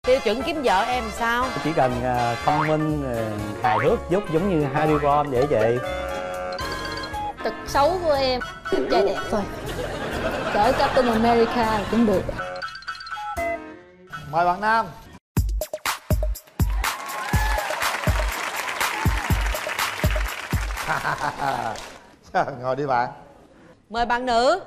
Tiêu chuẩn kiếm vợ em sao? Chỉ cần thông minh, hài hước chút giống như Harry Potter vậy chị. Tật xấu của em thích trai đẹp thôi, cỡ Captain America cũng được. Mời bạn nam. Ngồi đi bạn. Mời bạn nữ.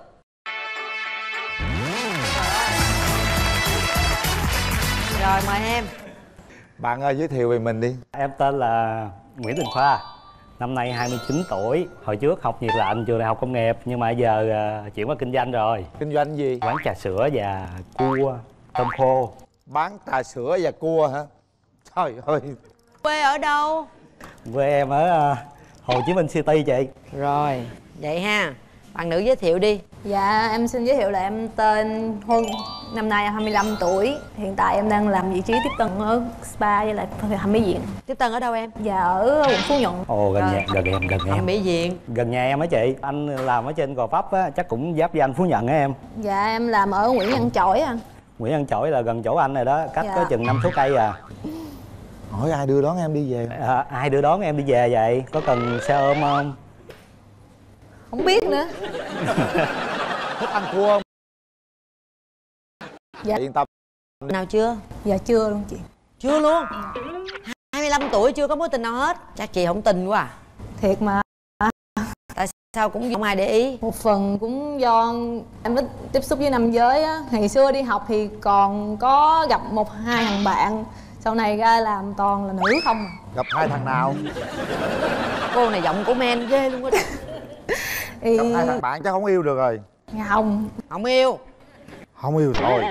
Rồi mời em. Bạn ơi, giới thiệu về mình đi. Em tên là Nguyễn Đình Khoa, năm nay 29 tuổi. Hồi trước học nhiệt lạnh trường đại học công nghiệp, nhưng mà giờ chuyển qua kinh doanh rồi. Kinh doanh gì? Quán trà sữa và cua tôm khô. Bán trà sữa và cua hả? Trời ơi. Quê ở đâu? Quê em ở Hồ Chí Minh City chị. Rồi, vậy ha. Bạn nữ giới thiệu đi. Dạ, em xin giới thiệu là em tên Huân. Năm nay 25 tuổi. Hiện tại em đang làm vị trí tiếp tân ở spa với lại thẩm mỹ viện. Tiếp tân ở đâu em? Dạ, ở quận Phú Nhuận. Ồ, gần nhà, gần Thẩm em. mỹ viện. Gần nhà em á chị. Anh làm ở trên Gò Vấp á, chắc cũng giáp với anh Phú Nhuận á em. Dạ, em làm ở Nguyễn Văn Chỗi anh. Nguyễn Văn Chỗi là gần chỗ anh này đó, cách Dạ. có chừng 5 số cây à. Hỏi ai đưa đón em đi về? Ai đưa đón em đi về vậy? Có cần xe ôm không? Không biết nữa. Thích ăn cua không? Dạ. Yên tâm. Nào chưa? Dạ chưa luôn chị. Chưa luôn. 25 tuổi chưa có mối tình nào hết. Chắc chị không tin quá à. Thiệt mà. Tại sao cũng không ai để ý? Một phần cũng do em ít tiếp xúc với nam giới á. Ngày xưa đi học thì còn có gặp một hai thằng bạn, sau này ra làm toàn là nữ không à. Gặp hai thằng nào? Cô này giọng của men ghê luôn á. Thì... Gặp hai thằng bạn chắc không yêu được rồi. Không. Không yêu. Không yêu thôi.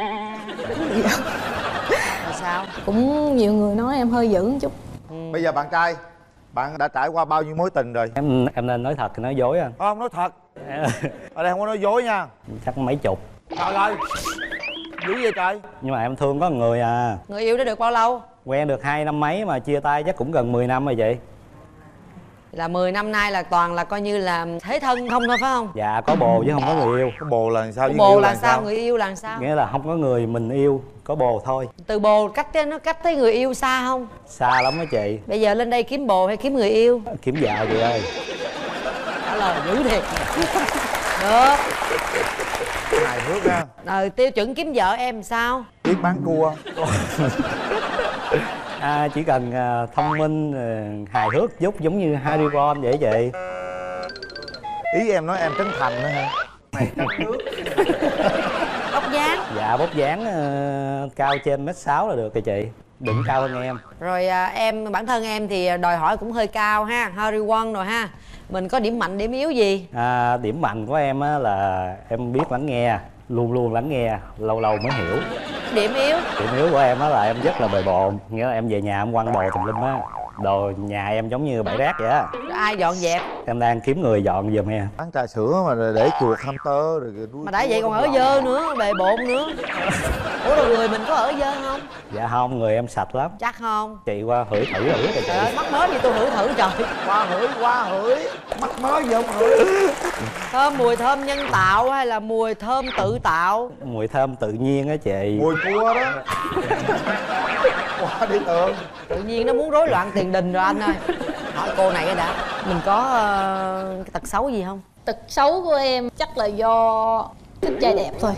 Là sao? Cũng nhiều người nói em hơi dữ một chút. Bây giờ bạn trai, bạn đã trải qua bao nhiêu mối tình rồi? Em nên nói thật thì nói dối anh. Không, nói thật. Ở đây không có nói dối nha. Chắc mấy chục. Trời ơi, dữ vậy trời. Nhưng mà em thương có một người à. Người yêu đã được bao lâu? Quen được 2 năm mấy mà chia tay chắc cũng gần 10 năm rồi chị. Là 10 năm nay là toàn là coi như là thế thân không thôi phải không? Dạ có bồ chứ không có người yêu. Có bồ là sao? Bồ là sao? Người yêu là sao? Nghĩa là không có người mình yêu, có bồ thôi. Từ bồ cách tới người yêu xa không? Xa lắm á chị. Bây giờ lên đây kiếm bồ hay kiếm người yêu? Kiếm vợ chị ơi. Trả lời dữ thiệt. Được. Hài hước nha. Rồi tiêu chuẩn kiếm vợ em sao? Biết bán cua. Chỉ cần thông minh, hài hước chút giống như Harry Potter vậy chị. Ý em nói em trấn thành nữa hả? Mày trấn nước. Tóc dáng. Dạ bốc dáng cao trên 1m6 là được rồi chị. Đừng cao hơn em. Rồi em bản thân em thì đòi hỏi cũng hơi cao ha, Harry Won rồi ha. Mình có điểm mạnh điểm yếu gì? Điểm mạnh của em á là em biết lắng nghe, luôn luôn lắng nghe, lâu lâu mới hiểu. Điểm yếu? Điểm yếu của em á là em rất là bề bộn, nghĩa là em về nhà em quăng đồ tùm lum á. Đồ nhà em giống như bãi rác vậy á. Ai dọn dẹp? Em đang kiếm người dọn giùm em. Bán trà sữa mà để chuột hamster rồi nuôi. Mà đã vậy còn ở dơ nữa, bề bộn nữa. Ủa rồi người mình có ở dơ không? Dạ không, người em sạch lắm. Chắc không? Chị qua hửi thử rồi biết rồi chị. Trời ơi, mắc mới gì tôi hửi thử trời. Qua hửi. Mắc mới gì không hửi. Thơm mùi thơm nhân tạo hay là mùi thơm tự tạo? Mùi thơm tự nhiên á chị. Mùi cua đó. Qua đi tưởng. Tự nhiên nó muốn rối loạn tiền đình rồi anh ơi. Hỏi cô này cái đã. Mình có cái tật xấu gì không? Tật xấu của em chắc là do thích trai đẹp thôi.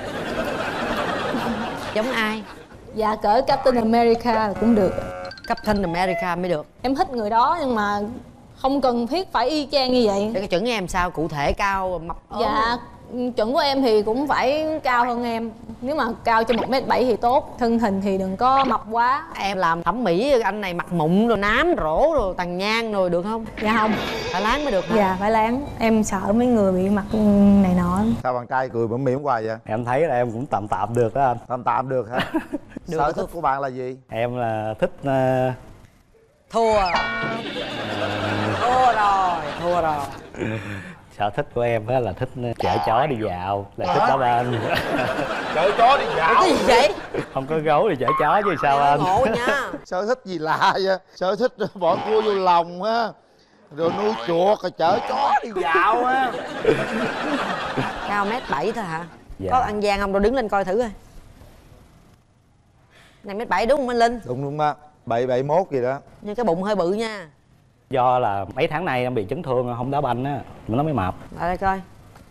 Giống ai? Dạ cỡ Captain America cũng được. Captain America mới được. Em thích người đó nhưng mà không cần thiết phải y chang như vậy. Để cái chuẩn em sao? Cụ thể cao, mập ốm? Dạ chuẩn của em thì cũng phải cao hơn em. Nếu mà cao trên 1m7 thì tốt. Thân hình thì đừng có mập quá. Em làm thẩm mỹ anh này mặt mụn rồi nám rỗ rồi tàn nhang rồi được không? Dạ không. Phải láng mới được hả? Dạ phải láng. Em sợ mấy người bị mặt này nọ. Sao bạn trai cười mỉm mỉm hoài vậy? Em thấy là em cũng tạm tạm được đó anh. Tạm được hả? Được, sở thích của bạn là gì? Em là thích Thua. Thua rồi. sở thích của em á là thích chở chó đi dạo, là thích đá banh. Chở chó đi dạo. Cái gì vậy? Không có gấu thì chở chó chứ sao anh. Ngộ nha. Sở thích gì lạ vậy? Sở thích bỏ cua vô lòng á, rồi nuôi chuột, rồi chở chó đi dạo á. Cao 1m7 thôi hả? Dạ. Có ăn gian không? Rồi đứng lên coi thử coi. Này mét 7 đúng không anh Linh? Đúng đúng đó, 7-71 gì đó. Nhưng cái bụng hơi bự nha. Do là mấy tháng nay em bị chấn thương không đá banh á, nó mới mập. Lại đây coi.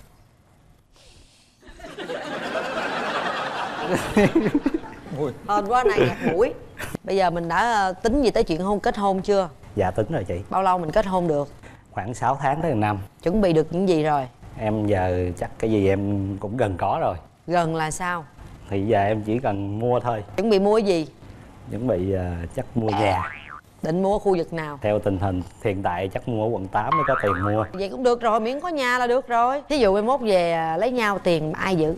Hên quá này ngạt mũi. Bây giờ mình đã tính gì tới chuyện kết hôn chưa? Dạ tính rồi chị. Bao lâu mình kết hôn được? Khoảng 6 tháng tới 1 năm. Chuẩn bị được những gì rồi? Em giờ chắc cái gì em cũng gần có rồi. Gần là sao? Thì giờ em chỉ cần mua thôi. Chuẩn bị mua cái gì? Chuẩn bị chắc mua nhà. Định mua ở khu vực nào? Theo tình hình hiện tại chắc mua ở quận 8 mới có tiền mua. Vậy cũng được rồi, miễn có nhà là được rồi. Ví dụ 21 về lấy nhau tiền ai giữ?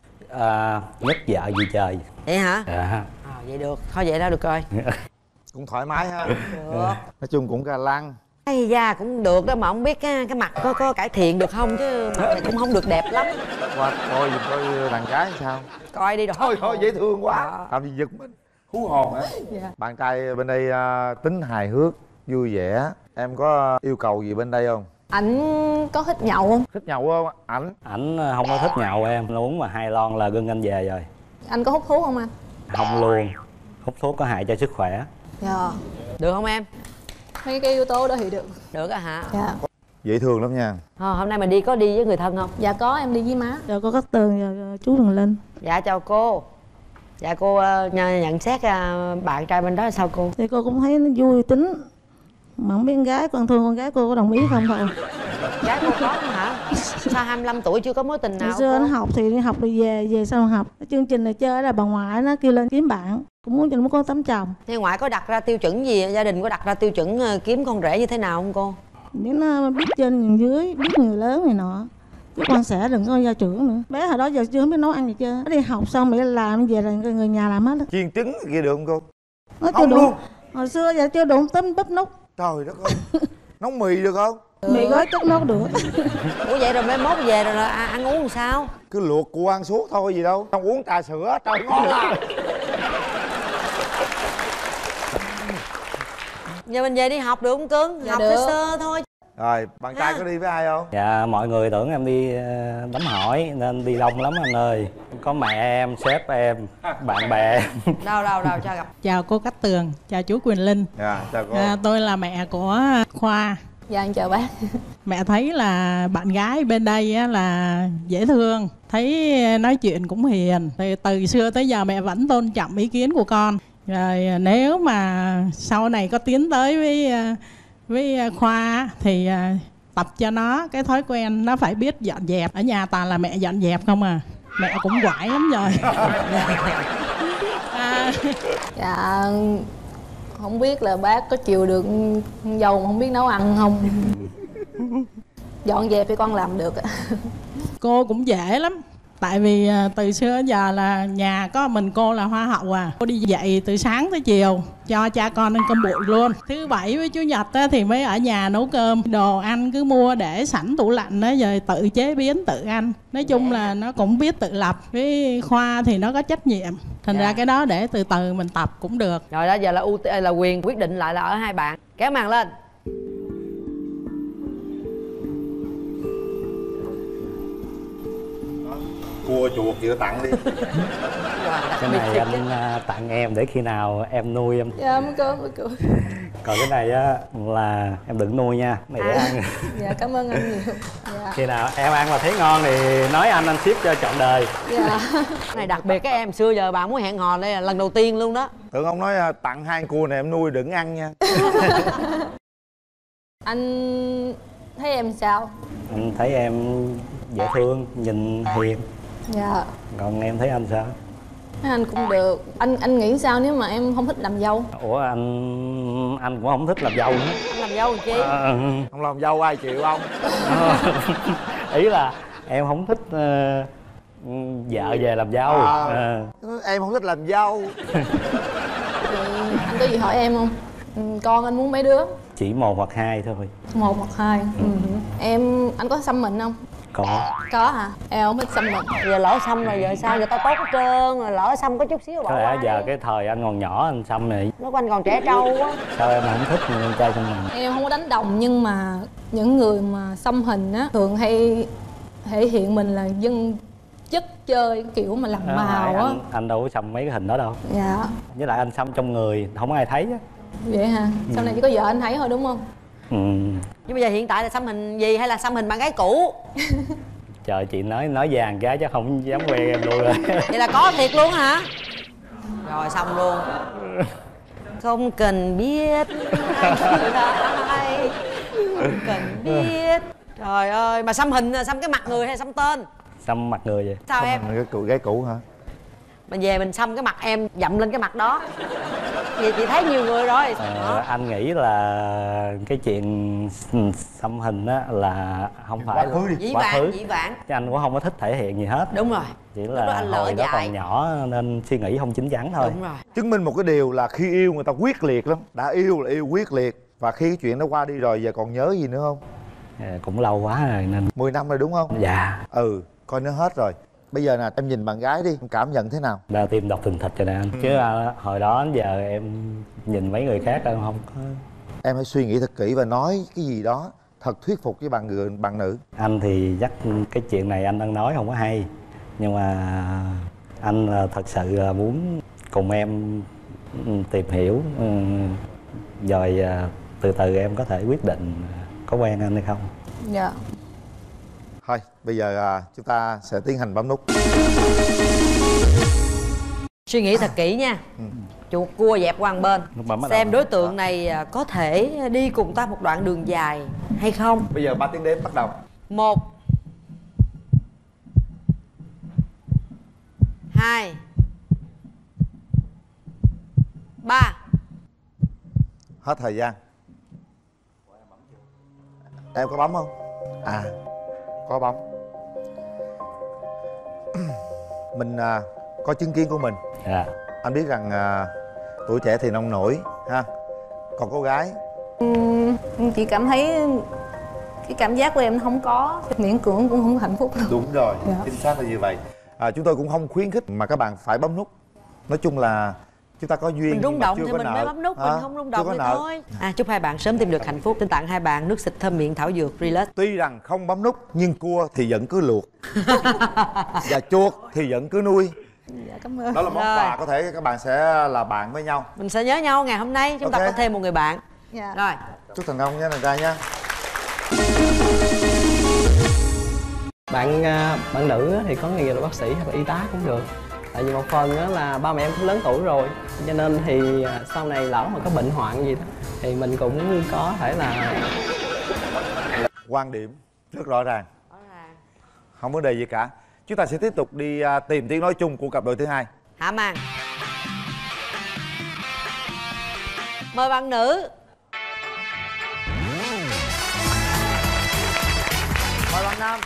Nhất vợ gì trời. Vậy hả? Dạ. Vậy được, thôi vậy đó được rồi. Cũng thoải mái ha. Được. Nói chung cũng ga lăng. Ây da cũng được đó mà không biết cái mặt có cải thiện được không chứ mặt này cũng không được đẹp lắm. Qua coi giùm coi đàn gái sao. Coi đi rồi. Thôi thôi dễ thương quá. Đó. Làm gì giật mình. Hú hồn hả? Dạ. Bạn trai bên đây tính hài hước, vui vẻ. Em có yêu cầu gì bên đây không? Ảnh có thích nhậu không? Thích nhậu không? Ảnh không có thích nhậu em, nó uống mà 2 lon là gân anh về rồi. Anh có hút thuốc không anh? Không luôn. Hút thuốc có hại cho sức khỏe. Dạ. Được không em? Mấy cái yếu tố đó thì được. Được á hả? Dạ. Dễ thương lắm nha. Hôm nay mình đi có đi với người thân không? Dạ có, em đi với má. Dạ có Cát Tường và chú Đường Linh. Dạ chào cô. Dạ cô nhận xét bạn trai bên đó là sao cô? Thì cô cũng thấy nó vui tính. Mà không biết con gái, con thương con gái cô có đồng ý không thôi. Gái cô có hả? Sao 25 tuổi chưa có mối tình nào? Ngày xưa cô? nó học thì đi học rồi về xong học. Cái chương trình này chơi là bà ngoại nó kêu lên kiếm bạn. Cũng muốn cho nó có tấm chồng. Thế ngoại có đặt ra tiêu chuẩn gì? Gia đình có đặt ra tiêu chuẩn kiếm con rể như thế nào không cô? Biết nó biết trên nhìn dưới, biết người lớn này nọ. Chứ con sẽ đừng có gia trưởng nữa. Bé hồi đó giờ chưa biết nấu ăn gì chưa. Nó đi học xong rồi làm về là người nhà làm hết. Chiên trứng kia được không cô? Nó chưa Không đụng. luôn. Hồi xưa giờ chưa đụng tấm bắp nút. Trời đất ơi. Nấu mì được không? Mì gói chất nấu được. Ủa vậy rồi mai mốt về rồi là ăn uống làm sao? Cứ luộc cua ăn suốt thôi gì đâu. Không uống trà sữa, trời ngon à. Giờ mình về đi học được không cưng? Dạ Học được. sơ sơ thôi. Rồi, bạn trai có đi với ai không? Dạ mọi người tưởng em đi đám hỏi nên đi đông lắm anh ơi. Có mẹ em, sếp em, bạn bè em. Đâu cho gặp. Chào cô Cát Tường, chào chú Quyền Linh. Dạ, chào cô. Tôi là mẹ của Khoa. Dạ anh chào bác. Mẹ thấy là bạn gái bên đây á, là dễ thương, thấy nói chuyện cũng hiền. Từ xưa tới giờ mẹ vẫn tôn trọng ý kiến của con. Rồi nếu mà sau này có tiến tới với Khoa thì tập cho nó cái thói quen nó phải biết dọn dẹp. Ở nhà toàn là mẹ dọn dẹp không à. Mẹ cũng quải lắm rồi. Dạ không biết là bác có chịu được dâu mà không biết nấu ăn không. Dọn dẹp thì con làm được. Cô cũng dễ lắm. Tại vì từ xưa đến giờ là nhà có mình cô là hoa hậu à. Cô đi dậy từ sáng tới chiều cho cha con ăn cơm bụi luôn. Thứ bảy với chủ nhật á, thì mới ở nhà nấu cơm. Đồ ăn cứ mua để sẵn tủ lạnh á, rồi tự chế biến tự ăn. Nói chung là nó cũng biết tự lập. Với Khoa thì nó có trách nhiệm. Thành ra cái đó để từ từ mình tập cũng được. Rồi đó giờ là quyền quyết định lại là ở hai bạn. Kéo màn lên. Cua chuột gì tặng đi. Cái này anh tặng em để khi nào em nuôi em. Dạ mới cơm. Còn cái này á là em đừng nuôi nha, này để ăn. Dạ cảm ơn anh nhiều. Dạ. Khi nào em ăn mà thấy ngon thì nói anh ship cho trọn đời. Dạ. Cái này đặc biệt các em xưa giờ bạn muốn hẹn hò đây là lần đầu tiên luôn đó. Tưởng ông nói tặng 2 cua này em nuôi đừng ăn nha. Anh thấy em sao? Anh thấy em dễ thương, nhìn hiền. Dạ. Còn em thấy anh sao? Thấy anh cũng được. Anh nghĩ sao nếu mà em không thích làm dâu? Ủa anh cũng không thích làm dâu nữa. Anh làm dâu làm chi? Không làm dâu ai chịu không? Ý là em không thích vợ về làm dâu. Em không thích làm dâu. Thì anh có gì hỏi em không? Con anh muốn mấy đứa? Chỉ 1 hoặc 2 thôi. 1 hoặc 2. Anh có xăm mình không? Có hả? Em không thích xăm mình. Giờ lỡ xăm rồi giờ sao? Người ta tốt hết trơn rồi lỡ xăm có chút xíu bỏ có lẽ qua giờ đi. cái thời anh còn nhỏ anh xăm này. Lúc anh còn trẻ trâu quá. Sao em không thích con trai trong mình? Em không có đánh đồng nhưng mà những người mà xăm hình á thường hay thể hiện mình là dân chất chơi kiểu mà làm màu á. Anh đâu có xăm mấy cái hình đó đâu. Dạ. Với lại anh xăm trong người không có ai thấy á. Vậy hả? Sau này chỉ có vợ anh thấy thôi đúng không? Ừ. Nhưng bây giờ hiện tại là xăm hình gì hay là xăm hình bạn gái cũ? Trời, chị nói vàng cái chứ không dám quen em luôn rồi. Vậy là có thiệt luôn hả? Rồi xong luôn. Không cần biết anh là ai, không cần biết. Trời ơi, mà xăm hình, xăm cái mặt người hay xăm tên? Xăm mặt người vậy. Sao em? Cái cụ gái cũ hả? Mình về mình xăm cái mặt em dậm lên cái mặt đó. Vậy chị thấy nhiều người rồi. Anh nghĩ là cái chuyện xăm hình á là không phải quá khứ đi. Dĩ quá vãng, khứ. dĩ vãng. Chứ anh cũng không có thích thể hiện gì hết. Đúng rồi. Chỉ Lúc đó là anh lỡ hồi đó dại. còn nhỏ nên suy nghĩ không chín chắn thôi. Đúng rồi. Chứng minh một cái điều là khi yêu người ta quyết liệt lắm. Đã yêu là yêu quyết liệt. Và khi cái chuyện đó qua đi rồi giờ còn nhớ gì nữa không? Cũng lâu quá rồi nên 10 năm rồi đúng không? dạ. Coi nó hết rồi. Bây giờ nè, em nhìn bạn gái đi, em cảm nhận thế nào? Đã tim đập thình thịch rồi nè anh. Chứ hồi đó đến giờ em nhìn mấy người khác em không có. Em hãy suy nghĩ thật kỹ và nói cái gì đó thật thuyết phục với bạn nữ. Anh thì chắc cái chuyện này anh đang nói không có hay. Nhưng mà anh thật sự là muốn cùng em tìm hiểu. Rồi từ từ em có thể quyết định có quen anh hay không. Dạ. Thôi, bây giờ chúng ta sẽ tiến hành bấm nút. Suy nghĩ thật kỹ nha. Chuột cua dẹp qua một bên. Xem đối tượng này có thể đi cùng ta một đoạn đường dài hay không. Bây giờ 3 tiếng đếm bắt đầu. 1 2 3. Hết thời gian. Em có bấm không? À, có bấm. Mình có chứng kiến của mình. Dạ. Anh biết rằng tuổi trẻ thì nông nổi ha. Còn cô gái? Chị cảm thấy cái cảm giác của em không có, miễn cưỡng cũng không hạnh phúc đâu. Đúng rồi, Dạ. chính xác là như vậy. Chúng tôi cũng không khuyến khích mà các bạn phải bấm nút. Nói chung là chúng ta có duyên Mình rung nhưng mà động chưa thì có mình nợ. mới bấm nút, mình không rung động thì nợ. thôi. Chúc hai bạn sớm tìm được hạnh phúc. Xin tặng hai bạn nước xịt thơm miệng thảo dược Relax. Tuy rằng không bấm nút nhưng cua thì vẫn cứ luộc. Và chuột thì vẫn cứ nuôi. Dạ, cảm ơn. Đó là món Rồi. quà có thể các bạn sẽ là bạn với nhau. Mình sẽ nhớ nhau ngày hôm nay. Chúng ta Ok. có thêm một người bạn. Dạ. Rồi. Chúc thành công nha đàn trai nha. Bạn nữ thì có nghề nghiệp là bác sĩ hoặc là y tá cũng được. Tại vì một phần đó là ba mẹ em cũng lớn tuổi rồi, cho nên thì sau này lỡ mà có bệnh hoạn gì đó thì mình cũng có thể là. Quan điểm rất rõ ràng, không vấn đề gì cả. Chúng ta sẽ tiếp tục đi tìm tiếng nói chung của cặp đôi thứ hai. Hạ màn. Mời bạn nữ. Mời bạn nam.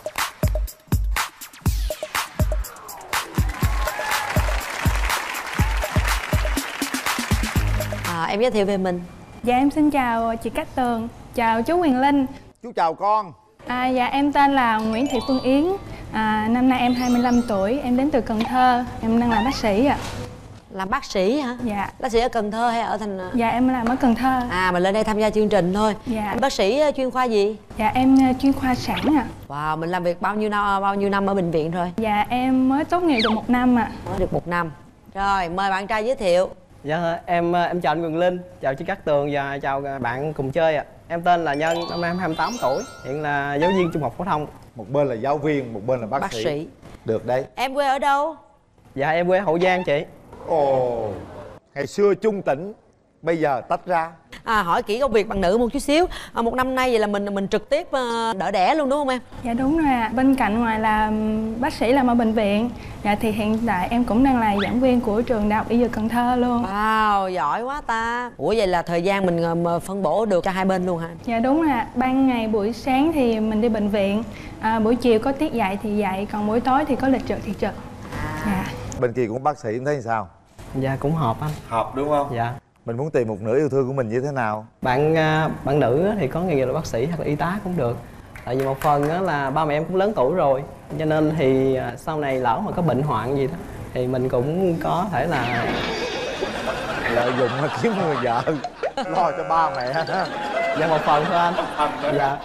Em giới thiệu về mình. Dạ em xin chào chị Cát Tường, chào chú Quyền Linh. Chú chào con. Dạ em tên là Nguyễn Thị Phương Yến. Năm nay em 25 tuổi, em đến từ Cần Thơ, em đang làm bác sĩ ạ. Làm bác sĩ hả? Dạ. Bác sĩ ở Cần Thơ hay ở thành... Dạ em làm ở Cần Thơ. mình lên đây tham gia chương trình thôi. Dạ. Bác sĩ chuyên khoa gì? Dạ em chuyên khoa sản ạ. Wow, mình làm việc bao nhiêu năm ở bệnh viện rồi? Dạ em mới tốt nghiệp được 1 năm ạ. Mới được 1 năm. Rồi, mời bạn trai giới thiệu. Dạ em chào anh Quyền Linh, chào chị Cát Tường và chào bạn cùng chơi ạ. Em tên là Nhân, năm nay em 28 tuổi, hiện là giáo viên trung học phổ thông. Một bên là giáo viên, một bên là bác sĩ. Được đấy. Em quê ở đâu? Dạ em quê Hậu Giang chị. Ồ, ngày xưa chung tỉnh, bây giờ tách ra. Hỏi kỹ công việc bạn nữ một chút xíu. 1 năm nay vậy là mình trực tiếp đỡ đẻ luôn đúng không em? Dạ đúng rồi ạ. Bên cạnh ngoài là bác sĩ làm ở bệnh viện, dạ thì hiện tại em cũng đang là giảng viên của trường Đại học Y Dược Cần Thơ luôn. Wow, giỏi quá ta. Ủa vậy là thời gian mình phân bổ được cho hai bên luôn hả? Dạ đúng rồi ạ. Ban ngày buổi sáng thì mình đi bệnh viện, buổi chiều có tiết dạy thì dạy, còn buổi tối thì có lịch trực thì trực. Dạ. Bên kia cũng bác sĩ em thấy sao? Dạ cũng hợp anh. Hợp đúng không? Dạ. Mình muốn tìm một nửa yêu thương của mình như thế nào? Bạn nữ thì có nghề nghiệp là bác sĩ hoặc là y tá cũng được. Tại vì một phần đó là ba mẹ em cũng lớn tuổi rồi, cho nên thì sau này lỡ mà có bệnh hoạn gì đó thì mình cũng có thể là lợi dụng kiếm người vợ lo cho ba mẹ. dạ một phần thôi anh. Dạ.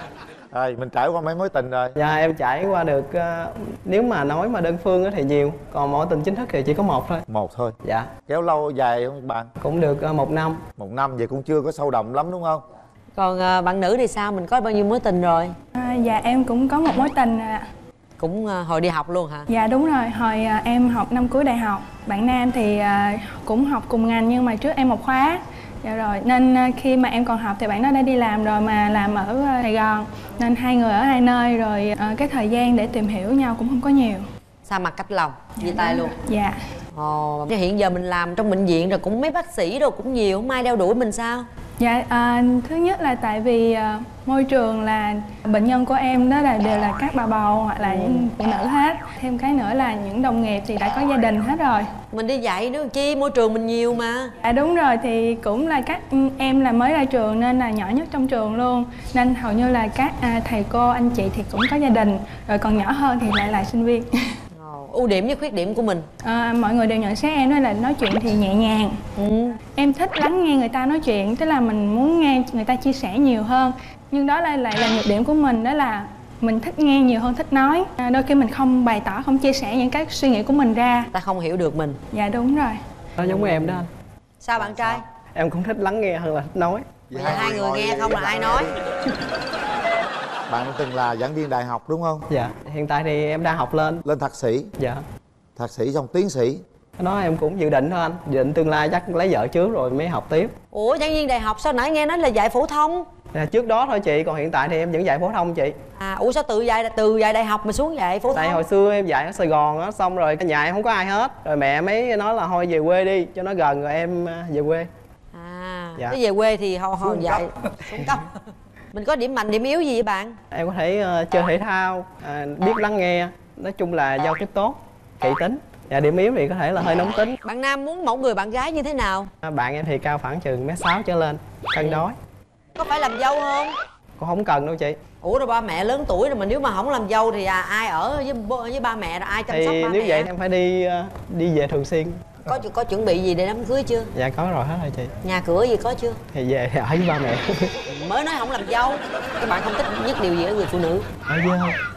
Rồi mình trải qua mấy mối tình rồi? Dạ em trải qua được nếu mà nói mà đơn phương á thì nhiều, còn mối tình chính thức thì chỉ có một thôi. Một thôi. Dạ. Kéo lâu dài không bạn? Cũng được 1 năm. 1 năm vậy cũng chưa có sâu đậm lắm đúng không? Còn bạn nữ thì sao, mình có bao nhiêu mối tình rồi? Dạ em cũng có một mối tình ạ. Cũng hồi đi học luôn hả? Dạ đúng rồi, hồi em học năm cuối đại học. Bạn nam thì cũng học cùng ngành nhưng mà trước em một khóa. Dạ rồi, nên khi mà em còn học thì bạn đó đã đi làm rồi, mà làm ở Sài Gòn. Nên hai người ở hai nơi rồi, cái thời gian để tìm hiểu nhau cũng không có nhiều. Xa mặt cách lòng, chia tay luôn. Dạ. Ồ, hiện giờ mình làm trong bệnh viện rồi cũng mấy bác sĩ rồi cũng nhiều, không ai đeo đuổi mình sao? Dạ, thứ nhất là tại vì môi trường là bệnh nhân của em đó là đều là các bà bầu hoặc là những phụ nữ hết. Thêm cái nữa là những đồng nghiệp thì đã có gia đình hết rồi. Mình đi dạy nữa chi, môi trường mình nhiều mà. Đúng rồi, thì cũng là các em là mới ra trường nên là nhỏ nhất trong trường luôn. Nên hầu như là các thầy cô, anh chị thì cũng có gia đình. Rồi còn nhỏ hơn thì lại là sinh viên. Ưu điểm với khuyết điểm của mình? Mọi người đều nhận xét em đó là nói chuyện thì nhẹ nhàng. Em thích lắng nghe người ta nói chuyện, tức là mình muốn nghe người ta chia sẻ nhiều hơn. Nhưng đó lại là nhược điểm của mình, đó là mình thích nghe nhiều hơn thích nói. Đôi khi mình không bày tỏ, không chia sẻ những cái suy nghĩ của mình ra. Ta không hiểu được mình. Dạ đúng rồi. Nó giống với em đó anh. Sao bạn trai? Em cũng thích lắng nghe hơn là thích nói. Bây giờ hai người nghe không là ai nói? Bạn từng là giảng viên đại học đúng không? Dạ, hiện tại thì em đang học lên thạc sĩ. Dạ. Thạc sĩ xong tiến sĩ. Cái đó em cũng dự định thôi anh, dự định tương lai chắc lấy vợ trước rồi mới học tiếp. Ủa giảng viên đại học sao nãy nghe nói là dạy phổ thông? Trước đó thôi chị, còn hiện tại thì em vẫn dạy phổ thông chị. Ủa sao từ dạy đại học mà xuống dạy phổ thông? Tại hồi xưa em dạy ở Sài Gòn á, xong rồi nhà em không có ai hết, rồi mẹ mới nói là thôi về quê đi cho nó gần, rồi em về quê. Dạ. Cái về quê thì hồi dạy xuống cấp. Mình có điểm mạnh điểm yếu gì vậy bạn? Em có thể chơi thể thao, biết lắng nghe, nói chung là giao tiếp tốt, kỹ tính. Và điểm yếu thì có thể là hơi nóng tính. Bạn nam muốn mẫu người bạn gái như thế nào? Bạn em thì cao khoảng chừng 1m6 trở lên, cân đối. Có phải làm dâu không? Con không cần đâu chị. Ủa rồi ba mẹ lớn tuổi rồi mà nếu mà không làm dâu thì ai ở với ba mẹ, ai chăm sóc ba mẹ? Nếu vậy em phải đi về thường xuyên. Có chuẩn bị gì để đám cưới chưa? Dạ có rồi hết rồi chị. Nhà cửa gì có chưa? Thì về ở với ba mẹ. Mới nói không làm dâu. Các bạn không thích nhất điều gì ở người phụ nữ? Ở dơ.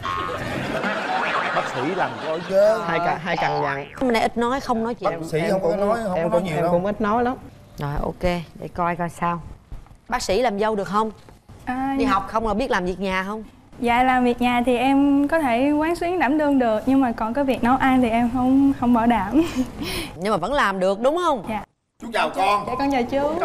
Bác sĩ làm có dơ. Hai cằn nhằn. Hôm nay ít nói, không nói chuyện. Bác sĩ không có nói, không có nói nhiều đâu. Em cũng ít nói lắm. Rồi ok, để coi sao. Bác sĩ làm dâu được không? Đi học không là biết làm việc nhà không? Dạ làm việc nhà thì em có thể quán xuyến đảm đương được, nhưng mà còn cái việc nấu ăn thì em không bảo đảm. Nhưng mà vẫn làm được đúng không? Dạ. Chú chào con. Dạ con chào chú.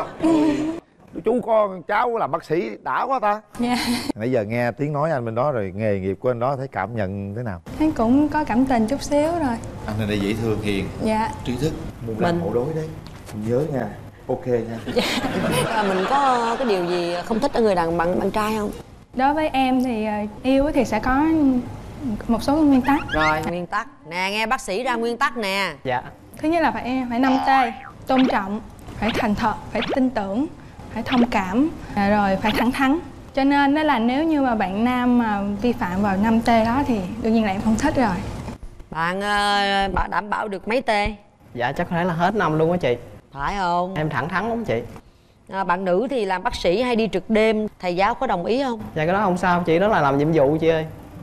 Chú con cháu làm bác sĩ đã quá ta. Dạ. Nãy giờ nghe tiếng nói anh bên đó rồi, nghề nghiệp của anh đó thấy cảm nhận thế nào? Thấy cũng có cảm tình chút xíu rồi. Anh này đây dễ thương, hiền, dạ, trí thức, muốn làm hậu đối đấy. Mình nhớ nha. Ok nha. Mình có cái điều gì không thích ở người bạn trai không? Đối với em thì yêu thì sẽ có một số nguyên tắc. Rồi nguyên tắc nè, nghe bác sĩ ra nguyên tắc nè. Dạ. Thứ nhất là phải 5T: tôn trọng, phải thành thật, phải tin tưởng, phải thông cảm, rồi phải thẳng thắn. Cho nên đó là nếu như mà bạn nam mà vi phạm vào 5T đó thì đương nhiên là em không thích rồi. Bạn đảm bảo được mấy T? Dạ chắc có thể là hết năm luôn á chị. Phải không? Em thẳng thắn lắm chị. Bạn nữ thì làm bác sĩ hay đi trực đêm, thầy giáo có đồng ý không? Dạ cái đó không sao chị, đó là làm nhiệm vụ chị ơi.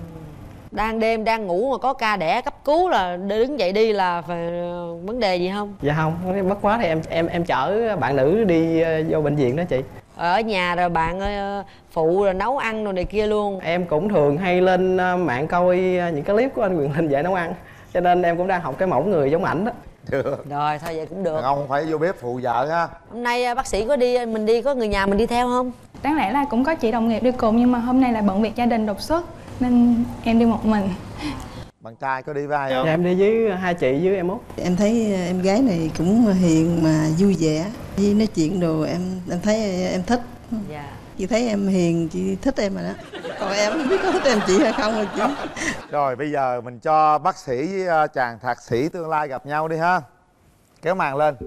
Đang đêm đang ngủ mà có ca đẻ cấp cứu là đứng dậy đi là phải vấn đề gì không? Dạ không, bất quá thì em chở bạn nữ đi vô bệnh viện đó chị. Ở nhà rồi bạn phụ rồi nấu ăn rồi này kia luôn. Em cũng thường hay lên mạng coi những cái clip của anh Quyền Linh dạy nấu ăn, cho nên em cũng đang học cái mẫu người giống ảnh đó. Được. Rồi thôi vậy cũng được. Đàn ông phải vô bếp phụ vợ ha. Hôm nay bác sĩ có đi, mình đi, có người nhà mình đi theo không? Đáng lẽ là cũng có chị đồng nghiệp đi cùng, nhưng mà hôm nay là bận việc gia đình đột xuất nên em đi một mình. Bạn trai có đi với ai không? Dạ em đi với hai chị với em Út. Em thấy em gái này cũng hiền mà vui vẻ, với nói chuyện đồ em thấy em thích. Dạ. Chị thấy em hiền, chị thích em rồi đó. Còn em không biết có thích em chị hay không rồi chị. Rồi bây giờ mình cho bác sĩ với chàng thạc sĩ tương lai gặp nhau đi ha. Kéo màn lên.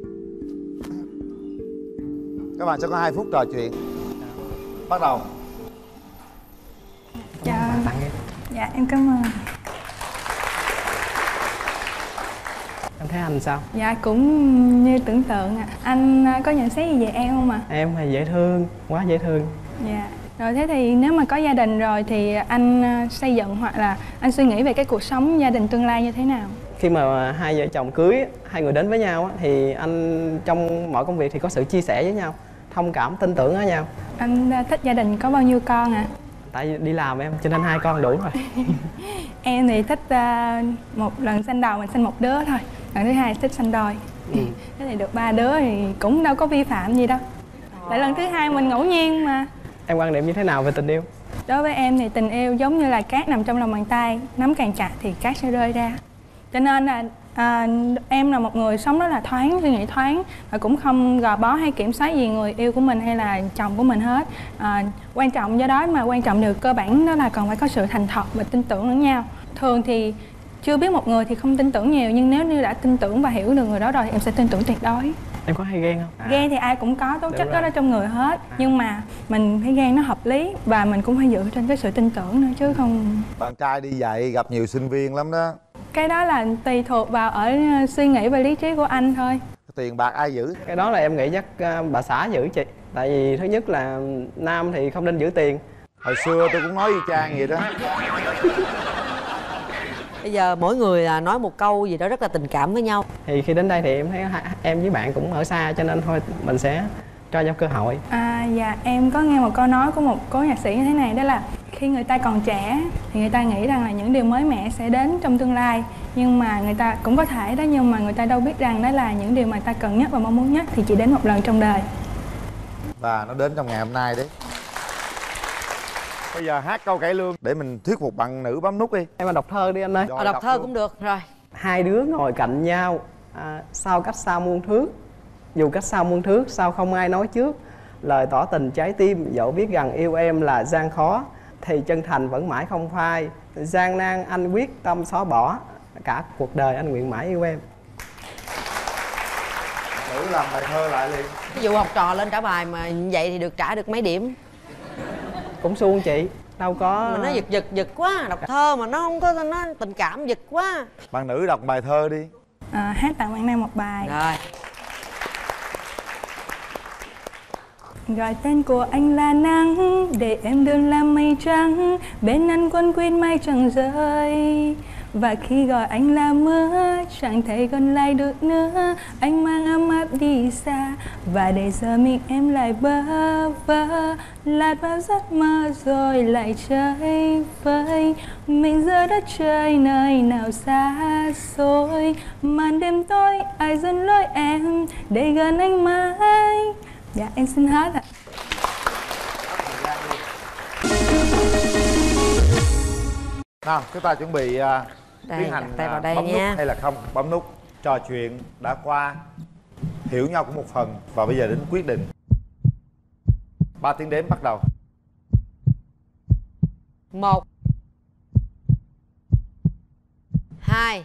Các bạn sẽ có 2 phút trò chuyện. Bắt đầu. Dạ. Dạ em cảm ơn. Em thấy anh sao? Dạ cũng như tưởng tượng ạ. Anh có nhận xét gì về em không ạ? Em thì dễ thương, quá dễ thương. Dạ. Rồi thế thì nếu mà có gia đình rồi thì anh xây dựng hoặc là anh suy nghĩ về cái cuộc sống gia đình tương lai như thế nào? Khi mà hai vợ chồng cưới, hai người đến với nhau thì anh trong mọi công việc thì có sự chia sẻ với nhau, thông cảm, tin tưởng ở nhau. Anh thích gia đình có bao nhiêu con ạ? Tại vì đi làm em, cho nên 2 con đủ rồi. Em thì thích một lần sanh đầu mình sinh một đứa thôi, lần thứ hai thích sanh đôi. Thế thì được 3 đứa thì cũng đâu có vi phạm gì đâu. Tại lần thứ hai mình ngẫu nhiên mà. Em quan niệm như thế nào về tình yêu? Đối với em thì tình yêu giống như là cát nằm trong lòng bàn tay, nắm càng chặt thì cát sẽ rơi ra. Cho nên là em là một người sống rất là thoáng, suy nghĩ thoáng và cũng không gò bó hay kiểm soát gì người yêu của mình hay là chồng của mình hết. Quan trọng do đó mà quan trọng điều cơ bản đó là còn phải có sự thành thật và tin tưởng lẫn nhau. Thường thì chưa biết một người thì không tin tưởng nhiều, nhưng nếu như đã tin tưởng và hiểu được người đó rồi thì em sẽ tin tưởng tuyệt đối. Em có hay ghen không? Ghen thì ai cũng có tố chất đó trong người hết, nhưng mà mình phải ghen nó hợp lý và mình cũng phải dựa trên cái sự tin tưởng nữa chứ không. Bạn trai đi dạy gặp nhiều sinh viên lắm đó. Cái đó là tùy thuộc vào ở suy nghĩ và lý trí của anh thôi. Tiền bạc ai giữ? Cái đó là em nghĩ chắc bà xã giữ chị. Tại vì thứ nhất là nam thì không nên giữ tiền. Hồi xưa tôi cũng nói y chang vậy đó. Bây giờ mỗi người nói một câu gì đó rất là tình cảm với nhau. Thì khi đến đây thì em thấy em với bạn cũng ở xa, cho nên thôi mình sẽ cho nhau cơ hội. Dạ em có nghe một câu nói của một cố nhạc sĩ như thế này, đó là khi người ta còn trẻ thì người ta nghĩ rằng là những điều mới mẻ sẽ đến trong tương lai, nhưng mà người ta cũng có thể đó, nhưng mà người ta đâu biết rằng đó là những điều mà người ta cần nhất và mong muốn nhất thì chỉ đến một lần trong đời. Và nó đến trong ngày hôm nay đấy. Bây giờ hát câu cải lương để mình thuyết phục bạn nữ bấm nút đi. Em đọc thơ đi anh ơi. Đọc thơ luôn cũng được rồi. Hai đứa ngồi cạnh nhau, sao cách xa muôn thước. Dù cách xa muôn thước, sao không ai nói trước. Lời tỏ tình trái tim, dẫu biết rằng yêu em là gian khó, thì chân thành vẫn mãi không phai. Gian nan anh quyết tâm xóa bỏ, cả cuộc đời anh nguyện mãi yêu em. Nữ làm bài thơ lại liền. Ví dụ học trò lên trả bài mà vậy thì được trả được mấy điểm? Cũng suông chị, đâu có. Mà nó giật quá, đọc thơ mà nó không có, nó tình cảm giật quá. Bạn nữ đọc bài thơ đi. Hát tặng bạn Nam một bài. Rồi. Gọi tên của anh là nắng, để em đơn làm mây trắng, bên anh quấn quýt mây chẳng rơi. Và khi gọi anh là mưa, chẳng thể còn lại được nữa. Anh mang ấm áp đi xa, và để giờ mình em lại bơ vơ, lạc vào giấc mơ rồi lại chơi vơi. Mình giữa đất trời nơi nào xa xôi, màn đêm tối ai dẫn lối em để gần anh mãi. Dạ em xin hết ạ. Nào chúng ta chuẩn bị tiến hành tay vào đây bấm nha. nút hay là không bấm nút. Trò chuyện đã qua, hiểu nhau cũng một phần, và bây giờ đến quyết định. 3 tiếng đếm bắt đầu. 1 2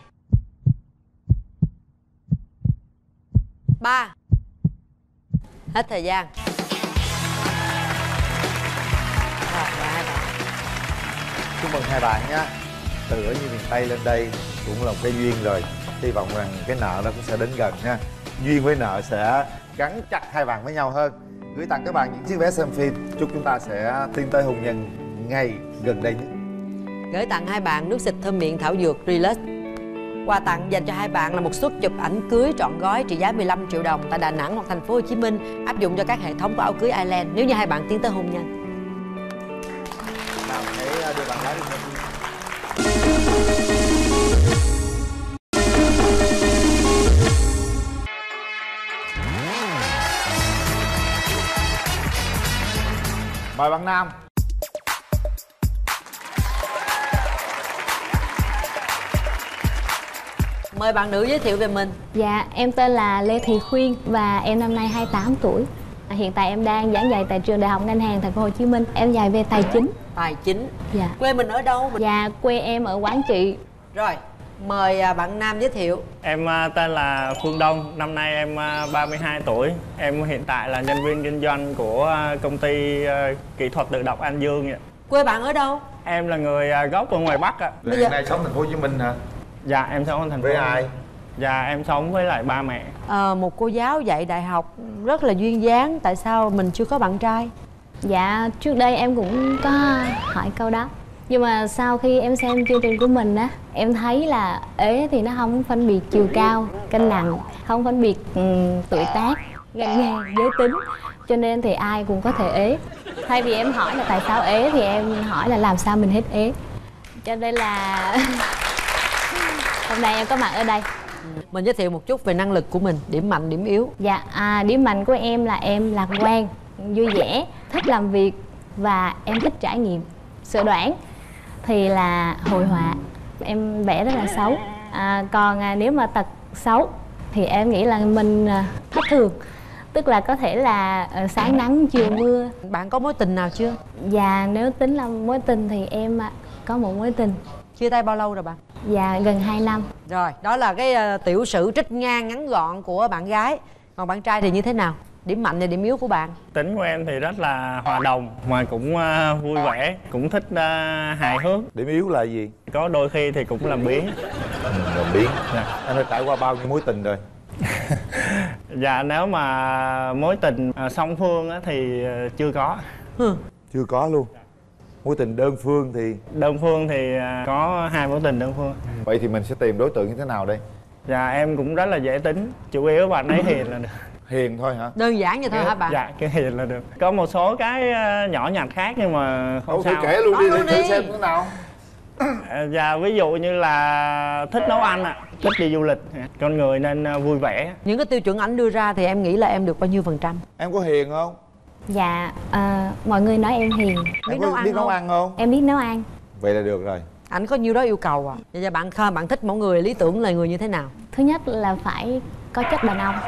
3. Hết thời gian. Rồi, hai bạn. Chúc mừng hai bạn nhé. Từ ở như miền Tây lên đây cũng là một cái duyên rồi. Hy vọng rằng cái nợ nó cũng sẽ đến gần nha. Duyên với nợ sẽ gắn chặt hai bạn với nhau hơn. Gửi tặng các bạn những chiếc vé xem phim. Chúc chúng ta sẽ tiến tới hôn nhân ngay gần đây nhất. Gửi tặng hai bạn nước xịt thơm miệng thảo dược Relax. Quà tặng dành cho hai bạn là một suất chụp ảnh cưới trọn gói trị giá 15 triệu đồng tại Đà Nẵng hoặc thành phố Hồ Chí Minh, áp dụng cho các hệ thống của áo cưới Island nếu như hai bạn tiến tới hôn nhân. Nào hãy đưa bạn gái đi xem phim. Mời bạn nam. Mời bạn nữ giới thiệu về mình. Dạ, em tên là Lê Thị Khuyên và em năm nay 28 tuổi. Hiện tại em đang giảng dạy tại trường Đại học Ngân hàng Thành phố Hồ Chí Minh. Em dạy về tài chính. Tài chính. Dạ. Quê mình ở đâu? Dạ, quê em ở Quảng Trị. Rồi, mời bạn nam giới thiệu. Em tên là Phương Đông, năm nay em 32 tuổi. Em hiện tại là nhân viên kinh doanh của công ty kỹ thuật tự động An Dương. Quê bạn ở đâu? Em là người gốc ở ngoài Bắc ạ. Bây giờ này sống thành phố Hồ Chí Minh hả? Dạ em sống ở thành phố. Với ai? Dạ em sống với lại ba mẹ. Một cô giáo dạy đại học rất là duyên dáng, tại sao mình chưa có bạn trai? Dạ, trước đây em cũng có hỏi câu đó. Nhưng mà sau khi em xem chương trình của mình á, em thấy là ế thì nó không phân biệt chiều cao, cân nặng, không phân biệt tuổi tác, ngành nghề, giới tính. Cho nên thì ai cũng có thể ế. Thay vì em hỏi là tại sao ế thì em hỏi là làm sao mình hết ế. Cho nên là hôm nay em có mặt ở đây. Mình giới thiệu một chút về năng lực của mình, điểm mạnh, điểm yếu. Dạ, điểm mạnh của em là em lạc quan, vui vẻ, thích làm việc và em thích trải nghiệm. Sự đoản thì là hội họa, em vẽ rất là xấu. Còn nếu mà tật xấu thì em nghĩ là mình thất thường, tức là có thể là sáng nắng chiều mưa. Bạn có mối tình nào chưa? Dạ, nếu tính là mối tình thì em có một mối tình. Chia tay bao lâu rồi bạn? Dạ, gần 2 năm. Rồi, đó là cái tiểu sử trích ngang ngắn gọn của bạn gái. Còn bạn trai thì như thế nào? Điểm mạnh và điểm yếu của bạn? Tính của em thì rất là hòa đồng, mà cũng vui vẻ, cũng thích hài hước. Điểm yếu là gì? Có đôi khi thì cũng làm biếng. Làm biếng. Dạ. Anh đã trải qua bao nhiêu mối tình rồi? Dạ, nếu mà mối tình song phương á thì chưa có. Chưa có luôn. Mối tình đơn phương thì? Đơn phương thì có 2 mối tình đơn phương. Vậy thì mình sẽ tìm đối tượng như thế nào đây? Dạ, em cũng rất là dễ tính, chủ yếu bạn ấy hiền là được. Hiền thôi hả? Đơn giản vậy thôi hả bạn? Dạ, cái hiền là được. Có một số cái nhỏ nhặt khác nhưng mà không sao. Thử kể luôn đi, thử xem thế nào. Dạ, ví dụ như là thích nấu ăn thích đi du lịch, con người nên vui vẻ. Những cái tiêu chuẩn ảnh đưa ra thì em nghĩ là em được bao nhiêu %? Em có hiền không? Dạ, mọi người nói em hiền. Biết nấu ăn không? Em biết nấu ăn. Vậy là được rồi. Ảnh có nhiêu đó yêu cầu à? Vậy giờ bạn thích mẫu người lý tưởng là người như thế nào? Thứ nhất là phải có chất đàn ông.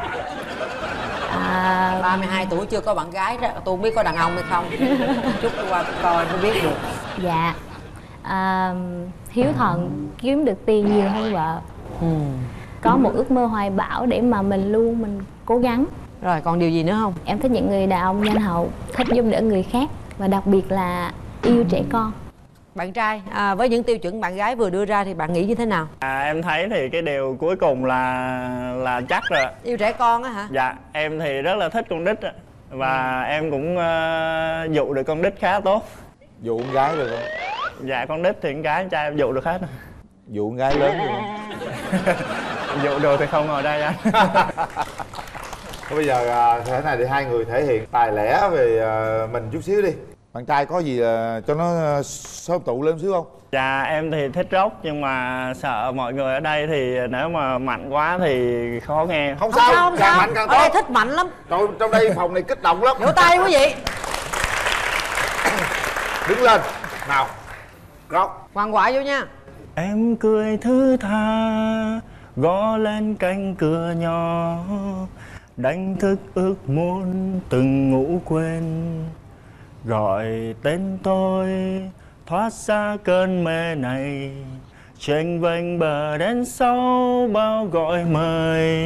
32 tuổi chưa có bạn gái đó, tôi không biết có đàn ông hay không. Chút qua tôi coi mới biết được. Dạ, hiếu thuận, kiếm được tiền nhiều hơn vợ. Có một ước mơ hoài bão để mà mình cố gắng. Rồi còn điều gì nữa không? Em thích những người đàn ông nhân hậu, thích giúp đỡ người khác và đặc biệt là yêu trẻ con. Bạn trai, với những tiêu chuẩn bạn gái vừa đưa ra thì bạn nghĩ như thế nào? Em thấy thì cái điều cuối cùng là chắc rồi. Yêu trẻ con á hả? Dạ, em thì rất là thích con nít và em cũng dụ được con nít khá tốt. Dụ con gái được không? Dạ, con nít thì con gái con trai em dụ được hết. Dụ con gái lớn được không? Dụ được thì không ngồi đây anh. Bây giờ thế này thì hai người thể hiện tài lẻ về mình chút xíu đi. Bạn trai có gì cho nó sớm tụ lên xíu không? Dạ, em thì thích rock nhưng mà sợ mọi người ở đây thì nếu mà mạnh quá thì khó nghe. Không sao, càng mạnh càng tốt. Ở đây thích mạnh lắm. Trong đây phòng này kích động lắm. Vỗ tay quý vị. Đứng lên. Nào. Rock. Hoàng quả vô nha. Em cười thứ tha, gõ lên cánh cửa nhỏ, đánh thức ước muốn từng ngủ quên. Gọi tên tôi thoát ra cơn mê này, chênh vênh bờ đến sau bao gọi mời.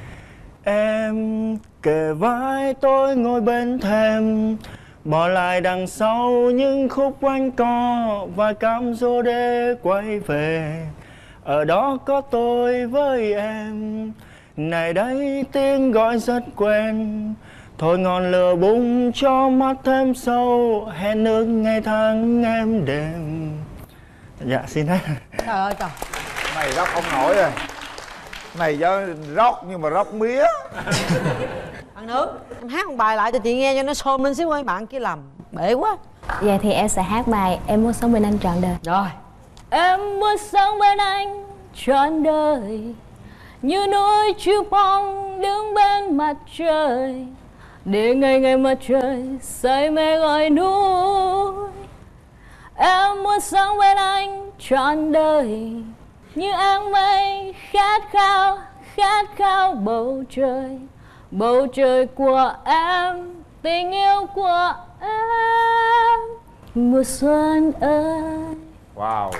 Em kề vai tôi ngồi bên thềm, bỏ lại đằng sau những khúc quanh co và cám dỗ để quay về. Ở đó có tôi với em, này đây tiếng gọi rất quen. Thôi ngọn lửa bùng cho mắt thêm sâu, hẹn ước ngày tháng em đêm. Dạ, xin hết. Trời ơi trời. Này rock không nổi rồi. Này do rock nhưng mà rock mía. Bạn nữ, em hát một bài lại cho chị nghe cho nó xôm lên xíu ơi. Bạn kia làm bể quá. Vậy thì em sẽ hát bài Em muốn sống bên anh trọn đời. Rồi. Em muốn sống bên anh trọn đời, như núi chiêu phong đứng bên mặt trời, để ngày ngày mặt trời say mê gọi núi. Em muốn sống bên anh trọn đời, như áng mây khát khao bầu trời của em, tình yêu của em, mùa xuân ơi. Wow.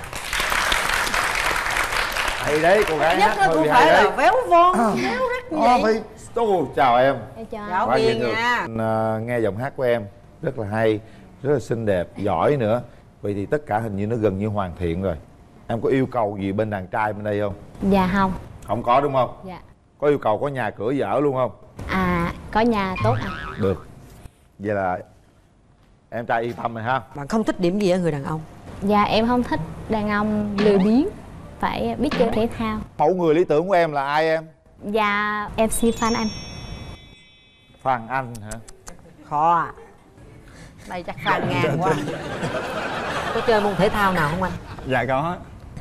Hay đấy, cô gái nhất hát nó hơi cũng bị phải hay là đấy. véo von, véo rắc như vậy. Chào em. Giáo Quá dễ viên thương. nha. Nghe giọng hát của em rất là hay, rất là xinh đẹp, giỏi nữa. Vậy thì tất cả hình như nó gần như hoàn thiện rồi. Em có yêu cầu gì bên đàn trai bên đây không? Dạ không. Không có đúng không? Dạ. Có yêu cầu có nhà cửa vợ luôn không? Có nhà tốt à? Được. Vậy là em trai yên tâm rồi ha. Bạn không thích điểm gì ở người đàn ông? Dạ em không thích đàn ông lười biếng, phải biết chơi thể thao. Mẫu người lý tưởng của em là ai em? Dạ MC Phan Anh. Phan Anh hả? Khó à. Đây chắc Phan ngang quá. Có chơi môn thể thao nào không anh? Dạ có.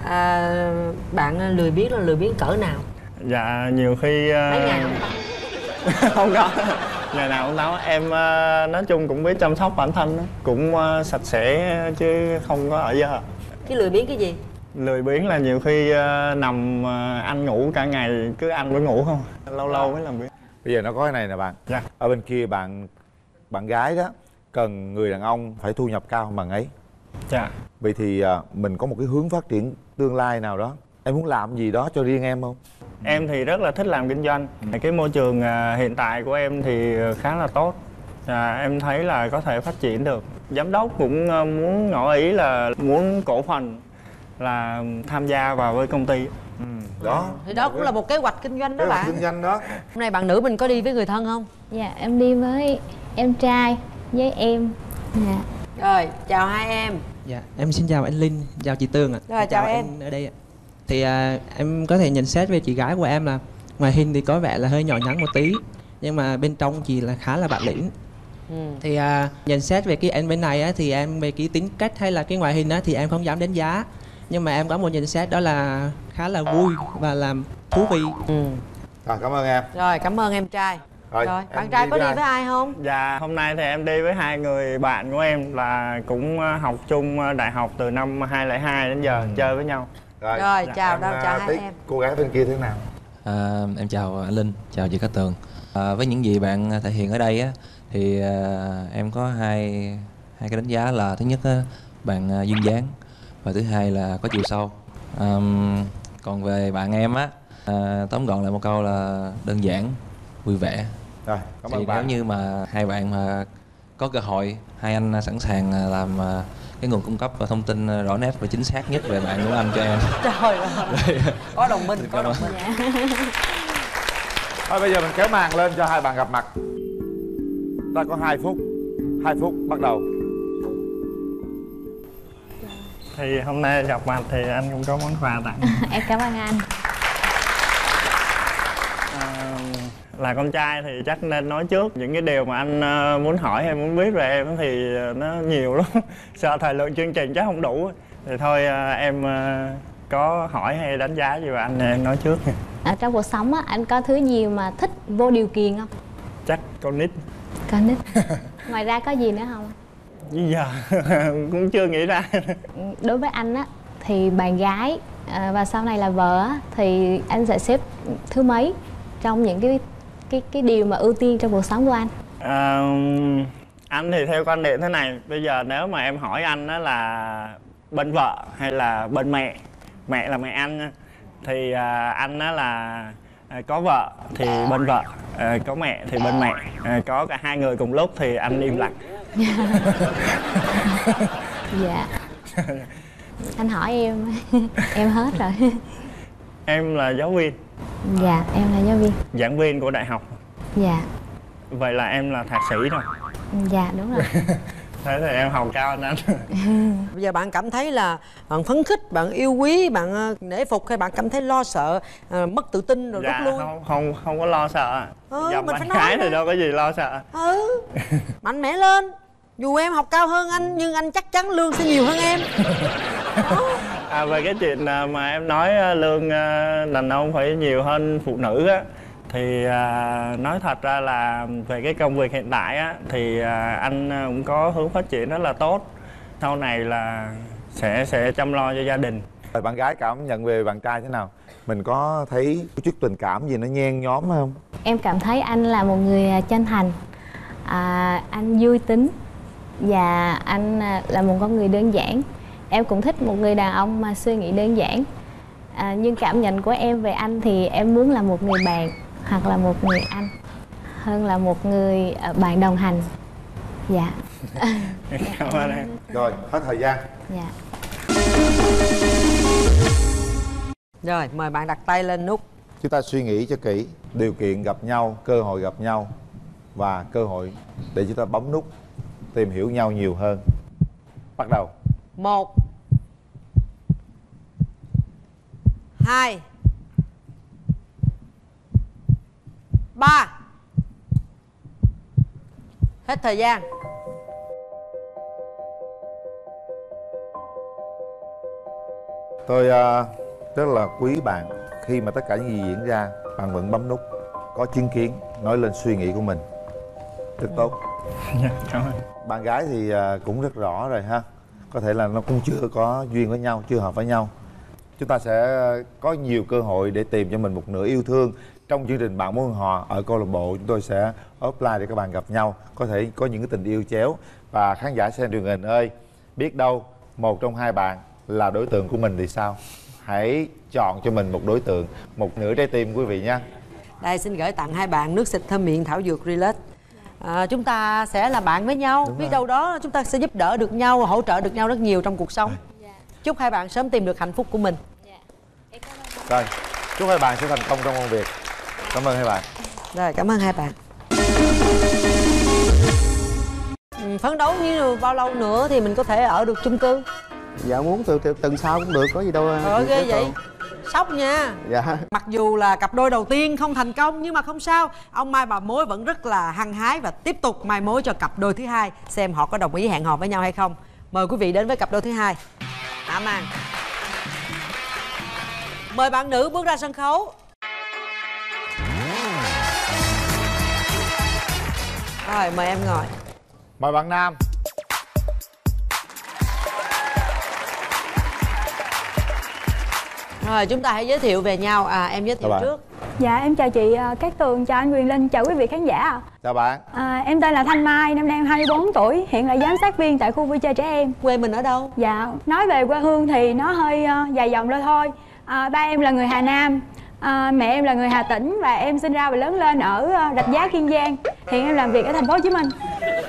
Bạn lười biếng là lười biếng cỡ nào? Dạ nhiều khi Mấy ngày không? không có. Ngày nào cũng tắm. Em nói chung cũng biết chăm sóc bản thân đó. Cũng sạch sẽ chứ không có ở giờ. Cái lười biếng cái gì? Lười biếng là nhiều khi nằm ăn ngủ cả ngày, cứ ăn với ngủ không. Lâu lâu mới làm việc. Bây giờ nó có cái này nè bạn. Dạ. Ở bên kia bạn gái đó cần người đàn ông phải thu nhập cao hơn bạn ấy. Dạ. Vậy thì mình có một cái hướng phát triển tương lai nào đó, em muốn làm gì đó cho riêng em không? Em thì rất là thích làm kinh doanh. Cái môi trường hiện tại của em thì khá là tốt. Em thấy là có thể phát triển được. Giám đốc cũng muốn ngỏ ý là muốn cổ phần là tham gia vào với công ty. Đó. Thì đó cũng là một kế hoạch kinh doanh đó Kế hoạch bạn. kinh doanh đó. Hôm nay bạn nữ mình có đi với người thân không? Dạ em đi với em trai với em. Dạ. Rồi, chào hai em. Dạ, em xin chào anh Linh, chào chị Tường ạ. Rồi, chào em. Ở đây ạ. Thì em có thể nhận xét về chị gái của em là ngoài hình thì có vẻ là hơi nhỏ nhắn một tí, nhưng mà bên trong chị là khá là bản lĩnh. Thì nhận xét về cái anh bên này á, thì em về cái tính cách hay là cái ngoại hình á, thì em không dám đánh giá. Nhưng mà em có một nhận xét đó là khá là vui và làm thú vị. Rồi, cảm ơn em. Rồi, cảm ơn em trai. Rồi, bạn trai có đi với ai không? Dạ, hôm nay thì em đi với hai người bạn của em là cũng học chung đại học từ năm 2002 đến giờ chơi với nhau. Rồi, chào chào hai em. Cô gái bên kia thế nào? Em chào anh Linh, chào chị Cát Tường. Với những gì bạn thể hiện ở đây á, thì em có hai cái đánh giá là thứ nhất á, bạn duyên dáng và thứ hai là có chiều sâu. Còn về bạn em á, tóm gọn lại một câu là đơn giản, vui vẻ. Rồi, cảm ơn thì bạn. nếu như mà hai bạn mà có cơ hội, hai anh sẵn sàng làm cái nguồn cung cấp thông tin rõ nét và chính xác nhất về bạn của anh cho em. Trời ơi, có đồng minh, có đồng minh. Thôi bây giờ mình kéo màn lên cho hai bạn gặp mặt. Ta có 2 phút. 2 phút bắt đầu. Thì hôm nay gặp mặt thì anh cũng có món quà tặng. Em cảm ơn anh. Là con trai thì chắc nên nói trước những cái điều mà anh muốn hỏi hay muốn biết về em thì nó nhiều lắm. Sợ thời lượng chương trình chắc không đủ. Thì thôi em có hỏi hay đánh giá gì về anh thì em nói trước. Ở trong cuộc sống á, anh có thứ gì mà thích vô điều kiện không? Chắc con nít. Con nít. Ngoài ra có gì nữa không? Bây giờ cũng chưa nghĩ ra. Đối với anh á thì bạn gái và sau này là vợ á, thì anh sẽ xếp thứ mấy trong những cái điều mà ưu tiên trong cuộc sống của anh? Anh thì theo quan điểm thế này, bây giờ nếu mà em hỏi anh đó là bên vợ hay là bên mẹ, mẹ là mẹ anh, thì anh đó là có vợ thì bên vợ, có mẹ thì bên mẹ, có cả hai người cùng lúc thì anh im lặng. Dạ. Anh hỏi em hết rồi. Em là giáo viên. Dạ, em là giáo viên. Giảng viên của đại học. Dạ. Vậy là em là thạc sĩ rồi. Dạ, đúng rồi. Thế thì em học cao hơn anh. Bây giờ bạn cảm thấy là bạn phấn khích, bạn yêu quý, bạn nể phục hay bạn cảm thấy lo sợ, mất tự tin rồi rút lui? Không có lo sợ. Dòng mình bạn phải gái nói thì đâu có gì lo sợ. Mạnh mẽ lên. Dù em học cao hơn anh nhưng anh chắc chắn lương sẽ nhiều hơn em. Về cái chuyện mà em nói lương đàn ông phải nhiều hơn phụ nữ á, thì nói thật ra là về cái công việc hiện tại á, thì anh cũng có hướng phát triển rất là tốt. Sau này là sẽ chăm lo cho gia đình. Bạn gái cảm nhận về bạn trai thế nào? Mình có thấy chút tình cảm gì nó nhen nhóm không? Em cảm thấy anh là một người chân thành, anh vui tính và anh là một con người đơn giản. Em cũng thích một người đàn ông mà suy nghĩ đơn giản. Nhưng cảm nhận của em về anh thì em muốn là một người bạn hoặc là một người anh hơn là một người bạn đồng hành. Dạ. Cảm ơn em. Rồi, hết thời gian. Dạ. Rồi, mời bạn đặt tay lên nút. Chúng ta suy nghĩ cho kỹ điều kiện gặp nhau, cơ hội gặp nhau và cơ hội để chúng ta bấm nút. tìm hiểu nhau nhiều hơn. Bắt đầu. 1 2 3. Hết thời gian. Tôi rất là quý bạn khi mà tất cả những gì diễn ra bạn vẫn bấm nút, có chứng kiến, nói lên suy nghĩ của mình. Rất tốt. Cảm ơn. Bạn gái thì cũng rất rõ rồi ha. Có thể là nó cũng chưa có duyên với nhau, chưa hợp với nhau. Chúng ta sẽ có nhiều cơ hội để tìm cho mình một nửa yêu thương. Trong chương trình Bạn Muốn Hẹn Hò ở câu lạc bộ, chúng tôi sẽ offline để các bạn gặp nhau, có thể có những cái tình yêu chéo. Và khán giả xem truyền hình ơi, biết đâu một trong hai bạn là đối tượng của mình thì sao? Hãy chọn cho mình một đối tượng, một nửa trái tim quý vị nhé. Đây, xin gửi tặng hai bạn nước xịt thơm miệng thảo dược Relax. Chúng ta sẽ là bạn với nhau. Đúng biết rồi. đâu đó chúng ta sẽ giúp đỡ được nhau, hỗ trợ được nhau rất nhiều trong cuộc sống. Chúc hai bạn sớm tìm được hạnh phúc của mình. Rồi, chúc hai bạn sẽ thành công trong công việc. Cảm ơn hai bạn. Rồi, cảm ơn hai bạn. Phấn đấu như bao lâu nữa thì mình có thể ở được chung cư? Dạ muốn từ tuần sau cũng được, có gì đâu. Trời ghê vậy. Sốc nha. Dạ. Mặc dù là cặp đôi đầu tiên không thành công nhưng mà không sao. Ông Mai bà Mối vẫn rất là hăng hái và tiếp tục mai mối cho cặp đôi thứ hai, xem họ có đồng ý hẹn hò với nhau hay không. Mời quý vị đến với cặp đôi thứ hai. Tạ Mang. Mời bạn nữ bước ra sân khấu. Rồi, mời em ngồi. Mời bạn nam. Rồi, chúng ta hãy giới thiệu về nhau. Em giới thiệu trước. Dạ, em chào chị Cát Tường, chào anh Quyền Linh, chào quý vị khán giả. Chào bạn. Em tên là Thanh Mai, năm nay em 24 tuổi, hiện là giám sát viên tại khu vui chơi trẻ em. Quê mình ở đâu? Dạ, nói về quê hương thì nó hơi dài dòng lên thôi. Ba em là người Hà Nam, mẹ em là người Hà Tĩnh và em sinh ra và lớn lên ở Rạch Giá, Kiên Giang. Hiện em làm việc ở thành phố Hồ Chí Minh.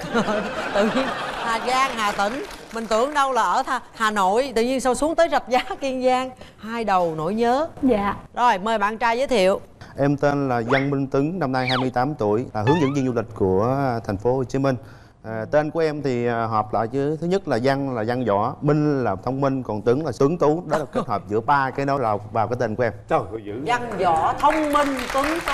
Tự nhiên Hà Giang, Hà Tĩnh, mình tưởng đâu là ở Hà Nội, tự nhiên sao xuống tới Rạch Giá, Kiên Giang. Hai đầu nỗi nhớ. Dạ. Rồi, mời bạn trai giới thiệu. Em tên là Dân Minh Tuấn, năm nay 28 tuổi, là hướng dẫn viên du lịch của thành phố Hồ Chí Minh. Tên của em thì hợp lại chứ, thứ nhất là văn võ, Minh là thông minh, còn Tuấn là tuấn tú. Đó là kết hợp giữa ba cái đó là vào cái tên của em. Trời ơi, dữ. Văn võ, thông minh, tuấn tú.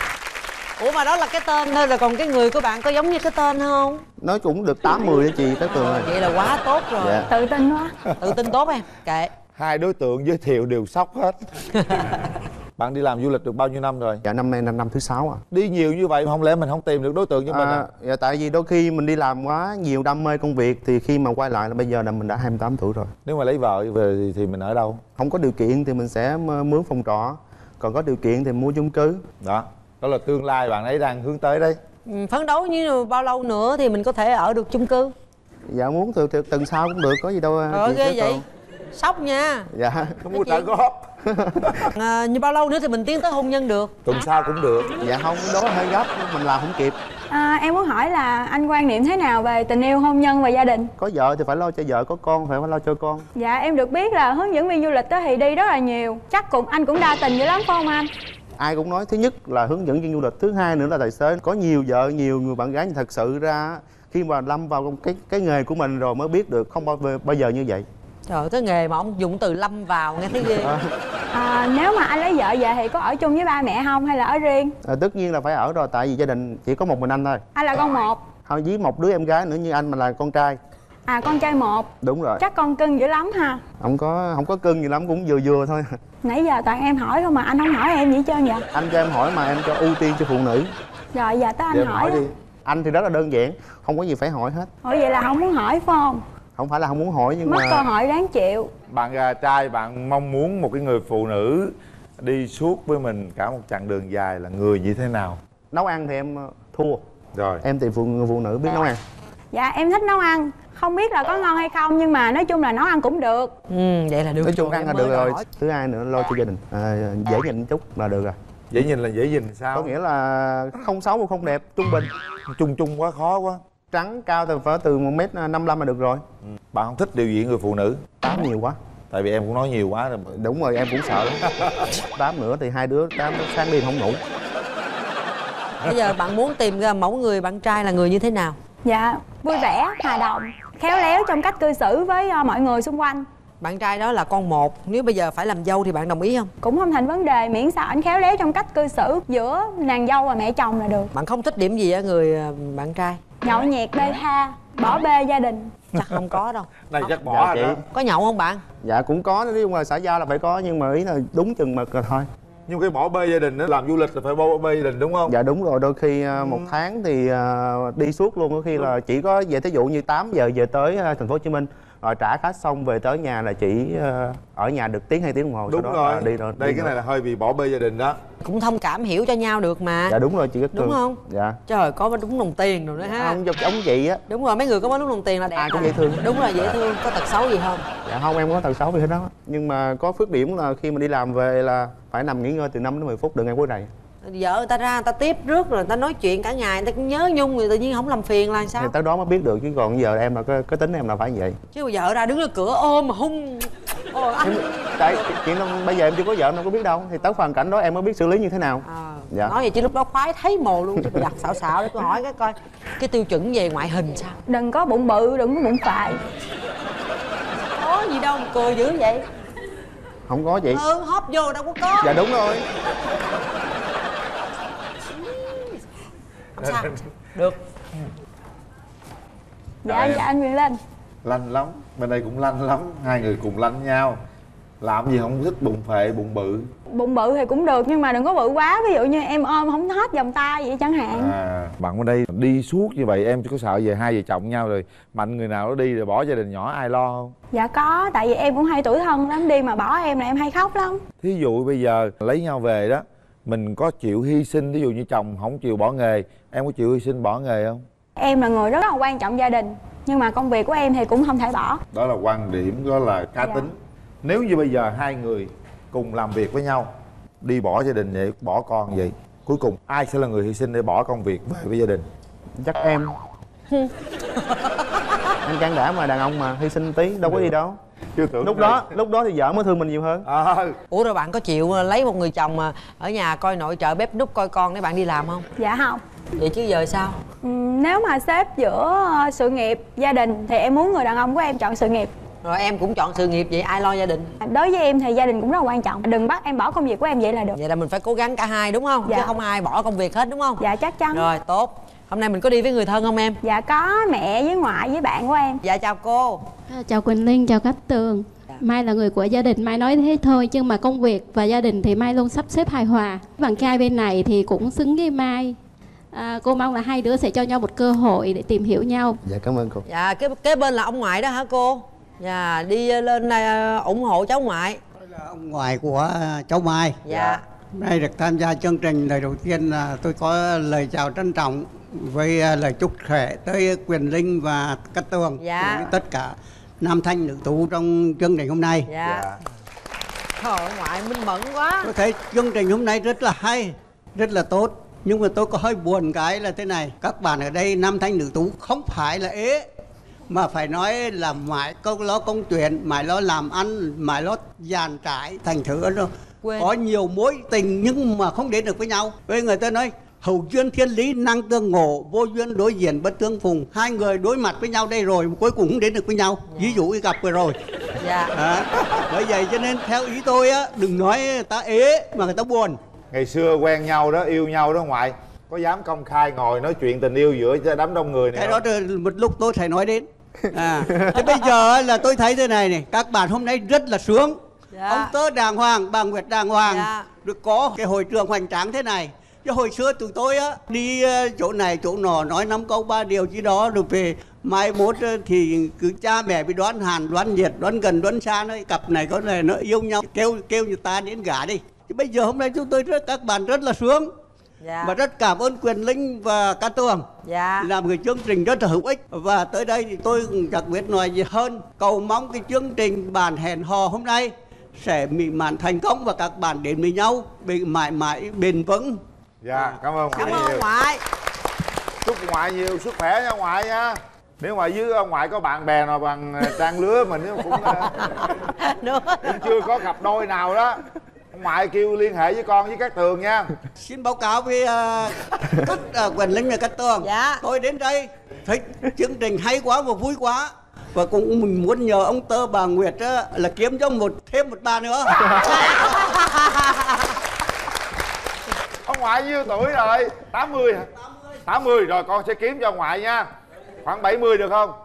Ủa mà đó là cái tên thôi, rồi còn cái người của bạn có giống như cái tên không? Nói cũng được 80 đó chị Cát Tường ơi. Vậy là quá tốt rồi. Dạ. Tự tin quá. Tự tin tốt em. Kệ. Hai đối tượng giới thiệu đều sốc hết. Bạn đi làm du lịch được bao nhiêu năm rồi? Dạ, năm nay là năm thứ 6 à. Đi nhiều như vậy mà không lẽ mình không tìm được đối tượng cho mình à? Dạ, tại vì đôi khi mình đi làm quá nhiều đam mê công việc thì khi mà quay lại là bây giờ là mình đã 28 tuổi rồi. Nếu mà lấy vợ về thì mình ở đâu? Không có điều kiện thì mình sẽ mướn phòng trọ, còn có điều kiện thì mua chung cư. Đó là tương lai bạn ấy đang hướng tới đấy. Phấn đấu như bao lâu nữa thì mình có thể ở được chung cư? Dạ muốn từ tuần sau cũng được, có gì đâu. Trời ơi, ghê vậy. Sốc nha. Dạ. Không mua trả góp. Như bao lâu nữa thì mình tiến tới hôn nhân được? Tuần sau cũng được. Dạ không, đó hơi gấp, mình làm không kịp. Em muốn hỏi là anh quan niệm thế nào về tình yêu, hôn nhân và gia đình? Có vợ thì phải lo cho vợ, có con phải lo cho con. Dạ, em được biết là hướng dẫn viên du lịch đó thì đi rất là nhiều. Chắc anh cũng đa tình dữ lắm phải không anh? Ai cũng nói thứ nhất là hướng dẫn viên du lịch, thứ hai nữa là tài xế. Có nhiều vợ, nhiều người bạn gái thật sự ra khi mà lâm vào cái nghề của mình rồi mới biết được, không bao giờ như vậy. Trời ơi, cái nghề mà ông dùng từ lâm vào nghe thấy ghê. Nếu mà anh lấy vợ về thì có ở chung với ba mẹ không hay là ở riêng? Tất nhiên là phải ở rồi, tại vì gia đình chỉ có một mình anh thôi. Anh là con một? Không, với một đứa em gái nữa như anh mà là con trai. Con trai một. Đúng rồi. Chắc con cưng dữ lắm ha. Không có cưng gì lắm, cũng vừa thôi. Nãy giờ toàn em hỏi không mà anh không hỏi em gì hết trơn vậy? Anh cho em hỏi mà em cho ưu tiên cho phụ nữ. Rồi giờ tới anh hỏi đi. Anh thì rất là đơn giản, không có gì phải hỏi hết. Hỏi vậy là không muốn hỏi phải không? Không phải là không muốn hỏi nhưng mất mà cơ hội đáng chịu. Bạn trai bạn mong muốn một cái người phụ nữ đi suốt với mình cả một chặng đường dài là người như thế nào? Nấu ăn thì em thua. Rồi. Em thì phụ nữ biết nấu ăn. Dạ em thích nấu ăn. Không biết là có ngon hay không nhưng mà nói chung là nấu ăn cũng được. Vậy là được. Nói chung ăn là được rồi. Thứ hai nữa lo cho gia đình. Dễ nhìn chút là được rồi. Dễ nhìn là dễ nhìn sao? Có nghĩa là không xấu mà không đẹp, trung bình. Chung quá khó quá. Trắng cao thì phải từ 1m55 là được rồi. Bạn không thích điều gì người phụ nữ? Tám nhiều quá. Tại vì em cũng nói nhiều quá rồi. Đúng rồi, em cũng sợ lắm. Tám nữa thì hai đứa tám sáng đêm không ngủ. Bây giờ bạn muốn tìm ra mẫu người bạn trai là người như thế nào? Dạ, vui vẻ, hòa đồng, khéo léo trong cách cư xử với mọi người xung quanh. Bạn trai đó là con một, nếu bây giờ phải làm dâu thì bạn đồng ý không? Cũng không thành vấn đề, miễn sao ảnh khéo léo trong cách cư xử giữa nàng dâu và mẹ chồng là được. Bạn không thích điểm gì ở người bạn trai? Nhậu nhẹt, bê tha, bỏ bê gia đình. Chắc không có đâu. Này chắc bỏ rồi đó. Có nhậu không bạn? Dạ cũng có, nói chung là xã giao là phải có, nhưng mà ý là đúng chừng mực rồi thôi. Nhưng cái bỏ bê gia đình đó, làm du lịch là phải bỏ bê gia đình đúng không? Dạ đúng rồi, đôi khi một tháng thì đi suốt luôn, có khi là chỉ có về, thí dụ như 8 giờ về tới thành phố Hồ Chí Minh, rồi trả khách xong về tới nhà là chỉ ở nhà được tiếng 2 tiếng đồng hồ. Đúng sau đó rồi. đi rồi. Đây cái này là hơi bị bỏ bê gia đình đó. Cũng thông cảm hiểu cho nhau được mà. Dạ đúng rồi chị Cát Tường. Đúng không? Dạ. Trời, có đúng đồng tiền rồi nữa ha. Ông chị á. Đúng rồi, mấy người có bó đúng đồng tiền là đẹp. Ai cũng dễ thương. Đúng rồi, dễ thương. Có tật xấu gì không? Dạ không, em có tật xấu gì hết đó. Nhưng mà có khuyết điểm là khi mà đi làm về là phải nằm nghỉ ngơi từ 5 đến 10 phút, đừng ăn quấy rầy. Vợ người ta ra người ta tiếp rước rồi người ta nói chuyện cả ngày, người ta cũng nhớ nhung rồi tự nhiên không làm phiền là sao? Thì tới đó mới biết được, chứ còn giờ em là cái tính em là phải vậy. Chứ vợ ra đứng ở cửa ôm mà hung. Tại chuyện đó, bây giờ em chưa có vợ em đâu có biết đâu, thì tới hoàn cảnh đó em mới biết xử lý như thế nào. Dạ. Nói vậy chứ lúc đó khoái thấy mồ luôn, chứ đặt xạo xạo để tôi hỏi cái coi cái tiêu chuẩn về ngoại hình sao? Đừng có bụng bự, đừng có bụng phại. Có gì đâu mà cười dữ vậy? Không có chị. Hóp vô đâu có. Dạ đúng rồi. Không sao. Được. Dạ, dạ anh Quyền Linh. Lanh lắm, bên đây cũng lanh lắm, hai người cùng lanh nhau. Làm gì không thích bụng phệ, bụng bự. Bụng bự thì cũng được nhưng mà đừng có bự quá, ví dụ như em ôm không hết vòng tay vậy chẳng hạn. Bạn bên đây đi suốt như vậy em có sợ về hai vợ chồng nhau rồi mạnh người nào đó đi rồi bỏ gia đình nhỏ ai lo không? Dạ có, tại vì em cũng hay tủi thân lắm, đi mà bỏ em là em hay khóc lắm. Thí dụ bây giờ lấy nhau về đó, mình có chịu hy sinh, ví dụ như chồng không chịu bỏ nghề, em có chịu hy sinh bỏ nghề không? Em là người rất là quan trọng gia đình, nhưng mà công việc của em thì cũng không thể bỏ. Đó là quan điểm, đó là cá tính. Nếu như bây giờ hai người cùng làm việc với nhau, đi bỏ gia đình vậy, bỏ con vậy, cuối cùng ai sẽ là người hy sinh để bỏ công việc về với gia đình? Chắc em. Anh can đảm mà, đàn ông mà hy sinh tí đâu có gì đâu. Chưa tưởng lúc đó thì vợ mới thương mình nhiều hơn. Ủa rồi bạn có chịu lấy một người chồng mà ở nhà coi nội trợ bếp núc coi con để bạn đi làm không? Dạ không. Vậy chứ giờ sao? Nếu mà xếp giữa sự nghiệp, gia đình thì em muốn người đàn ông của em chọn sự nghiệp. Rồi em cũng chọn sự nghiệp, vậy ai lo gia đình? Đối với em thì gia đình cũng rất là quan trọng. Đừng bắt em bỏ công việc của em vậy là được. Vậy là mình phải cố gắng cả hai đúng không? Dạ. Chứ không ai bỏ công việc hết đúng không? Dạ chắc chắn. Rồi tốt. Hôm nay mình có đi với người thân không em? Dạ có, mẹ với ngoại với bạn của em. Dạ chào cô. Chào Quỳnh Linh, chào Cát Tường. Mai là người của gia đình, Mai nói thế thôi, nhưng mà công việc và gia đình thì Mai luôn sắp xếp hài hòa. Bạn trai bên này thì cũng xứng với Mai. Cô mong là hai đứa sẽ cho nhau một cơ hội để tìm hiểu nhau. Dạ cảm ơn cô. Dạ kế bên là ông ngoại đó hả cô? Dạ đi lên đây ủng hộ cháu ngoại. Tôi là ông ngoại của cháu Mai. Dạ. Hôm nay được tham gia chương trình, lời đầu tiên là tôi có lời chào trân trọng với lời chúc khỏe tới Quyền Linh và Cát Tường. Dạ. Cũng tất cả nam thanh nữ tú trong chương trình hôm nay. Dạ. Trời ơi, ngoại minh mẫn quá. Tôi thấy chương trình hôm nay rất là hay, rất là tốt. Nhưng mà tôi có hơi buồn cái là thế này. Các bạn ở đây nam thanh nữ tú không phải là ế, mà phải nói là mãi câu lo công chuyện, mãi lo làm ăn, mãi lo dàn trải. Thành thử nó có nhiều mối tình nhưng mà không đến được với nhau. Với người ta nói hữu duyên thiên lý năng tương ngộ, vô duyên đối diện bất tương phùng. Hai người đối mặt với nhau đây rồi mà cuối cùng không đến được với nhau. Ví dụ như gặp vừa rồi. Bởi vậy cho nên theo ý tôi á, đừng nói ta ế mà người ta buồn. Ngày xưa quen nhau đó, yêu nhau đó ngoại, có dám công khai ngồi nói chuyện tình yêu giữa đám đông người này cái không? đó một lúc tôi phải nói đến. Thế bây giờ là tôi thấy thế này này, các bạn hôm nay rất là sướng. Ông Tớ đàng hoàng, bà Nguyệt đàng hoàng, được có cái hội trường hoành tráng thế này. Chứ hồi xưa tụi tôi á đi chỗ này chỗ nọ nói 5 câu 3 điều gì đó rồi về mai mốt thì cứ cha mẹ bị đoán hàn, đoán nhiệt, đoán gần, đoán xa, nói cặp này có này nó yêu nhau, kêu người ta đến gả đi. Chứ bây giờ hôm nay chúng tôi các bạn rất là sướng. Và rất cảm ơn Quyền Linh và Cát Tường làm cái chương trình rất là hữu ích. Và tới đây thì tôi chẳng biết nói gì hơn, cầu mong cái chương trình bàn hẹn hò hôm nay sẽ mỹ mãn thành công và các bạn đến với nhau mãi mãi bền vững. Dạ cảm ơn cảm ơn ngoại. Chúc ngoại nhiều sức khỏe nha ngoại nha. Nếu mà với ông ngoại có bạn bè nào bằng trang lứa mình cũng chưa có cặp đôi nào đó Ngoại kêu liên hệ với con với Cát Tường nha. Xin báo cáo với Quỳnh Linh và Cát Tường. Dạ. Tôi đến đây thấy chương trình hay quá và vui quá. Và cũng mình muốn nhờ ông Tơ bà Nguyệt là kiếm cho thêm một bà nữa. Ông ngoại nhiêu tuổi rồi? 80 hả? 80 rồi, con sẽ kiếm cho ông ngoại nha. Khoảng 70 được không?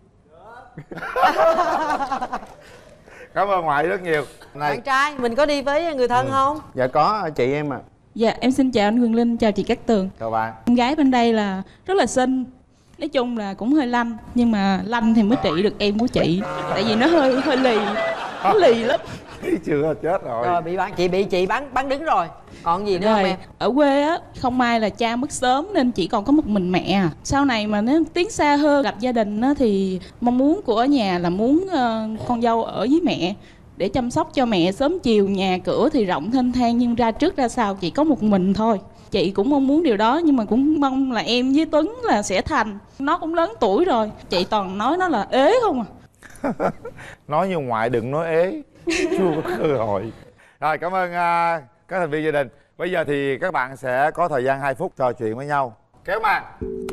Cảm ơn ngoại rất nhiều. Bạn trai mình có đi với người thân không? Dạ có, chị em ạ. Dạ em xin chào anh Quyền Linh, chào chị Cát Tường. Chào bạn. Em gái bên đây là rất là xinh. Nói chung là cũng hơi lanh, nhưng mà lanh thì mới trị được em của chị. Tại vì nó hơi lì, nó lì lắm. Thấy chưa, chết rồi. Rồi bị chị bắn đứng rồi. Còn gì nữa không em? Ở quê á, không may là cha mất sớm nên chỉ còn có một mình mẹ. Sau này mà nó tiến xa hơn, lập gia đình á, thì mong muốn của nhà là muốn con dâu ở với mẹ để chăm sóc cho mẹ sớm chiều. Nhà cửa thì rộng thênh thang nhưng ra trước ra sau chỉ có một mình thôi. Chị cũng mong muốn điều đó nhưng mà cũng mong là em với Tuấn là sẽ thành. Nó cũng lớn tuổi rồi, chị toàn nói nó là ế không à. Nói như ngoại đừng nói ế, chưa có cơ hội. Rồi cảm ơn các thành viên gia đình. Bây giờ thì các bạn sẽ có thời gian 2 phút trò chuyện với nhau. Kéo màn.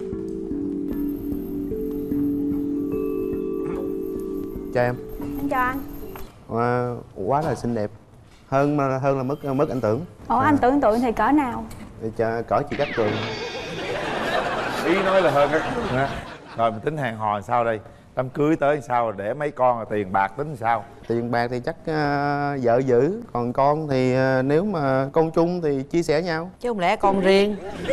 Chào em. Em chào anh. Quá là xinh đẹp. Hơn là mất anh Tưởng. Ủa anh tưởng tượng thì cỡ nào? Thì cỡ chị Cát Tường. Ý nói là hơn Cát Tường ha. Rồi mình tính hẹn hò sao đây? Đám cưới tới sao, để mấy con tiền bạc tính sao? Tiền bạc thì chắc vợ giữ, còn con thì nếu mà con chung thì chia sẻ nhau. Chứ không lẽ con riêng?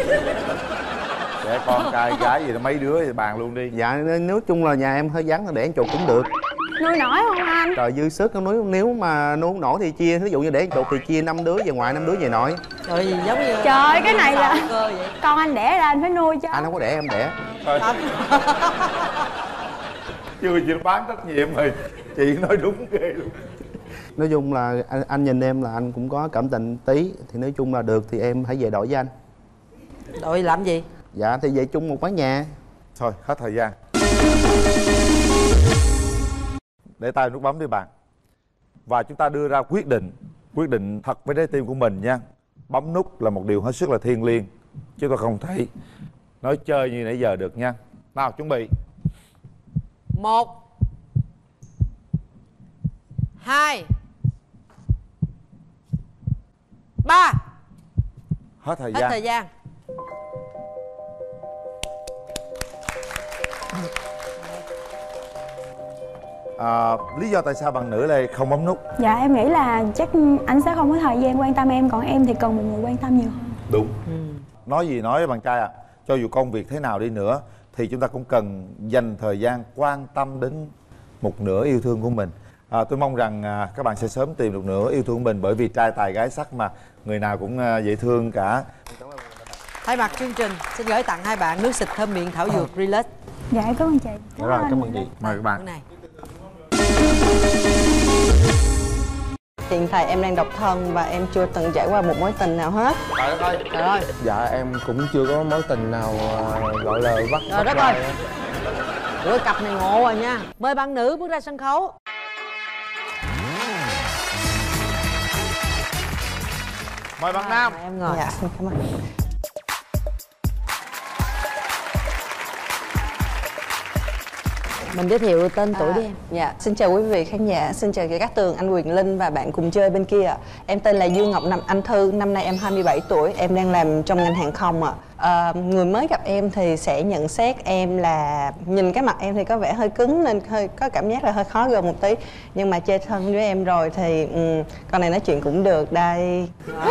Để con trai gái gì đó mấy đứa thì bàn luôn đi. Dạ nếu chung là nhà em hơi vắng để ăn chuột cũng được. Nuôi nổi không anh? Trời dư sức, nếu mà nuôi không nổi thì chia, ví dụ như để ăn chuột thì chia 5 đứa về ngoại, 5 đứa về nội. Trời gì giống như trời cái này là con anh đẻ ra anh phải nuôi chứ. Anh không có đẻ em đẻ. Chưa chị bán trách nhiệm rồi. Chị nói đúng ghê luôn. Nói chung là anh nhìn em là anh cũng có cảm tình tí. Thì nói chung là được thì em hãy về đội với anh. Đội làm gì? Dạ thì về chung một mái nhà. Thôi hết thời gian. Để tay nút bấm đi bạn. Và chúng ta đưa ra quyết định thật với trái tim của mình nha. Bấm nút là một điều hết sức là thiêng liêng. Chứ tôi không thể nói chơi như nãy giờ được nha. Nào chuẩn bị. 1 2 3. Hết thời Hết gian. thời gian. Lý do tại sao bạn nữ lại không bấm nút? Dạ em nghĩ là chắc anh sẽ không có thời gian quan tâm em, còn em thì cần một người quan tâm nhiều hơn. Đúng. Nói gì nói với bạn trai cho dù công việc thế nào đi nữa thì chúng ta cũng cần dành thời gian quan tâm đến một nửa yêu thương của mình. Tôi mong rằng các bạn sẽ sớm tìm được nửa yêu thương của mình, bởi vì trai tài gái sắc mà, người nào cũng dễ thương cả. Thay mặt chương trình xin gửi tặng hai bạn nước xịt thơm miệng thảo dược Relax. Dạ em cảm ơn chị. Rồi, cảm ơn chị. Mời các bạn. Này. Hiện tại em đang độc thân và em chưa từng trải qua một mối tình nào hết. Trời ơi. Dạ em cũng chưa có mối tình nào gọi là bắt đất ơi. Ủa cặp này ngộ rồi nha. Mời bạn nữ bước ra sân khấu. Mời bạn nam. Em ngồi. Dạ xin cảm ơn. Mình giới thiệu tên tuổi đi em. Dạ, xin chào quý vị khán giả, xin chào chị Cát Tường, anh Quyền Linh và bạn cùng chơi bên kia. Em tên là Dương Ngọc Anh Thư, năm nay em 27 tuổi, em đang làm trong ngành hàng không ạ. Người mới gặp em thì sẽ nhận xét em là nhìn cái mặt em thì có vẻ hơi cứng nên hơi có cảm giác là hơi khó gần một tí. Nhưng mà chơi thân với em rồi thì con này nói chuyện cũng được đây.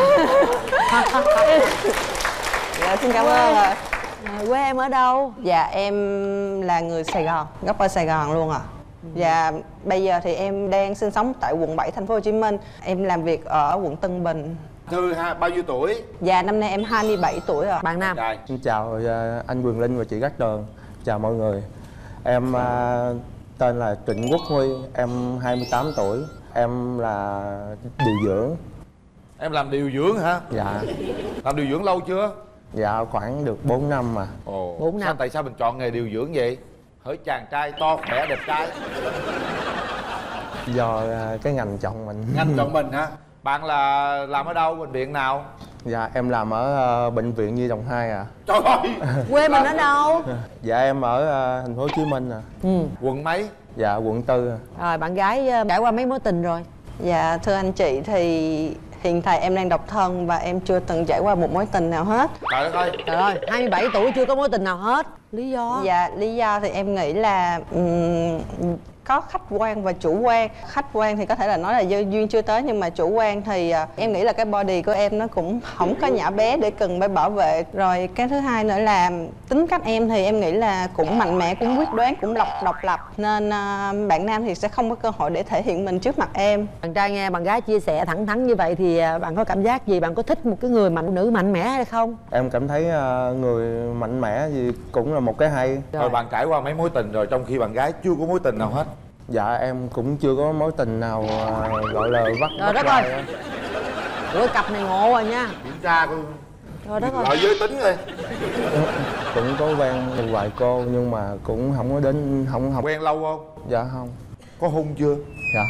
Dạ, xin cảm ơn ạ. Quê em ở đâu? Dạ em là người Sài Gòn, gốc ở Sài Gòn luôn ạ. Dạ bây giờ thì em đang sinh sống tại quận 7 thành phố Hồ Chí Minh. Em làm việc ở quận Tân Bình. Thư bao nhiêu tuổi? Dạ năm nay em 27 tuổi rồi. Bạn nam. Xin chào anh Quyền Linh và chị Cát Tường. Chào mọi người. Em tên là Trịnh Quốc Huy, em 28 tuổi. Em là điều dưỡng. Em làm điều dưỡng hả? Dạ. Làm điều dưỡng lâu chưa? Dạ khoảng được 4 năm mà. Ồ. 4 năm. Tại sao mình chọn nghề điều dưỡng vậy? Hỡi chàng trai to khỏe đẹp trai. Do cái ngành chọn mình. Ngành chọn mình hả? Bạn là làm ở đâu, bệnh viện nào? Dạ em làm ở bệnh viện Nhi Đồng 2 à. Trời ơi. Quê mình ở đâu? Dạ em ở thành phố Hồ Chí Minh à. Quận mấy? Dạ quận 4 à. Rồi bạn gái trải qua mấy mối tình rồi? Dạ thưa anh chị thì hiện tại em đang độc thân và em chưa từng trải qua một mối tình nào hết. Trời đất ơi. Trời ơi, 27 tuổi chưa có mối tình nào hết. Lý do? Dạ lý do thì em nghĩ là có khách quan và chủ quan. Khách quan thì có thể là nói là do duyên chưa tới, nhưng mà chủ quan thì em nghĩ là cái body của em nó cũng không có nhỏ bé để cần phải bảo vệ. Rồi cái thứ hai nữa là tính cách em thì em nghĩ là cũng mạnh mẽ, cũng quyết đoán, cũng độc lập, nên bạn nam thì sẽ không có cơ hội để thể hiện mình trước mặt em. Bạn trai nghe bạn gái chia sẻ thẳng thắn như vậy thì bạn có cảm giác gì? Bạn có thích một cái người nữ mạnh mẽ hay không? Em cảm thấy người mạnh mẽ gì cũng là một cái hay. Rồi bạn trải qua mấy mối tình rồi trong khi bạn gái chưa có mối tình nào hết? Dạ em cũng chưa có mối tình nào gọi là bắt đất ơi. Ủa cặp này ngộ rồi nha. Kiểm tra coi. Trời đất ơi. Loại giới tính rồi. Cũng có quen một vài cô nhưng mà cũng không có đến không. Quen lâu không? Dạ không. Có hung chưa? Dạ.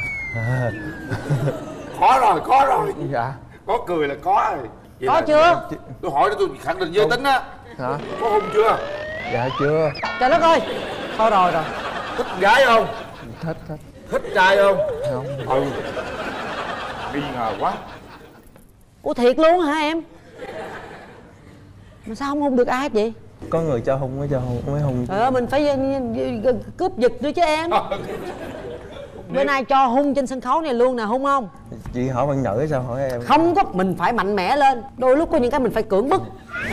Có rồi. Dạ. Có cười là có rồi. Vậy có là chưa? Tôi hỏi để tôi khẳng định giới tính á. Hả? Có hung chưa? Dạ chưa. Trời đất ơi. Thôi rồi. Thích gái không? Thích. Thích trai không? Không. Nghi ngờ quá. Ủa thiệt luôn hả em? Mà sao không hung được ai vậy? Có người cho hung mới cho hung mới hung. Trời ơi mình phải cướp giật nữa chứ em. Bữa nay cho hung trên sân khấu này luôn nè, hung không? Chị hỏi bạn nữ sao hỏi em? Không có, mình phải mạnh mẽ lên. Đôi lúc có những cái mình phải cưỡng bức.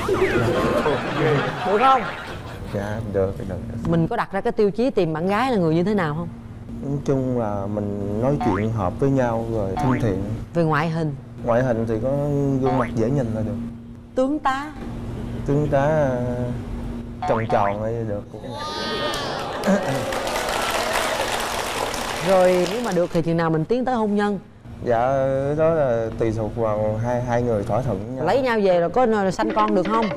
Được không? Dạ được. Mình có đặt ra cái tiêu chí tìm bạn gái là người như thế nào không? Nói chung là mình nói chuyện hợp với nhau rồi thân thiện. Về ngoại hình? Ngoại hình thì có gương mặt dễ nhìn là được. Tướng tá? Tướng tá tròn hay được. Rồi nếu mà được thì chừng nào mình tiến tới hôn nhân? Dạ đó là tùy thuộc vào hai người thỏa thuận với nhau. Lấy nhau về rồi có sanh con được không?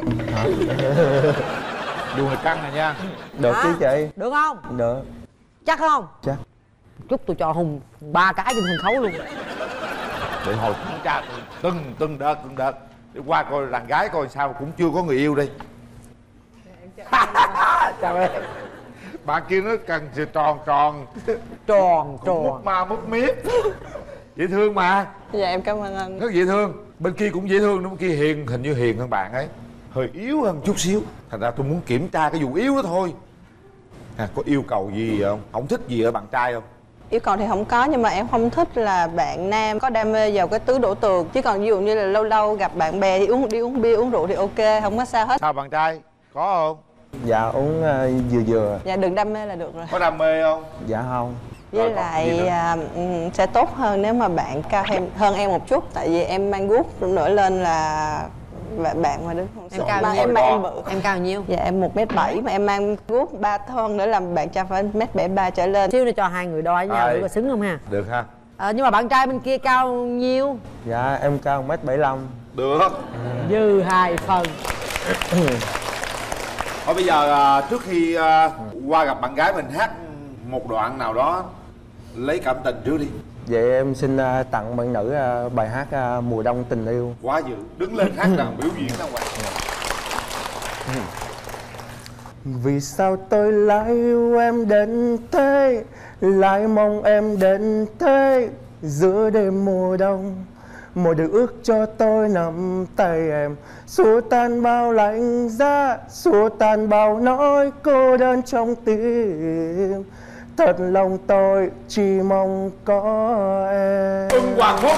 Đùa người căng này nha. Được chứ chị. Được không? Được. Chắc không? Chắc. Chút tôi cho hùng 3 cái trên sân khấu luôn. Để hồi kiểm tra từng đợt để qua coi đàn gái coi sao, cũng chưa có người yêu đây. Chào em. Bạn kia nó cần sự tròn mút ma mút miết, dễ thương mà. Dạ em cảm ơn anh. Rất dễ thương. Bên kia cũng dễ thương, bên kia hiền, hình như hiền hơn bạn ấy, hơi yếu hơn chút xíu. Thành ra tôi muốn kiểm tra cái vụ yếu đó thôi. Có yêu cầu gì không? Không thích gì ở bạn trai không? Yêu cầu thì không có, nhưng mà em không thích là bạn nam có đam mê vào cái tứ đổ tường. Chứ còn ví dụ như là lâu lâu gặp bạn bè thì uống bia uống rượu thì ok, không có sao hết. Sao bạn trai? Có không? Dạ uống vừa. Dạ đừng đam mê là được rồi. Có đam mê không? Dạ không. Với lại sẽ tốt hơn nếu mà bạn cao hơn em một chút. Tại vì em mang guốc nổi lên là bạn mà đứng không em cao nhiêu? Em bự. Em cao nhiêu? Dạ em 1m7 mà em mang guốc 3 thon nữa làm bạn trai phải 1m73 trở lên. Xíu nữa cho hai người đo với nhau để có xứng không ha? Được ha. Nhưng mà bạn trai bên kia cao nhiêu? Dạ em cao 1m75. Được. Dư 2 phần. Thôi bây giờ trước khi qua gặp bạn gái mình hát một đoạn nào đó lấy cảm tình trước đi. Vậy em xin tặng bạn nữ bài hát Mùa Đông Tình Yêu. Quá dữ, đứng lên hát nào, biểu diễn nào vậy. Vì sao tôi lại yêu em đến thế, lại mong em đến thế, giữa đêm mùa đông. Một điều ước cho tôi nắm tay em, xua tan bao lạnh giá, xua tan bao nỗi cô đơn trong tim. Thật lòng tôi chỉ mong có em. Hoàng Phúc.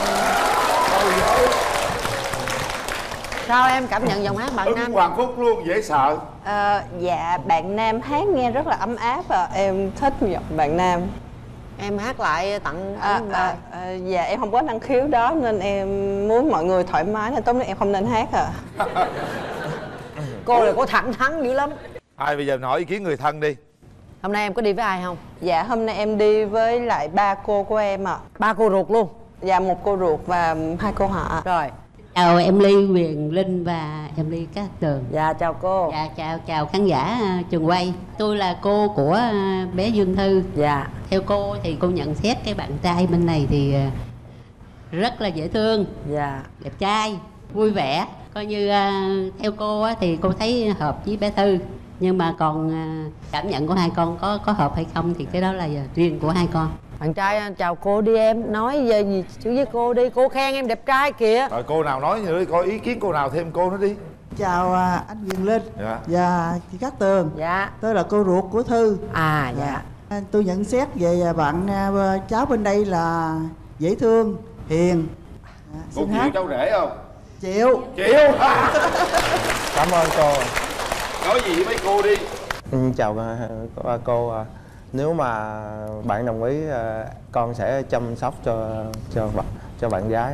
Sao em cảm nhận giọng hát bạn nam? Hoàng Phúc luôn, dễ sợ. Dạ bạn nam hát nghe rất là ấm áp và em thích giọng bạn nam. Em hát lại tặng dạ em không có năng khiếu đó nên em muốn mọi người thoải mái nên tốt nhất em không nên hát à. Cô này có thẳng thắn dữ lắm. Bây giờ hỏi ý kiến người thân đi. Hôm nay em có đi với ai không? Dạ hôm nay em đi với lại 3 cô của em ạ. 3 cô ruột luôn? Dạ 1 cô ruột và 2 cô họ. Rồi. Chào em Ly Huyền Linh và em Ly Cát Tường. Dạ chào cô. Dạ chào khán giả trường quay. Tôi là cô của bé Dương Thư. Dạ. Theo cô thì cô nhận xét cái bạn trai bên này thì rất là dễ thương, dạ, đẹp trai, vui vẻ. Coi như theo cô á, thì cô thấy hợp với bé Thư. Nhưng mà còn cảm nhận của hai con có hợp hay không thì cái đó là riêng của hai con. Bạn trai chào cô đi em, nói về gì chứ với cô đi, cô khen em đẹp trai kìa. Rồi cô nào nói nữa đi, có ý kiến cô nào thêm cô nữa đi. Chào anh Quyền Linh dạ. và chị Cát Tường. Dạ. Tôi là cô ruột của Thư. À dạ. Tôi nhận xét về bạn cháu bên đây là dễ thương, hiền. Cô chịu cháu rể không? Chịu. Chịu. Cảm ơn cô. Nói gì với mấy cô đi. Chào cô. Nếu mà bạn đồng ý, con sẽ chăm sóc cho bạn gái.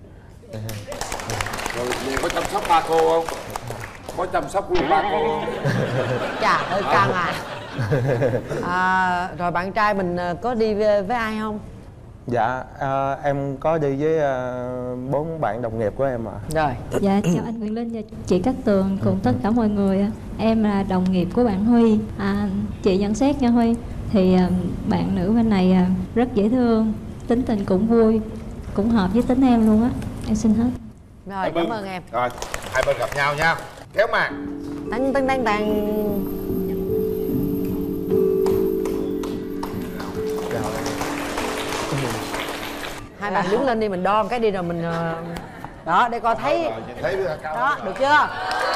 Rồi có chăm sóc ba cô không? Có chăm sóc luôn ba cô không? Chà, hơi căng rồi bạn trai mình có đi với ai không? Dạ, em có đi với 4 bạn đồng nghiệp của em ạ. Rồi. Dạ, chào anh Quyền Linh và chị Cát Tường cùng tất cả mọi người. Em là đồng nghiệp của bạn Huy. Chị nhận xét nha Huy, thì bạn nữ bên này rất dễ thương, tính tình cũng vui, cũng hợp với tính em luôn á. Em xin hết. Rồi, cảm ơn em. Rồi, hai bên gặp nhau nha. Kéo màn. Tăng tăng tăng tăng. Hai bạn đứng lên đi, mình đo một cái đi rồi mình đó để coi thấy. Đó, được chưa?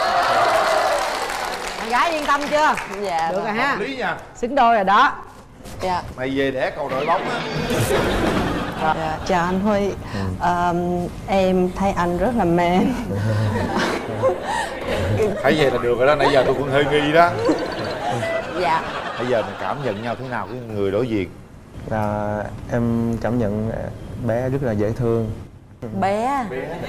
Bạn gái yên tâm chưa? Dạ. Được rồi ha. Hợp lý nha. Xứng đôi rồi đó. Dạ. Mày về đẻ cầu đội bóng á. Dạ, chào anh Huy. Em thấy anh rất là man. Thấy vậy là được rồi đó, nãy giờ tôi cũng hơi nghi đó. Dạ. Bây giờ mình cảm nhận nhau thế nào với người đối diện? Em cảm nhận bé rất là dễ thương. Bé.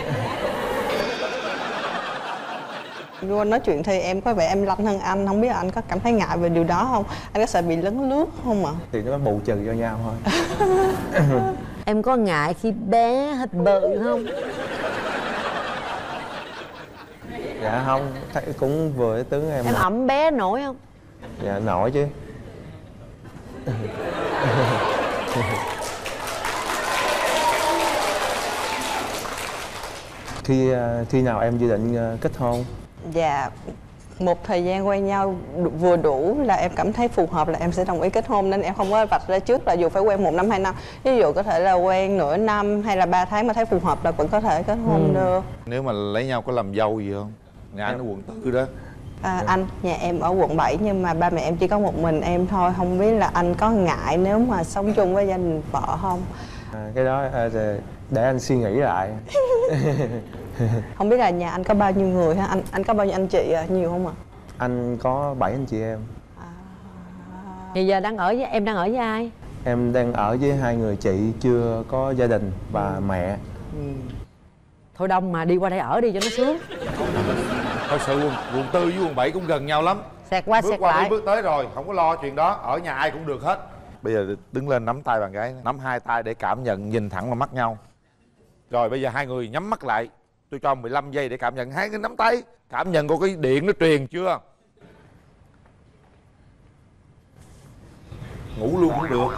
Luôn nói chuyện thì em có vẻ em lanh hơn anh, không biết là anh có cảm thấy ngại về điều đó không? Anh có sợ bị lấn lướt không ạ? Thì nó bù trừ cho nhau thôi. Em có ngại khi bé hết bự không? Dạ không, thấy cũng vừa cái tướng em. Em ẵm bé nổi không? Dạ nổi chứ. Khi nào em dự định kết hôn? Dạ, một thời gian quen nhau vừa đủ là em cảm thấy phù hợp là em sẽ đồng ý kết hôn, nên em không có vạch ra trước là dù phải quen 1 năm 2 năm. Ví dụ có thể là quen nửa năm hay là 3 tháng mà thấy phù hợp là vẫn có thể kết hôn được. Nếu mà lấy nhau có làm dâu gì không? Nhà anh ở quận 4 đó. Anh, nhà em ở quận 7 nhưng mà ba mẹ em chỉ có một mình em thôi. Không biết là anh có ngại nếu mà sống chung với gia đình vợ không? Cái đó để anh suy nghĩ lại. Không biết là nhà anh có bao nhiêu người ha? Anh có bao nhiêu anh chị nhiều không ạ? Anh có 7 anh chị em. Thì giờ em đang ở với ai? Em đang ở với 2 người chị chưa có gia đình và mẹ. Thôi đông mà đi qua đây ở đi cho nó sướng. Thật sự quận 4 với quận 7 cũng gần nhau lắm. Xẹt qua xẹt lại. Bước tới rồi, không có lo chuyện đó. Ở nhà ai cũng được hết. Bây giờ đứng lên nắm tay bạn gái, nắm 2 tay để cảm nhận, nhìn thẳng vào mắt nhau. Rồi bây giờ hai người nhắm mắt lại. Tôi cho 15 giây để cảm nhận hai người nắm tay. Cảm nhận có cái điện nó truyền chưa? Ngủ luôn cũng được.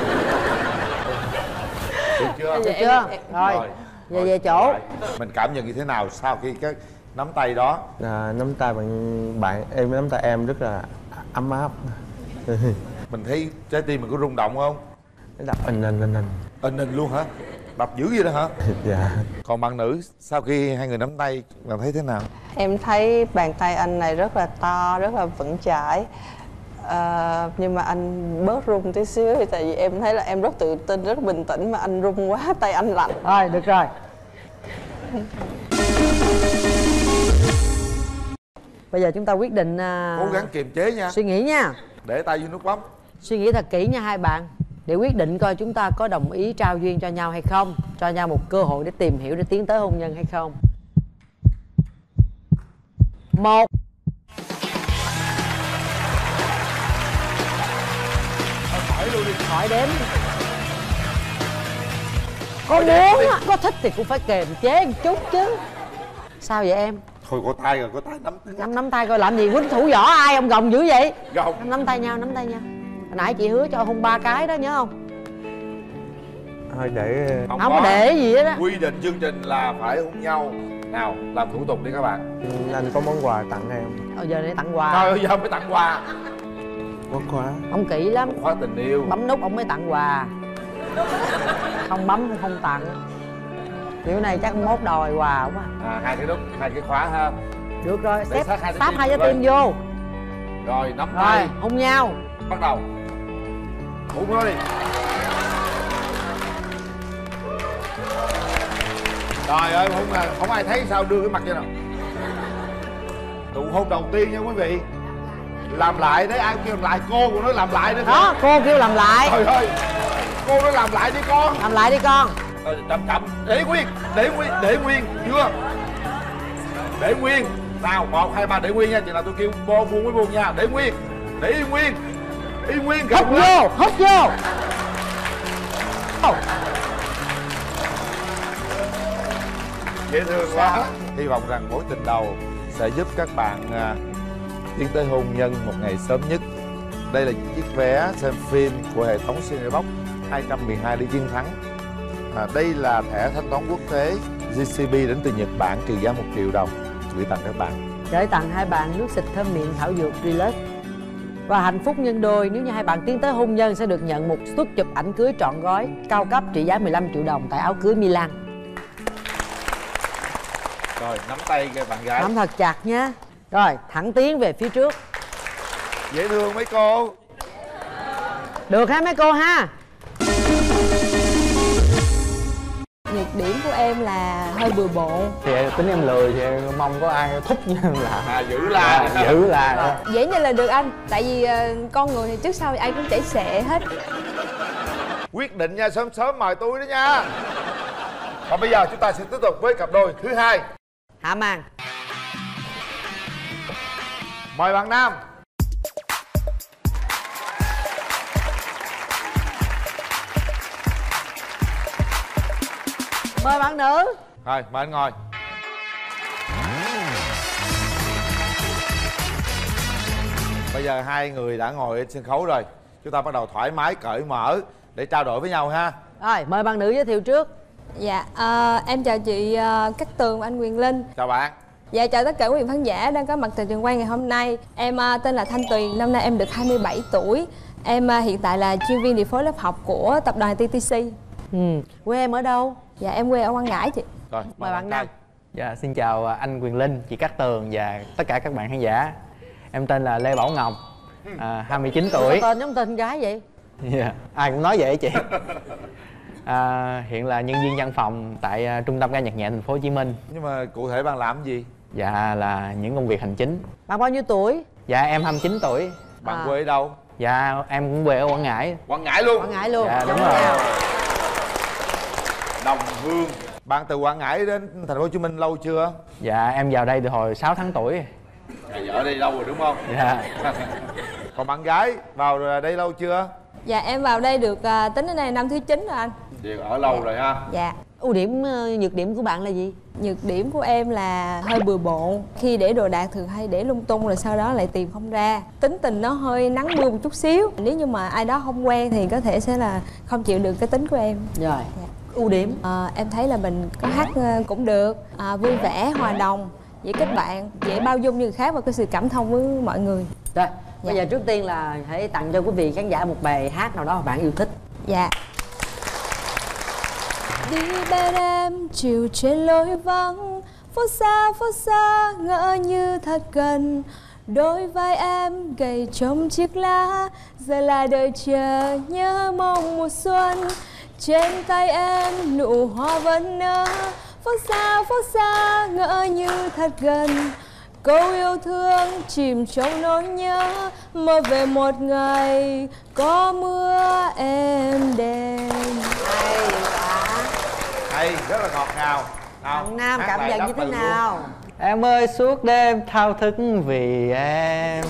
Được chưa? Được chưa? Rồi, về chỗ. Mình cảm nhận như thế nào sau khi cái nắm tay đó? Nắm tay bạn em, nắm tay em rất là ấm áp. Mình thấy trái tim mình có rung động không? Đập ình luôn hả? Đập dữ vậy đó hả? Dạ. Còn bạn nữ sau khi hai người nắm tay bạn thấy thế nào? Em thấy bàn tay anh này rất là to, rất là vững chãi. Nhưng mà anh bớt run tí xíu thì tại vì em thấy là em rất tự tin, rất bình tĩnh mà anh run quá, tay anh lạnh. Rồi, được rồi. Bây giờ chúng ta quyết định cố gắng kiềm chế nha. Suy nghĩ nha. Để tay vô nút bấm. Suy nghĩ thật kỹ nha hai bạn, để quyết định coi chúng ta có đồng ý trao duyên cho nhau hay không, cho nhau một cơ hội để tìm hiểu, để tiến tới hôn nhân hay không. 1. Khỏi luôn đi, khỏi đếm. Có muốn á, có thích thì cũng phải kiềm chế một chút chứ. Sao vậy em? Thôi có tay rồi, có tay nắm tay coi làm gì, quýnh thủ võ ai ông gồng dữ vậy? Gồng. Nắm tay nhau, nắm tay nhau. Hồi nãy chị hứa cho hôn 3 cái đó nhớ không? Thôi để Không có để gì hết á. Quy định chương trình là phải hôn nhau. Nào, làm thủ tục đi các bạn. anh có món quà tặng em. Giờ để tặng quà. Thôi giờ mới tặng quà. Món quà. Ông kỹ lắm. Khóa tình yêu. Bấm nút ông mới tặng quà. Không bấm không tặng. Kiểu này chắc mốt đòi quà quá. Hai cái nút, hai cái khóa ha. Được rồi, Để sắp sát hai trái tim vô. Rồi, nắm Rồi, tay. hôn nhau. Bắt đầu. Hôn thôi. Trời ơi, không ai thấy sao đưa cái mặt vậy nào. Nụ hôn đầu tiên nha quý vị. Làm lại đấy, ai kêu làm lại, cô của nó làm lại nữa. Đó, cô kêu làm lại. Trời ơi, cô nó làm lại đi con. Làm lại đi con. Rồi, chậm, để nguyên, chưa? Để nguyên. Nào, 1, 2, 3 để nguyên nha, chừng nào tôi kêu buông mới buông nha. Để nguyên, để yên nguyên. Yên nguyên. Hút vô, hút vô. Dễ thương quá. Hy vọng rằng mối tình đầu sẽ giúp các bạn tiến tới hôn nhân một ngày sớm nhất. Đây là chiếc vé xem phim của hệ thống Cinebox 212 để chiến thắng. Đây là thẻ thanh toán quốc tế JCB đến từ Nhật Bản trị giá 1 triệu đồng gửi tặng các bạn. Gửi tặng hai bạn nước xịt thơm miệng thảo dược Relax. Và hạnh phúc nhân đôi, nếu như hai bạn tiến tới hôn nhân sẽ được nhận một suất chụp ảnh cưới trọn gói cao cấp trị giá 15 triệu đồng tại áo cưới Milan. Rồi, nắm tay các bạn gái. Nắm thật chặt nhé. Rồi, thẳng tiến về phía trước. Dễ thương mấy cô. Được ha mấy cô ha. Nhược điểm của em là hơi bừa bộn. Thì tính em lười thì em mong có ai thúc như em làm. Giữ là. Giữ là. Dễ như là được anh. Tại vì con người thì trước sau ai cũng chảy xệ hết. Quyết định nha, sớm mời tôi đó nha. Còn bây giờ chúng ta sẽ tiếp tục với cặp đôi thứ hai. Hạ màn. Mời bạn nam. Mời bạn nữ. Rồi, mời anh ngồi. Bây giờ hai người đã ngồi trên sân khấu rồi. Chúng ta bắt đầu thoải mái, cởi mở để trao đổi với nhau ha. Rồi, mời bạn nữ giới thiệu trước. Dạ, em chào chị Cát Tường và anh Quyền Linh. Chào bạn. Dạ, chào tất cả quý vị khán giả đang có mặt tại trường quay ngày hôm nay. Em tên là Thanh Tuyền, năm nay em được 27 tuổi. Em hiện tại là chuyên viên điều phối lớp học của tập đoàn TTC. Quê em ở đâu? Dạ, em quê ở Quảng Ngãi chị. Rồi, mời bạn nam. Dạ, xin chào anh Quyền Linh, chị Cát Tường và tất cả các bạn khán giả. Em tên là Lê Bảo Ngọc, 29 tuổi. Tên giống tên gái vậy? Dạ, ai cũng nói vậy chị. Hiện là nhân viên văn phòng tại Trung tâm ca nhạc nhẹ thành phố Hồ Chí Minh. Nhưng mà cụ thể bạn làm gì? Dạ, là những công việc hành chính. Bạn bao nhiêu tuổi? Dạ, em 29 tuổi. Bạn quê ở đâu? Dạ, em cũng quê ở Quảng Ngãi. Quảng Ngãi luôn? Quảng Ngãi luôn. Dạ, đúng rồi. Đồng Hương. Bạn từ Quảng Ngãi đến thành phố Hồ Chí Minh lâu chưa? Dạ, em vào đây từ hồi 6 tháng tuổi. Ở đây lâu rồi đúng không? Dạ. Còn bạn gái vào đây lâu chưa? Dạ, em vào đây được tính đến nay năm thứ 9 rồi anh. Thì ở lâu rồi ha. Dạ. Ưu điểm, nhược điểm của bạn là gì? Nhược điểm của em là hơi bừa bộn. Khi để đồ đạc thường hay để lung tung rồi sau đó lại tìm không ra. Tính tình nó hơi nắng mưa một chút xíu. Nếu như mà ai đó không quen thì có thể sẽ là không chịu được cái tính của em. Rồi. Dạ. Ưu điểm? Em thấy là mình có hát cũng được, vui vẻ, hòa đồng, dễ kết bạn, dễ bao dung như người khác và có sự cảm thông với mọi người. Rồi, bây giờ trước tiên là hãy tặng cho quý vị khán giả một bài hát nào đó mà bạn yêu thích. Dạ. Đi bên em chiều trên lối vắng, phố xa ngỡ như thật gần. Đôi vai em gầy trong chiếc lá, giờ lại đợi chờ nhớ mong mùa xuân. Trên tay em nụ hoa vẫn nở, phố xa ngỡ như thật gần. Câu yêu thương chìm trong nỗi nhớ, mơ về một ngày có mưa êm đềm. Hay quá. Hay, rất là ngọt ngào. Bạn nam cảm nhận như thế nào? Em ơi suốt đêm thao thức vì em,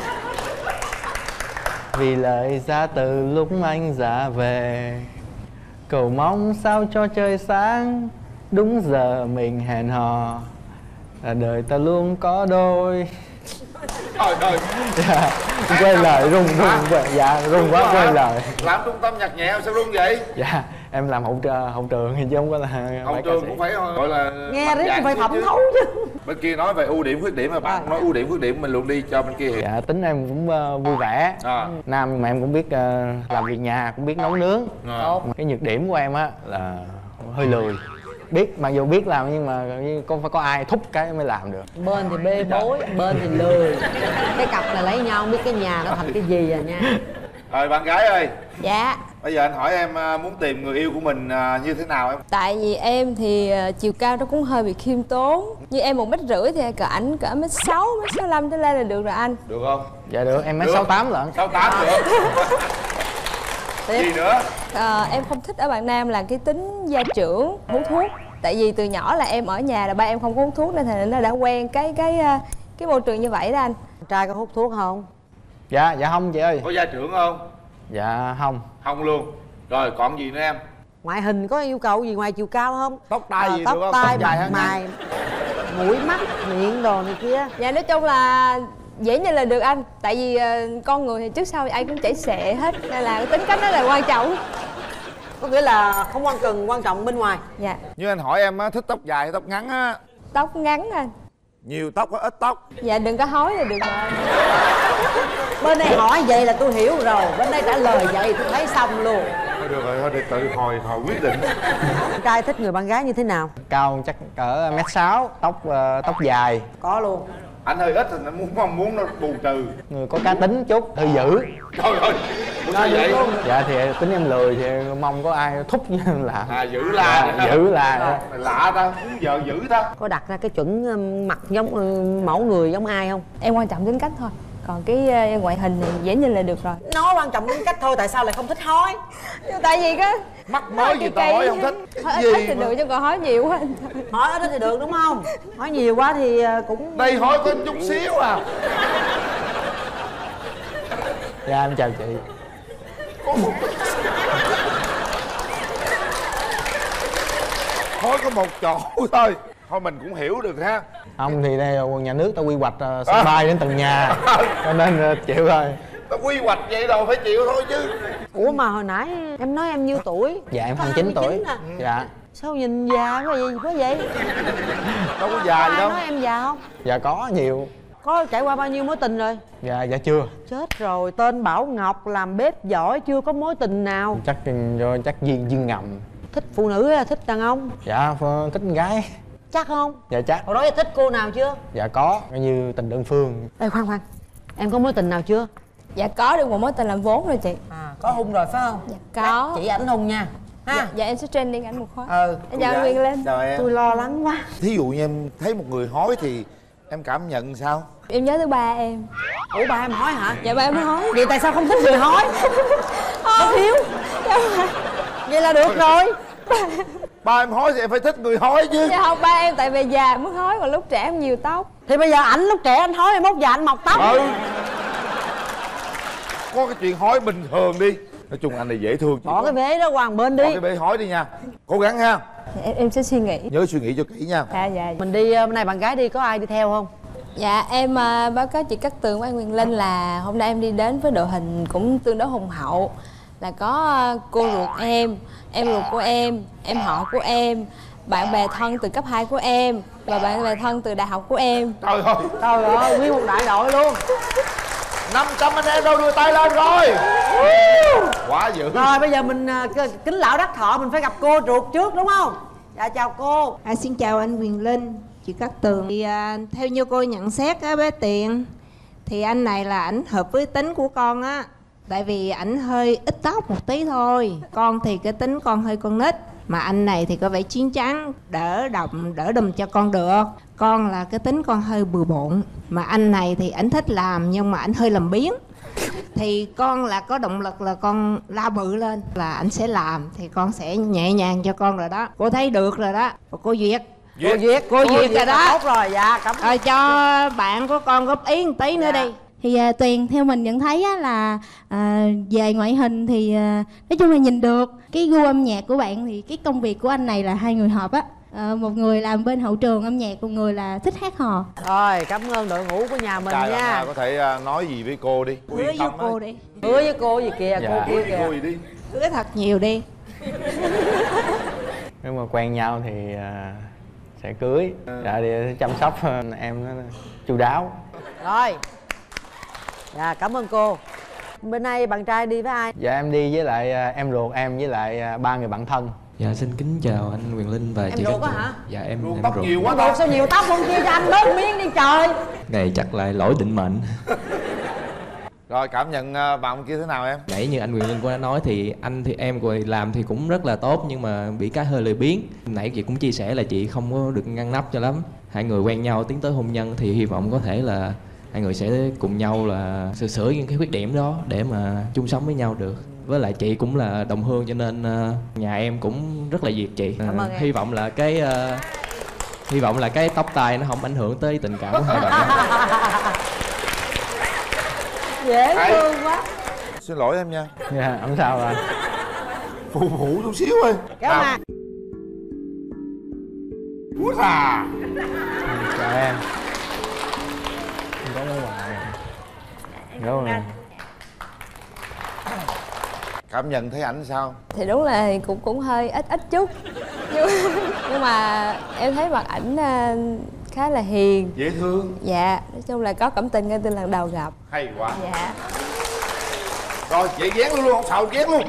vì lời ra từ lúc anh ra về. Cầu mong sao cho trời sáng, đúng giờ mình hẹn hò, là đời ta luôn có đôi. Trời ơi. Dạ, quên lời rung. Dạ, rung quá quên lời. Làm trung tâm nhạc nhẹ sao rung vậy? Dạ, Em làm hậu trường chứ không có là hậu trường cũng phải gọi là nghe riết phải thẩm thấu chứ. Bên kia nói về ưu điểm khuyết điểm mà bạn nói ưu điểm khuyết điểm mình luôn đi cho bên kia hiểu. Dạ, tính em cũng vui vẻ, nam nhưng mà em cũng biết làm việc nhà, cũng biết nấu nướng. Cái nhược điểm của em á là hơi lười. Biết mặc dù biết làm nhưng mà phải có ai thúc cái mới làm được. Bên thì bê bối, bên thì lười. Cái cặp là lấy nhau không biết cái nhà nó thành cái gì à nha. Rồi bạn gái ơi. Dạ. Bây giờ anh hỏi em muốn tìm người yêu của mình như thế nào em? Tại vì em thì chiều cao nó cũng hơi bị khiêm tốn. Như em 1m50 thì cỡ ảnh cỡ 1m6, 1m65 trở lên là được rồi anh. Được không? Dạ được, em 1m68 lận. 68 được. Gì nữa? Em không thích ở bạn nam là cái tính gia trưởng, hút thuốc. Tại vì từ nhỏ là em ở nhà là ba em không có hút thuốc nên nó đã quen cái môi trường như vậy đó anh. Trai có hút thuốc không? Dạ không chị ơi. Có gia trưởng không? Dạ không. Không luôn. Rồi còn gì nữa em? Ngoại hình có yêu cầu gì ngoài chiều cao không? Tóc tai gì tóc được không? tai, Dài mặt mày, mũi mắt, miệng đồ này kia. Dạ nói chung là dễ như là được anh. Tại vì con người thì trước sau ai cũng chảy xệ hết. Nên là cái tính cách đó là quan trọng. Có nghĩa là không quan trọng bên ngoài. Dạ. Như anh hỏi em á, thích tóc dài hay tóc ngắn á? Tóc ngắn anh. Nhiều tóc hay ít tóc? Dạ đừng có hói là được rồi. Bên đây hỏi vậy là tôi hiểu rồi. Bên đây trả lời vậy tôi thấy xong luôn. Thôi được rồi, thôi để tự hồi quyết định. Trai thích người bạn gái như thế nào? Cao chắc cỡ 1m6, tóc dài. Có luôn. Anh hơi ít thì anh muốn nó bù trừ. Người có cá tính chút, hơi dữ. Thôi thôi. Sao vậy? Dạ thì tính em lười thì mong có ai thúc với em làm. Dữ la. Dạ, dữ la. Lạ ta, muốn vợ dữ ta. Có đặt ra cái chuẩn mặt giống mẫu người giống ai không? Em quan trọng tính cách thôi. Còn cái ngoại hình thì dễ nhìn là được rồi. Nó quan trọng tính cách thôi, tại sao lại không thích hói? Tại vì cái mắc mới gì tao hỏi không thích. Hỏi ít thì được chứ còn hỏi nhiều quá. Hỏi ít thì được đúng không? Hỏi nhiều quá thì cũng... Đây hỏi có chút xíu à. Dạ em chào chị. Hỏi có một chỗ thôi. Thôi mình cũng hiểu được ha. Không thì đây nhà nước ta quy hoạch sân bay đến từng nhà. Cho nên chịu thôi. Ta quy hoạch vậy đâu phải chịu thôi chứ. Ủa mà hồi nãy em nói em nhiêu tuổi? Dạ em 29 tuổi. À? Dạ. Sao nhìn già quá vậy? Đâu có già gì đâu. Nói em già không? Dạ có nhiều. Có trải qua bao nhiêu mối tình rồi? Dạ chưa. Chết rồi, tên Bảo Ngọc làm bếp giỏi chưa có mối tình nào. Chắc duyên ngầm. Thích phụ nữ hay là thích đàn ông? Dạ thích con gái. Chắc không? Dạ chắc. Hồi đó thích cô nào chưa? Dạ có, như tình đơn phương. Ê khoan, em có mối tình nào chưa? Dạ có được một mối tình làm vốn rồi chị. Có hung rồi phải không? Dạ có. Chỉ ảnh hung nha. Dạ em sẽ training ảnh một khóa. Em chào anh Nguyên lên. Chào em. Tôi lo lắng quá. Thí dụ như em thấy một người hói thì em cảm nhận sao? Em nhớ tới ba em. Ủa ba em hói hả? Dạ ba em hói. Vậy tại sao không thích người hói? Không thiếu. Vậy là được rồi. Ba em hói thì em phải thích người hói chứ. Dạ không, ba em tại vì già mới hói, còn lúc trẻ em nhiều tóc. Thì bây giờ ảnh lúc trẻ anh hói, mốt già anh mọc tóc. Có cái chuyện hói bình thường đi. Nói chung anh này dễ thương. Bỏ cái vế đó qua một bên đi. Bỏ cái vế hói đi nha. Cố gắng ha. Dạ, em sẽ suy nghĩ. Nhớ suy nghĩ cho kỹ nha. Dạ. Mình đi bên này bạn gái đi, có ai đi theo không? Dạ em báo cáo chị Cát Tường với anh Quyền Linh là hôm nay em đi đến với đội hình cũng tương đối hùng hậu. Là có cô ruột em ruột của em họ của em, bạn bè thân từ cấp 2 của em và bạn bè thân từ đại học của em. Trời ơi, nguyên một đại đội luôn. 500 anh em đâu đưa tay lên rồi. Quá dữ. Rồi bây giờ mình kính lão đắc thọ, mình phải gặp cô ruột trước đúng không? Dạ chào cô. Xin chào anh Quyền Linh, chị Cát Tường. Thì theo như cô nhận xét á bé Tiền, thì anh này là ảnh hợp với tính của con á. Tại vì ảnh hơi ít tóc một tí thôi. Con thì cái tính con hơi con nít. Mà anh này thì có vẻ chín chắn, đỡ đùm cho con được. Con là cái tính con hơi bừa bộn. Mà anh này thì ảnh thích làm nhưng mà ảnh hơi làm biếng. Thì con là có động lực là con la bự lên là ảnh sẽ làm. Thì con sẽ nhẹ nhàng cho con rồi đó. Cô thấy được rồi đó. Và cô duyệt rồi đó. Tốt rồi, dạ cảm ơn. Rồi cho bạn của con góp ý một tí nữa đi. Thì Tuyền theo mình nhận thấy á, là về ngoại hình thì nói chung là nhìn được. Cái gu âm nhạc của bạn thì cái công việc của anh này là hai người hợp á. Một người làm bên hậu trường âm nhạc, một người là thích hát hò. Rồi cảm ơn đội ngũ của nhà mình nha. Có thể nói gì với cô đi. Hứa với cô đi. Hứa với cô gì kìa, Dạ. cô kia kìa. Cô gì đi. Hứa thật nhiều đi. Nếu mà quen nhau thì sẽ cưới. Dạ thì chăm sóc em nó chu đáo. Rồi. Dạ cảm ơn cô. Bên này bạn trai đi với ai? Dạ em đi với lại em ruột em với lại 3 người bạn thân. Dạ xin kính chào anh Quyền Linh và chị Em ruột á hả? Dạ em tóc ruột. nhiều quá Ruột sao nhiều tóc không chia cho anh bớt miếng đi trời. Này chắc lại lỗi định mệnh. Rồi cảm nhận bạn kia thế nào em? Nãy như anh Quyền Linh cũng đã nói thì anh thì em rồi làm thì cũng rất là tốt, nhưng mà bị cái hơi lười biếng. Nãy chị cũng chia sẻ là chị không có được ngăn nắp cho lắm. Hai người quen nhau tiến tới hôn nhân thì hy vọng có thể là hai người sẽ cùng nhau là sửa những cái khuyết điểm đó để mà chung sống với nhau được. Với lại chị cũng là đồng hương cho nên nhà em cũng rất là duyệt chị. Hy vọng là cái tóc tai nó không ảnh hưởng tới tình cảm của hai bạn. Dễ thương quá. Xin lỗi em nha. Dạ không sao rồi. Phụ chút xíu thôi. Kéo mà. Út à. Chào em. Không có mấy bạn. Đúng rồi. Cảm nhận thấy ảnh sao? Thì đúng là cũng hơi ít chút. Nhưng mà em thấy mặt ảnh khá là hiền, dễ thương. Dạ, nói chung là có cảm tình ngay từ lần đầu gặp. Hay quá. Dạ. Rồi chị ghét luôn, không sợ ghét luôn.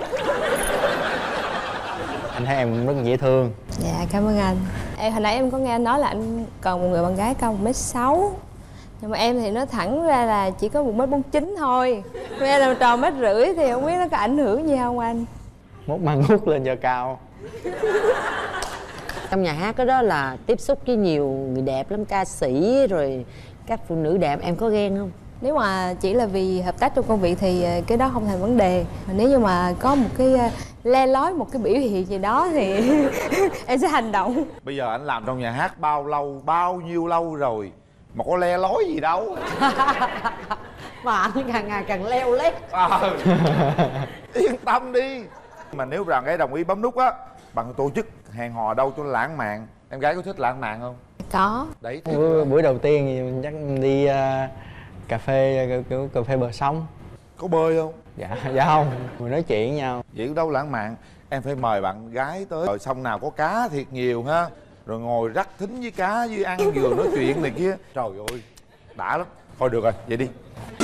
Anh thấy em rất dễ thương. Dạ cảm ơn anh. Hồi nãy em có nghe anh nói là anh còn một người bạn gái cao 1m6. Nhưng mà em thì nói thẳng ra là chỉ có 1m49 thôi. Em là tròn 1m50 thì không biết nó có ảnh hưởng gì không anh? Mốt mang hút lên cho cao. Trong nhà hát đó là tiếp xúc với nhiều người đẹp lắm, ca sĩ rồi các phụ nữ đẹp, em có ghen không? Nếu mà chỉ là vì hợp tác trong công việc thì cái đó không thành vấn đề. Mà nếu như mà có một cái le lói, một cái biểu hiện gì đó thì em sẽ hành động. Bây giờ anh làm trong nhà hát bao nhiêu lâu rồi mà có le lói gì đâu. Mà anh càng ngày càng leo lét. Yên tâm đi. Mà nếu bạn gái đồng ý bấm nút á, bạn tổ chức hẹn hò đâu cho lãng mạn. Em gái có thích lãng mạn không? Có. Đấy. Buổi đầu tiên thì chắc đi cà phê bờ sông. Có bơi không? Dạ không. Mình nói chuyện với nhau. Vậy đâu lãng mạn. Em phải mời bạn gái tới rồi sông nào có cá thiệt nhiều ha, rồi ngồi rắc thính với cá với ăn vừa nói chuyện này kia. Trời ơi đã lắm. Thôi được rồi, vậy đi.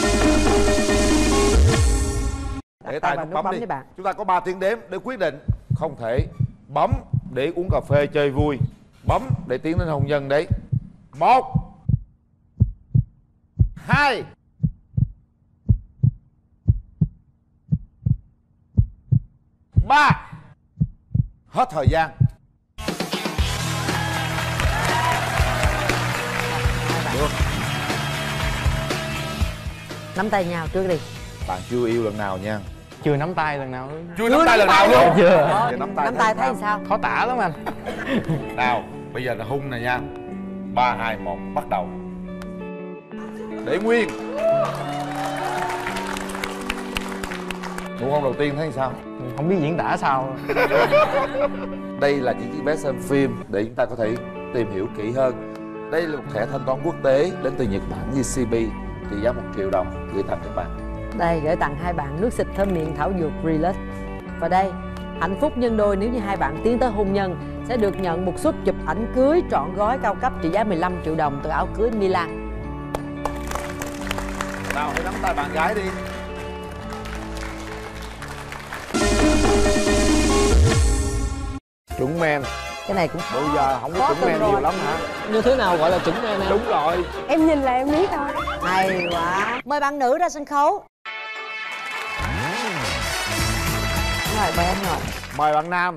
Để tay nút bấm đi. Chúng ta có 3 tiếng đếm để quyết định. Không thể bấm để uống cà phê chơi vui, bấm để tiến đến hôn nhân đấy. 1 2 3. Hết thời gian. Được. Nắm tay nhau trước đi. Bạn chưa yêu lần nào nha. Chưa nắm tay lần nào. Chưa nắm tay lần nào luôn. Chưa. Nắm tay thấy sao? Khó tả lắm anh. Nào, bây giờ là hung này nha. 3, 2, 1, bắt đầu. Để nguyên. Nụ hôn đầu tiên thấy sao? Không biết diễn tả sao. Đây là những chiếc vé xem phim để chúng ta có thể tìm hiểu kỹ hơn. Đây là một thẻ thanh toán quốc tế đến từ Nhật Bản như CB, trị giá 1 triệu đồng gửi tặng các bạn. Đây, gửi tặng hai bạn nước xịt thơm miệng thảo dược Relax. Và đây, hạnh phúc nhân đôi nếu như hai bạn tiến tới hôn nhân sẽ được nhận một suất chụp ảnh cưới trọn gói cao cấp trị giá 15 triệu đồng từ áo cưới Milan. Nào, hãy nắm tay bạn gái đi. Chuẩn men. Cái này cũng bây giờ không có chuẩn men nhiều lắm hả? Như thế nào gọi là chuẩn men em? Đúng rồi. Em nhìn là em biết thôi. Hay quá. Mời bạn nữ ra sân khấu. Rồi, mời em ngồi. Mời bạn nam.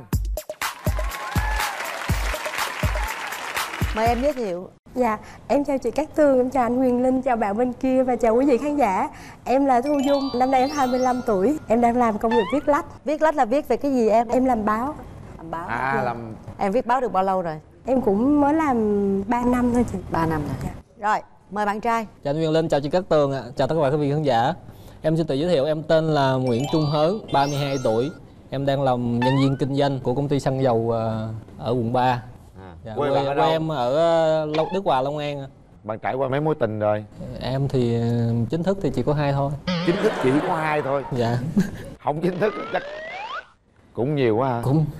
Mời em giới thiệu. Dạ, em chào chị Cát Tường, em chào anh Huyền Linh, chào bạn bên kia và chào quý vị khán giả. Em là Thu Dung, năm nay em 25 tuổi. Em đang làm công việc viết lách. Viết lách là viết về cái gì em? Em làm báo. Làm báo. À, làm... Em viết báo được bao lâu rồi? Em cũng mới làm 3 năm thôi chị. 3 năm rồi. Rồi, mời bạn trai. Chào anh Huyền Linh, chào chị Cát Tường ạ. Chào tất cả quý vị khán giả. Em xin tự giới thiệu, em tên là Nguyễn Trung Hớn, 32 tuổi. Em đang làm nhân viên kinh doanh của công ty xăng dầu ở quận 3. Dạ, quê em ở Đức Hòa, Long An. Bạn trải qua mấy mối tình rồi? Em thì chính thức thì chỉ có 2 thôi. Chính thức chỉ có 2 thôi? Dạ. Không chính thức chắc cũng nhiều quá hả?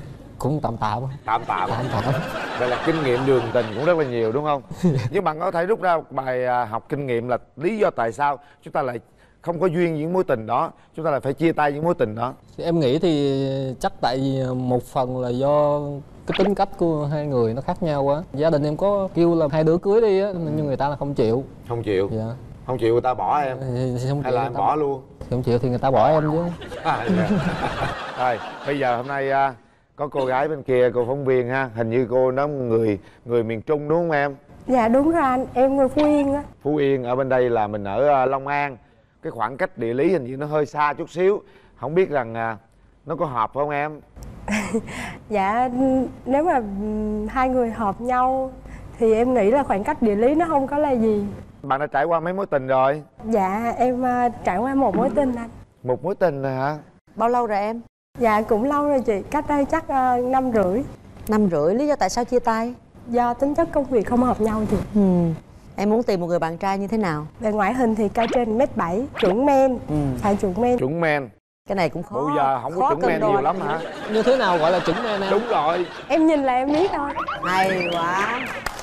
Cũng tạm tạm. Tạm. Vậy là kinh nghiệm đường tình cũng rất là nhiều đúng không? Nhưng bạn có thể rút ra bài học kinh nghiệm là lý do tại sao chúng ta lại không có duyên những mối tình đó, chúng ta lại phải chia tay những mối tình đó. Em nghĩ thì chắc tại vì một phần là do cái tính cách của hai người nó khác nhau quá. Gia đình em có kêu là hai đứa cưới đi á, nhưng người ta là không chịu. Không chịu? Dạ. Không chịu người ta bỏ em? Không hay là em bỏ luôn? Không chịu thì người ta bỏ em chứ. Rồi, bây giờ hôm nay có cô gái bên kia, cô phóng viên ha. Hình như cô đó người miền Trung đúng không em? Dạ đúng rồi anh, em người Phú Yên á. Phú Yên, ở bên đây là mình ở Long An. Cái khoảng cách địa lý hình như nó hơi xa chút xíu. Không biết rằng nó có hợp không em? Dạ nếu mà hai người hợp nhau thì em nghĩ là khoảng cách địa lý nó không có là gì. Bạn đã trải qua mấy mối tình rồi? Dạ em trải qua một mối tình anh. Một mối tình rồi hả? Bao lâu rồi em? Dạ cũng lâu rồi chị, cách đây chắc 5 rưỡi. 5 rưỡi, lý do tại sao chia tay? Do tính chất công việc không hợp nhau chị. Em muốn tìm một người bạn trai như thế nào? Về ngoại hình thì cao trên 1m7, chuẩn men. Phải chuẩn men. Chuẩn men. Cái này cũng khó. Bây giờ không có chuẩn men nhiều lắm hả? Như thế nào gọi là chuẩn men em? Đúng rồi. Em nhìn là em biết thôi. Hay quá.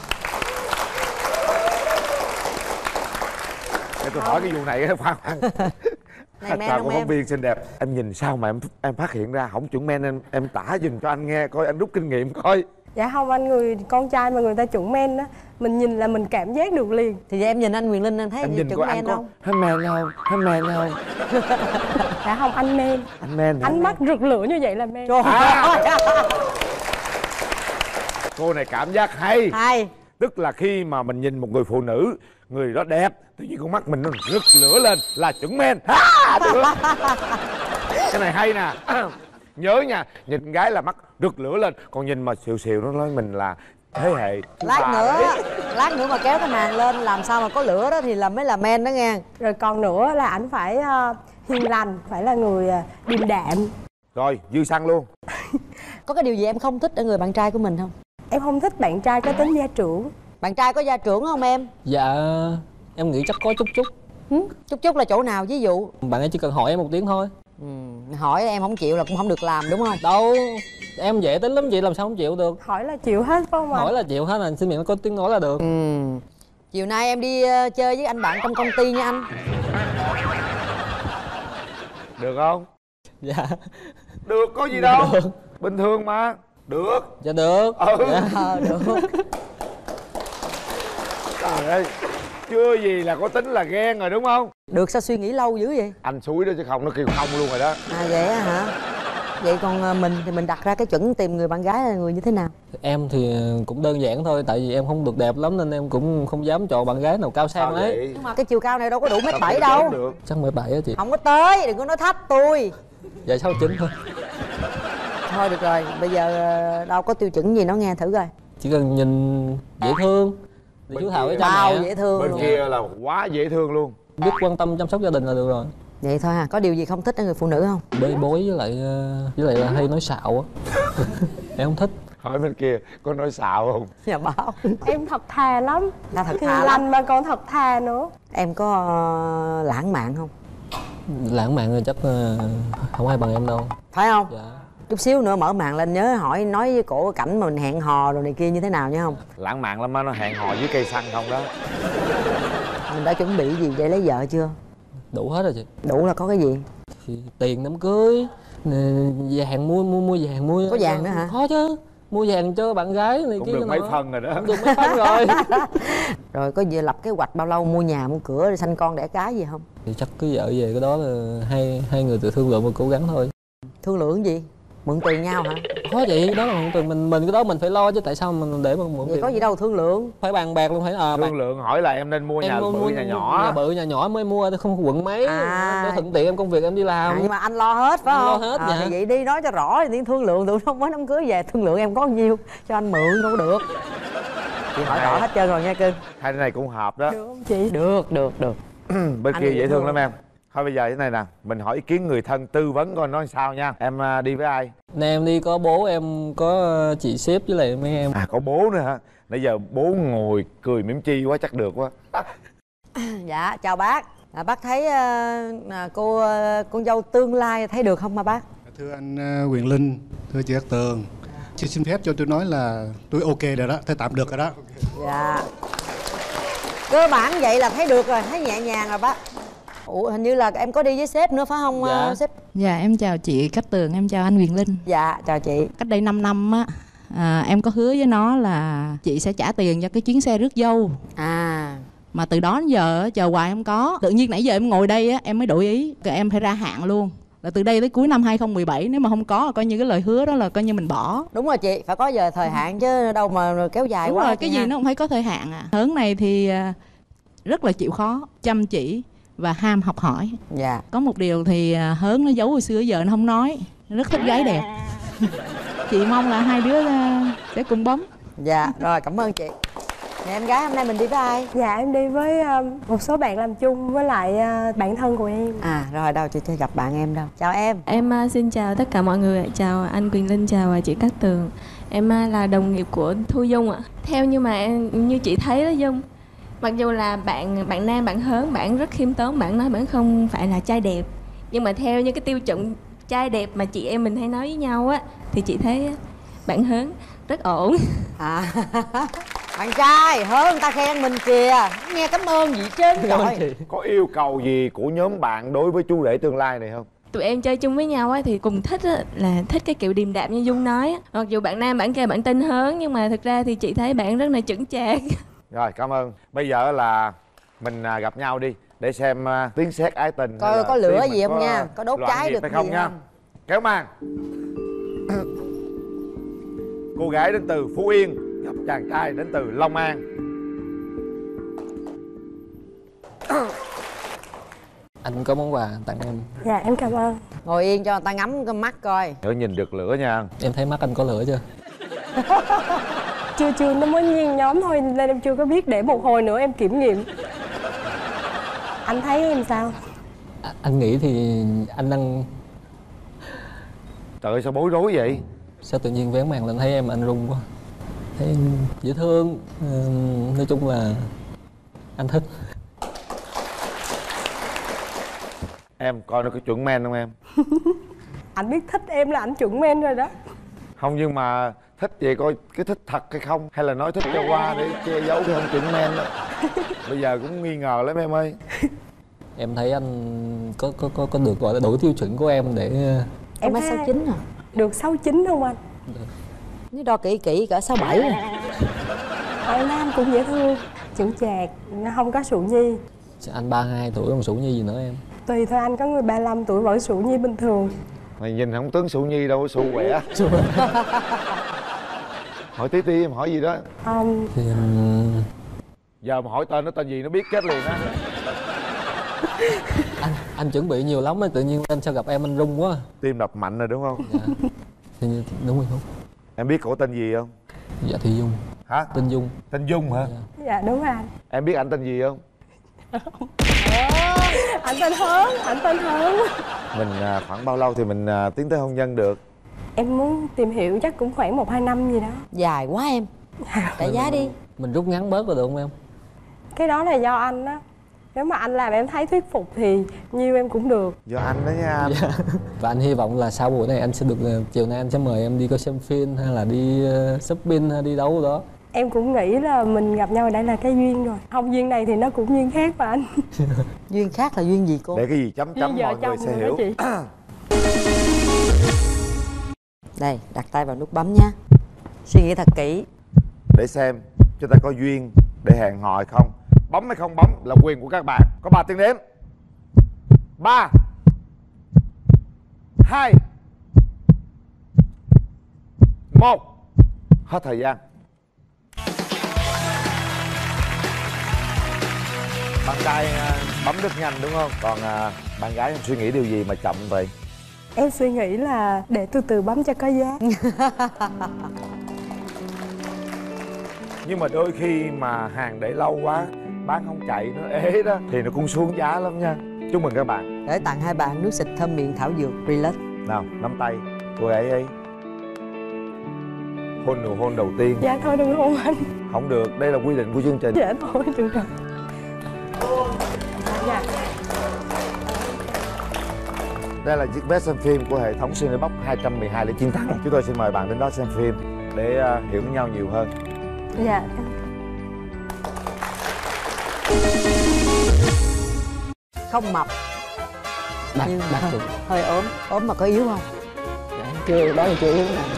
Để tôi hỏi cái vụ này khoan. Chào cô phóng viên xinh đẹp. Em nhìn sao mà em phát hiện ra không chuẩn men, em tả dùm cho anh nghe coi, anh rút kinh nghiệm coi. Dạ không anh, người con trai mà người ta chuẩn men á, mình nhìn là mình cảm giác được liền. Thì vậy em nhìn anh Quyền Linh em thấy em nhìn chuẩn men không? Hết men không? Hết men không? Dạ không, anh men. Anh men. Ánh mắt rực lửa như vậy là men. Cô này cảm giác hay. Hay. Tức là khi mà mình nhìn một người phụ nữ, người đó đẹp, tự nhiên con mắt mình nó rực lửa lên là chuẩn men. Được. Cái này hay nè. Nhớ nha, nhìn gái là mắt rực lửa lên, còn nhìn mà xìu xìu nó nói mình là thế hệ lát nữa mà kéo cái màn lên làm sao mà có lửa đó thì mới là men đó nghe. Rồi còn nữa là ảnh phải hiền lành, phải là người điềm đạm. Rồi dư xăng luôn. Có cái điều gì em không thích ở người bạn trai của mình không? Em không thích bạn trai có tính gia trưởng. Bạn trai có gia trưởng không em? Dạ em nghĩ chắc có chút. Chút là chỗ nào ví dụ? Bạn ấy chỉ cần hỏi em một tiếng thôi. Hỏi em không chịu là cũng không được làm đúng không? Đâu, em dễ tính lắm chị, làm sao không chịu được. Hỏi là chịu hết phải không ạ? Hỏi là chịu hết, là xin miệng nó có tiếng nói là được. Chiều nay em đi chơi với anh bạn trong công ty nha anh. Được không? Dạ. Được, có gì đâu. Được. Bình thường mà. Được. Dạ được. Dạ. Được. Trời ơi, chưa gì là có tính là ghen rồi đúng không? Được, sao suy nghĩ lâu dữ vậy? Anh xúi đó chứ không nó kêu không luôn rồi đó. Vậy á hả? Vậy còn mình thì mình đặt ra cái chuẩn tìm người bạn gái là người như thế nào? Em thì cũng đơn giản thôi, tại vì em không được đẹp lắm nên em cũng không dám chọn bạn gái nào cao sang ấy. Nhưng mà cái chiều cao này đâu có đủ 1m7 đâu. Chắc 1m7 á chị. Không có tới, đừng có nói thách tôi. Dạ 69 thôi. Thôi được rồi, bây giờ đâu có tiêu chuẩn gì nó nghe thử coi. Chỉ cần nhìn dễ thương, để chú Thảo với cha mẹ. Dễ thương. Bên kia là quá dễ thương luôn. Biết quan tâm chăm sóc gia đình là được rồi. Vậy thôi ha, có điều gì không thích ở người phụ nữ không? Bê bối với lại là hay nói xạo á. Em không thích. Hỏi bên kia có nói xạo không? Dạ báo. Em thật thà lắm. Là thật hiền thà lành lắm mà còn thật thà nữa. Em có lãng mạn không? Lãng mạn thì chắc không ai bằng em đâu. Phải không? Dạ. Chút xíu nữa mở màn lên nhớ nói với cổ cảnh mà mình hẹn hò rồi này kia như thế nào nha không? Lãng mạn lắm á, nó hẹn hò với cây xăng không đó. Mình đã chuẩn bị gì để lấy vợ chưa? Đủ hết rồi chị. Đủ là có cái gì? Thì tiền đám cưới, vàng mua vàng mua. Có vàng nữa hả? Có chứ. Mua vàng cho bạn gái này cũng kia. Được mấy phân rồi đó. Cũng được mấy phân rồi. Rồi có gì lập kế hoạch bao lâu mua nhà mua cửa để sanh con đẻ cái gì không? Thì chắc cứ vợ về cái đó là hai người tự thương lượng và cố gắng thôi. Thương lượng gì? Mượn tiền nhau hả? Có vậy, đó là mượn tiền mình cái đó mình phải lo chứ tại sao mình để mà mượn vậy tiền. Có gì đâu thương lượng. Phải bàn bạc luôn, phải thương lượng hỏi là em nên mua nhà bự nhà nhỏ. Nhà bự nhà nhỏ mới mua, không quận mấy để thuận tiện em công việc em đi làm. Nhưng mà anh lo hết phải không? Lo hết dạ. Thì vậy đi nói cho rõ thì tiếng thương lượng tụi nó mới đám cưới về thương lượng em có nhiêu cho anh mượn đâu được. Chị hỏi rõ hết trơn rồi nha cưng. Hai đứa này cũng hợp đó. Được không chị? Được. Bên kia dễ thương lắm em. Thôi bây giờ thế này nè, mình hỏi ý kiến người thân tư vấn coi nói sao nha. Em đi với ai? Nè em đi có bố em, có chị sếp với lại mấy em. À có bố nữa hả? Nãy giờ bố ngồi cười mỉm chi quá chắc được quá. Dạ chào bác. Bác thấy con dâu tương lai thấy được không mà bác? Thưa anh Quyền Linh, thưa chị Cát Tường, Chị xin phép cho tôi nói là tôi ok rồi đó, tôi tạm được rồi đó. Dạ. Cơ bản vậy là thấy được rồi, thấy nhẹ nhàng rồi bác. Ủa hình như là em có đi với sếp nữa phải không sếp? Dạ em chào chị Cát Tường, em chào anh Quyền Linh. Dạ chào chị. Cách đây 5 năm á, em có hứa với nó là chị sẽ trả tiền cho cái chuyến xe rước dâu. Mà từ đó đến giờ chờ hoài không có. Tự nhiên nãy giờ em ngồi đây á, em mới đổi ý. Rồi em phải ra hạn luôn. Là từ đây tới cuối năm 2017 nếu mà không có coi như cái lời hứa đó là coi như mình bỏ. Đúng rồi chị, phải có giờ thời hạn chứ đâu mà kéo dài Đúng quá. rồi, cái gì nó cũng phải có thời hạn à. Hớn này thì rất là chịu khó, chăm chỉ và ham học hỏi. Dạ. Có một điều thì Hớn nó giấu hồi xưa giờ nó không nói. Nó rất thích gái đẹp. Chị mong là hai đứa sẽ cùng bấm. Dạ, rồi cảm ơn chị. Nè em gái, hôm nay mình đi với ai? Dạ em đi với một số bạn làm chung với lại bạn thân của em. Rồi đâu chị chưa gặp bạn em đâu. Chào em. Em xin chào tất cả mọi người. Chào anh Quyền Linh, chào chị Cát Tường. Em là đồng nghiệp của Thu Dung ạ. Theo như mà như chị thấy đó Dung, mặc dù là bạn nam, bạn Hớn, bạn rất khiêm tốn, bạn nói bạn không phải là trai đẹp, nhưng mà theo như cái tiêu chuẩn trai đẹp mà chị em mình hay nói với nhau á, thì chị thấy bạn Hớn rất ổn. Bạn trai Hớn ta khen mình kìa, nghe cảm ơn gì trơn trời. Có yêu cầu gì của nhóm bạn đối với chú rể tương lai này không? Tụi em chơi chung với nhau á thì cùng thích á, là thích cái kiểu điềm đạm như Dung nói á. Mặc dù bạn nam bạn kia bạn tin Hớn, nhưng mà thực ra thì chị thấy bạn rất là chững chạc. Rồi cảm ơn. Bây giờ là mình gặp nhau đi để xem tiếng sét ái tình coi có lửa gì không nha, có đốt cháy được hay gì không nha. Kéo màn. Cô gái đến từ Phú Yên gặp chàng trai đến từ Long An. Anh có món quà tặng em. Dạ em cảm ơn. Ngồi yên cho người ta ngắm cái mắt coi. Nhớ nhìn được lửa nha. Em thấy mắt anh có lửa chưa? Chưa, nó mới nhen nhóm thôi nên em chưa có biết, để một hồi nữa em kiểm nghiệm. Anh thấy em sao? Anh nghĩ thì anh đang... Trời ơi sao bối rối vậy? Sao tự nhiên vén màn lên thấy em anh run quá. Thấy em dễ thương. Nói chung là anh thích. Em coi nó có chuẩn men không em? Anh biết thích em là anh chuẩn men rồi đó. Không, nhưng mà thích vậy coi cái thích thật hay không, hay là nói thích cho qua để che giấu cái không chuẩn men đó. Bây giờ cũng nghi ngờ lắm em ơi. Em thấy anh có được gọi là đủ tiêu chuẩn của em để... Em 1m69 hả? Được 69 không anh? Nếu đo kỹ kỹ cỡ 67 rồi. Ở Nam cũng dễ thương, chững chạc, không có sụ nhi. Anh 32 tuổi còn sụ nhi gì nữa em? Tùy thôi anh, có người 35 tuổi vẫn sụ nhi bình thường. Mày nhìn không tướng sụ nhi đâu, sụ quẻ. Hỏi tí em hỏi gì đó. Thì giờ mà hỏi tên nó tên gì nó biết chết liền á. Anh chuẩn bị nhiều lắm á, tự nhiên anh sao gặp em anh run quá. Tim đập mạnh rồi đúng không? Dạ. Thì đúng rồi không? Em biết cổ tên gì không? Dạ thì Dung. Hả? Tên Dung. Tên Dung hả? Dạ đúng rồi anh. Em biết anh tên gì không? Anh tên Hớn. Mình khoảng bao lâu thì mình tiến tới hôn nhân được? Em muốn tìm hiểu chắc cũng khoảng 1-2 năm gì đó. Dài quá em. Trả giá đi. Mình rút ngắn bớt rồi được không em? Cái đó là do anh á. Nếu mà anh làm em thấy thuyết phục thì nhiêu em cũng được. Do anh đó nha anh. Dạ. Và anh hy vọng là sau buổi này anh sẽ được, chiều nay anh sẽ mời em đi coi xem phim hay là đi shopping hay đi đâu đó. Em cũng nghĩ là mình gặp nhau ở đây là cái duyên rồi. Không, duyên này thì nó cũng duyên khác mà anh. Duyên khác là duyên gì cô? Để cái gì chấm mọi người sẽ hiểu. Đây, đặt tay vào nút bấm nha. Suy nghĩ thật kỹ. Để xem chúng ta có duyên để hẹn hò hay không. Bấm hay không bấm là quyền của các bạn. Có 3 tiếng đếm. 3 2 1. Hết thời gian. Bạn trai bấm rất nhanh đúng không? Còn bạn gái suy nghĩ điều gì mà chậm vậy? Em suy nghĩ là để từ từ bấm cho có giá. Nhưng mà đôi khi mà hàng để lâu quá, bán không chạy, nó ế đó thì nó cũng xuống giá lắm nha. Chúc mừng các bạn. Để tặng hai bạn nước xịt thơm miệng thảo dược Relax. Nào, nắm tay cô ấy ấy. Hôn nụ hôn đầu tiên. Dạ thôi đừng hôn anh. Không được, đây là quy định của chương trình. Dạ thôi được rồi. Dạ. Đây là chiếc vé xem phim của hệ thống Cinebox 212 để chiến thắng. Chúng tôi xin mời bạn đến đó xem phim. để hiểu nhau nhiều hơn. Dạ. Không mập nhưng đạt hơi, chuẩn. hơi ốm mà có yếu không? Dạ, chưa, đó là chưa yếu nào chị.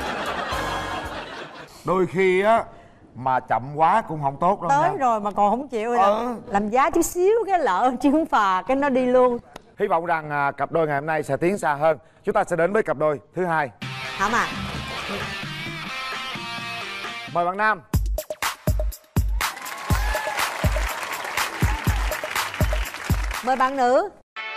Đôi khi á mà chậm quá cũng không tốt đâu Tới nha. rồi mà còn không chịu làm giá chút xíu cái lỡ chuyến phà cái nó đi luôn. Hy vọng rằng cặp đôi ngày hôm nay sẽ tiến xa hơn. Chúng ta sẽ đến với cặp đôi thứ hai. Hả mà? Mời bạn nam. Mời bạn nữ.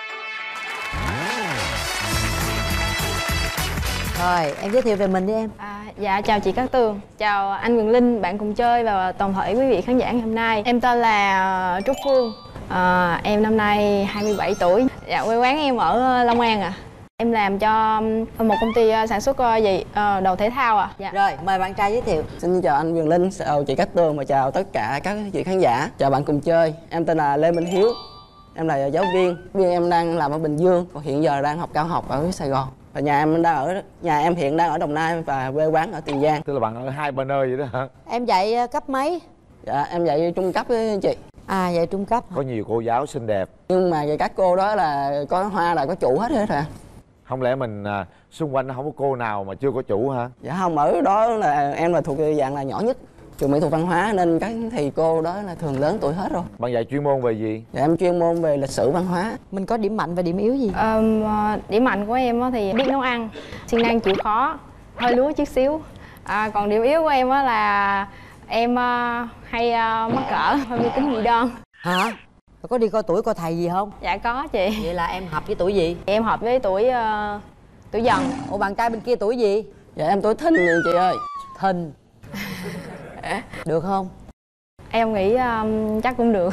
Rồi, em giới thiệu về mình đi em. Dạ, chào chị Cát Tường, chào anh Quyền Linh, bạn cùng chơi và toàn thể quý vị khán giả ngày hôm nay. Em tên là Trúc Phương, em năm nay 27 tuổi. Dạ, quê quán em ở Long An ạ. Em làm cho một công ty sản xuất đồ thể thao ạ. Dạ. Rồi, mời bạn trai giới thiệu. Xin chào anh Quyền Linh, chào chị Cát Tường và chào tất cả các chị khán giả. Chào bạn cùng chơi, em tên là Lê Minh Hiếu. Em là giáo viên em đang làm ở Bình Dương, còn hiện giờ đang học cao học ở Sài Gòn. Và nhà em hiện đang ở Đồng Nai và quê quán ở Tiền Giang. Tức là bạn ở hai bên nơi vậy đó hả? Em dạy cấp mấy? Dạ, em dạy trung cấp với chị. Dạy trung cấp hả? Có nhiều cô giáo xinh đẹp. Nhưng mà các cô đó là có hoa là có chủ hết hả? Không lẽ mình xung quanh không có cô nào mà chưa có chủ hả? Dạ không, ở đó là em là thuộc dạng là nhỏ nhất trường mỹ thuật văn hóa nên các thầy cô đó là thường lớn tuổi hết rồi. Bạn dạy chuyên môn về gì? Dạ em chuyên môn về lịch sử văn hóa. Mình có điểm mạnh và điểm yếu gì? Điểm mạnh của em thì biết nấu ăn, siêng năng chịu khó, hơi lúa chút xíu. Còn điểm yếu của em là em hay mắc cỡ, hơi mê tín dị đoan. Hả? Có đi coi tuổi coi thầy gì không? Dạ có chị. Vậy là em hợp với tuổi gì? Em hợp với tuổi Dần. Ủa bạn trai bên kia tuổi gì? Dạ em tuổi Thìn vậy chị ơi. Thìn. Được không? Em nghĩ chắc cũng được.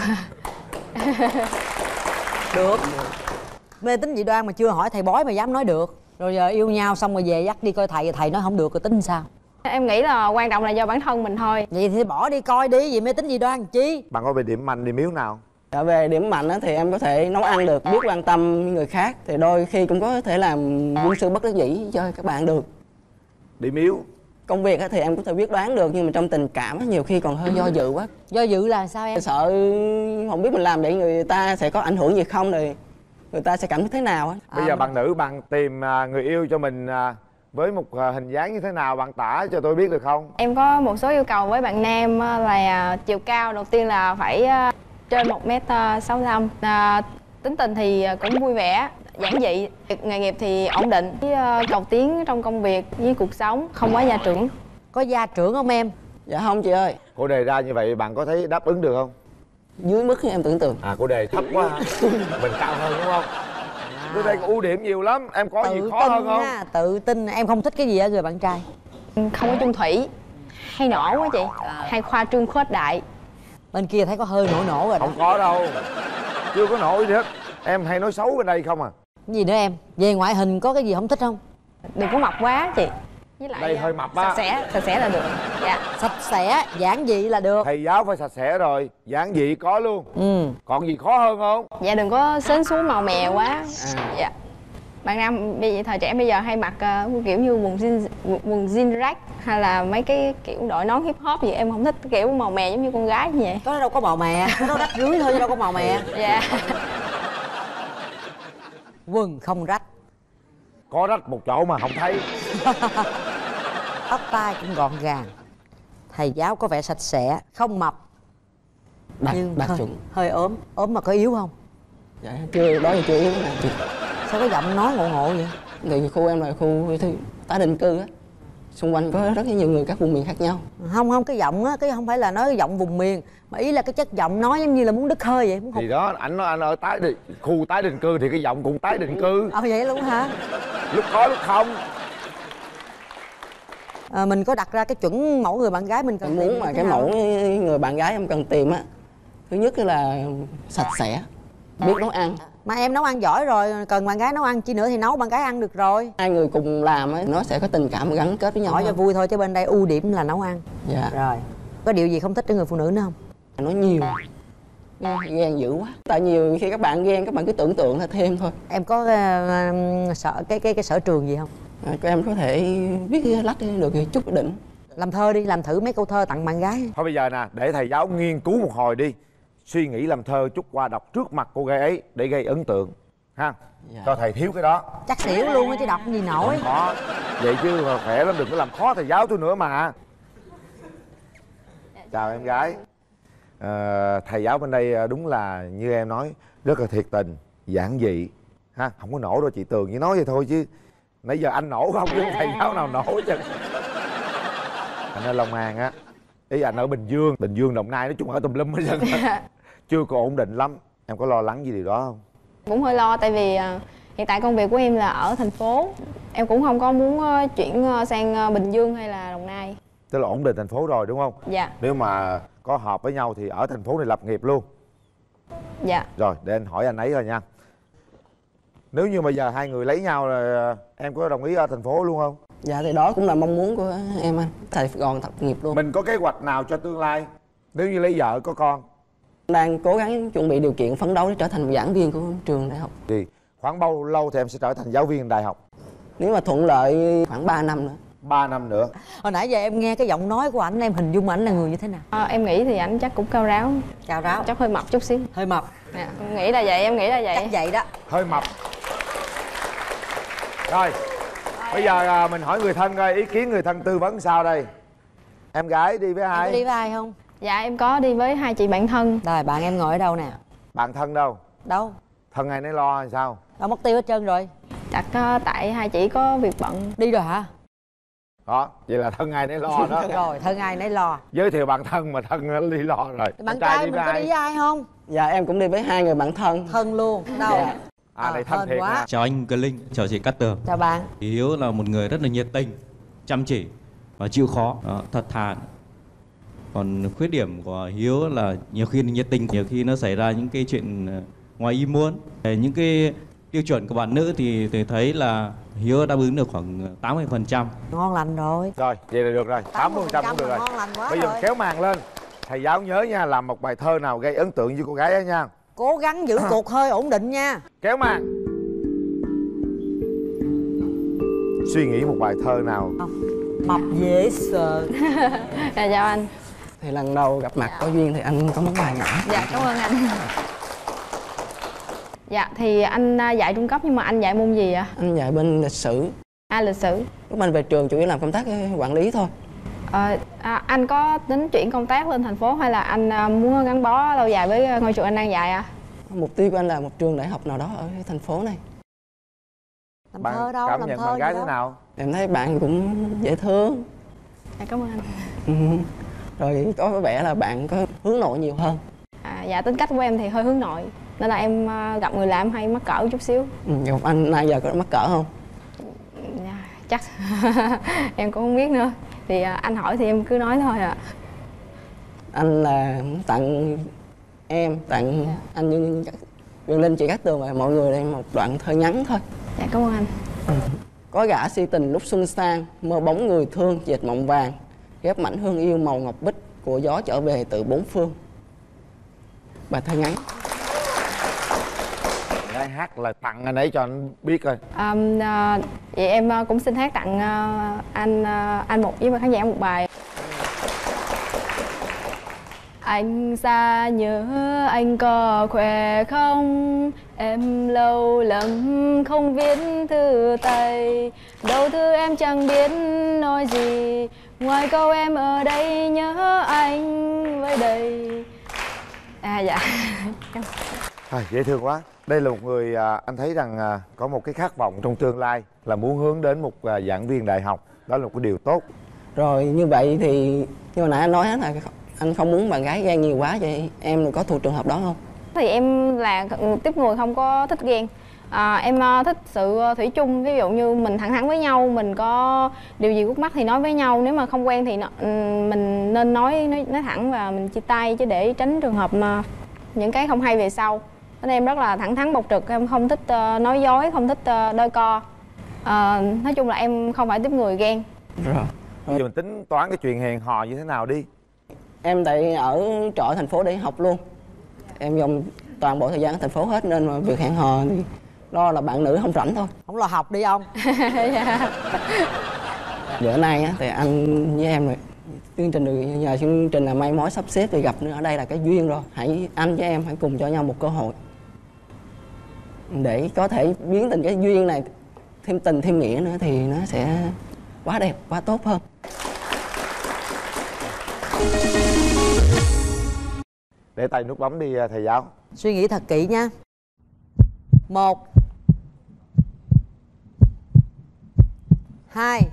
Được. Mê tín dị đoan mà chưa hỏi thầy bói mà dám nói được. Rồi giờ yêu nhau xong rồi về dắt đi coi thầy nói không được rồi tính sao? Em nghĩ là quan trọng là do bản thân mình thôi. Vậy thì bỏ đi coi đi, vì mê tín dị đoan chi? Bạn có về điểm mạnh, điểm yếu nào? Dạ, về điểm mạnh thì em có thể nấu ăn được, biết quan tâm người khác. Thì đôi khi cũng có thể làm quân sư bất đắc dĩ cho các bạn được. Điểm yếu? Công việc thì em có thể quyết đoán được nhưng mà trong tình cảm nhiều khi còn hơi do dự quá. Do dự là sao em? Sợ không biết mình làm để người ta sẽ có ảnh hưởng gì không, rồi người ta sẽ cảm thấy thế nào á. Bây giờ bạn nữ bạn tìm người yêu cho mình với một hình dáng như thế nào, bạn tả cho tôi biết được không? Em có một số yêu cầu với bạn nam là chiều cao đầu tiên là phải trên 1m65. Tính tình thì cũng vui vẻ, giản dị, nghề nghiệp thì ổn định, với cầu tiến trong công việc với cuộc sống, không quá gia trưởng. Có gia trưởng không em? Dạ không chị ơi. Cô đề ra như vậy bạn có thấy đáp ứng được không? Dưới mức em tưởng tượng. Cô đề thấp quá hả? Mình cao hơn đúng không? Tôi đây có ưu điểm nhiều lắm, em có gì khó hơn không? Tự tin, em không thích cái gì ở người bạn trai? Không có chung thủy, hay nổ quá chị, hay khoa trương khuếch đại. Bên kia thấy có hơi nổ rồi đó. Không có đâu, chưa có nổi gì hết. Em hay nói xấu bên đây không à? Cái gì nữa em? Về ngoại hình có cái gì không thích không? Đừng có mập quá chị. Với lại đây hơi mập á. Sạch sẽ là được. Dạ. Sạch sẽ, giản dị là được. Thầy giáo phải sạch sẽ rồi, giản dị có luôn. Còn gì khó hơn không? Dạ đừng có sến xuống màu mè quá. Dạ. Bạn nam thời trẻ bây giờ hay mặc kiểu như quần jean rách hay là mấy cái kiểu đội nón hip hop gì, em không thích kiểu màu mè giống như con gái như vậy. Có đâu có màu mè, nó rách rưới thôi chứ đâu có màu mè. Dạ. Quần không rách. Có rách một chỗ mà không thấy. Tóc tai cũng gọn gàng. Thầy giáo có vẻ sạch sẽ, không mập. Đạt chuẩn. Hơi ốm mà có yếu không? Dạ chưa, đó là chưa yếu nào chị. Sao cái giọng nói ngộ ngộ vậy? Thì khu em là khu tái định cư á, xung quanh có rất nhiều người các vùng miền khác nhau. Không, cái giọng á, cái không phải là nói giọng vùng miền, mà ý là cái chất giọng nói giống như là muốn đứt hơi vậy. Thì đó, anh nói anh ở khu tái định cư thì cái giọng cũng tái định cư. Vậy luôn hả? Lúc có lúc không. Mình có đặt ra cái chuẩn mẫu người bạn gái mình cần muốn mà cái mẫu người bạn gái em cần tìm á, thứ nhất là sạch sẽ, biết nấu ăn. Mà em nấu ăn giỏi rồi, cần bạn gái nấu ăn chi nữa thì nấu bạn gái ăn được rồi. Hai người cùng làm ấy, nó sẽ có tình cảm gắn kết với nhau. Hỏi cho vui thôi chứ bên đây ưu điểm là nấu ăn. Dạ. Rồi. Có điều gì không thích ở người phụ nữ nữa không? Nói nhiều. Ghen dữ quá. Tại nhiều khi các bạn ghen, các bạn cứ tưởng tượng là thêm thôi. Em có sợ cái sở trường gì không? Các em có thể viết lách được chút đỉnh. Làm thơ đi, làm thử mấy câu thơ tặng bạn gái. Thôi bây giờ nè, để thầy giáo nghiên cứu một hồi đi. Suy nghĩ làm thơ chút qua đọc trước mặt cô gái ấy để gây ấn tượng ha. Cho thầy thiếu cái đó. Chắc xỉu luôn á chứ đọc gì nổi. Khó. Vậy chứ mà khỏe lắm, đừng có làm khó thầy giáo tôi nữa mà. Chào em gái. Thầy giáo bên đây đúng là như em nói, rất là thiệt tình, giản dị ha. Không có nổ đâu chị Tường, chỉ nói vậy thôi chứ nãy giờ anh nổ không chứ thầy giáo nào nổ chứ. Anh ở Long An á, ý anh ở Bình Dương, Đồng Nai, nói chung ở tùm lum hết trơn. Chưa có ổn định lắm. Em có lo lắng gì điều đó không? Cũng hơi lo, tại vì hiện tại công việc của em là ở thành phố. Em cũng không có muốn chuyển sang Bình Dương hay là Đồng Nai. Tức là ổn định thành phố rồi đúng không? Dạ. Nếu mà có hợp với nhau thì ở thành phố này lập nghiệp luôn. Dạ. Rồi để anh hỏi anh ấy rồi nha. Nếu như bây giờ hai người lấy nhau là em có đồng ý ở thành phố luôn không? Dạ thì đó cũng là mong muốn của em anh. Thầy còn lập nghiệp luôn. Mình có kế hoạch nào cho tương lai nếu như lấy vợ có con? Đang cố gắng chuẩn bị điều kiện phấn đấu để trở thành giảng viên của trường đại học. Thì khoảng bao lâu thì em sẽ trở thành giáo viên đại học? Nếu mà thuận lợi khoảng 3 năm nữa. 3 năm nữa. Hồi nãy giờ em nghe cái giọng nói của ảnh, em hình dung ảnh là người như thế nào? Em nghĩ thì ảnh chắc cũng cao ráo. Cao ráo. Chắc hơi mập chút xíu. Hơi mập. Dạ, em nghĩ là vậy, Chắc vậy đó. Hơi mập. Rồi, bây giờ mình hỏi người thân coi, ý kiến người thân tư vấn sao đây? Em gái đi với ai? Em có đi với ai không? Dạ em có đi với hai chị bạn thân. Rồi bạn em ngồi ở đâu nè? Bạn thân đâu? Đâu? Thân ai nấy lo hay sao? Đâu mất tiêu hết trơn rồi. Chắc tại hai chị có việc bận. Đi rồi hả? Đó, vậy là thân ai nấy lo đó. Rồi, thân ai nấy lo. Giới thiệu bạn thân mà thân nó đi lo rồi. Bạn trai mình có đi với ai không? Dạ em cũng đi với hai người bạn thân. Thân luôn? Đâu? Dạ. Này thân thiệt quá. Chào anh Cường Linh, chào chị Cát Tường. Chào bạn. Hiếu là một người rất là nhiệt tình, chăm chỉ và chịu khó, thật thà. Còn khuyết điểm của Hiếu là nhiều khi nhiệt tình, nhiều khi nó xảy ra những cái chuyện ngoài ý muốn. Những cái tiêu chuẩn của bạn nữ thì tôi thấy là Hiếu đáp ứng được khoảng 80%. Ngon lành rồi. Rồi, vậy là được rồi, 80% cũng được rồi. Ngon lành quá. Bây giờ rồi. kéo màn lên. Thầy giáo nhớ nha, làm một bài thơ nào gây ấn tượng với cô gái đó nha. Cố gắng giữ cột hơi ổn định nha. Kéo màn. Suy nghĩ một bài thơ nào. Mập dễ sợ. Dạ chào anh. Thì lần đầu gặp mặt có duyên thì anh có món bài nhỏ. Dạ cảm ơn anh. Dạ thì anh dạy trung cấp nhưng mà anh dạy môn gì ạ? Anh dạy bên lịch sử. Lịch sử. Lúc anh về trường chủ yếu làm công tác quản lý thôi. Anh có tính chuyển công tác lên thành phố hay là anh muốn gắn bó lâu dài với ngôi trường anh đang dạy ạ? Mục tiêu của anh là một trường đại học nào đó ở thành phố này. Làm bạn thơ đâu? Cảm làm nhận thơ bạn gái thế nào? Em thấy bạn cũng dễ thương. Dạ cảm ơn anh. Rồi có vẻ là bạn có hướng nội nhiều hơn. Dạ tính cách của em thì hơi hướng nội nên là em gặp người lạ em hay mắc cỡ chút xíu. Gặp anh nay giờ có mắc cỡ không? Dạ, chắc em cũng không biết nữa. Thì anh hỏi thì em cứ nói thôi ạ. Anh là tặng em, tặng anh như Quyền Linh, chị Cát Tường và mọi người đây một đoạn thơ ngắn thôi. Dạ cảm ơn anh. Có gã si tình lúc xuân sang, mơ bóng người thương dệt mộng vàng, ghép mảnh hương yêu màu ngọc bích của gió trở về từ bốn phương. Bài thơ ngắn. Gái hát là tặng anh ấy cho anh biết coi. Vậy em cũng xin hát tặng anh một với khán giả một bài. Anh xa nhớ anh có khỏe không? Em lâu lắm không viết thư tay. Đâu thư em chẳng biết nói gì, ngoài câu em ở đây nhớ anh với đây. Dạ. Dễ thương quá. Đây là một người anh thấy rằng có một cái khát vọng trong tương lai là muốn hướng đến một giảng viên đại học. Đó là một cái điều tốt. Rồi như vậy thì như hồi nãy anh nói là anh không muốn bạn gái ghen nhiều quá, vậy em có thuộc trường hợp đó không? Thì em là tiếp người không có thích ghen. Em thích sự thủy chung, ví dụ như mình thẳng thắn với nhau, mình có điều gì khúc mắc thì nói với nhau. Nếu mà không quen thì mình nên nói thẳng và mình chia tay, chứ để tránh trường hợp mà những cái không hay về sau. Nên em rất là thẳng thắn bộc trực, em không thích nói dối, không thích đôi co. Nói chung là em không phải tiếp người ghen. Rồi. Bây giờ mình tính toán cái chuyện hẹn hò như thế nào đi. Em tại ở trọ thành phố để học luôn. em dòng toàn bộ thời gian ở thành phố hết, nên mà việc hẹn hò thì lo là bạn nữ không rảnh thôi. Không lo học đi ông. Dạ. Bữa nay á, thì anh với em rồi chương trình được nhờ chương trình là may mối sắp xếp thì gặp nữa ở đây là cái duyên rồi. Anh với em hãy cùng cho nhau một cơ hội để có thể biến thành cái duyên này thêm tình thêm nghĩa nữa thì nó sẽ quá đẹp, quá tốt hơn. Để tay nút bấm đi thầy giáo. Suy nghĩ thật kỹ nha. 1 2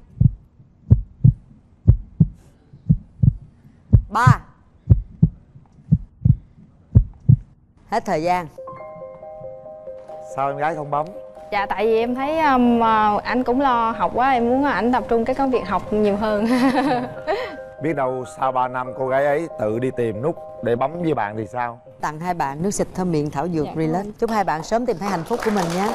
3. Hết thời gian. Sao em gái không bấm? Dạ tại vì em thấy anh cũng lo học quá, em muốn ảnh tập trung cái công việc học nhiều hơn. Biết đâu sau 3 năm cô gái ấy tự đi tìm nút để bấm với bạn thì sao? Tặng hai bạn nước xịt thơm miệng thảo dược Relax. Chúc hai bạn sớm tìm thấy hạnh phúc của mình nhé.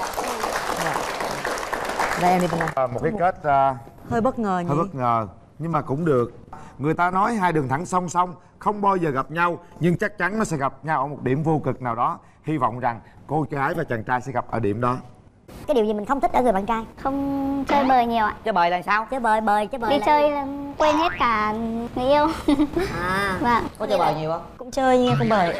Đây em đi bên đây. Một cái kết hơi bất ngờ nhỉ? Hơi bất ngờ, nhưng mà cũng được. Người ta nói hai đường thẳng song song không bao giờ gặp nhau, nhưng chắc chắn nó sẽ gặp nhau ở một điểm vô cực nào đó. Hy vọng rằng cô gái và chàng trai sẽ gặp ở điểm đó. Cái điều gì mình không thích ở người bạn trai? Không chơi bời nhiều ạ. Chơi bời là sao? Chơi bời đi chơi là quên hết cả người yêu. Vâng. Có chơi bời nhiều không? Cũng chơi nhưng không bời.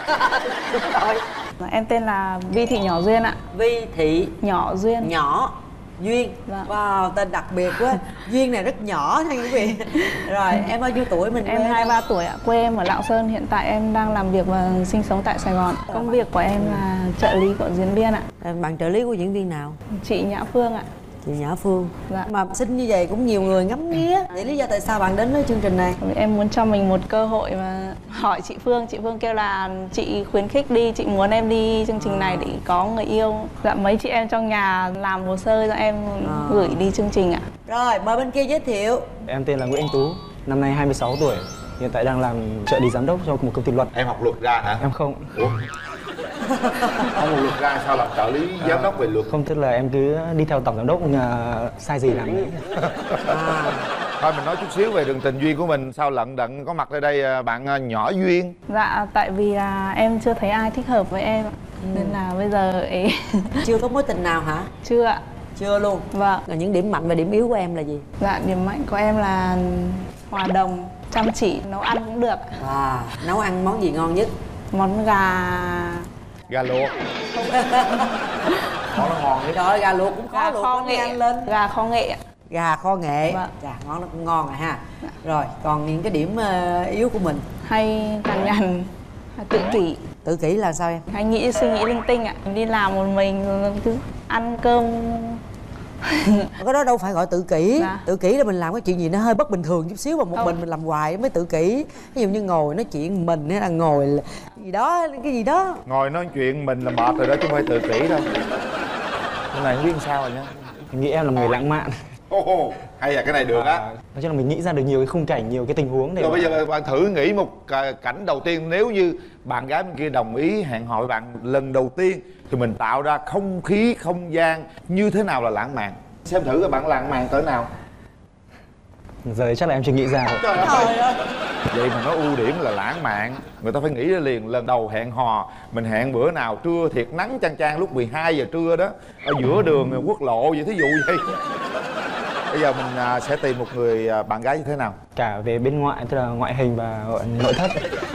Em tên là Vi Thị Nhỏ Duyên ạ. Vi Thị Nhỏ Duyên. Nhỏ Duyên. Wow, tên đặc biệt quá. Duyên này rất nhỏ nha quý vị. Rồi, em bao nhiêu tuổi mình? Em 23 tuổi ạ. Quê em ở Lạng Sơn, hiện tại em đang làm việc và sinh sống tại Sài Gòn. Công việc của em là trợ lý của diễn viên ạ. Bạn trợ lý của diễn viên nào? Chị Nhã Phương ạ. Chị Nhã Phương. Dạ. Mà xinh như vậy cũng nhiều người ngắm nghía. Vậy lý do tại sao bạn đến với chương trình này? Em muốn cho mình một cơ hội mà hỏi chị Phương kêu là chị khuyến khích đi, chị muốn em đi chương trình này để có người yêu. Dạ mấy chị em trong nhà làm hồ sơ cho em gửi đi chương trình ạ. Rồi, mời bên kia giới thiệu. Em tên là Nguyễn Anh Tú, năm nay 26 tuổi. Hiện tại đang làm trợ lý giám đốc cho một công ty luật. Em học luật ra hả? Em không. Ủa? Không học luật ra sao làm trợ lý giám đốc về luật? Không, tức là em cứ đi theo tổng giám đốc, sai gì làm đấy. Thôi mình nói chút xíu về đường tình duyên của mình. Sao lận đận có mặt ở đây bạn Nhỏ Duyên? Dạ tại vì em chưa thấy ai thích hợp với em nên là bây giờ chưa có mối tình nào hả? Chưa ạ. Chưa luôn? Vâng. Rồi những điểm mạnh và điểm yếu của em là gì? Dạ điểm mạnh của em là hòa đồng, chăm chỉ, nấu ăn cũng được. Nấu ăn món gì ngon nhất? Món gà luộc. Món nó ngon nhất. Trời ơi, gà luộc cũng khó luộc, kho nghệ ăn lên. Gà kho nghệ. Gà kho nghệ. Vâng. Chà, món nó cũng ngon rồi ha. Rồi, còn những cái điểm yếu của mình? Hay cằn nhằn, tự kỷ. Tự kỷ là sao em? Hay suy nghĩ linh tinh ạ. Đi làm một mình rồi cứ ăn cơm. Cái đó đâu phải gọi tự kỷ. Dạ. Tự kỷ là mình làm cái chuyện gì nó hơi bất bình thường chút xíu mà một mình làm hoài mới tự kỷ. Ví dụ như ngồi nói chuyện mình hay là ngồi gì đó, cái gì đó. Ngồi nói chuyện mình là mệt rồi đó chứ không phải tự kỷ đâu. Cái này không biết sao rồi nhá. Em nghĩ em là người lãng mạn. Hay là cái này được á. Nói chung là mình nghĩ ra được nhiều cái khung cảnh, nhiều cái tình huống để. Rồi bây giờ bạn thử nghĩ một cảnh đầu tiên, nếu như bạn gái bên kia đồng ý hẹn hò với bạn lần đầu tiên thì mình tạo ra không khí, không gian như thế nào là lãng mạn. Xem thử các bạn lãng mạn cỡ nào. Giờ chắc là em chưa nghĩ ra rồi. Trời ơi. Vậy mà nói ưu điểm là lãng mạn, người ta phải nghĩ ra liền. Lần đầu hẹn hò, mình hẹn bữa nào trưa thiệt nắng chang chang lúc 12 giờ trưa đó, ở giữa đường quốc lộ vậy, thí dụ vậy. Bây giờ mình sẽ tìm một người bạn gái như thế nào? Cả về bên ngoại, tức là ngoại hình và nội thất.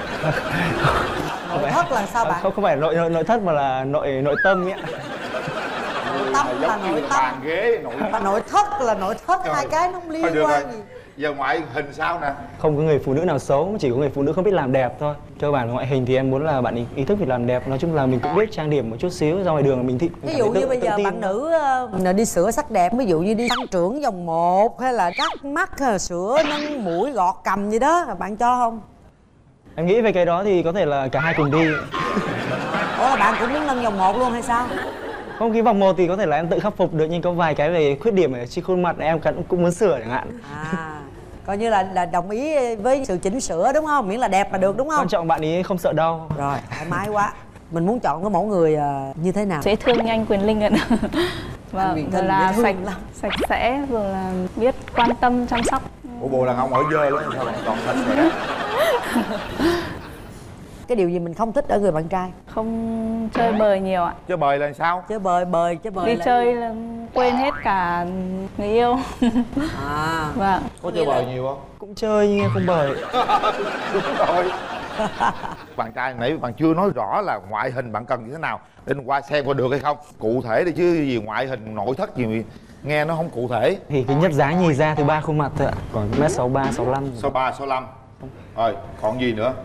Nội thất là sao bạn? Không phải nội thất mà là nội tâm ấy. Nội tâm là nội tâm. Bàn ghế, nội thất là nội thất. Hai cái nó không liên quan gì. Giờ ngoại hình sao nè? Không có người phụ nữ nào xấu, chỉ có người phụ nữ không biết làm đẹp thôi. Cơ bản ngoại hình thì em muốn là bạn ý thức việc làm đẹp. Nói chung là mình cũng biết trang điểm một chút xíu, ra ngoài đường là mình thị. Ví dụ như bây giờ bạn nữ đi sửa sắc đẹp, ví dụ như đi tăng trưởng vòng 1 hay là cắt mắt hay là sửa nâng mũi gọt cằm gì đó, bạn cho không? Em nghĩ về cái đó thì có thể là cả hai cùng đi. Ủa là bạn cũng muốn nâng vòng 1 luôn hay sao? Không, cái vòng 1 thì có thể là em tự khắc phục được, nhưng có vài cái về khuyết điểm ở trên khuôn mặt em cũng muốn sửa chẳng hạn. Coi như là đồng ý với sự chỉnh sửa đúng không? Miễn là đẹp là được đúng không? Quan trọng bạn ấy không sợ đau. Rồi, thoải mái quá. Mình muốn chọn cái mẫu người như thế nào? Dễ thương như anh Quyền Linh ạ. Vâng, rồi là sạch sẽ, rồi là biết quan tâm chăm sóc. Ủa bộ đàn ông ở dơ lắm sao bạn còn sạch sẽ? Cái điều gì mình không thích ở người bạn trai? Không chơi bời nhiều ạ. Chơi bời là sao? Chơi bời Đi chơi là quên hết cả người yêu. À. Vâng. Có chơi bời nhiều không? Cũng chơi nhưng em không bời. Đúng rồi. Bạn trai nãy bạn chưa nói rõ là ngoại hình bạn cần như thế nào, để qua xem coi được hay không. Cụ thể đi chứ gì ngoại hình nội thất gì nghe nó không cụ thể. Thì cái nhất dáng nhì ra thứ ba khuôn mặt thôi ạ. Còn 1m63, 65. 63, 65. Rồi, còn gì nữa?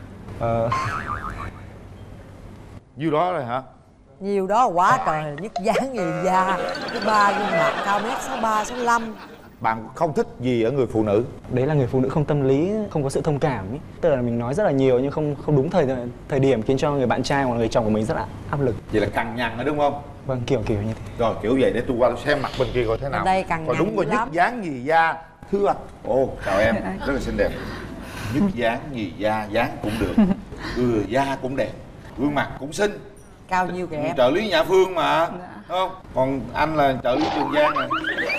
Nhiêu đó rồi hả? Nhiều đó quá trời, nhất dáng nhì da, thứ ba gương mặt cao 1m63, 65. Bạn không thích gì ở người phụ nữ? Đấy là người phụ nữ không tâm lý, không có sự thông cảm ý. Tức là mình nói rất là nhiều nhưng không đúng thời điểm, khiến cho người bạn trai hoặc người chồng của mình rất là áp lực. Vậy là cằn nhằn rồi đúng không? Vâng, kiểu như thế. Rồi kiểu vậy để tôi qua tôi xem mặt bên kia coi thế nào. Ở đây cằn coi nhằn đúng rồi, lắm. nhất dáng nhì da. Thưa ồ, chào em, rất là xinh đẹp. Nhất dáng nhì da, dáng cũng được, da cũng đẹp, gương mặt cũng xinh. Cao nhiêu kìa em? Trợ lý Nhã Phương mà, đúng không? Còn anh là trợ lý Trường Giang này.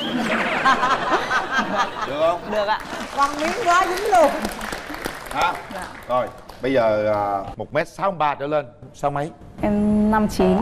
Được không? Được ạ. Quăng miếng quá dính luôn. Hả? Dạ. Rồi, bây giờ 1m63 trở lên, sao mấy? Em 59.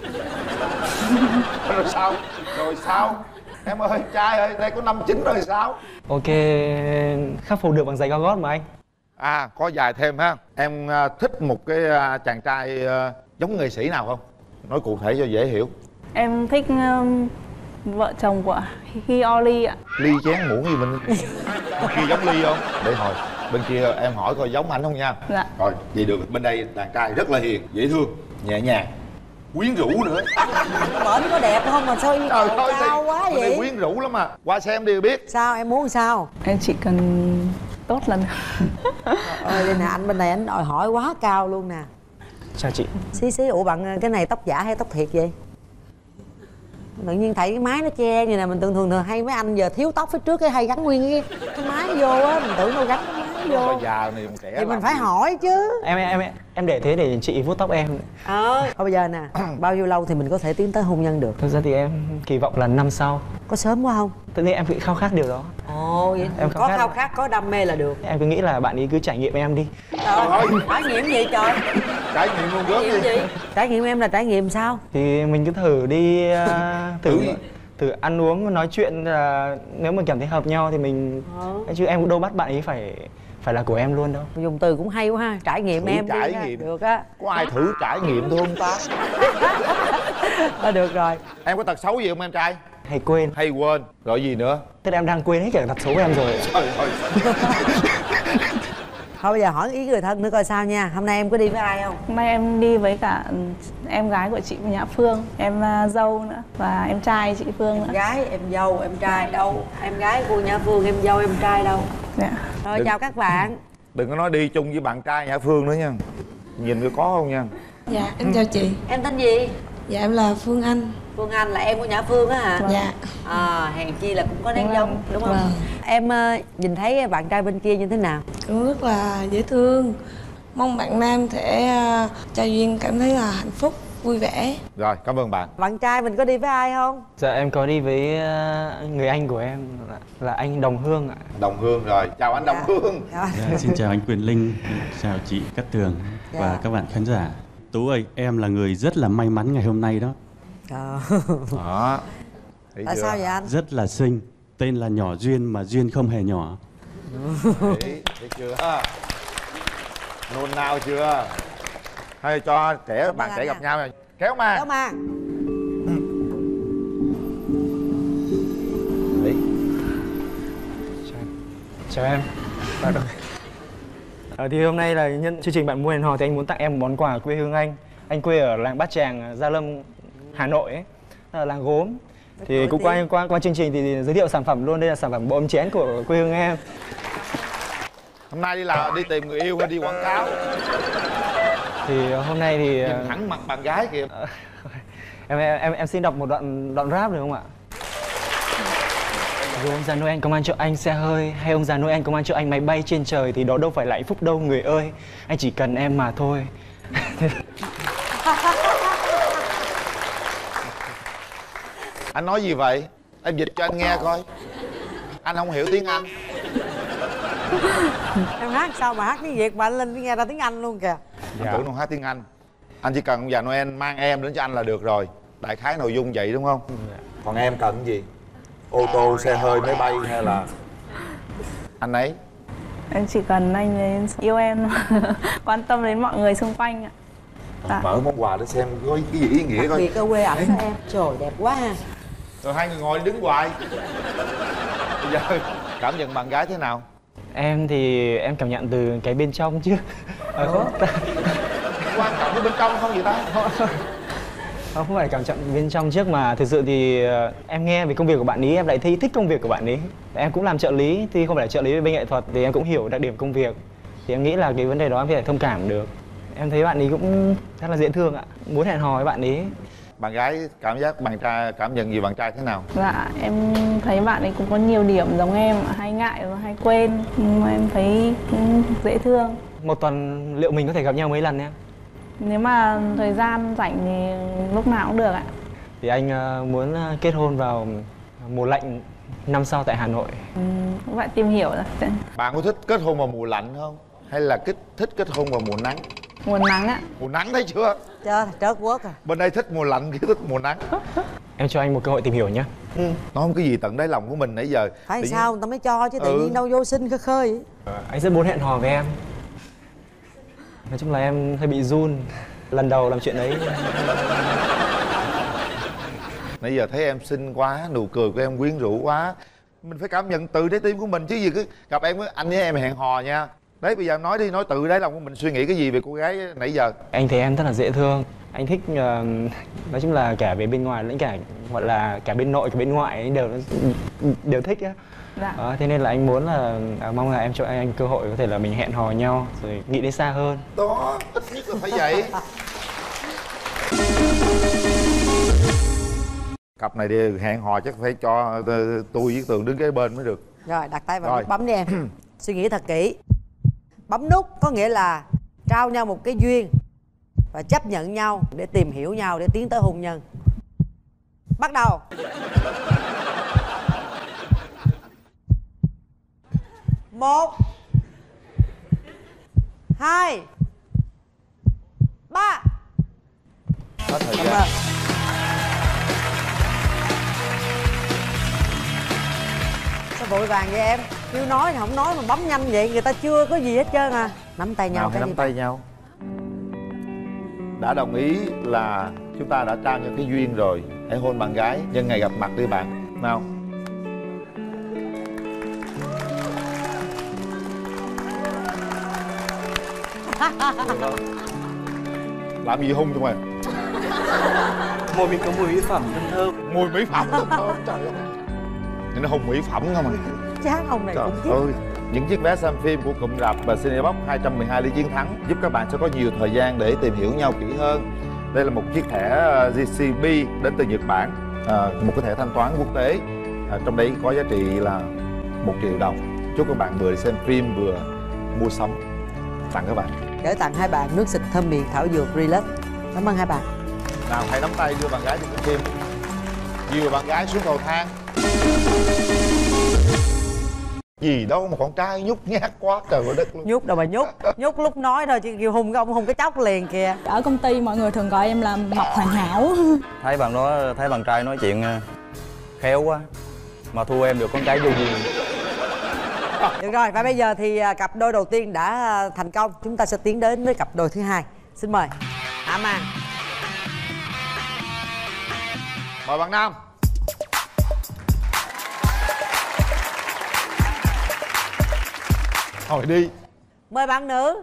Rồi sao? Rồi sao? Em ơi, trai ơi, đây có 59 rồi sao? Ok, khắc phục được bằng giày cao gót mà anh. À, có dài thêm ha. Em thích một cái chàng trai giống nghệ sĩ nào không? Nói cụ thể cho dễ hiểu. Em thích vợ chồng của Hi Oli ạ. Ly chén muỗng gì mình bên kia giống Ly không? Để hồi bên kia em hỏi coi giống anh không nha. Dạ. Rồi, vậy được. Bên đây đàn trai rất là hiền, dễ thương, nhẹ nhàng, quyến rũ nữa. Bển có đẹp không mà sao yêu cầu thôi cao quá bên đây vậy? quyến rũ lắm mà. Qua xem đi biết. Sao em muốn sao? Em chỉ cần tốt là được. Ơi đây nè, anh bên này anh đòi hỏi quá cao luôn nè. Chào chị. Xí, ủa bạn cái này tóc giả hay tóc thiệt vậy? Tự nhiên thấy cái mái nó che như nè, mình thường hay mấy anh giờ thiếu tóc phía trước cái hay gắn nguyên cái mái vô á, mình tưởng đâu gắn cái mái vô. Bây giờ này còn trẻ thì mình phải hỏi chứ. Em để thế để chị vuốt tóc em. Thôi bây giờ nè, bao nhiêu lâu thì mình có thể tiến tới hôn nhân được? Thực ra thì em kỳ vọng là năm sau. Có sớm quá không? Tự nhiên em cứ khao khát điều đó. Ồ vậy em có khao khát, có đam mê là được. Em cứ nghĩ là bạn ấy cứ trải nghiệm em đi. Trời ơi, trải nghiệm gì trời? Trải nghiệm luôn rớt gì? Trải nghiệm em là trải nghiệm sao? Thì mình cứ thử đi, thử ăn uống, nói chuyện, nếu mà cảm thấy hợp nhau thì mình chứ em cũng đâu bắt bạn ấy phải là của em luôn đâu. Dùng từ cũng hay quá ha, trải nghiệm thử em trải đi nghiệm. Được á. Có ai thử trải nghiệm thôi không ta? Được rồi. Em có tật xấu gì không em trai? Hay quên. Hay quên. Rồi gì nữa? Tức là em đang quên hết cả tật xấu của em rồi. Trời ơi. Thôi bây giờ hỏi ý người thân nữa coi sao nha. Hôm nay em có đi với ai không? Hôm nay em đi với cả em gái của chị Nhã Phương, em dâu nữa và em trai chị Phương nữa. Em gái, em dâu, em trai đâu? Em gái của Nhã Phương, em dâu, em trai đâu? Dạ. Rồi chào các bạn. Đừng có nói đi chung với bạn trai Nhã Phương nữa nha. Nhìn có không nha. Dạ, em chào chị. Em tên gì? Dạ, em là Phương Anh. Phương Anh là em của Nhã Phương á hả? Dạ. Hèn chi là cũng có nét giống, đúng không? Em nhìn thấy bạn trai bên kia như thế nào? Cũng rất là dễ thương. Mong bạn nam sẽ cho duyên cảm thấy là hạnh phúc, vui vẻ. Rồi, cảm ơn bạn. Bạn trai mình có đi với ai không? Dạ em có đi với người anh của em là anh Đồng Hương ạ. Đồng Hương rồi, chào anh Đồng Hương. Dạ, xin chào anh Quyền Linh, chào chị Cát Tường và các bạn khán giả. Tú ơi, em là người rất là may mắn ngày hôm nay đó. Đó. Tại sao vậy anh? Rất là xinh, tên là Nhỏ Duyên mà duyên không hề nhỏ. Thấy chưa? Nôn nao chưa? Hay cho bạn trẻ gặp nhau này. Kéo mà. Kéo mà. Đấy. Chào em. Thì hôm nay là nhân chương trình Bạn Muốn Hẹn Hò thì anh muốn tặng em một món quà quê hương anh. Anh quê ở làng Bát Tràng, Gia Lâm, Hà Nội ấy. Là làng gốm. Thì cũng qua chương trình thì giới thiệu sản phẩm luôn. Đây là sản phẩm bộ ấm chén của quê hương em. Hôm nay đi tìm người yêu hay đi quảng cáo? Thì hôm nay thì nhìn thẳng mặt bạn gái kìa. Em xin đọc một đoạn rap được không ạ? Dù ông già Noel công an cho anh xe hơi hay ông già Noel công an cho anh máy bay trên trời thì đó đâu phải là hạnh phúc đâu người ơi. Anh chỉ cần em mà thôi. Anh nói gì vậy? Em dịch cho anh nghe coi. Anh không hiểu tiếng Anh. Em hát sao mà hát tiếng Việt mà anh lên nghe ra tiếng Anh luôn kìa. Anh tưởng con hát tiếng Anh. Anh chỉ cần ông già Noel mang em đến cho anh là được rồi. Đại khái nội dung vậy đúng không? Còn em cần cái gì? Ô tô, xe hơi, máy bay hay là anh ấy? Em chỉ cần anh ấy yêu em, quan tâm đến mọi người xung quanh ạ. Mở món quà để xem có cái gì ý nghĩa coi. Vì cơ quê ảnh em. Trời đẹp quá ha. Rồi hai người ngồi đứng hoài. Bây giờ cảm nhận bạn gái thế nào? Em thì em cảm nhận từ cái bên trong chứ. Quan trọng cái bên trong không vậy ta? Không phải cảm nhận bên trong trước mà thực sự thì em nghe về công việc của bạn ấy em lại thấy thích công việc của bạn ấy. Em cũng làm trợ lý, tuy không phải là trợ lý về bên nghệ thuật thì em cũng hiểu đặc điểm công việc. Thì em nghĩ là cái vấn đề đó em có thể thông cảm được. Em thấy bạn ấy cũng rất là dễ thương ạ, muốn hẹn hò với bạn ấy. Bạn gái cảm giác bạn trai cảm nhận gì bạn trai thế nào? Dạ, em thấy bạn ấy cũng có nhiều điểm giống em, hay ngại và hay quên, nhưng mà em thấy cũng dễ thương. Một tuần liệu mình có thể gặp nhau mấy lần em? Nếu mà thời gian rảnh thì lúc nào cũng được ạ. Thì anh muốn kết hôn vào mùa lạnh năm sau tại Hà Nội. Cũng phải tìm hiểu rồi. Bạn có thích kết hôn vào mùa lạnh không? Hay là thích kết hôn vào mùa nắng? Mùa nắng ạ. Mùa nắng thấy chưa? Trớt quất à. Bên đây thích mùa lạnh, kia thích mùa nắng. Em cho anh một cơ hội tìm hiểu nhé. Nói không cái gì tận đáy lòng của mình nãy giờ. Phải sao người ta mới cho chứ tự nhiên đâu vô sinh khơi khơi. Anh rất muốn hẹn hò với em. Nói chung là em hơi bị run lần đầu làm chuyện đấy. Nãy giờ thấy em xinh quá, nụ cười của em quyến rũ quá. Mình phải cảm nhận từ trái tim của mình chứ gì cứ gặp em anh với em hẹn hò nha. Đấy bây giờ em nói đi, nói từ đáy lòng của mình suy nghĩ cái gì về cô gái nãy giờ. Anh thấy em rất là dễ thương. Anh thích nói chung là cả về bên ngoài lẫn cả gọi là cả bên nội cả bên ngoại ấy đều thích á. Dạ. Thế nên là anh muốn là mong là em cho anh cơ hội có thể là mình hẹn hò nhau rồi nghĩ đến xa hơn. Đó, ít nhất là phải vậy. Cặp này đi hẹn hò chắc phải cho tôi với Tường đứng kế bên mới được. Rồi đặt tay vào nút bấm đi em. Suy nghĩ thật kỹ. Bấm nút có nghĩa là trao nhau một cái duyên và chấp nhận nhau để tìm hiểu nhau để tiến tới hôn nhân. Bắt đầu. Một, hai, ba. Hết thời gian. Sao vội vàng vậy em? Kêu nói thì không nói mà bấm nhanh vậy, người ta chưa có gì hết trơn à. Nắm tay nhau. Hãy nắm tay nhau. Đã đồng ý là chúng ta đã trao nhau cái duyên rồi. Hãy hôn bạn gái nhân ngày gặp mặt đi bạn. Nào. Làm gì hôn tụi mày? Môi mình có mùi mỹ phẩm thơm thơm. Mùi mỹ phẩm thơm thơm, trời ơi. Nhưng nó hôn mỹ phẩm không à? Chán ông này cũng trời ơi. Những chiếc vé xem phim của cụm rạp và Cinebox 212 lý chiến thắng giúp các bạn sẽ có nhiều thời gian để tìm hiểu nhau kỹ hơn. Đây là một chiếc thẻ JCB đến từ Nhật Bản, một cái thẻ thanh toán quốc tế. Trong đấy có giá trị là 1 triệu đồng. Chúc các bạn vừa đi xem phim vừa mua sắm. Tặng các bạn. Gửi tặng hai bạn nước xịt thơm miệng thảo dược Relax. Cảm ơn hai bạn. Nào hãy nắm tay đưa bạn gái đi xem phim. Dìu bạn gái xuống cầu thang. Gì đâu mà con trai nhút nhát quá trời ơi đất luôn. Nhút đâu mà nhút. Nhút lúc nói thôi chứ kêu hùng cái ông hùng cái chóc liền kìa. Ở công ty mọi người thường gọi em là mập hoàn hảo. Thấy bạn trai nói chuyện khéo quá mà thua em được con cái vô duyên. Được rồi, và bây giờ thì cặp đôi đầu tiên đã thành công. Chúng ta sẽ tiến đến với cặp đôi thứ hai. Xin mời Hạ Màn. Mời bạn nam. Thôi đi. Mời bạn nữ.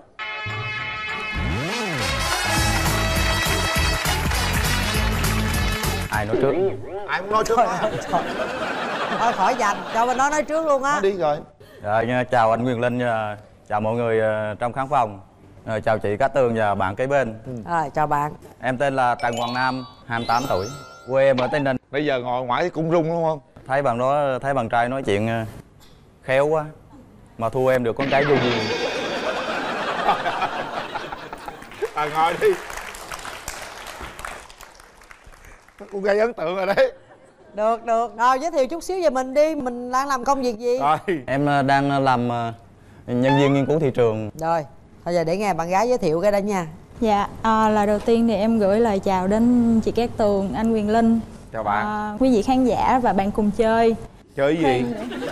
Ai nói trước? Ai muốn nói trước hả? Thôi khỏi dành, cho bên đó nói trước luôn á. Nói đi rồi. Rồi, chào anh Quyền Linh, chào mọi người trong khán phòng. Chào chị Cát Tường và bạn kế bên. Rồi, chào bạn. Em tên là Trần Hoàng Nam, 28 tuổi. Quê em ở Tây Ninh. Bây giờ ngồi ngoài cũng rung đúng không? Thấy bạn trai nói chuyện khéo quá mà thua em được con cái vô duyên. Ngồi đi. Cũng gây ấn tượng rồi đấy. Được. Rồi giới thiệu chút xíu về mình đi. Mình đang làm công việc gì? Em đang làm nhân viên nghiên cứu thị trường. Rồi, Thôi giờ để nghe bạn gái giới thiệu cái đó nha. Dạ, lời đầu tiên thì em gửi lời chào đến chị Cát Tường, anh Quyền Linh. Chào bạn. Quý vị khán giả và bạn cùng chơi. Chơi gì?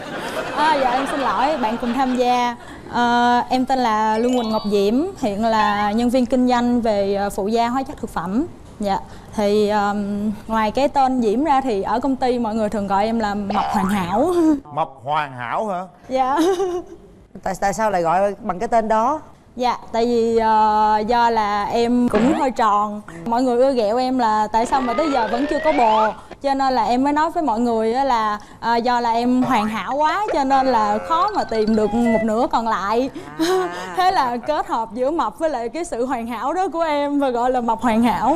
Dạ em xin lỗi, bạn cùng tham gia. Em tên là Lương Quỳnh Ngọc Diễm, hiện là nhân viên kinh doanh về phụ gia hóa chất thực phẩm. Dạ, thì ngoài cái tên Diễm ra thì ở công ty mọi người thường gọi em là Mập Hoàn Hảo. Mập Hoàn Hảo hả? Dạ. Tại sao lại gọi bằng cái tên đó? Dạ, tại vì do là em cũng hơi tròn. Mọi người ưa ghẹo em là tại sao mà tới giờ vẫn chưa có bồ. Cho nên là em mới nói với mọi người là do là em hoàn hảo quá cho nên là khó mà tìm được một nửa còn lại. Thế là kết hợp giữa mập với lại cái sự hoàn hảo đó của em và gọi là Mập Hoàn Hảo.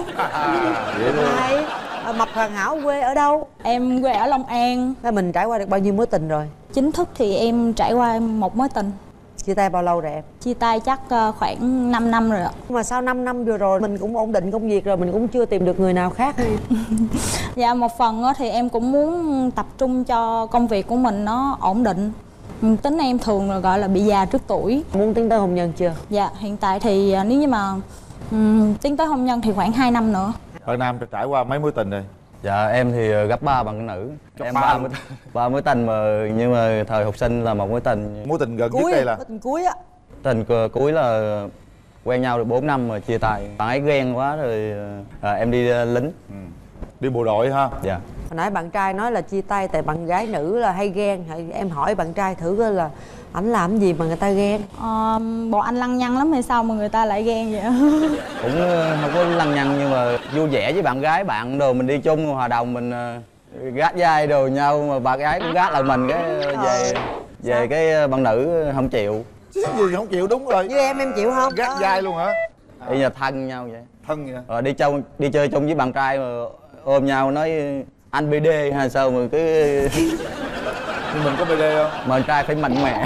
Hay. Mập Hoàn Hảo quê ở đâu? Em quê ở Long An. Thế mình trải qua được bao nhiêu mối tình rồi? Chính thức thì em trải qua một mối tình. Chia tay bao lâu rồi em? Chia tay chắc khoảng 5 năm rồi ạ. Nhưng mà sau 5 năm vừa rồi mình cũng ổn định công việc rồi, mình cũng chưa tìm được người nào khác hay? Dạ, một phần thì em cũng muốn tập trung cho công việc của mình nó ổn định. Tính em thường là gọi là bị già trước tuổi. Muốn tiến tới hôn nhân chưa? Dạ, hiện tại thì nếu như mà tiến tới hôn nhân thì khoảng 2 năm nữa. Ở Nam trải qua mấy mối tình rồi? Dạ em thì gấp 3 bằng nữ. Em 3 mối tình mà nhưng mà thời học sinh là một mối tình. Mối tình gần nhất đây là? Mối tình cuối á. Tình cuối là quen nhau được 4 năm mà chia tay. Bạn ấy ghen quá rồi em đi lính. Đi bộ đội ha? Dạ. Hồi nãy bạn trai nói là chia tay tại bạn gái nữ là hay ghen. Em hỏi bạn trai thử coi là ảnh làm gì mà người ta ghen? Bộ anh lăng nhăng lắm hay sao mà người ta lại ghen vậy? Cũng không có lăng nhăng nhưng mà vui vẻ với bạn gái bạn đồ, mình đi chung hòa đồng mình gác vai đồ nhau mà bạn gái cũng gác lại mình cái về cái bạn nữ không chịu. Gì không chịu, đúng rồi. Với em chịu không? Gác vai luôn hả? Bây giờ thân nhau vậy. Thân vậy? Đi chơi chung với bạn trai mà ôm nhau nói anh BD hay sao mà cứ nhưng mình có BD không? Mà trai phải mạnh mẽ.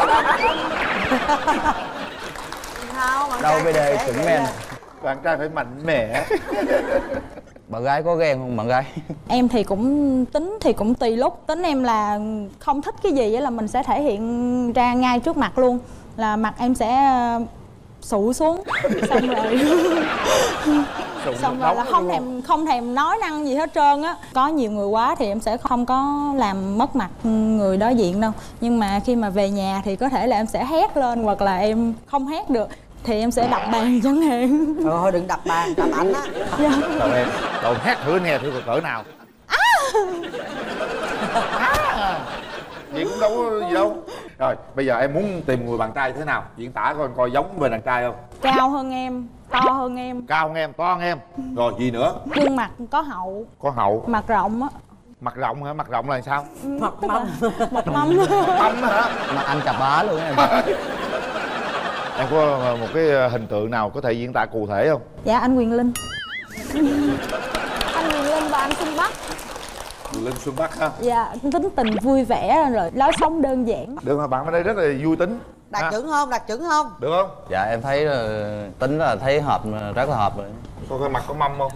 Đâu BD chuẩn men. Bạn trai phải mạnh mẽ. Bạn gái có ghen không bạn gái? Em thì cũng cũng tùy lúc. Tính em là không thích cái gì là mình sẽ thể hiện ra ngay trước mặt luôn. Là mặt em sẽ sụ xuống xong rồi xong rồi là không thèm nói năng gì hết trơn á. Có nhiều người quá thì em sẽ không có làm mất mặt người đối diện đâu, nhưng mà khi mà về nhà thì có thể là em sẽ hét lên, hoặc là em không hét được thì em sẽ đập bàn chẳng hạn. Thôi đừng đập bàn, đập ảnh á. Trời em, rồi hét thử nghe thử cỡ nào. Vậy cũng đâu có gì đâu. Rồi bây giờ em muốn tìm người bạn trai thế nào? Diễn tả coi giống về đàn trai không? Cao hơn em, to hơn em. Cao hơn em, to hơn em. Rồi gì nữa? Gương mặt có hậu. Có hậu. Mặt rộng á. Mặt rộng hả? Mặt rộng là sao? Mặt mâm. Mặt mâm. Mâm hả? Mặt anh chà bá luôn em. Em có một cái hình tượng nào có thể diễn tả cụ thể không? Dạ anh Quyền Linh. Anh Quyền Linh và anh Xuân Bắc. Linh Xuân Bắc ha. Dạ, tính tình vui vẻ rồi lối sống đơn giản. Được mà, bạn ở đây rất là vui tính. Đạt chuẩn không? Đạt chuẩn không? Được không? Dạ em thấy tính là thấy hợp, rất là hợp rồi. Coi cái mặt có mâm không?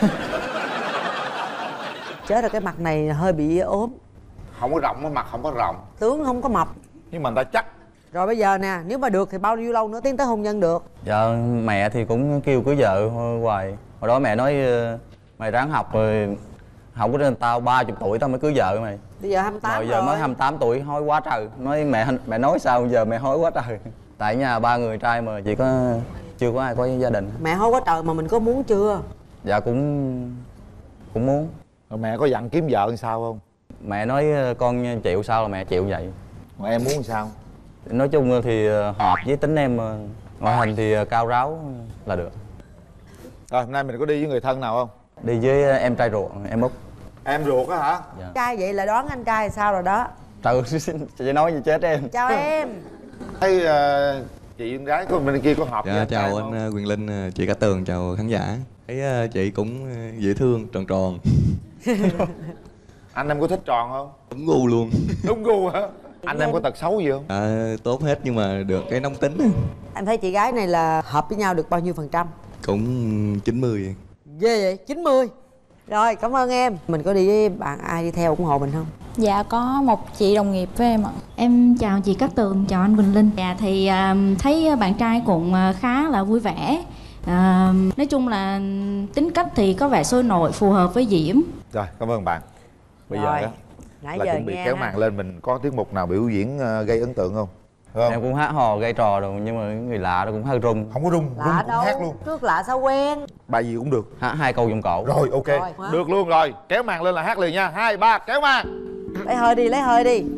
Chết rồi, cái mặt này hơi bị ốm. Không có rộng, mặt không có rộng. Tướng không có mập. Nhưng mà người ta chắc. Rồi bây giờ nè, nếu mà được thì bao nhiêu lâu nữa tiến tới hôn nhân được? Dạ mẹ thì cũng kêu cưới vợ hoài. Hồi đó mẹ nói mày ráng học rồi, học có tao 30 tuổi tao mới cưới vợ mày. Bây giờ 28 rồi. Giờ mới 28 tuổi hối quá trời. Nói mẹ nói sao giờ mẹ hối quá trời. Tại nhà 3 người trai mà chỉ có chưa có ai có gia đình. Mẹ hối quá trời mà mình có muốn chưa? Dạ cũng muốn. Rồi mẹ có dặn kiếm vợ làm sao không? Mẹ nói con chịu sao là mẹ chịu vậy. Mà em muốn làm sao? Nói chung thì hợp với tính em, ngoại hình thì cao ráo là được. Rồi hôm nay mình có đi với người thân nào không? Đi với em trai ruột, em Út. Em ruột á hả? Dạ. Trai vậy là đoán anh trai sao rồi đó. Trời chị nói gì chết em. Chào em. Thấy chị con gái của bên kia có hợp với dạ, anh chào anh Quyền Linh, chị Cát Tường, chào khán giả. Thấy chị cũng dễ thương, tròn tròn. Anh em có thích tròn không? Đúng gu luôn. Đúng gu hả? Anh em có tật xấu gì không? Tốt hết nhưng mà được cái nóng tính. Em thấy chị gái này là hợp với nhau được bao nhiêu %? Cũng 90. Ghê vậy, 90. Rồi, cảm ơn em. Mình có đi với bạn ai đi theo ủng hộ mình không? Dạ có một chị đồng nghiệp với em ạ. Em chào chị Cát Tường, chào anh Quỳnh Linh. Dạ thì thấy bạn trai cũng khá là vui vẻ. Nói chung là tính cách thì có vẻ sôi nổi, phù hợp với Diễm. Rồi, cảm ơn bạn. Bây giờ đó nãy là giờ chuẩn bị nghe kéo màn lên, mình có tiết mục nào biểu diễn gây ấn tượng không? Em cũng hát hò gây trò rồi, nhưng mà người lạ nó cũng hơi rung. Không có rung, Lạ rung cũng đâu, hát luôn. trước lạ sao quen. Bài gì cũng được. Hát 2 câu giọng cổ. Rồi, ok. Rồi. Được luôn rồi. Kéo màn lên là hát liền nha. 2, 3, kéo màn. Lấy hơi đi, lấy hơi đi.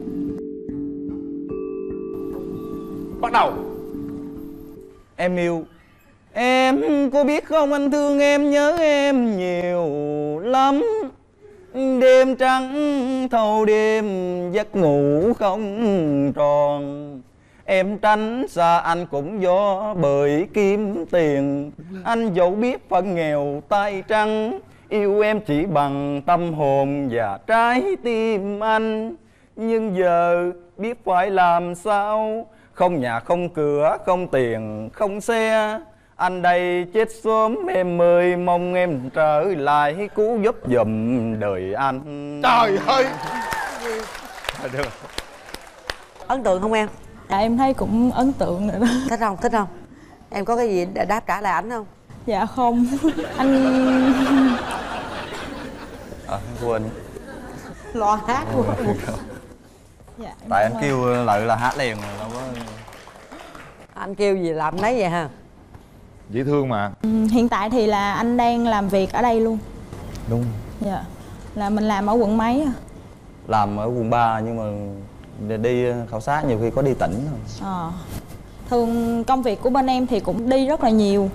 Bắt đầu. Em yêu. Em có biết không, anh thương em, nhớ em nhiều lắm. Đêm trắng thâu đêm, giấc ngủ không tròn. Em tránh xa anh cũng do bởi kiếm tiền. Anh dẫu biết phận nghèo tay trắng, yêu em chỉ bằng tâm hồn và trái tim anh. Nhưng giờ biết phải làm sao, không nhà không cửa, không tiền, không xe. Anh đây chết sớm em ơi, mong em trở lại cứu giúp giùm đời anh. Trời ơi. Được. Ấn tượng không em? Dạ em thấy cũng ấn tượng rồi đó. Thích không? Thích không? Em có cái gì để đáp trả lại ảnh không? Dạ không. Anh... Quên. Lo hát luôn. Dạ, tại anh kêu lại là hát liền rồi, đâu có. Anh kêu gì làm nấy vậy ha. Dễ thương mà. Hiện tại thì là anh đang làm việc ở đây luôn. Đúng. Dạ. Là mình làm ở quận mấy à? Làm ở quận 3 nhưng mà đi khảo sát nhiều khi có đi tỉnh thôi. Thường công việc của bên em thì cũng đi rất là nhiều.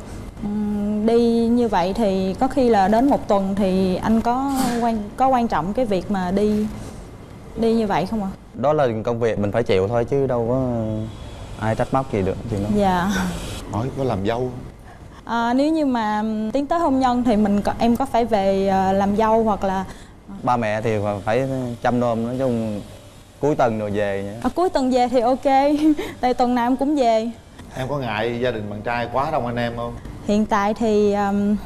Đi như vậy thì có khi là đến một tuần thì anh có quan trọng cái việc mà đi như vậy không ạ? Đó là công việc mình phải chịu thôi chứ đâu có ai trách móc gì được chuyện đó. Dạ. Hỏi có làm dâu? Nếu như mà tiến tới hôn nhân thì em có phải về làm dâu hoặc là ba mẹ thì phải chăm nom, nói chung cuối tuần rồi về nhé. Cuối tuần về thì ok. Tại tuần nào em cũng về. Em có ngại gia đình bạn trai quá đông anh em không? Hiện tại thì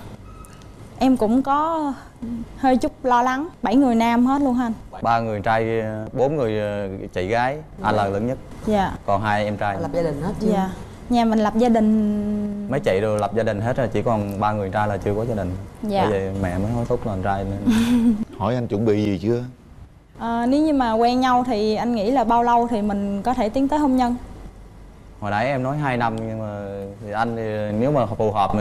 em cũng có hơi chút lo lắng. 7 người nam hết luôn anh. 3 người trai, 4 người chị gái. Anh là lớn nhất. Dạ. Còn 2 em trai. Lập gia đình hết chưa? Dạ. Nhà mình lập gia đình. Mấy chị đều lập gia đình hết rồi, chỉ còn 3 người trai là chưa có gia đình. Dạ. Bởi vậy mẹ mới hối thúc là anh trai nên. Hỏi anh chuẩn bị gì chưa? Nếu như mà quen nhau thì anh nghĩ là bao lâu thì mình có thể tiến tới hôn nhân? Hồi nãy em nói 2 năm nhưng mà thì anh thì nếu mà phù hợp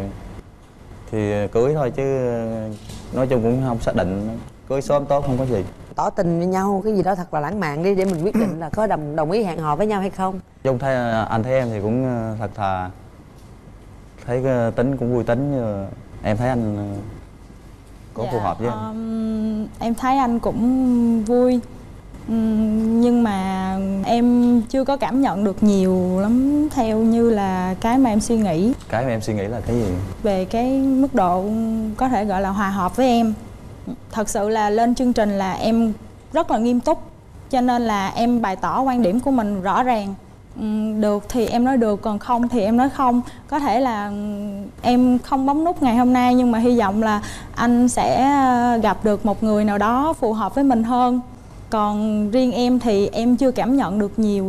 thì cưới thôi chứ nói chung cũng không xác định. Cưới sớm tốt không có gì. Tỏ tình với nhau cái gì đó thật là lãng mạn đi để mình quyết định là có đồng ý hẹn hò với nhau hay không. Chung anh thấy em thì cũng thật thà, thấy tính cũng vui tính, nhưng em thấy anh có phù hợp với anh. Em thấy anh cũng vui, nhưng mà em chưa có cảm nhận được nhiều lắm theo như là cái mà em suy nghĩ. Cái mà em suy nghĩ là cái gì? Về cái mức độ có thể gọi là hòa hợp với em. Thật sự là lên chương trình là em rất là nghiêm túc, cho nên là em bày tỏ quan điểm của mình rõ ràng. Được thì em nói được, còn không thì em nói không. Có thể là em không bấm nút ngày hôm nay, nhưng mà hy vọng là anh sẽ gặp được một người nào đó phù hợp với mình hơn. Còn riêng em thì em chưa cảm nhận được nhiều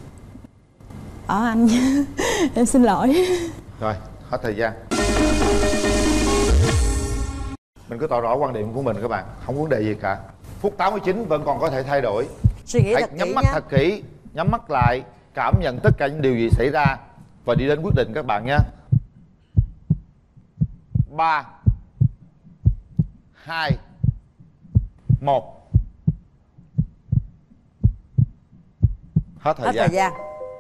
ở anh. Em xin lỗi. Rồi, hết thời gian. Mình cứ tỏ rõ quan điểm của mình các bạn, không vấn đề gì cả. Phút 89 vẫn còn có thể thay đổi. Suy nghĩ hãy thật kỹ nhắm mắt nha. thật kỹ, nhắm mắt lại, cảm nhận tất cả những điều gì xảy ra và đi đến quyết định các bạn nhé. 3 2 1. Hết thời gian.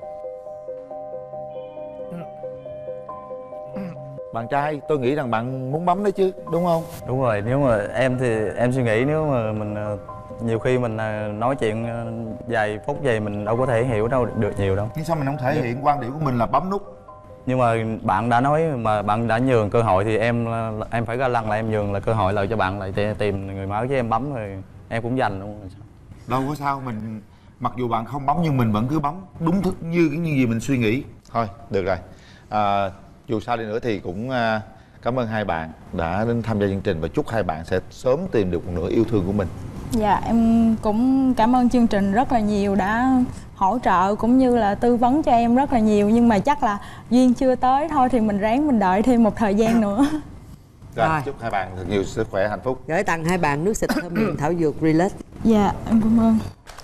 Bạn trai, tôi nghĩ rằng bạn muốn bấm đấy chứ, đúng không? Đúng rồi, nếu mà em thì em suy nghĩ nếu mà mình nhiều khi mình nói chuyện vài phút vậy mình đâu có thể hiểu đâu được nhiều đâu. Nhưng sao mình không thể hiện quan điểm của mình là bấm nút? Nhưng mà bạn đã nói mà bạn đã nhường cơ hội thì em phải ga lăng là em nhường là cơ hội lại cho bạn lại tìm người mới, chứ em bấm rồi em cũng giành luôn. Đâu có sao, mình mặc dù bạn không bấm nhưng mình vẫn cứ bấm đúng thức như những gì mình suy nghĩ. Thôi, được rồi. Dù sao đi nữa thì cũng cảm ơn hai bạn đã đến tham gia chương trình và chúc hai bạn sẽ sớm tìm được một nửa yêu thương của mình. Dạ em cũng cảm ơn chương trình rất là nhiều, đã hỗ trợ cũng như là tư vấn cho em rất là nhiều. Nhưng mà chắc là duyên chưa tới thôi, thì mình ráng mình đợi thêm một thời gian nữa. Rồi, chúc hai bạn thật nhiều sức khỏe, hạnh phúc. Gửi tặng hai bạn nước xịt thơm miệng thảo dược Relax. Dạ em cảm ơn.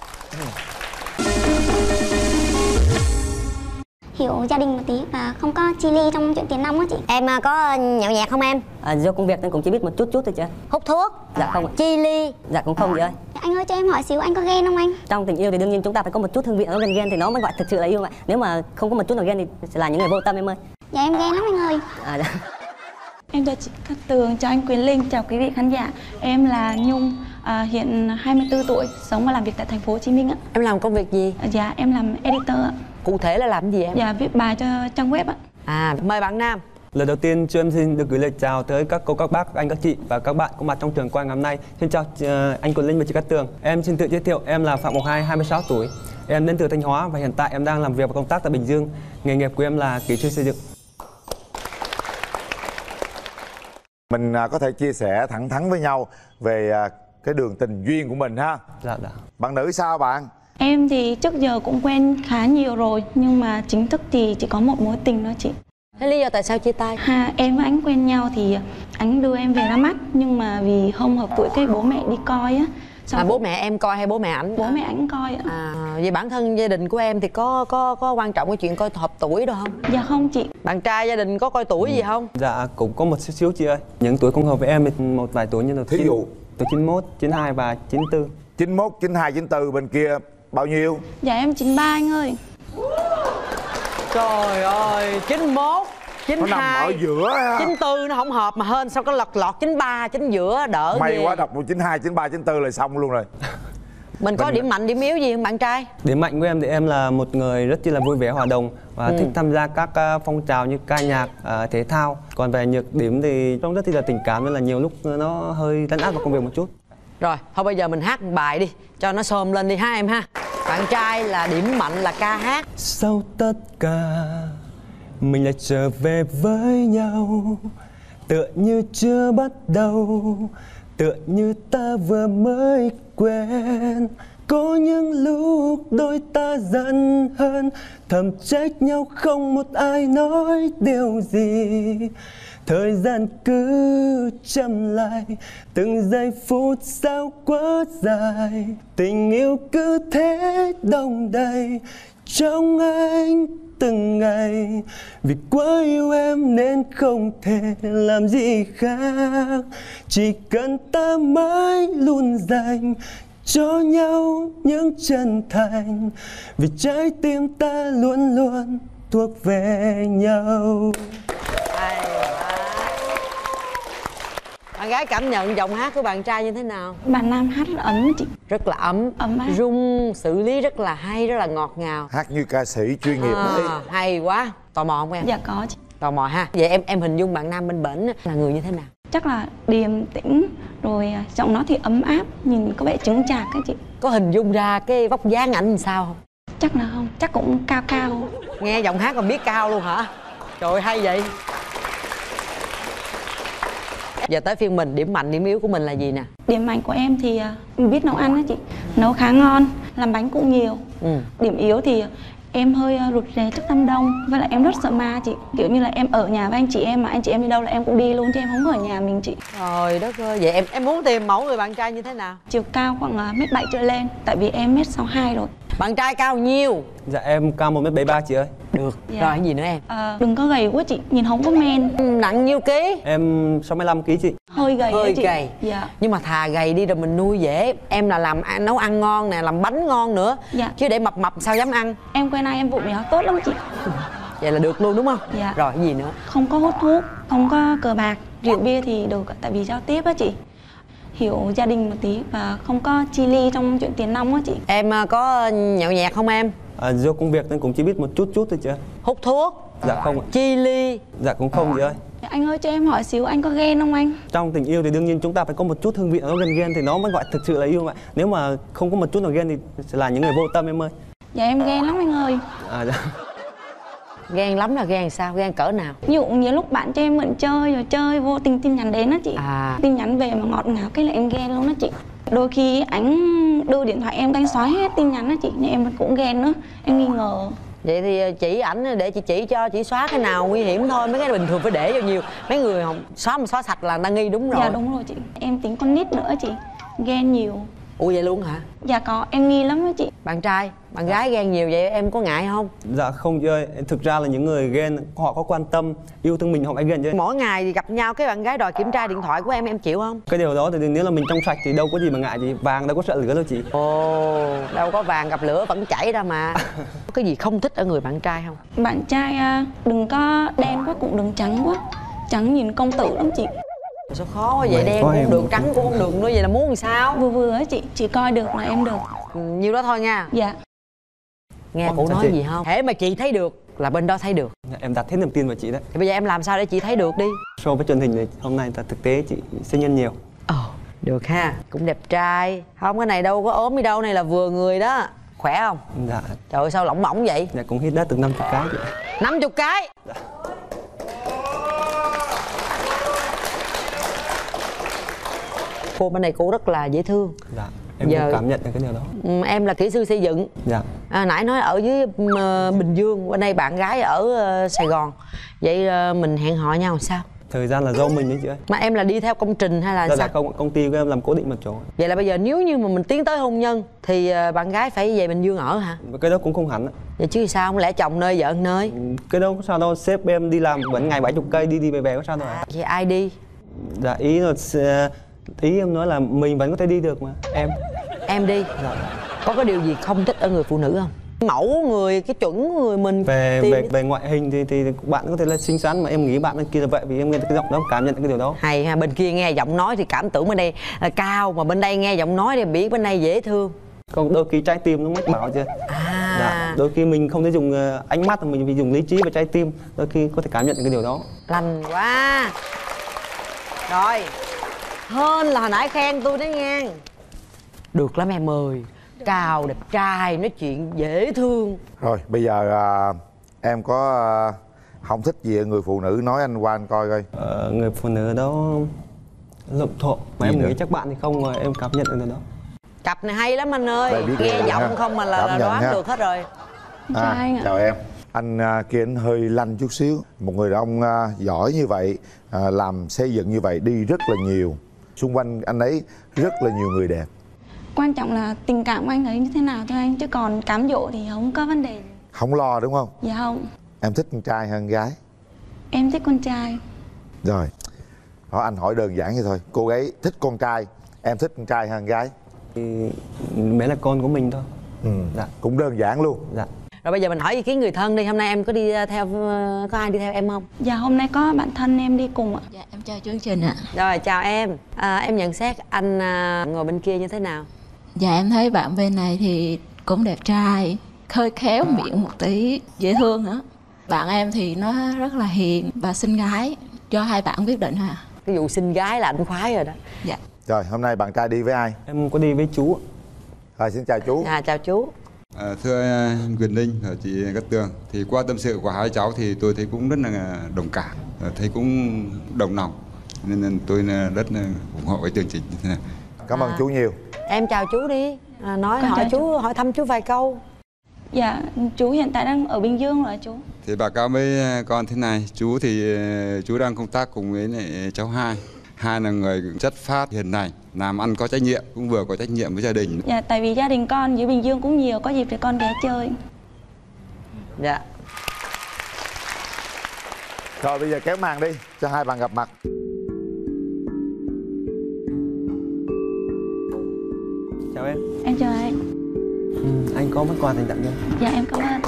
Hiểu gia đình một tí và không có chi ly trong chuyện tiền nong á chị. Em có nhậu nhẹt không em? Do công việc nên cũng chỉ biết một chút thôi chứ. Hút thuốc? Dạ không ạ. Chi ly? Dạ cũng không chị ơi. Anh ơi cho em hỏi xíu, anh có ghen không anh? Trong tình yêu thì đương nhiên chúng ta phải có một chút hương vị, nó gần ghen thì nó mới gọi thực sự là yêu mà. Nếu mà không có một chút nào ghen thì sẽ là những người vô tâm em ơi. Dạ em ghen lắm anh ơi. Dạ. Em chào chị Cát Tường, chào anh Quyền Linh, chào quý vị khán giả. Em là Nhung, hiện 24 tuổi, sống và làm việc tại thành phố Hồ Chí Minh ạ. Em làm công việc gì? Dạ em làm editor ạ. Cụ thể là làm gì em? Dạ viết bài cho trang web ạ. Mời bạn Nam. Lần đầu tiên cho em xin được gửi lời chào tới các cô, các bác, các anh, các chị và các bạn có mặt trong trường quay ngày hôm nay. Xin chào anh Quyền Linh và chị Cát Tường. Em xin tự giới thiệu, em là Phạm Ngọc Hai, 26 tuổi. Em đến từ Thanh Hóa và hiện tại em đang làm việc và công tác tại Bình Dương. Nghề nghiệp của em là kỹ sư xây dựng. Mình có thể chia sẻ thẳng thắn với nhau về cái đường tình duyên của mình ha. Dạ. Bạn nữ sao bạn? Em thì trước giờ cũng quen khá nhiều rồi, nhưng mà chính thức thì chỉ có một mối tình thôi chị. Thế lý do tại sao chia tay? Em với anh quen nhau thì anh đưa em về ra mắt, nhưng mà vì không hợp tuổi cái bố mẹ đi coi á. Bố mẹ em coi hay bố mẹ ảnh? Bố mẹ ảnh coi ạ. Vậy bản thân gia đình của em thì có quan trọng cái chuyện coi hợp tuổi đâu không? Dạ không chị. Bạn trai gia đình có coi tuổi gì không? Dạ cũng có một xíu chị ơi. Những tuổi không hợp với em thì một vài tuổi như là thí dụ từ 91, 92 và 94. 91, 92, 94 bên kia bao nhiêu? Dạ em 93 anh ơi. Trời ơi, 91, 92, nó nằm ở giữa ha. 94 nó không hợp mà hên sao có lọt 93, chính giữa đỡ. May ghê. quá, đọc một 92, 93, 94 là xong luôn rồi. Mình có điểm mạnh, điểm yếu gì không bạn trai? Điểm mạnh của em thì em là một người rất là vui vẻ, hòa đồng và thích tham gia các phong trào như ca nhạc, thể thao. Còn về nhược điểm thì trông rất là tình cảm nên là nhiều lúc nó hơi lấn át vào công việc một chút. Rồi, thôi bây giờ mình hát một bài đi cho nó xôm lên đi ha em ha. Bạn trai là điểm mạnh là ca hát. Sau tất cả mình lại trở về với nhau, tựa như chưa bắt đầu, tựa như ta vừa mới quen. Có những lúc đôi ta giận hơn, thầm trách nhau không một ai nói điều gì. Thời gian cứ chậm lại, từng giây phút sao quá dài. Tình yêu cứ thế đong đầy trong anh từng ngày. Vì quá yêu em nên không thể làm gì khác, chỉ cần ta mãi luôn dành cho nhau những chân thành. Vì trái tim ta luôn luôn thuộc về nhau. Bạn gái cảm nhận giọng hát của bạn trai như thế nào? Bạn nam hát rất ấm chị. Rất là ấm áp. Rung xử lý rất là hay, rất là ngọt ngào. Hát như ca sĩ chuyên nghiệp đấy. Hay quá. Tò mò không em? Dạ có chị. Tò mò ha. Vậy em hình dung bạn nam bên bển là người như thế nào? Chắc là điềm tĩnh, rồi giọng nó thì ấm áp, nhìn có vẻ chững chạc á chị. Có hình dung ra cái vóc dáng ảnh làm sao không? Chắc là không, chắc cũng cao cao. Nghe giọng hát còn biết cao luôn hả? Trời ơi, hay vậy. Giờ tới phiên mình, điểm mạnh, điểm yếu của mình là gì nè? Điểm mạnh của em thì biết nấu ăn á chị. Nấu khá ngon, làm bánh cũng nhiều. Điểm yếu thì em hơi rụt rè trước đám đông. Với lại em rất sợ ma chị. Kiểu như là em ở nhà với anh chị em mà anh chị em đi đâu là em cũng đi luôn, chứ em không ở nhà mình chị. Trời đất ơi, vậy em muốn tìm mẫu người bạn trai như thế nào? Chiều cao khoảng 1m7 trở lên. Tại vì em 1m62 rồi. Bạn trai cao nhiêu? Dạ em cao 1m73 chị ơi. Được. Dạ. Rồi cái gì nữa em? Đừng có gầy quá chị, nhìn không có men. Nặng nhiêu ký? Em 65 kg chị. Hơi gầy. Hơi chị. gầy. Dạ. Nhưng mà thà gầy đi rồi mình nuôi dễ. Em là làm nấu ăn ngon nè, làm bánh ngon nữa. Dạ. Chứ để mập sao dám ăn. Em quen ai em vụng mèo tốt lắm chị. Vậy là được luôn đúng không? Dạ. Rồi cái gì nữa? Không có hút thuốc, không có cờ bạc, rượu bia thì được tại vì giao tiếp á chị. Hiểu gia đình một tí và không có chi ly trong chuyện tiền nong á chị. Em có nhậu nhẹt không em? Do công việc nên cũng chỉ biết một chút thôi chị ơi. Hút thuốc? Dạ không ạ. Chi ly? Dạ cũng không chị ơi. Anh ơi cho em hỏi xíu, anh có ghen không anh? Trong tình yêu thì đương nhiên chúng ta phải có một chút hương vị nó gần ghen thì nó mới gọi thực sự là yêu mà. Nếu mà không có một chút nào ghen thì sẽ là những người vô tâm em ơi. Dạ em ghen lắm anh ơi. Dạ. Ghen lắm là ghen sao? Ghen cỡ nào? Ví dụ nhiều lúc bạn cho em mượn chơi rồi chơi vô tình tin nhắn đến á chị. Tin nhắn về mà ngọt ngào cái là em ghen luôn á chị. Đôi khi ảnh đưa điện thoại em đánh xóa hết tin nhắn á chị, nhưng em cũng ghen nữa, em nghi ngờ. Vậy thì chỉ ảnh để chị chỉ cho, chỉ xóa cái nào nguy hiểm thôi, mấy cái bình thường phải để cho nhiều. Mấy người không xóa mà xóa sạch là người ta nghi đúng rồi. Dạ đúng rồi chị, em tính con nít nữa chị, ghen nhiều. Ủa vậy luôn hả? Dạ có, em nghi lắm đó chị. Bạn trai, bạn gái ghen nhiều vậy em có ngại không? Dạ không chị ơi, thực ra là những người ghen họ có quan tâm, yêu thương mình họ mới ghen chứ. Mỗi ngày gặp nhau cái bạn gái đòi kiểm tra điện thoại của em chịu không? Cái điều đó thì nếu là mình trong sạch thì đâu có gì mà ngại chị, vàng đâu có sợ lửa đâu chị. Ồ, đâu có vàng gặp lửa vẫn chảy ra mà. Có cái gì không thích ở người bạn trai không? Bạn trai đừng có đen quá cũng đừng trắng quá, trắng nhìn công tử lắm chị. Sao khó vậy, đen cũng không được, trắng cũng không được nữa, vậy là muốn làm sao? Vừa vừa á chị, chỉ coi được là em được. Nhiêu đó thôi nha. Dạ. Nghe cụ nói gì không? Hễ mà chị thấy được là bên đó thấy được. Em đặt hết niềm tin vào chị đấy. Thì bây giờ em làm sao để chị thấy được đi? So với truyền hình này hôm nay thực tế chị sinh nhân nhiều. Được ha, cũng đẹp trai. Không, cái này đâu có ốm đi đâu, này là vừa người đó. Khỏe không? Dạ. Trời ơi sao lỏng bỏng vậy? Dạ cũng hít đã từ 50 cái chị. 50 cái? Dạ. Cô bên này cô rất là dễ thương. Dạ, em cũng cảm nhận được cái điều đó. Em là kỹ sư xây dựng. Dạ. Nãy nói ở dưới Bình Dương, bên đây bạn gái ở Sài Gòn. Vậy mình hẹn hò nhau sao? Thời gian là do mình đấy chị ơi. Mà em là đi theo công trình hay là sao? Dạ công ty của em làm cố định một chỗ. Vậy là bây giờ nếu như mà mình tiến tới hôn nhân thì bạn gái phải về Bình Dương ở hả? Cái đó cũng không hẳn. Vậy chứ sao, không lẽ chồng nơi vợ nơi? Cái đó có sao đâu, sếp em đi làm vẫn ngày 70 cây đi về có sao đâu. Vậy ai đi? Dạ ý em nói là mình vẫn có thể đi được mà. Em đi. Dạ. Có cái điều gì không thích ở người phụ nữ không? Mẫu người, cái chuẩn người mình về ngoại hình thì bạn có thể là xinh xắn, mà em nghĩ bạn bên kia là vậy, vì em nghe cái giọng đó cảm nhận cái điều đó. Hay ha, bên kia nghe giọng nói thì cảm tưởng bên đây cao, mà bên đây nghe giọng nói thì biết bên đây dễ thương. Còn đôi khi trái tim nó mách bảo chưa. Dạ, đôi khi mình không thể dùng ánh mắt, mình phải dùng lý trí và trái tim, đôi khi có thể cảm nhận được cái điều đó. Lành quá. Rồi, hơn là hồi nãy khen tôi đấy nha. Được lắm em ơi, cao, đẹp trai, nói chuyện dễ thương. Rồi, bây giờ em có không thích gì ở người phụ nữ nói anh qua anh coi coi. Người phụ nữ đó lụm thộm, mà em nghĩ chắc bạn thì không, mà em cảm nhận được đó. Cặp này hay lắm anh ơi, nghe giọng ha. Không mà là đoán ha. Được hết rồi. Chào em. Anh kia anh hơi lanh chút xíu. Một người đàn ông giỏi như vậy, làm xây dựng như vậy, đi rất là nhiều. Xung quanh anh ấy rất là nhiều người đẹp. Quan trọng là tình cảm của anh ấy như thế nào thôi anh, chứ còn cám dỗ thì không có vấn đề. Không lo đúng không? Dạ không. Em thích con trai hơn gái? Em thích con trai. Rồi, anh hỏi đơn giản vậy thôi. Cô gái thích con trai, em thích con trai hơn gái? Thì bé là con của mình thôi. Dạ. Cũng đơn giản luôn. Dạ. Rồi bây giờ mình hỏi ý kiến người thân đi, hôm nay em có đi theo, có ai đi theo em không? Dạ hôm nay có bạn thân em đi cùng ạ. Dạ em chào chương trình ạ. Rồi chào em. Em nhận xét anh ngồi bên kia như thế nào? Dạ em thấy bạn bên này thì cũng đẹp trai, hơi khéo miệng một tí, dễ thương nữa. Bạn em thì nó rất là hiền và xinh gái, cho hai bạn quyết định ha. Cái vụ xinh gái là anh khoái rồi đó. Dạ. Rồi hôm nay bạn trai đi với ai? Em có đi với chú. Rồi xin chào chú. Chào chú. Thưa anh Quyền Linh và chị Cát Tường, thì qua tâm sự của hai cháu thì tôi thấy cũng rất là đồng cảm, thấy cũng đồng lòng, nên tôi rất ủng hộ cái chương trình như thế này. Cảm ơn chú nhiều. Em chào chú đi, hỏi chú, hỏi thăm chú vài câu. Dạ, chú hiện tại đang ở Bình Dương rồi chú. Thì báo cáo với con thế này, chú thì chú đang công tác cùng với lại cháu hai là người chất phát hiền lành, làm ăn có trách nhiệm, cũng vừa có trách nhiệm với gia đình. Dạ, tại vì gia đình con dưới Bình Dương cũng nhiều, có dịp thì con ghé chơi. Dạ. Rồi bây giờ kéo màn đi, cho hai bạn gặp mặt. Chào em. Em chào anh. Anh có món quà dành tặng cho em. Dạ em cảm ơn.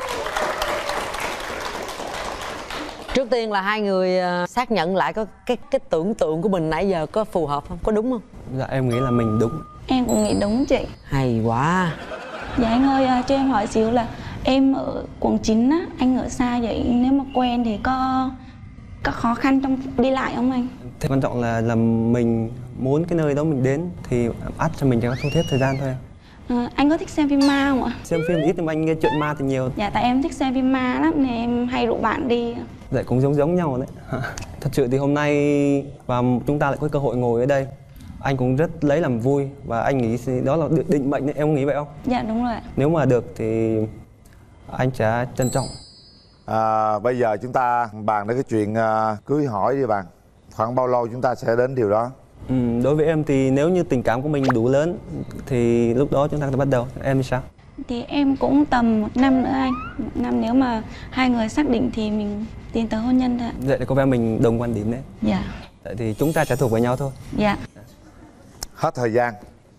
Trước tiên là hai người xác nhận lại có cái tưởng tượng của mình nãy giờ có phù hợp không? Có đúng không? Dạ em nghĩ là mình đúng. Em cũng nghĩ đúng chị. Hay quá. Dạ anh ơi, cho em hỏi xíu là em ở quận 9 á, anh ở xa vậy nếu mà quen thì có khó khăn trong đi lại không anh? Thế quan trọng là mình muốn cái nơi đó mình đến thì ắt cho mình chỉ có thu xếp thời gian thôi em. Anh có thích xem phim ma không ạ? Xem phim ít nhưng mà anh nghe chuyện ma thì nhiều. Dạ tại em thích xem phim ma lắm nên em hay rủ bạn đi. Dạ cũng giống nhau đấy. Thật sự thì hôm nay và chúng ta lại có cơ hội ngồi ở đây. anh cũng rất lấy làm vui và anh nghĩ đó là định mệnh đấy, em có nghĩ vậy không? Dạ đúng rồi ạ. Nếu mà được thì anh sẽ trân trọng. Bây giờ chúng ta bàn đến cái chuyện cưới hỏi đi bạn. Khoảng bao lâu chúng ta sẽ đến điều đó? Đối với em thì nếu như tình cảm của mình đủ lớn thì lúc đó chúng ta có thể bắt đầu. Em thì sao? Thì em cũng tầm 1 năm nữa anh. 1 năm nếu mà hai người xác định thì mình tiến tới hôn nhân thôi ạ. Vậy thì có vẻ mình đồng quan điểm đấy. Dạ. Vậy thì chúng ta sẽ thuộc với nhau thôi. Dạ. Hết thời gian.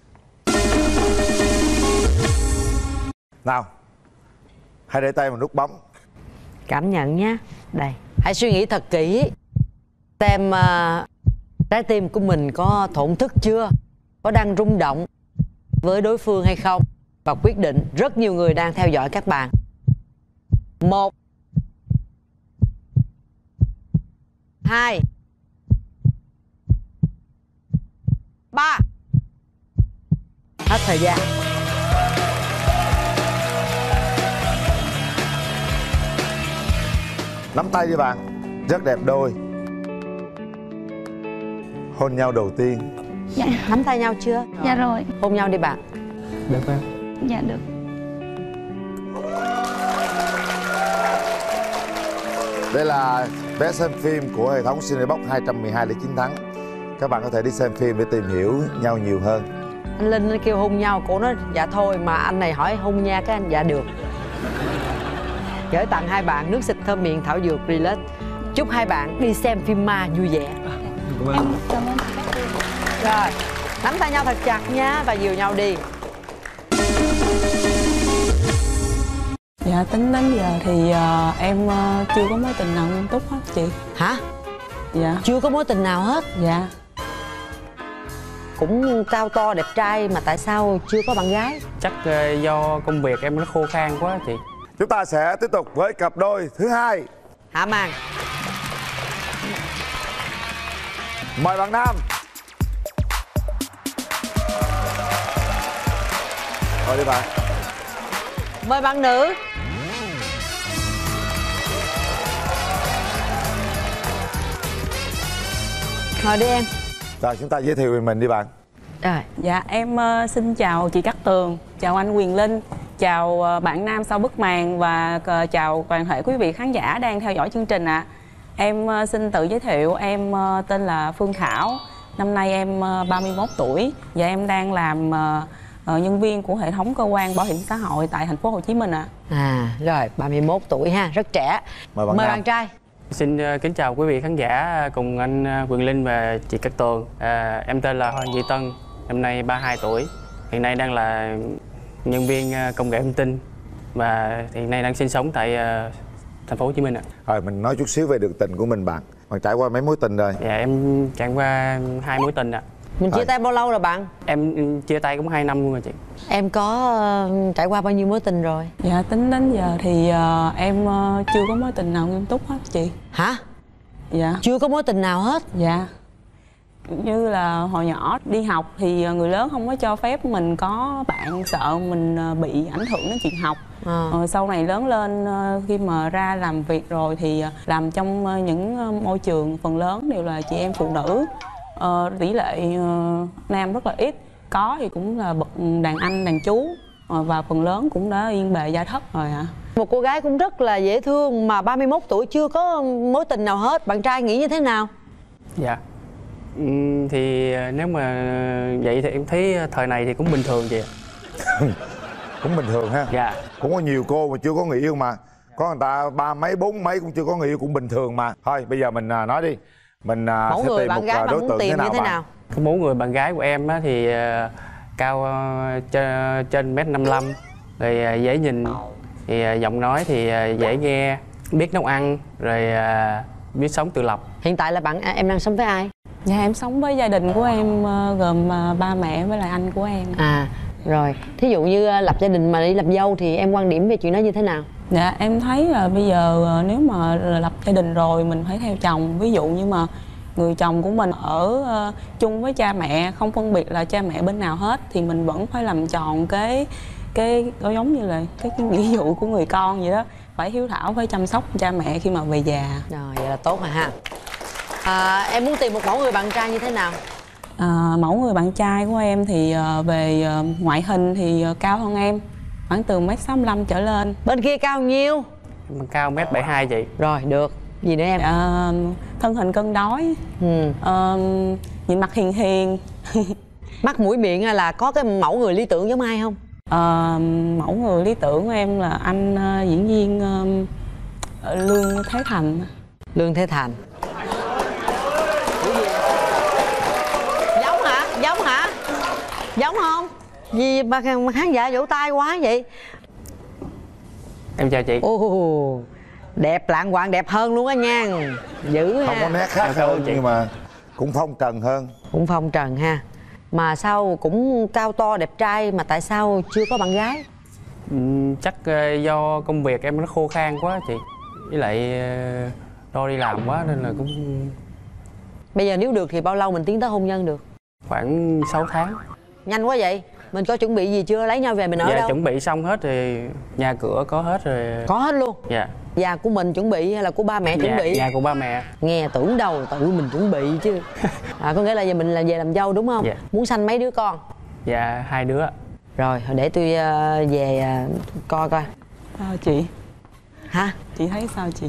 Nào, hãy để tay vào nút bấm. Cảm nhận nhé. Đây, hãy suy nghĩ thật kỹ. Xem trái tim của mình có thổn thức chưa, có đang rung động với đối phương hay không. Và quyết định. Rất nhiều người đang theo dõi các bạn. 1 2 3. Hết thời gian. Nắm tay đi bạn. Rất đẹp đôi. Hôn nhau đầu tiên. Dạ. Nắm tay nhau chưa? Dạ rồi. Hôn nhau đi bạn. Được không? Dạ được. Đây là vé xem phim của hệ thống Cinebox 212 để chiến thắng. Các bạn có thể đi xem phim để tìm hiểu nhau nhiều hơn. Anh Linh nó kêu hôn nhau, cổ nói dạ thôi, mà anh này hỏi hôn nha, cái anh dạ được. Gửi tặng hai bạn nước xịt thơm miệng thảo dược Relax. Chúc hai bạn đi xem phim ma vui vẻ. Em cảm ơn các cô. Rồi, nắm tay nhau thật chặt nha và dìu nhau đi. Dạ, tính đến giờ thì em chưa có mối tình nào nghiêm túc hết chị. Hả? Dạ. Chưa có mối tình nào hết? Dạ. Cũng cao to đẹp trai mà tại sao chưa có bạn gái? Chắc do công việc em nó khô khan quá chị. Chúng ta sẽ tiếp tục với cặp đôi thứ hai. Hạ màn. Mời bạn nam. Rồi đi bạn. Mời bạn nữ. Ngồi đi em. Rồi chúng ta giới thiệu về mình đi bạn. Rồi. Dạ em xin chào chị Cát Tường, chào anh Quyền Linh, chào bạn nam sau bức màn và chào toàn thể quý vị khán giả đang theo dõi chương trình ạ. Em xin tự giới thiệu, em tên là Phương Thảo, năm nay em 31 tuổi và em đang làm nhân viên của hệ thống cơ quan bảo hiểm xã hội tại thành phố Hồ Chí Minh ạ. Rồi 31 tuổi ha, rất trẻ. Mời bạn trai. Xin kính chào quý vị khán giả cùng anh Quyền Linh và chị Cát Tường. Em tên là Hoàng Duy Tân, năm nay 32 tuổi. Hiện nay đang là nhân viên công nghệ thông tin và hiện nay đang sinh sống tại thành phố Hồ Chí Minh ạ. Rồi mình nói chút xíu về đường tình của mình bạn. Bạn trải qua mấy mối tình rồi? Dạ em trải qua 2 mối tình ạ. Mình chia tay bao lâu rồi bạn? Em chia tay cũng 2 năm luôn rồi chị. Em có trải qua bao nhiêu mối tình rồi? Dạ tính đến giờ thì em chưa có mối tình nào nghiêm túc hết chị. Hả? Dạ. Chưa có mối tình nào hết? Dạ. Như là hồi nhỏ đi học thì người lớn không có cho phép mình có bạn, sợ mình bị ảnh hưởng đến chuyện học. Sau này lớn lên khi mà ra làm việc rồi thì làm trong những môi trường phần lớn đều là chị em phụ nữ, tỷ lệ nam rất là ít, có thì cũng là bậc đàn anh đàn chú và phần lớn cũng đã yên bề gia thất rồi ạ. Một cô gái cũng rất là dễ thương mà 31 tuổi chưa có mối tình nào hết, bạn trai nghĩ như thế nào? Dạ thì nếu mà vậy thì em thấy thời này thì cũng bình thường chị ạ. Cũng bình thường ha. Dạ. Cũng có nhiều cô mà chưa có người yêu mà. Có người ta 3 mấy 4 mấy cũng chưa có người yêu, cũng bình thường mà. Thôi bây giờ mình nói đi. Mình mẫu sẽ người tìm bạn một gái đối muốn tượng tìm thế nào như thế bạn? nào? Cái mẫu người bạn gái của em á thì cao trên 1m55, rồi dễ nhìn, thì giọng nói thì dễ nghe, biết nấu ăn, rồi biết sống tự lập. Hiện tại là em đang sống với ai? Dạ em sống với gia đình của em gồm ba mẹ với lại anh của em. Rồi, thí dụ như lập gia đình mà đi làm dâu thì em quan điểm về chuyện đó như thế nào? Dạ em thấy là bây giờ nếu mà lập gia đình rồi mình phải theo chồng. Ví dụ như mà người chồng của mình ở chung với cha mẹ, không phân biệt là cha mẹ bên nào hết, thì mình vẫn phải làm tròn cái giống như là cái nghĩa vụ của người con vậy đó. Phải hiếu thảo, phải chăm sóc cha mẹ khi mà về già. Rồi, vậy là tốt rồi ha. Em muốn tìm một mẫu người bạn trai như thế nào? Mẫu người bạn trai của em thì về ngoại hình thì cao hơn em, khoảng từ 1m65 trở lên. Bên kia cao nhiêu? Mình cao 1m72 chị. Rồi được. Gì nữa em? Thân hình cân đối. Nhìn mặt hiền hiền. Mắt mũi miệng là có cái mẫu người lý tưởng giống ai không? Mẫu người lý tưởng của em là anh diễn viên Lương Thế Thành. Lương Thế Thành. Giống hả? Giống hả? Giống không? Gì mà khán giả vỗ tay quá vậy? Em chào chị. Đẹp lạng quạng, đẹp hơn luôn á nha. Dữ ha. Không có nét khác hơn nhưng mà cũng phong trần hơn. Cũng phong trần ha. Mà sao cũng cao to đẹp trai mà tại sao chưa có bạn gái? Chắc do công việc em nó khô khan quá chị. Với lại lo đi làm quá nên là cũng... Bây giờ nếu được thì bao lâu mình tiến tới hôn nhân được? Khoảng 6 tháng. Nhanh quá vậy? Mình có chuẩn bị gì chưa? Lấy nhau về mình ở đâu? Dạ chuẩn bị xong hết thì nhà cửa có hết rồi. Có hết luôn? Dạ. Nhà của mình chuẩn bị hay là của ba mẹ chuẩn bị? Nhà của ba mẹ. Nghe tưởng đâu tự mình chuẩn bị chứ. Có nghĩa là giờ mình là về làm dâu đúng không? Dạ. Muốn sanh mấy đứa con? Dạ 2 đứa. Rồi để tôi về coi coi. Sao chị? Hả? Chị thấy sao chị?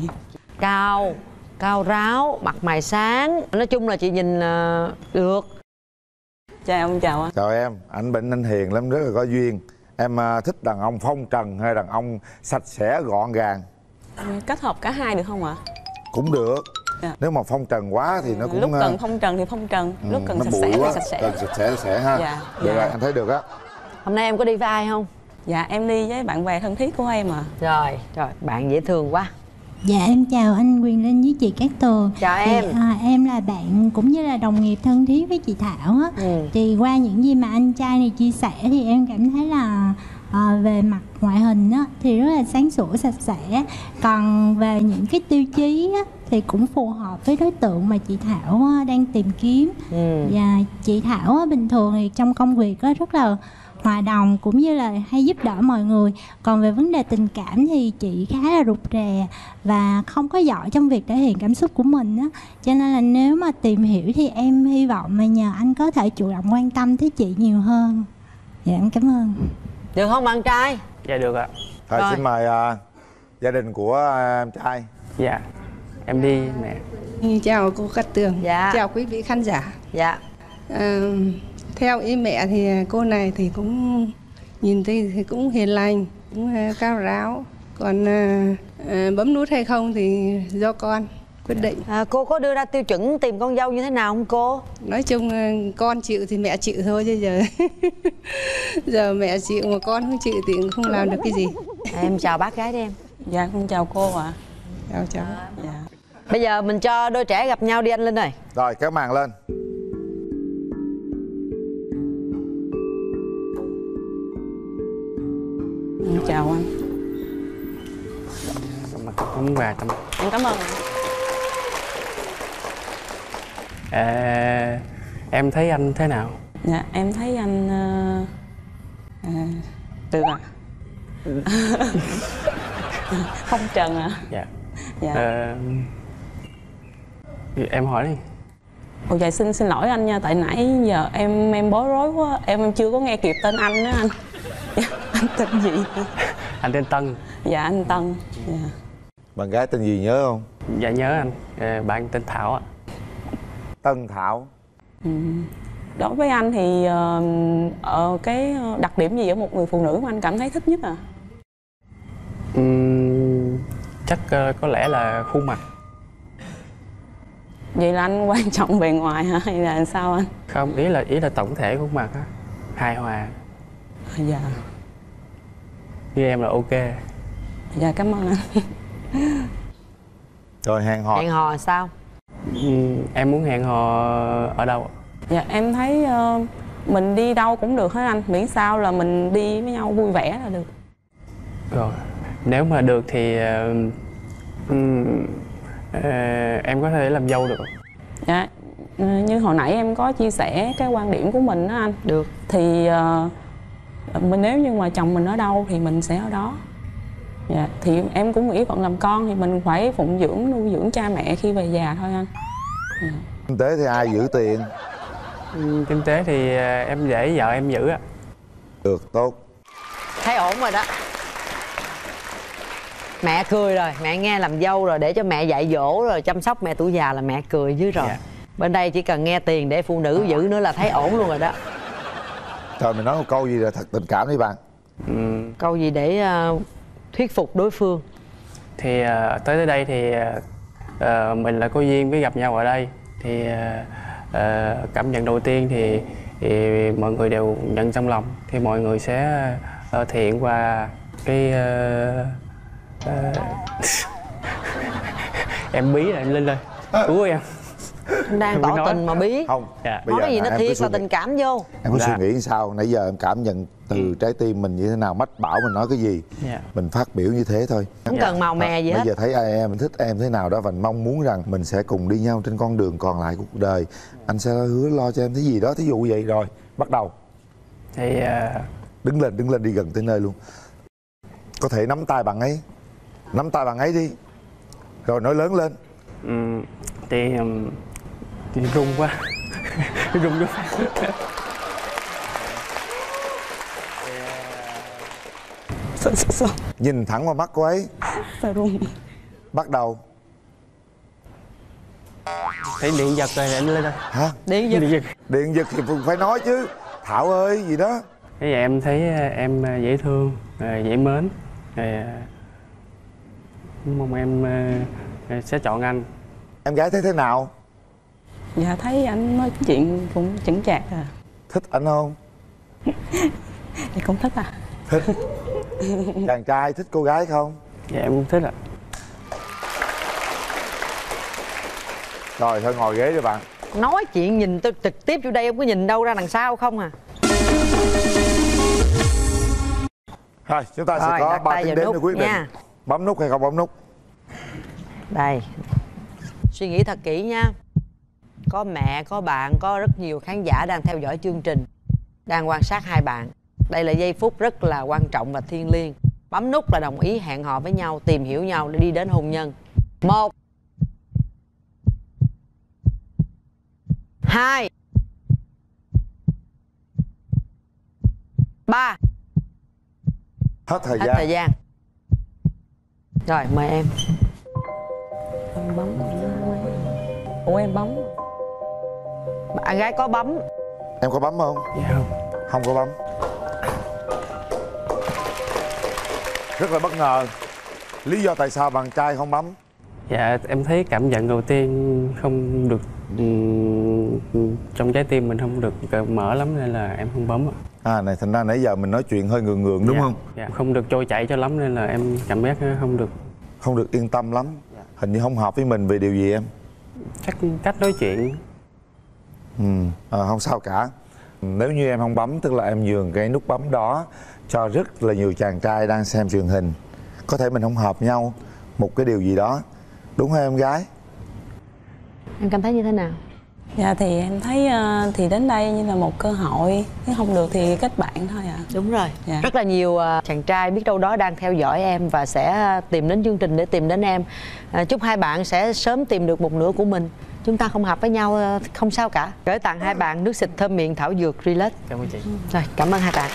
Cao ráo, mặt mày sáng. Nói chung là chị nhìn được. Chào ông, chào anh. Chào em, anh Bệnh anh hiền lắm, rất là có duyên. Em thích đàn ông phong trần hay đàn ông sạch sẽ gọn gàng? Kết hợp cả hai được không ạ? Cũng được. Nếu mà phong trần quá thì nó cũng... Lúc cần phong trần thì phong trần, lúc cần sạch sẽ thì sạch sẽ. Cần sạch sẽ ha. Dạ. Được rồi, anh thấy được á. Hôm nay em có đi với ai không? Dạ em đi với bạn bè thân thiết của em à. Rồi, bạn dễ thương quá. Dạ em chào anh Quyền Linh với chị Cát Tường. Chào em. Em là bạn cũng như là đồng nghiệp thân thiết với chị Thảo á. Thì qua những gì mà anh trai này chia sẻ thì em cảm thấy là về mặt ngoại hình á thì rất là sáng sủa sạch sẽ. Còn về những cái tiêu chí á thì cũng phù hợp với đối tượng mà chị Thảo đang tìm kiếm. Và chị Thảo bình thường thì trong công việc rất là hòa đồng cũng như là hay giúp đỡ mọi người. Còn về vấn đề tình cảm thì chị khá là rụt rè và không có giỏi trong việc thể hiện cảm xúc của mình á. Cho nên là nếu mà tìm hiểu thì em hy vọng mà nhờ anh có thể chủ động quan tâm tới chị nhiều hơn. Dạ em cảm ơn. Được không bạn trai? Dạ được ạ. Thôi xin mời gia đình của em trai. Dạ em đi mẹ. Chào cô Cát Tường. Dạ. Chào quý vị khán giả. Dạ. Theo ý mẹ thì cô này thì cũng nhìn thì cũng hiền lành, cũng cao ráo. Còn bấm nút hay không thì do con quyết định. Cô có đưa ra tiêu chuẩn tìm con dâu như thế nào không cô? Nói chung con chịu thì mẹ chịu thôi chứ giờ giờ mẹ chịu mà con không chịu thì cũng không làm được cái gì. Em chào bác gái đi em. Dạ con chào cô ạ. Chào cháu. Dạ. Bây giờ mình cho đôi trẻ gặp nhau đi anh Linh ơi. Rồi kéo màn lên. Chào anh. Món quà tâm. Em cảm ơn. Em thấy anh thế nào? Dạ em thấy anh được ạ. Phong trần ạ. Dạ. Dạ. Em hỏi đi. Ồ dạ xin lỗi anh nha, tại nãy giờ em bối rối quá, em chưa có nghe kịp tên anh đó anh. Anh tên gì? Anh tên Tân. Dạ anh Tân. Dạ. Bạn gái tên gì nhớ không? Dạ nhớ anh. Bạn tên Thảo ạ. Tân Thảo. Đối với anh thì cái đặc điểm gì ở một người phụ nữ mà anh cảm thấy thích nhất à? Chắc có lẽ là khuôn mặt. Vậy là anh quan trọng bề ngoài hả hay là sao anh? Không, ý là tổng thể khuôn mặt á, hài hòa. Dạ. Với em là ok. Dạ cảm ơn anh. Rồi hẹn hò. Hẹn hò sao? Em muốn hẹn hò ở đâu? Dạ em thấy mình đi đâu cũng được hết anh, miễn sao là mình đi với nhau vui vẻ là được. Rồi, nếu mà được thì em có thể làm dâu được không? Dạ, như hồi nãy em có chia sẻ cái quan điểm của mình đó anh. Được. Thì nếu như mà chồng mình ở đâu thì mình sẽ ở đó. Dạ, thì em cũng nghĩ phận làm con thì mình phải phụng dưỡng, nuôi dưỡng cha mẹ khi về già thôi anh. Dạ. Kinh tế thì ai giữ tiền? Kinh tế thì em để vợ em giữ ạ. Được, tốt. Thấy ổn rồi đó. Mẹ cười rồi, mẹ nghe làm dâu rồi, để cho mẹ dạy dỗ rồi chăm sóc mẹ tuổi già là mẹ cười dưới rồi. Bên đây chỉ cần nghe tiền để phụ nữ giữ nữa là thấy ổn luôn rồi đó. Trời, mình nói một câu gì là thật tình cảm đi bạn. Câu gì để thuyết phục đối phương? Thì tới đây thì mình là có duyên với gặp nhau ở đây. Thì cảm nhận đầu tiên thì mọi người đều nhận trong lòng. Thì mọi người sẽ thiện qua cái em bí rồi, Linh ơi cứu em. Đang tỏ tình mà bí. Không, nói cái gì nó thiệt là tình cảm vô. Em có suy nghĩ sao? Nãy giờ em cảm nhận từ trái tim mình như thế nào, mách bảo mình nói cái gì, mình phát biểu như thế thôi. Không cần màu mè gì hết. Bây giờ thấy ai em, mình thích em thế nào đó và mong muốn rằng mình sẽ cùng đi nhau trên con đường còn lại của cuộc đời. Anh sẽ hứa lo cho em cái gì đó, thí dụ vậy. Rồi bắt đầu. Thì đứng lên đi gần tới nơi luôn. Có thể nắm tay bạn ấy, nắm tay bạn ấy đi, rồi nói lớn lên. Thì run quá. Run quá. Sợ. Nhìn thẳng vào mắt cô ấy. Sợ run. Bắt đầu. Thấy điện giật rồi anh lên đây. Hả? Điện giật thì phải nói chứ. Thảo ơi gì đó. Thế vậy em thấy em dễ thương, dễ mến. Mong em sẽ chọn anh. Em gái thấy thế nào? Dạ thấy anh nói chuyện cũng chững chạc à. Thích anh không? Thì cũng thích à. Thích. Chàng trai thích cô gái không? Dạ em cũng thích ạ. Rồi thôi ngồi ghế đi bạn. Nói chuyện nhìn tôi trực tiếp vô đây, không có nhìn đâu ra đằng sau không à. Rồi chúng ta sẽ có 3 tiếng đếm để quyết định bấm nút hay không bấm nút. Đây, suy nghĩ thật kỹ nha. Có mẹ, có bạn, có rất nhiều khán giả đang theo dõi chương trình, đang quan sát hai bạn. Đây là giây phút rất là quan trọng và thiêng liêng. Bấm nút là đồng ý hẹn hò với nhau, tìm hiểu nhau để đi đến hôn nhân. 1 2 3. Hết thời gian. Rồi mời em. Em bấm. Ủa em bấm. Bạn gái có bấm. Em có bấm không? Dạ không. Không có bấm. Rất là bất ngờ. Lý do tại sao bạn trai không bấm? Dạ em thấy cảm nhận đầu tiên không được, trong trái tim mình không được mở lắm nên là em không bấm ạ. À này, thành ra nãy giờ mình nói chuyện hơi ngượng đúng không? Dạ, không được trôi chảy cho lắm nên là em cảm giác không được yên tâm lắm. Hình như không hợp với mình về điều gì em? Chắc cách nói chuyện. Không sao cả. Nếu như em không bấm tức là em nhường cái nút bấm đó cho rất là nhiều chàng trai đang xem truyền hình. Có thể mình không hợp nhau một cái điều gì đó. Đúng không em gái? Em cảm thấy như thế nào? Dạ thì em thấy thì đến đây như là một cơ hội, nếu không được thì kết bạn thôi ạ. Đúng rồi. Dạ. Rất là nhiều chàng trai biết đâu đó đang theo dõi em và sẽ tìm đến chương trình để tìm đến em. Chúc hai bạn sẽ sớm tìm được một nửa của mình. Chúng ta không hợp với nhau không sao cả. Gửi tặng hai bạn nước xịt thơm miệng thảo dược Relax. Cảm ơn chị. Rồi, cảm ơn hai bạn.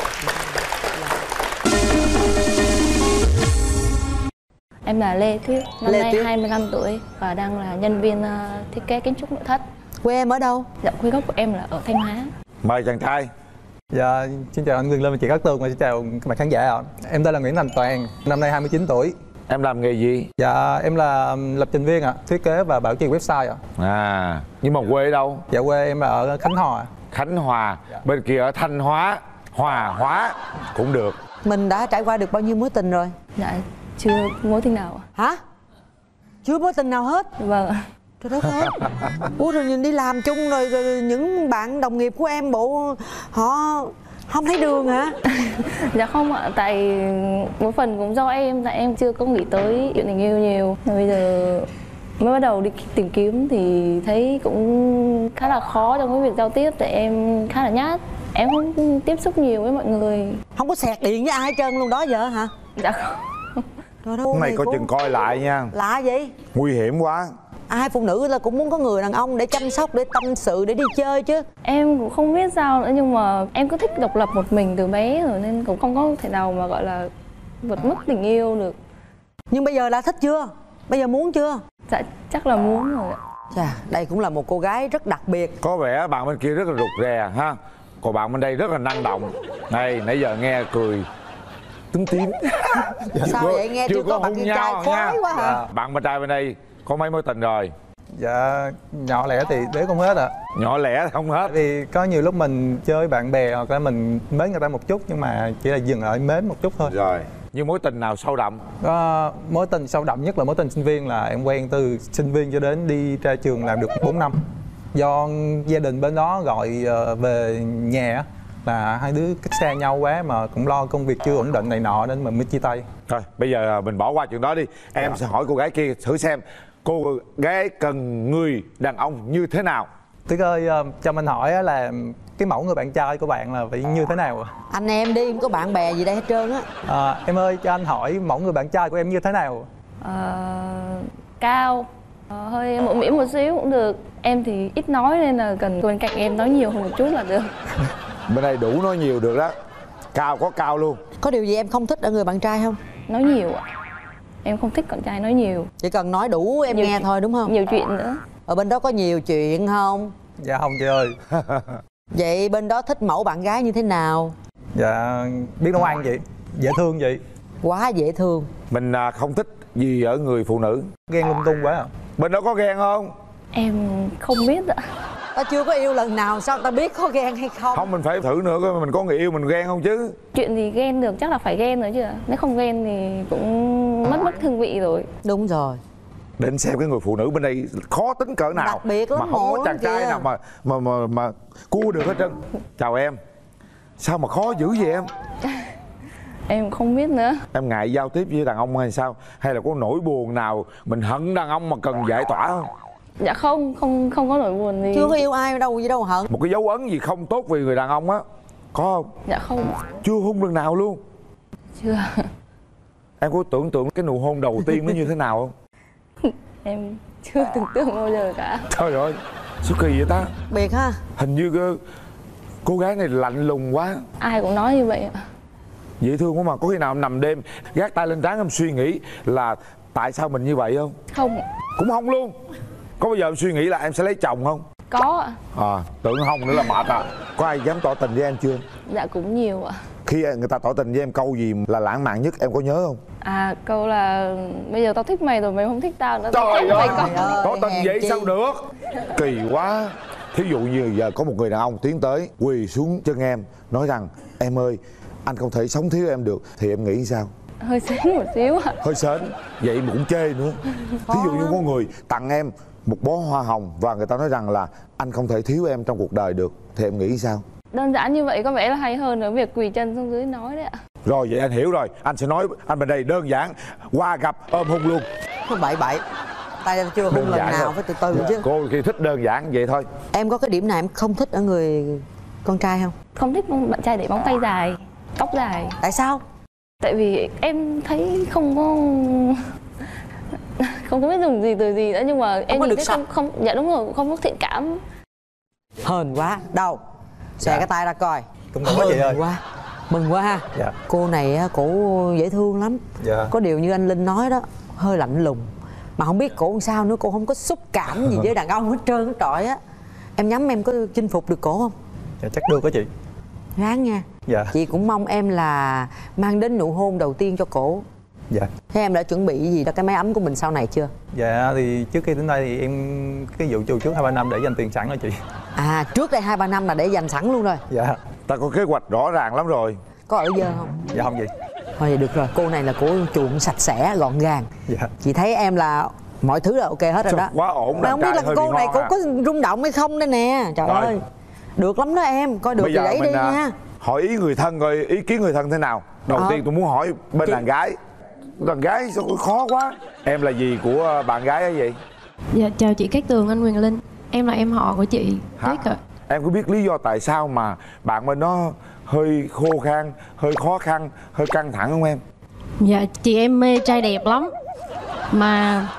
Em là Lê Tuyết, năm nay 25 tuổi và đang là nhân viên thiết kế kiến trúc nội thất. Quê em ở đâu? Dạ, quê gốc của em là ở Thanh Hóa. Mời chàng trai. Dạ, xin chào anh Quyền Linh và chị Cát Tường và xin chào các bạn khán giả ạ. Em tên là Nguyễn Thành Toàn, năm nay 29 tuổi. Em làm nghề gì? Dạ, em là lập trình viên ạ, thiết kế và bảo trì website ạ. À, nhưng mà quê ở đâu? Dạ, quê em là ở Khánh Hòa. Khánh Hòa, bên kia ở Thanh Hóa, Hòa Hóa cũng được. Mình đã trải qua được bao nhiêu mối tình rồi? Dạ, chưa mối tình nào. Hả? Chưa mối tình nào hết? Vâng ạ. Trời đất ơi. Ủa rồi nhìn đi làm chung rồi những bạn đồng nghiệp của em bộ họ không thấy đường hả? Dạ không ạ, tại một phần cũng do em, tại em chưa có nghĩ tới chuyện tình yêu nhiều. Bây giờ mới bắt đầu đi tìm kiếm thì thấy cũng khá là khó trong cái việc giao tiếp, tại em khá là nhát. Em không tiếp xúc nhiều với mọi người. Không có xẹt điện với ai hết trơn luôn đó giờ hả? Dạ không. Rồi Cái này coi chừng coi lại nha. Lạ vậy? Nguy hiểm quá. Ai phụ nữ là cũng muốn có người đàn ông để chăm sóc, để tâm sự, để đi chơi chứ. Em cũng không biết sao nữa, nhưng mà em cứ thích độc lập một mình từ bé rồi nên cũng không có thể nào mà gọi là vượt mất tình yêu được. Nhưng bây giờ là thích chưa? Bây giờ muốn chưa? Dạ chắc là muốn rồi ạ. Chà, đây cũng là một cô gái rất đặc biệt. Có vẻ bạn bên kia rất là rụt rè ha, còn bạn bên đây rất là năng động. Này, nãy giờ nghe cười túm tím. Sao vậy? Nghe chưa có bạn kia trai khoái quá hả? Bạn bên trai bên đây có mấy mối tình rồi? Dạ nhỏ lẻ thì đếm không hết ạ. Nhỏ lẻ không hết. Vì có nhiều lúc mình chơi với bạn bè hoặc là mình mến người ta một chút, nhưng mà chỉ là dừng ở mến một chút thôi. Rồi, nhưng mối tình nào sâu đậm? Mối tình sâu đậm nhất là mối tình sinh viên, là em quen từ sinh viên cho đến đi ra trường làm được 4 năm. Do gia đình bên đó gọi về nhà là hai đứa cách xa nhau quá mà cũng lo công việc chưa ổn định này nọ nên mình mới chia tay. Thôi bây giờ mình bỏ qua chuyện đó đi. Em sẽ hỏi cô gái kia thử xem cô gái cần người đàn ông như thế nào. Tuyết ơi, cho mình hỏi là cái mẫu người bạn trai của bạn là phải như thế nào ạ? Anh em đi, không có bạn bè gì đây hết trơn á. Em ơi, cho anh hỏi mẫu người bạn trai của em như thế nào? Cao, hơi mũm mĩm một xíu cũng được. Em thì ít nói nên là cần bên cạnh em nói nhiều hơn một chút là được. Bên đây đủ nói nhiều được đó. Cao có cao luôn. Có điều gì em không thích ở người bạn trai không? Nói nhiều ạ. Em không thích con trai nói nhiều. Chỉ cần nói đủ em nhiều nghe thôi đúng không? Nhiều chuyện nữa. Ở bên đó có nhiều chuyện không? Dạ không chị ơi. Vậy bên đó thích mẫu bạn gái như thế nào? Dạ biết nấu ăn chị, dễ thương chị. Quá dễ thương. Mình không thích gì ở người phụ nữ? Ghen lung tung quá à. Bên đó có ghen không? Em không biết ạ. Ta chưa có yêu lần nào sao ta biết có ghen hay không? Không, mình phải thử nữa coi mình có người yêu mình ghen không chứ. Chuyện gì ghen được chắc là phải ghen rồi chứ. Nếu không ghen thì cũng mất thương vị rồi. Đúng rồi. Định xem cái người phụ nữ bên đây khó tính cỡ nào. Đặc biệt lắm. Mà không có chàng trai nào mà cua được hết trơn. Chào em. Sao mà khó dữ vậy em? Em không biết nữa. Em ngại giao tiếp với đàn ông hay sao? Hay là có nỗi buồn nào mình hận đàn ông mà cần giải tỏa không? Dạ không có nỗi buồn gì. Chưa có yêu ai đâu gì đâu hận. Một cái dấu ấn gì không tốt về người đàn ông á có không? Dạ không. Chưa hôn lần nào luôn? Chưa. Em có tưởng tượng cái nụ hôn đầu tiên nó như thế nào không? Em chưa tưởng tượng bao giờ cả. Trời ơi, sao kỳ vậy ta? Biệt ha. Hình như cô gái này lạnh lùng quá. Ai cũng nói như vậy ạ. Dễ thương quá mà. Có khi nào em nằm đêm gác tay lên trán em suy nghĩ là tại sao mình như vậy không? Không. Cũng không luôn. Có bao giờ em suy nghĩ là em sẽ lấy chồng không? Có ạ. Tưởng không nữa là mệt à. Có ai dám tỏ tình với em chưa? Dạ cũng nhiều ạ. Khi người ta tỏ tình với em câu gì là lãng mạn nhất em có nhớ không? Câu là bây giờ tao thích mày rồi mày không thích tao nữa. Trời ơi, tỏ tình vậy sao được? Kỳ quá. Thí dụ như giờ có một người đàn ông tiến tới quỳ xuống chân em nói rằng em ơi anh không thể sống thiếu em được thì em nghĩ sao? Hơi sến một xíu ạ. Hơi sến, vậy mà cũng chê nữa. Thí dụ như có người tặng em một bó hoa hồng và người ta nói rằng là anh không thể thiếu em trong cuộc đời được thì em nghĩ sao? Đơn giản như vậy có vẻ là hay hơn ở việc quỳ chân xuống dưới nói đấy ạ. Rồi vậy anh hiểu rồi, anh sẽ nói anh bên đây đơn giản qua gặp ôm hôn luôn. Bậy tay chưa hôn lần nào, phải từ từ chứ. Cô kia thích đơn giản vậy thôi. Em có cái điểm nào em không thích ở người con trai không? Không thích bạn trai để móng tay dài, tóc dài. Tại sao? Tại vì em thấy không có biết dùng gì từ gì nữa, nhưng mà em nhìn thấy không dạ đúng rồi, không có thiện cảm. Hên quá. Đâu xòe cái tay ra coi. Cũng đúng quá chị ơi. Mừng quá ha. Dạ. Cô này cổ dễ thương lắm. Dạ. Có điều như anh Linh nói đó, hơi lạnh lùng. Mà không biết cổ làm sao nữa, cô không có xúc cảm gì với đàn ông hết trơn hết trọi á. Em nhắm em có chinh phục được cổ không? Dạ chắc được đó chị. Ráng nha. Dạ. Chị cũng mong em là mang đến nụ hôn đầu tiên cho cổ. Dạ. Thế em đã chuẩn bị gì cho cái mái ấm của mình sau này chưa? Dạ thì trước khi đến đây thì em cái vụ trước 2-3 năm để dành tiền sẵn rồi chị. Trước đây 2-3 năm là để dành sẵn luôn rồi. Dạ. Ta có kế hoạch rõ ràng lắm rồi. Có ở dơ không? Dạ không gì. Thôi vậy được rồi, cô này là cô chuộng sạch sẽ, gọn gàng. Dạ. Chị thấy em là mọi thứ là ok hết rồi đó. Quá ổn. Mà không biết là cô này cô có rung động hay không đây nè. Trời ơi. Được lắm đó em, coi được thì lấy đi nha. Hỏi ý người thân coi ý kiến người thân thế nào. Đầu tiên tôi muốn hỏi bên đàn gái. Đàn gái sao khó quá. Em là gì của bạn gái ấy vậy? Dạ chào chị Cát Tường, anh Quyền Linh. Em là em họ của chị Tuyết ạ. Em có biết lý do tại sao mà bạn bên đó hơi khô khan, hơi khó khăn, hơi căng thẳng không em? Dạ chị em mê trai đẹp lắm. Mà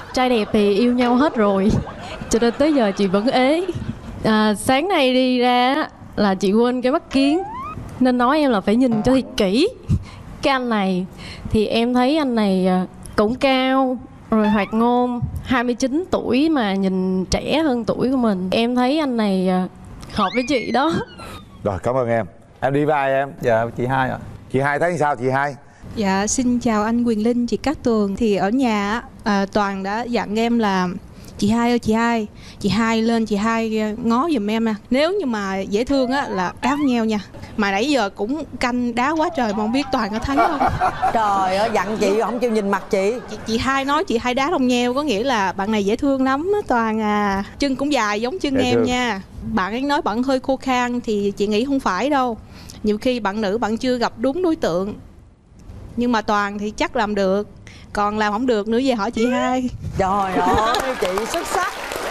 Trai đẹp thì yêu nhau hết rồi, cho nên tới giờ chị vẫn ế. Sáng nay đi ra á, là chị quên cái mắt kiếng, nên nói em là phải nhìn cho thiệt kỹ. Cái anh này thì em thấy anh này cũng cao, rồi hoạt ngôn, 29 tuổi mà nhìn trẻ hơn tuổi của mình. Em thấy anh này hợp với chị đó. Rồi, cảm ơn em. Em đi với ai em? Dạ, chị Hai ạ. Chị Hai thấy sao chị Hai? Dạ, xin chào anh Quyền Linh, chị Cát Tường. Thì ở nhà Toàn đã dặn em là chị Hai ơi chị Hai lên, chị Hai ngó giùm em nè. Nếu như mà dễ thương á là đá nheo nha. Mà nãy giờ cũng canh đá quá trời mà không biết Toàn có thắng không. Trời ơi, dặn chị không chịu nhìn mặt chị. Chị Hai nói chị Hai đá đồng nheo, có nghĩa là bạn này dễ thương lắm á Toàn à. Chân cũng dài giống chân em nha. Bạn ấy nói bạn hơi khô khan thì chị nghĩ không phải đâu. Nhiều khi bạn nữ bạn chưa gặp đúng đối tượng. Nhưng mà Toàn thì chắc làm được. Còn làm không được nữa về hỏi chị Hai. Trời ơi, chị xuất sắc.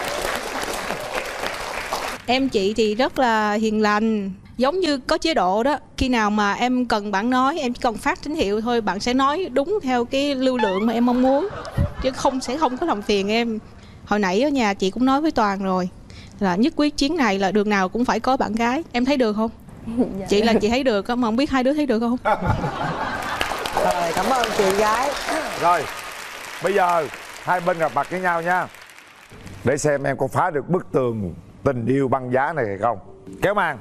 Em chị thì rất là hiền lành, giống như có chế độ đó. Khi nào mà em cần bạn nói, em chỉ cần phát tín hiệu thôi, bạn sẽ nói đúng theo cái lưu lượng mà em mong muốn, chứ sẽ không có làm phiền em. Hồi nãy ở nhà chị cũng nói với Toàn rồi, là nhất quyết chuyến này là đường nào cũng phải có bạn gái. Em thấy được không? Dạ. Chị là chị thấy được mà không biết hai đứa thấy được không? Rồi, cảm ơn chị gái. Rồi, bây giờ hai bên gặp mặt với nhau nha, để xem em có phá được bức tường tình yêu băng giá này hay không. Kéo màn.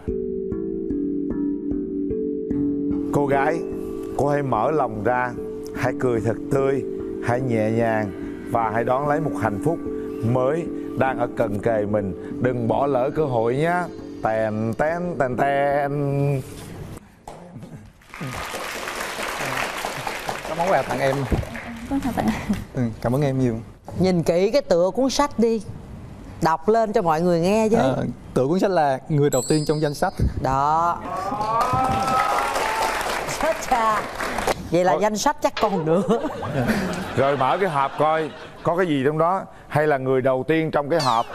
Cô gái, cô hãy mở lòng ra, hãy cười thật tươi, hãy nhẹ nhàng và hãy đón lấy một hạnh phúc mới đang ở cận kề mình. Đừng bỏ lỡ cơ hội nhé. Tèn tén tèn tèn. Có món quà tặng em. Cảm ơn em nhiều. Nhìn kỹ cái tựa cuốn sách đi, đọc lên cho mọi người nghe chứ. Tựa cuốn sách là Người đầu tiên trong danh sách. Đó. Chết cha. Vậy là danh sách chắc còn nữa. Rồi mở cái hộp coi có cái gì trong đó, hay là người đầu tiên trong cái hộp.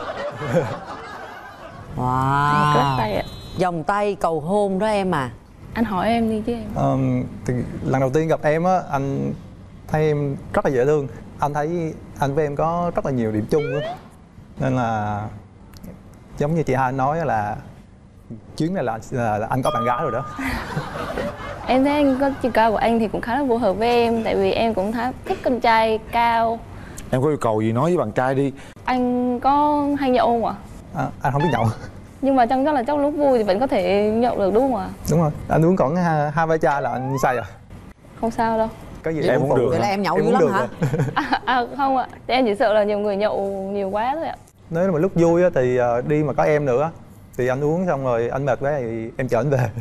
Wow. Vòng tay cầu hôn đó em à. Anh hỏi em đi chứ em. Thì lần đầu tiên gặp em á, anh thấy em rất là dễ thương. Anh thấy anh với em có rất là nhiều điểm chung á, nên là giống như chị Hai nói là chuyến này là anh có bạn gái rồi đó. Em thấy anh có chiều cao của anh thì cũng khá là phù hợp với em, tại vì em cũng thích con trai cao. Em có yêu cầu gì nói với bạn trai đi. Anh có hay nhậu không ạ? Anh không biết nhậu. Nhưng mà trong lúc vui thì vẫn có thể nhậu được đúng không ạ? Đúng rồi, anh uống còn hai ba chai là anh say rồi. Không sao đâu. Có gì em uống được. Vậy là em nhậu dữ lắm hả? Không ạ, em chỉ sợ là nhiều người nhậu nhiều quá thôi ạ. Nếu mà lúc vui thì đi mà có em nữa thì anh uống xong rồi anh mệt quá thì em chở anh về.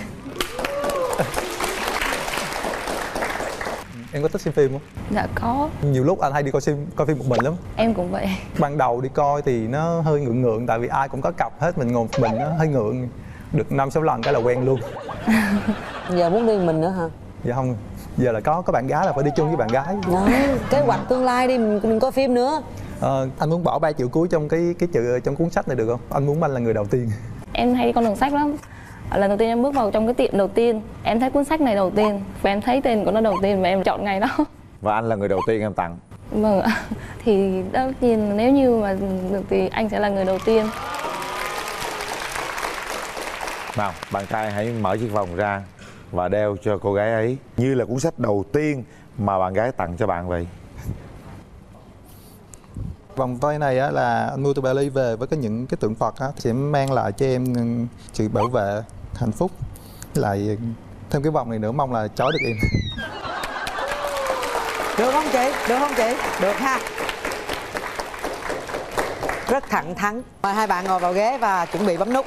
Em có thích xem phim không? Dạ có. Nhiều lúc anh hay đi coi phim một mình lắm. Em cũng vậy. Ban đầu đi coi thì nó hơi ngượng tại vì ai cũng có cặp hết, mình ngồi một mình nó hơi ngượng. Được 5-6 lần cái là quen luôn. Giờ muốn đi mình nữa hả? Dạ không, giờ là có bạn gái là phải đi chung với bạn gái. Đó, kế hoạch tương lai đi mình coi phim nữa. Anh muốn bỏ 3 triệu cuối trong cái chữ trong cuốn sách này được không? Anh muốn anh là người đầu tiên. Em hay đi con đường sách lắm. Lần đầu tiên em bước vào trong cái tiệm đầu tiên, em thấy cuốn sách này đầu tiên và em thấy tên của nó đầu tiên và em chọn ngày đó. Và anh là người đầu tiên em tặng. Vâng ạ. Thì tất nhiên nếu như mà được thì anh sẽ là người đầu tiên. Nào, bạn trai hãy mở chiếc vòng ra và đeo cho cô gái ấy như là cuốn sách đầu tiên mà bạn gái tặng cho bạn vậy. Vòng tay này á, là anh mua từ Bali về với những cái tượng Phật á, sẽ mang lại cho em sự bảo vệ, hạnh phúc. Lại thêm cái vòng này nữa, mong là trói được em. Được không chị? Được không chị? Được ha. Rất thẳng thắn. Mời hai bạn ngồi vào ghế và chuẩn bị bấm nút.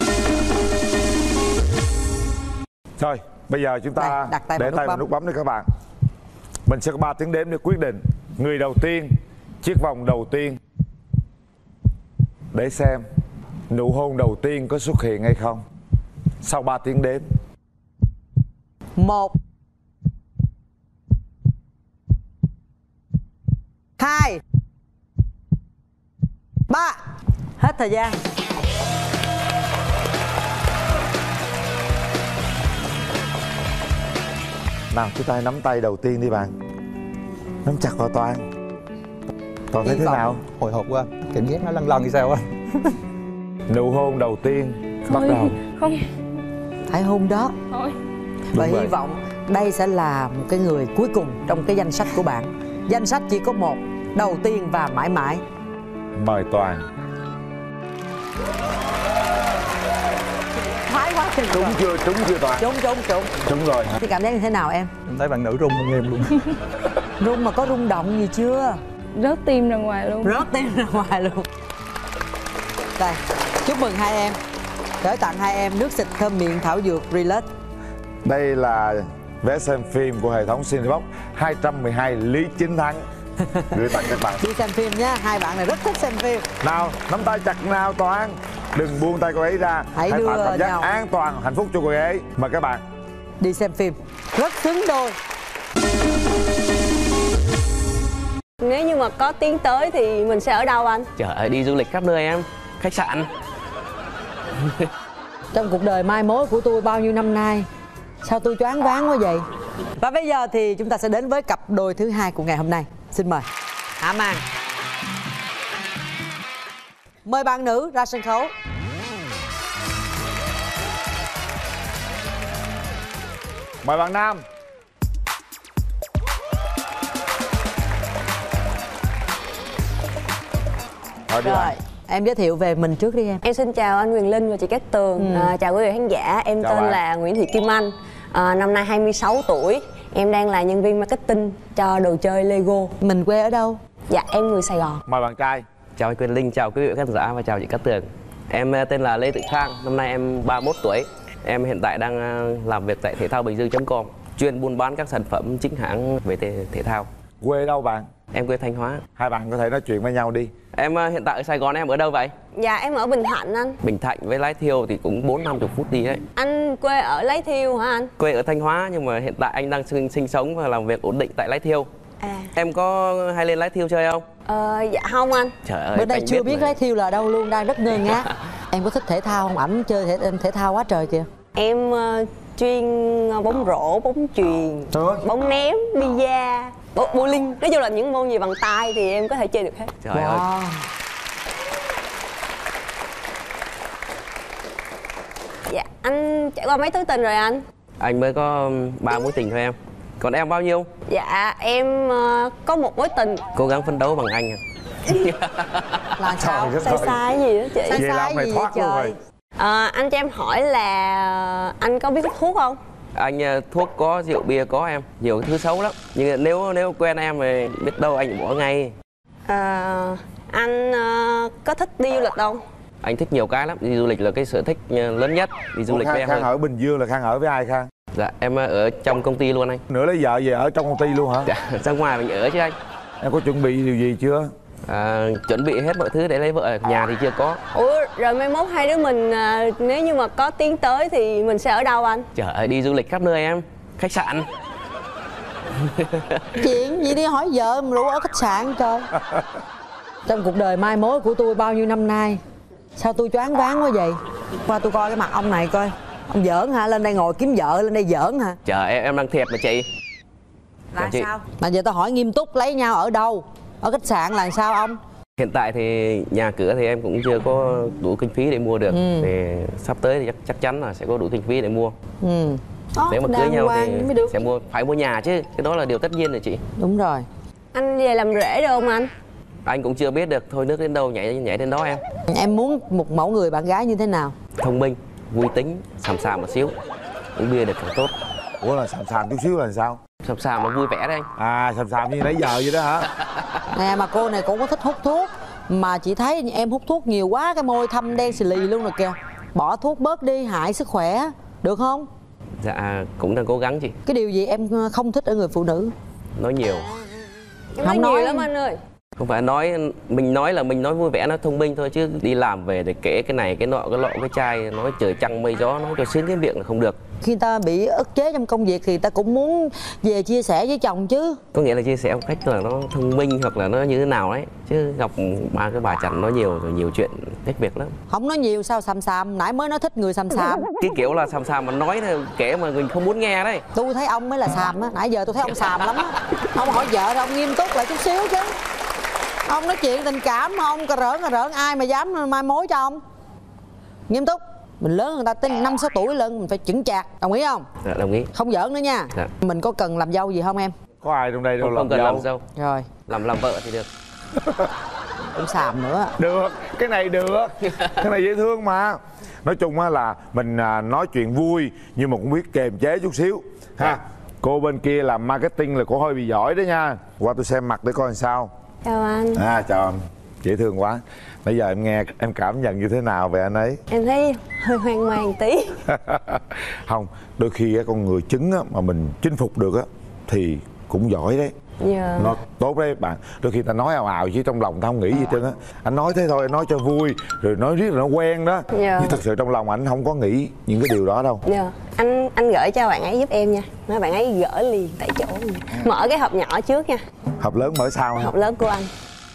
Rồi, bây giờ chúng ta đặt tay để tay vào nút bấm đi các bạn. Mình sẽ có 3 tiếng đếm để quyết định người đầu tiên, chiếc vòng đầu tiên, để xem nụ hôn đầu tiên có xuất hiện hay không. Sau 3 tiếng đếm. 1 2 3. Hết thời gian. Nào, chúng ta nắm tay đầu tiên đi bạn. Nắm chặt vào Toàn. Còn thấy thế nào? Hồi hộp quá, cảm giác nó lăn lăn thì sao á. Nụ hôn đầu tiên bắt đầu. Không. Phải hôn đó. Thôi. Và Đúng hy vậy. vọng đây sẽ là một cái người cuối cùng trong cái danh sách của bạn. Danh sách chỉ có một, đầu tiên và mãi mãi. Mời Toàn. Thái quá trình. Trúng chưa? Trúng chưa Toàn? Trúng. Trúng rồi. Thì cảm giác như thế nào em? Em thấy bạn nữ rung hơn em luôn. Rung mà có rung động gì chưa? Rớt tim ra ngoài luôn. Rớt tim ra ngoài luôn. Đây, chúc mừng hai em. Gửi tặng hai em nước xịt thơm miệng thảo dược Relax. Đây là vé xem phim của hệ thống Cinebox 212 Lý Chính Thắng gửi tặng các bạn. Đi xem phim nhá, hai bạn này rất thích xem phim. Nào, nắm tay chặt nào Toàn. Đừng buông tay cô ấy ra. Hãy đưa tạo cảm giác nhau an toàn, hạnh phúc cho cô ấy. Mời các bạn đi xem phim. Rất xứng đôi. Nếu như mà có tiến tới thì mình sẽ ở đâu anh? Trời ơi, đi du lịch khắp nơi em. Khách sạn. Trong cuộc đời mai mối của tôi bao nhiêu năm nay, sao tôi choáng váng quá vậy? Và bây giờ thì chúng ta sẽ đến với cặp đôi thứ hai của ngày hôm nay. Xin mời Hạ Màng. Mời bạn nữ ra sân khấu. Mời bạn nam. Rồi, em giới thiệu về mình trước đi em. Em xin chào anh Quyền Linh và chị Cát Tường. Chào quý vị khán giả. Em Chào tên bạn. là Nguyễn Thị Kim Anh. Năm nay 26 tuổi. Em đang là nhân viên marketing cho đồ chơi Lego. Mình quê ở đâu? Dạ, em người Sài Gòn. Mời bạn trai. Chào anh Quyền Linh, chào quý vị khán giả và chào chị Cát Tường. Em tên là Lê Tự Khang, năm nay em 31 tuổi. Em hiện tại đang làm việc tại thể thao bình dương.com, chuyên buôn bán các sản phẩm chính hãng về thể thao. Quê đâu bạn? Em quê Thanh Hóa. Hai bạn có thể nói chuyện với nhau đi. Em hiện tại ở Sài Gòn, em ở đâu vậy? Dạ, em ở Bình Thạnh anh. Bình Thạnh với Lái Thiêu thì cũng 4-50 phút đi đấy. Anh quê ở Lái Thiêu hả anh? Quê ở Thanh Hóa nhưng mà hiện tại anh đang sinh sống và làm việc ổn định tại Lái Thiêu. Em có hay lên Lái Thiêu chơi không? Dạ không anh. Trời ơi, Bữa nay chưa biết mà. Lái Thiêu là đâu luôn, đang rất ngơ ngác. Em có thích thể thao không? Ảnh chơi thể thao quá trời kìa. Em chuyên bóng rổ, bóng chuyền, bóng ném, bida, bowling. Nói chung là những môn gì bằng tay thì em có thể chơi được hết. Trời ơi. Dạ, anh trải qua mấy thứ tình rồi anh? Anh mới có 3 mối tình thôi em. Còn em bao nhiêu? Dạ, em có một mối tình. Cố gắng phấn đấu bằng anh à. Là sao? Sai sai gì đó chị? Sai sai gì vậy trời? Anh cho em hỏi là anh có biết hút thuốc không? Anh thuốc có, rượu bia có em. Nhiều thứ xấu lắm. Nhưng nếu quen em thì biết đâu anh bỏ ngay. Anh có thích đi du lịch không? Anh thích nhiều cái lắm. Đi du lịch là cái sở thích lớn nhất. Đi du lịch với em Khang hơn. ở Bình Dương là Khang ở với ai Khang? Dạ, em ở trong công ty luôn anh. Nữa lấy vợ về ở trong công ty luôn hả? Dạ, ra ngoài mình ở chứ anh. Em có chuẩn bị điều gì chưa? Chuẩn bị hết mọi thứ để lấy vợ ở nhà thì chưa có. Ủa, rồi mai mốt hai đứa mình nếu như mà có tiến tới thì mình sẽ ở đâu anh? Trời ơi, đi du lịch khắp nơi em. Khách sạn. Chuyện gì đi hỏi vợ mà đủ ở khách sạn trời. Trong cuộc đời mai mối của tôi bao nhiêu năm nay, sao tôi choáng váng quá vậy? Qua tôi coi cái mặt ông này coi. Ông giỡn hả? Lên đây ngồi kiếm vợ, lên đây giỡn hả? Trời em đang thiệt mà chị. Là sao? Mà giờ tao hỏi nghiêm túc, lấy nhau ở đâu? Ở khách sạn là sao ông? Hiện tại thì nhà cửa thì em cũng chưa có đủ kinh phí để mua được. Thì sắp tới thì chắc chắn là sẽ có đủ kinh phí để mua. Nếu mà cưới nhau thì sẽ phải mua nhà chứ. Cái đó là điều tất nhiên rồi chị. Đúng rồi. Anh về làm rể được không anh? Anh cũng chưa biết được, thôi nước đến đâu nhảy đến đó em. Em muốn một mẫu người bạn gái như thế nào? Thông minh, vui tính, xàm xàm một xíu. Uống bia được càng tốt. Ủa là xàm xàm chút xíu là sao? Xàm xàm mà vui vẻ đấy anh. À, xàm xàm như nãy giờ vậy đó hả? Nè mà cô này cũng có thích hút thuốc. Mà chị thấy em hút thuốc nhiều quá, cái môi thâm đen xì lì luôn rồi kìa. Bỏ thuốc bớt đi, hại sức khỏe. Được không? Dạ, cũng đang cố gắng chị. Cái điều gì em không thích ở người phụ nữ? Nói nhiều. Em nói nhiều lắm anh ơi. Không phải mình nói là mình nói vui vẻ, nó thông minh thôi, chứ đi làm về để kể cái này cái nọ cái lọ cái chai, nói trời trăng mây gió, nói cho sướng cái miệng là không được. Khi ta bị ức chế trong công việc thì ta cũng muốn về chia sẻ với chồng chứ. Có nghĩa là chia sẻ một cách là nó thông minh hoặc là nó như thế nào đấy, chứ gặp ba cái bà chằn nói nhiều rồi nhiều chuyện hết việc lắm. Không nói nhiều sao xàm xàm, nãy mới nói thích người xàm xàm. Cái kiểu là xàm xàm mà nói kể mà mình không muốn nghe đấy. Tôi thấy ông mới là xàm á, nãy giờ tôi thấy ông xàm lắm á. Ông hỏi vợ rồi ông nghiêm túc lại chút xíu chứ. Ông nói chuyện tình cảm mà ông cà rỡn ai mà dám mai mối cho ông. Nghiêm túc. Mình lớn hơn người ta tới 5-6 tuổi lớn mình phải chững chạc. Đồng ý không? Dạ đồng ý. Không giỡn nữa nha. Dạ. Mình có cần làm dâu gì không em? Có ai trong đây đâu không cần làm dâu. Rồi. Làm vợ thì được. Cũng xàm nữa. Được, cái này được. Cái này dễ thương mà. Nói chung á là mình nói chuyện vui nhưng mà cũng biết kềm chế chút xíu ha. Cô bên kia làm marketing là cô hơi bị giỏi đó nha. Qua tôi xem mặt để coi làm sao. Chào anh. Chào anh. Dễ thương quá. Bây giờ em nghe em cảm nhận như thế nào về anh ấy? Em thấy hơi hoang mang tí. Không, đôi khi con người chứng á, mà mình chinh phục được á thì cũng giỏi đấy. Dạ. Nó tốt đấy bạn. Đôi khi ta nói ào ào chứ trong lòng ta không nghĩ gì hết trơn á. Anh nói thế thôi, anh nói cho vui rồi nói riết là nó quen đó. Dạ. Nhưng thật sự trong lòng anh không có nghĩ những cái điều đó đâu. Dạ. Anh gửi cho bạn ấy giúp em nha. Nói bạn ấy gửi liền tại chỗ. Mở cái hộp nhỏ trước nha. Hộp lớn mở sau hả? Hộp lớn của anh.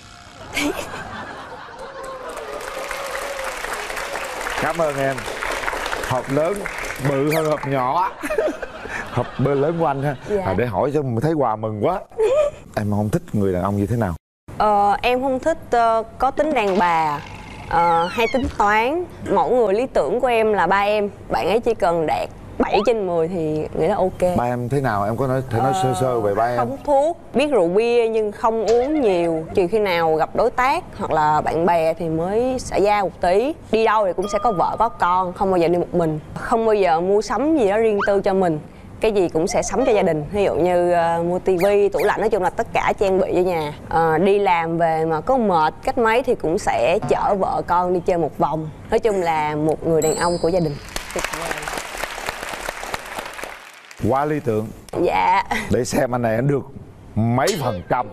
Cảm ơn em. Hộp lớn bự hơn hộp nhỏ. Hộp bơ lớn của anh ha. Dạ. Để hỏi cho mình thấy quà mừng quá. Em không thích người đàn ông như thế nào? Em không thích có tính đàn bà, hay tính toán. Mẫu người lý tưởng của em là ba em. Bạn ấy chỉ cần đạt 7/10 thì nghĩ là ok. Ba em thế nào? Em có thể nói sơ sơ về ba em? Không thuốc, biết rượu bia nhưng không uống nhiều. Trừ khi nào gặp đối tác hoặc là bạn bè thì mới xả da một tí. Đi đâu thì cũng sẽ có vợ có con, không bao giờ đi một mình. Không bao giờ mua sắm gì đó riêng tư cho mình. Cái gì cũng sẽ sắm cho gia đình. Ví dụ như mua tivi, tủ lạnh, nói chung là tất cả trang bị cho nhà. Đi làm về mà có mệt cách mấy thì cũng sẽ chở vợ con đi chơi một vòng. Nói chung là một người đàn ông của gia đình. Quá lý tưởng. Dạ. Để xem anh này anh được mấy %.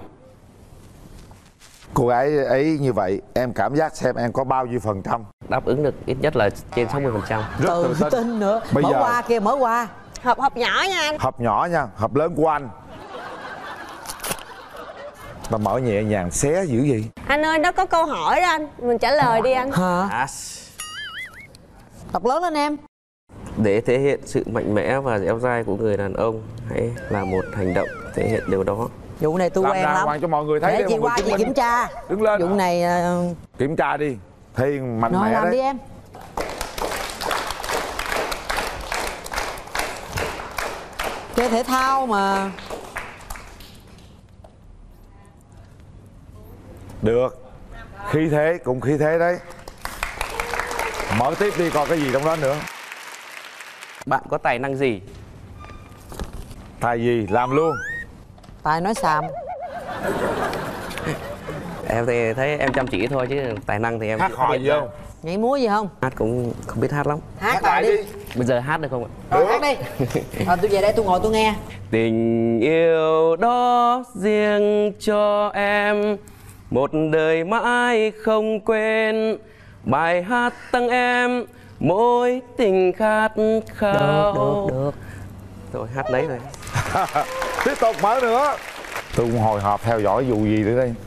Cô gái ấy như vậy em cảm giác xem em có bao nhiêu %? Đáp ứng được ít nhất là trên 60%. Tự tin nữa. Bây mở giờ... qua kia, mở qua. Hộp nhỏ nha anh. Hộp nhỏ nha, hộp lớn của anh. Ta mở nhẹ nhàng xé dữ gì? Anh ơi, nó có câu hỏi đó anh. Mình trả lời đi anh. Hả? Đọc lớn lên em. Để thể hiện sự mạnh mẽ và dẻo dai của người đàn ông, hãy làm một hành động thể hiện điều đó. Vụ này tôi quen lắm. Cho mọi người thấy. Để chị qua chị kiểm tra. Đứng lên. Vụ này kiểm tra đi. Thì mạnh mẽ làm đấy. đi em. Chơi thể thao mà. Được. Khí thế cũng khí thế đấy. Mở tiếp đi coi cái gì trong đó nữa. Bạn có tài năng gì? Tài gì? Làm luôn. Tài nói xàm. Em thì thấy em chăm chỉ thôi chứ tài năng thì em hát hò gì không? Nhảy múa gì không? Hát cũng không biết hát lắm. Hát lại đi. Bây giờ hát được không ạ? Rồi hát đi. Rồi tôi về đây tôi ngồi tôi nghe. Tình yêu đó riêng cho em, một đời mãi không quên. Bài hát tặng em mối tình khát khao. Được. Rồi hát đấy rồi. Tiếp tục mở nữa. Tôi cũng hồi hộp theo dõi vụ gì nữa đây.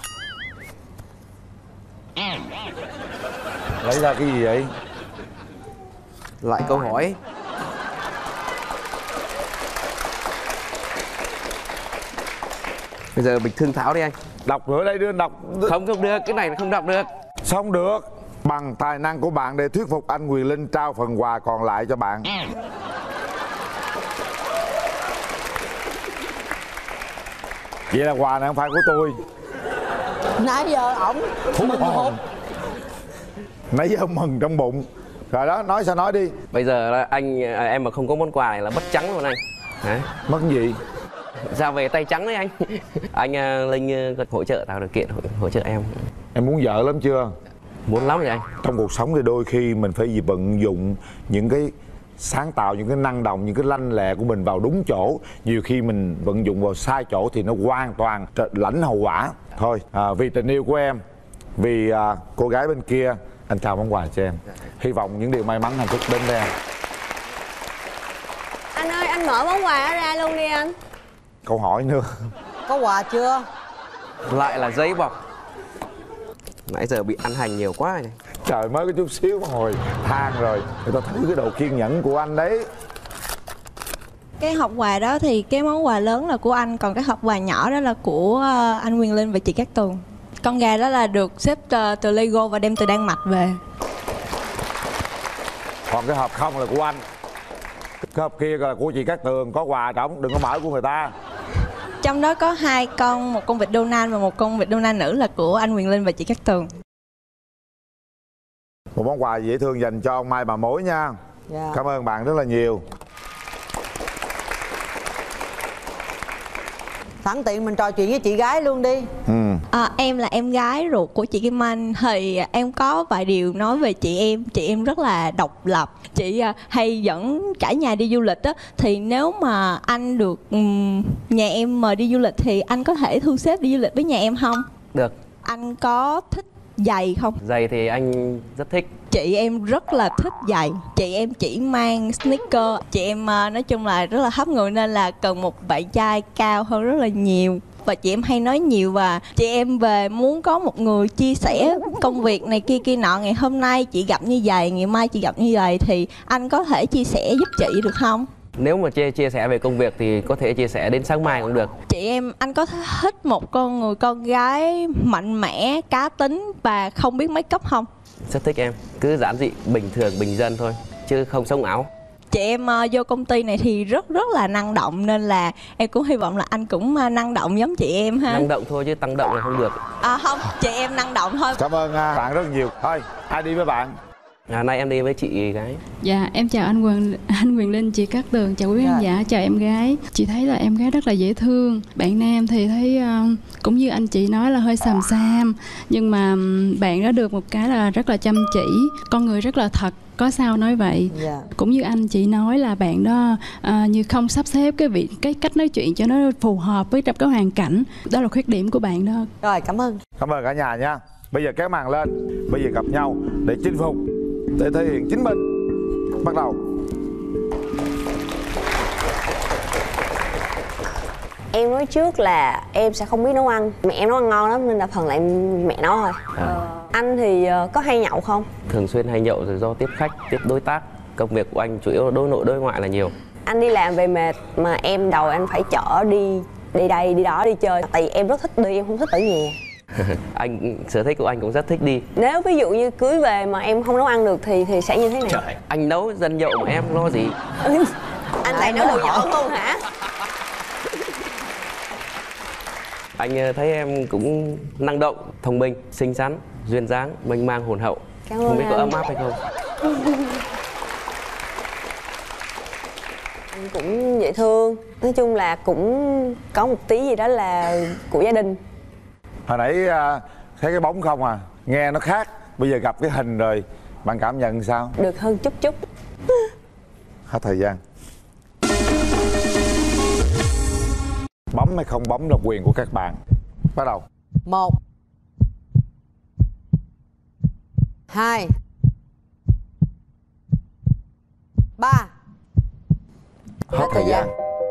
Lấy ra cái gì vậy? Lại câu hỏi. Bây giờ mình thương thảo đi anh. Đọc nữa đây, đưa anh đọc. Không được, cái này không đọc được. Sao không được? Bằng tài năng của bạn để thuyết phục anh Quyền Linh trao phần quà còn lại cho bạn. Vậy là quà này không phải của tôi. Nãy giờ ổng mừng hụt. Nãy giờ mừng trong bụng. Rồi đó, nói sao nói đi. Bây giờ là em mà không có món quà này là mất trắng luôn anh. Hả? Mất gì? Ra về tay trắng đấy anh. Anh Linh hỗ trợ tạo điều kiện hỗ trợ em. Em muốn vợ lắm chưa? Muốn lắm rồi anh. Trong cuộc sống thì đôi khi mình phải vận dụng những cái sáng tạo, những cái năng động, những cái lanh lẹ của mình vào đúng chỗ. Nhiều khi mình vận dụng vào sai chỗ thì nó hoàn toàn lãnh hậu quả. Thôi, vì tình yêu của em, vì cô gái bên kia, anh trao món quà cho em. Hy vọng những điều may mắn hạnh phúc đến với em. Anh ơi, anh mở món quà đó ra luôn đi anh. Câu hỏi nữa. Có quà chưa? Lại là giấy bọc. Nãy giờ bị ăn hành nhiều quá này. Trời, mới có chút xíu mà hồi than rồi. Người ta thử cái độ kiên nhẫn của anh đấy. Cái hộp quà đó thì cái món quà lớn là của anh, còn cái hộp quà nhỏ đó là của anh Quyền Linh và chị Cát Tường. Con gà đó là được xếp từ Lego và đem từ Đan Mạch về. Còn cái hộp không là của anh. Cái hộp kia là của chị Cát Tường, có quà trong, đừng có mở của người ta. Trong đó có 2 con, một con vịt Donald và một con vịt Donald nữ là của anh Quyền Linh và chị Cát Tường. Một món quà dễ thương dành cho ông Mai Bà Mối nha. Cảm ơn bạn rất là nhiều. Sẵn tiện mình trò chuyện với chị gái luôn đi. Em là em gái ruột của chị Kim Anh. Thì em có vài điều nói về chị em. Chị em rất là độc lập. Chị hay dẫn cả nhà đi du lịch á. Thì nếu mà anh được nhà em mời đi du lịch thì anh có thể thu xếp đi du lịch với nhà em không? Được. Anh có thích giày không? Giày thì anh rất thích. Chị em rất là thích giày. Chị em chỉ mang sneaker. Chị em nói chung là rất là hấp người nên là cần một bạn trai cao hơn rất là nhiều. Và chị em hay nói nhiều và chị em về muốn có một người chia sẻ công việc này kia kia nọ. Ngày hôm nay chị gặp như vậy, ngày mai chị gặp như vậy thì anh có thể chia sẻ giúp chị được không? Nếu mà chia sẻ về công việc thì có thể chia sẻ đến sáng mai cũng được. Chị em, anh có thích một người con gái mạnh mẽ, cá tính và không biết make up không? Rất thích em, cứ giản dị, bình thường, bình dân thôi, chứ không sống ảo. Chị em vô công ty này thì rất là năng động nên là em cũng hy vọng là anh cũng năng động giống chị em ha. Năng động thôi chứ tăng động là không được. Không, chị em năng động thôi. Cảm ơn bạn rất nhiều. Thôi, ai đi với bạn? Nay em đi với chị gái. Dạ, em chào anh Quyền Linh, chị Cát Tường, chào quý khán giả, chào em gái. Chị thấy là em gái rất là dễ thương. Bạn nam thì thấy cũng như anh chị nói là hơi xàm xàm, nhưng mà bạn đó được một cái là rất là chăm chỉ, con người rất là thật. Có sao nói vậy. Cũng như anh chị nói là bạn đó như không sắp xếp cái cách nói chuyện cho nó phù hợp với trong cái hoàn cảnh. Đó là khuyết điểm của bạn đó. Rồi, cảm ơn. Cảm ơn cả nhà nha. Bây giờ kéo màn lên. Bây giờ gặp nhau để chinh phục, để thể hiện chính mình. Bắt đầu. Em nói trước là em sẽ không biết nấu ăn. Mẹ em nấu ăn ngon lắm nên là phần lại mẹ nấu thôi. Anh thì có hay nhậu không? Thường xuyên hay nhậu rồi do tiếp khách, tiếp đối tác. Công việc của anh chủ yếu là đối nội đối ngoại là nhiều. Anh đi làm về mệt mà em đầu anh phải chở đi đây đi đó đi chơi. Tại vì em rất thích đi, em không thích ở nhà. Anh sở thích của anh cũng rất thích đi. Nếu ví dụ như cưới về mà em không nấu ăn được thì sẽ như thế nào? Trời, anh nấu dân nhậu mà em lo gì? Anh lại nấu đồ giỏi luôn hả? Anh thấy em cũng năng động, thông minh, xinh xắn, duyên dáng, mênh mang, hồn hậu. Không biết có ấm áp hay không? Anh cũng dễ thương. Nói chung là cũng có một tí gì đó là của gia đình. Hồi nãy thấy cái bóng không à, nghe nó khác. Bây giờ gặp cái hình rồi, bạn cảm nhận sao? Được hơn chút. Hết thời gian. Bấm hay không bấm là quyền của các bạn. Bắt đầu. 1 2 3. Hết thời gian.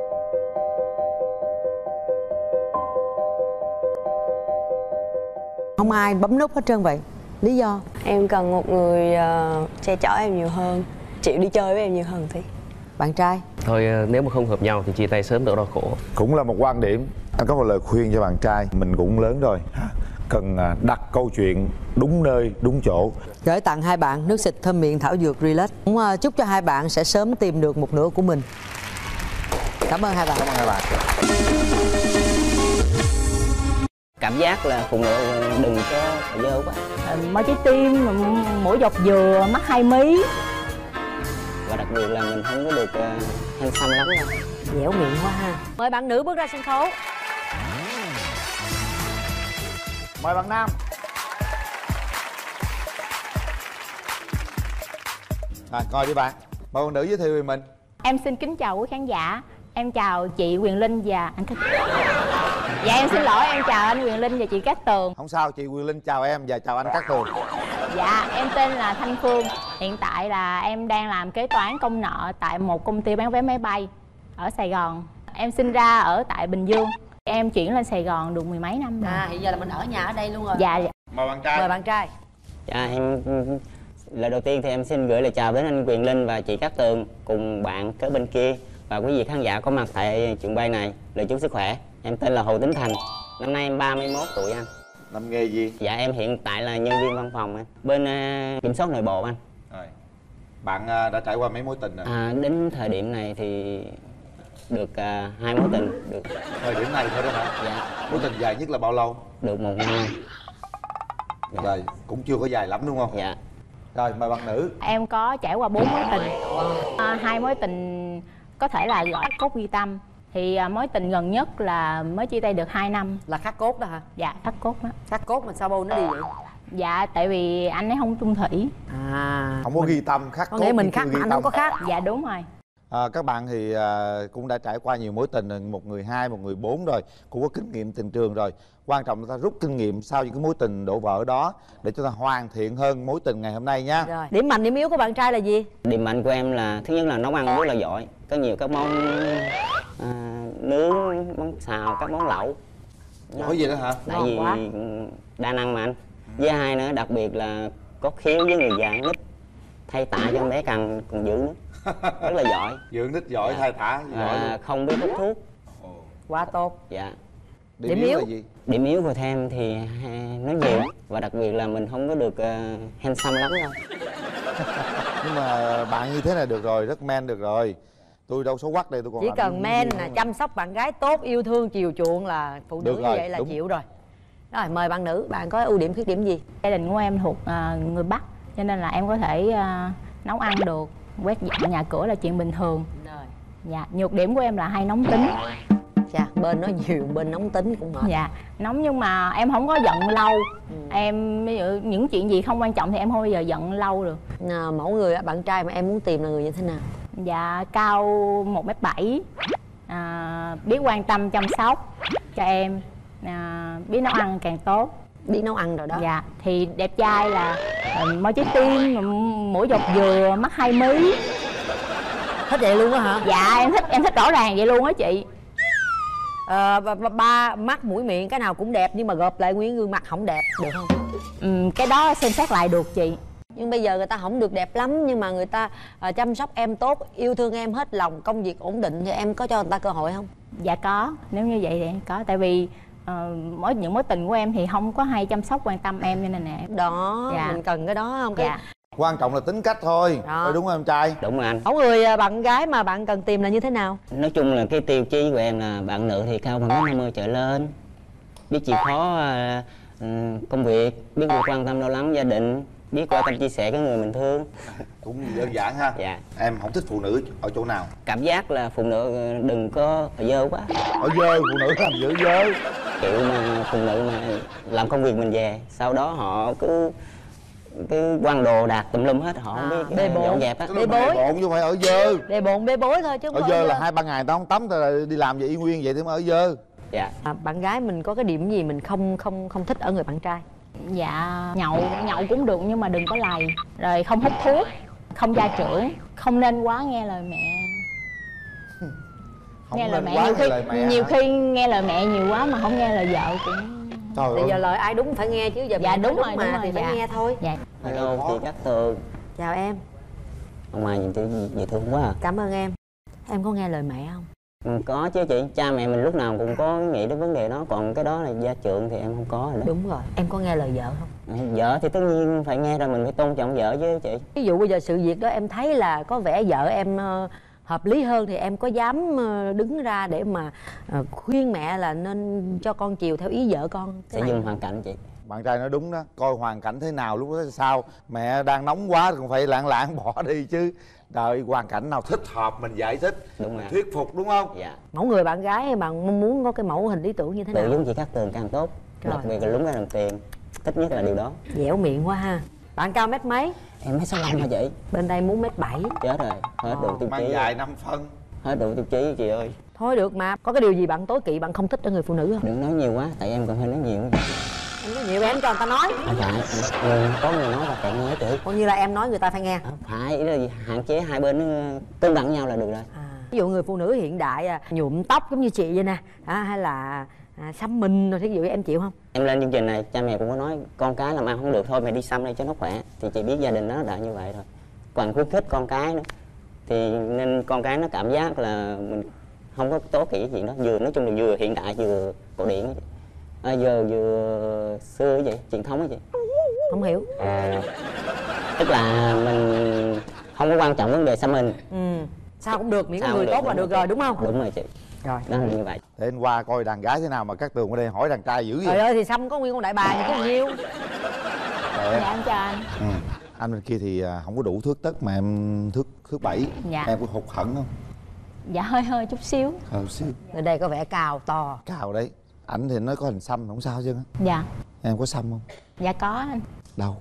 Không ai bấm nút hết trơn vậy. Lý do? Em cần một người che chở em nhiều hơn, chịu đi chơi với em nhiều hơn tí. Bạn trai? Thôi nếu mà không hợp nhau thì chia tay sớm đỡ đau khổ. Cũng là một quan điểm. Anh có một lời khuyên cho bạn trai. Mình cũng lớn rồi, cần đặt câu chuyện đúng nơi, đúng chỗ. Gửi tặng hai bạn nước xịt thơm miệng thảo dược Relax. Cũng chúc cho hai bạn sẽ sớm tìm được một nửa của mình. Cảm ơn hai bạn. Cảm ơn hai bạn. Cảm giác là phụ nữ đừng có dơ quá. Mở trái tim, mũi dọc dừa, mắt 2 mí. Và đặc biệt là mình không có được handsome lắm đâu. Dẻo miệng quá ha. Mời bạn nữ bước ra sân khấu. Mời bạn nam. Coi đi bạn. Mời bạn nữ giới thiệu về mình. Em xin kính chào quý khán giả. Em chào chị Quyền Linh và anh Cát Tường. Dạ em xin lỗi, em chào anh Quyền Linh và chị Cát Tường. Không sao, chị Quyền Linh chào em và chào anh Cát Tường. Dạ em tên là Thanh Phương. Hiện tại là em đang làm kế toán công nợ tại một công ty bán vé máy bay ở Sài Gòn. Em sinh ra ở tại Bình Dương. Em chuyển lên Sài Gòn được 10 mấy năm rồi. Hiện giờ là mình ở nhà ở đây luôn rồi. Dạ. Mời bạn trai. Mời bạn trai. Dạ em lời đầu tiên thì em xin gửi lời chào đến anh Quyền Linh và chị Cát Tường cùng bạn kế bên kia và quý vị khán giả có mặt tại trường quay này. Lời chúc sức khỏe. Em tên là Hồ Tính Thành. Năm nay em 31 tuổi anh. Làm nghề gì? Dạ em hiện tại là nhân viên văn phòng anh, bên kiểm soát nội bộ anh. Rồi. Bạn đã trải qua mấy mối tình rồi? Đến thời điểm này thì được 2 mối tình. Được. Thời điểm này thôi đó hả? Dạ. Mối tình dài nhất là bao lâu? Được 1 năm. Rồi, cũng chưa có dài lắm đúng không? Dạ. Rồi, mời bạn nữ. Em có trải qua 4 mối tình. 2 mối tình có thể là gọi cốt ghi tâm. Thì mối tình gần nhất là mới chia tay được 2 năm. Là khắc cốt đó hả? Dạ, khắc cốt đó. Khắc cốt mà sao bô nó đi vậy? Dạ, tại vì anh ấy không chung thủy. Không có ghi tâm, khắc có cốt. nghĩa mình khắc mà anh không có khắc. Dạ đúng rồi. Các bạn thì cũng đã trải qua nhiều mối tình, một người 2, một người 4 rồi, cũng có kinh nghiệm tình trường rồi. Quan trọng là ta rút kinh nghiệm sau những cái mối tình đổ vỡ đó để chúng ta hoàn thiện hơn mối tình ngày hôm nay nha. Rồi. Điểm mạnh, điểm yếu của bạn trai là gì? Điểm mạnh của em là thứ nhất là nấu ăn rất là giỏi, có nhiều các món nướng, món xào, các món lẩu. Giỏi gì đó hả? Tại vì đa năng mà anh. Với hai nữa, đặc biệt là có khiếu với người già nít, thay tả cho con bé còn giữ nữa. Rất là giỏi. Giữ nít giỏi, thay tả giỏi luôn. Không biết hút thuốc. Quá tốt. Dạ. Điểm yếu là gì? Điểm yếu của Thêm thì nói nhiều, và đặc biệt là mình không có được handsome lắm đâu. Nhưng mà bạn như thế này được rồi, rất man được rồi. Tôi đâu xấu quắc đây, tôi còn chỉ cần men là chăm sóc bạn gái tốt, yêu thương chiều chuộng là phụ nữ như vậy là đúng. Chịu rồi. Rồi mời bạn nữ, bạn có ưu điểm khuyết điểm gì? Gia đình của em thuộc người Bắc, cho nên là em có thể nấu ăn được, quét dọn nhà cửa là chuyện bình thường. Rồi. Dạ, nhược điểm của em là hay nóng tính. Dạ, bên nó nhiều, bên nóng tính cũng mệt. Dạ, nóng nhưng mà em không có giận lâu. Em ví dụ những chuyện gì không quan trọng thì em không bao giờ giận lâu được. Mẫu người bạn trai mà em muốn tìm là người như thế nào? Dạ, cao 1m7, biết quan tâm chăm sóc cho em, biết nấu ăn càng tốt. Biết nấu ăn rồi đó. Dạ, thì đẹp trai là môi trái tim, mũi dọc dừa, mắt 2 mí. Thích vậy luôn á hả? Dạ, em thích rõ ràng vậy luôn á chị. Ba mắt mũi miệng cái nào cũng đẹp nhưng mà gộp lại nguyên gương mặt không đẹp được không? Cái đó xem xét lại được chị. Nhưng bây giờ người ta không được đẹp lắm nhưng mà người ta chăm sóc em tốt, yêu thương em hết lòng, công việc ổn định thì em có cho người ta cơ hội không? Dạ có, nếu như vậy thì em có, tại vì những mối tình của em thì không có hay chăm sóc quan tâm em, cho nên nè đó dạ. Mình cần cái đó không? Dạ. Quan trọng là tính cách thôi. Đúng không em trai? Đúng rồi anh. Mẫu người bạn gái mà bạn cần tìm là như thế nào? Nói chung là cái tiêu chí của em là bạn nữ thì cao bằng 50 trở lên, biết chịu khó công việc, biết quan tâm lo lắng gia đình, biết quan tâm chia sẻ cái người mình thương. Cũng đơn giản ha. Dạ. Em không thích phụ nữ ở chỗ nào? Cảm giác là phụ nữ đừng có dơ quá. Ở dơ, phụ nữ làm dữ dơ. Kiểu mà phụ nữ mà làm công việc mình về, sau đó họ cứ quăng đồ đạc tùm lum hết, họ không biết bê bộn, dọn dẹp á. bê bối. Bộn chứ không phải ở dơ. Bê bộn bê bối thôi chứ không ở dơ là 2-3 ngày tao không tắm, tao đi làm vậy y nguyên vậy thì mới ở dơ. Dạ. Bạn gái mình có cái điểm gì mình không thích ở người bạn trai? Dạ, nhậu cũng được nhưng mà đừng có lầy, rồi không hút thuốc, không gia trưởng, không nên quá nghe lời mẹ. Nghe lời mẹ nhiều khi nghe lời mẹ nhiều quá mà không nghe lời vợ cũng. Thì giờ lời ai đúng phải nghe chứ giờ dạ đúng rồi, mà đúng rồi, thì phải nghe thôi. Dạ. Hello chị Cát Tường. Chào em. Ông Mai nhìn tôi dễ thương quá à. Cảm ơn em. Em có nghe lời mẹ không? Có chứ chị, cha mẹ mình lúc nào cũng có nghĩ đến vấn đề đó, còn cái đó là gia trưởng thì em không có rồi đó. Đúng rồi. Em có nghe lời vợ không? Vợ thì tất nhiên phải nghe, rồi mình phải tôn trọng vợ chứ chị. Ví dụ bây giờ sự việc đó em thấy là có vẻ vợ em hợp lý hơn thì em có dám đứng ra để mà khuyên mẹ là nên cho con chiều theo ý vợ con? Sẽ dùng hoàn cảnh chị. Bạn trai nói đúng đó, coi hoàn cảnh thế nào lúc đó sao. Mẹ đang nóng quá thì cũng phải lãng bỏ đi chứ. Đợi hoàn cảnh nào thích hợp mình giải thích, đúng rồi, thuyết phục đúng không? Dạ. Mẫu người bạn gái bạn mong muốn có cái mẫu hình lý tưởng như thế nào? Tự giống chị Cát Tường càng tốt. Đặc biệt là lúng ra đồng tiền, thích nhất là điều đó. Dẻo miệng quá ha. Bạn cao mét mấy? Em 1m65 hả chị? Bên đây muốn 1m7. Chết rồi, hết đủ tiêu chí. Mang dài 5 phân. Hết đủ tiêu chí chị ơi. Thôi được mà, có cái điều gì bạn tối kỵ, bạn không thích ở người phụ nữ không? Đừng nói nhiều quá, tại em còn hơi nói nhiều. Em nói nhiều em cho người ta nói. Không phải, có người nói là phải nghe chị. Coi như là em nói người ta phải nghe. Phải, ý là hạn chế hai bên cân bằng nhau là được rồi. Ví dụ người phụ nữ hiện đại nhuộm tóc giống như chị vậy nè, hay là xăm mình rồi, thí dụ em chịu không? Em lên chương trình này, cha mẹ cũng có nói con cái làm ăn không được thôi mày đi xăm đây cho nó khỏe. Thì chị biết gia đình nó đã như vậy thôi. Còn khuyến khích con cái nữa, thì nên con cái nó cảm giác là mình không có tố kỵ cái chuyện đó. Vừa nói chung là vừa hiện đại vừa cổ điển. Vừa xưa vậy, truyền thống á chị. Không hiểu. Tức là mình không có quan trọng vấn đề xăm hình. Sao cũng được, miễn có người tốt là được rồi, đúng không? Đúng rồi chị. Rồi. Đó là như vậy. Để anh qua coi đàn gái thế nào mà Cát Tường ở đây hỏi đàn trai dữ vậy. Trời ơi thì xăm có nguyên con đại bàng thì có nhiêu. Dạ em chào anh. Anh bên kia thì không có đủ thước tất mà em thước 7. Dạ. Em có hụt hẫng không? Dạ hơi chút xíu. Chút xíu. Ở đây có vẻ cào to. Cào đấy. Ảnh thì nói có hình xăm không sao chứ. Dạ. Em có xăm không? Dạ có anh. Đâu?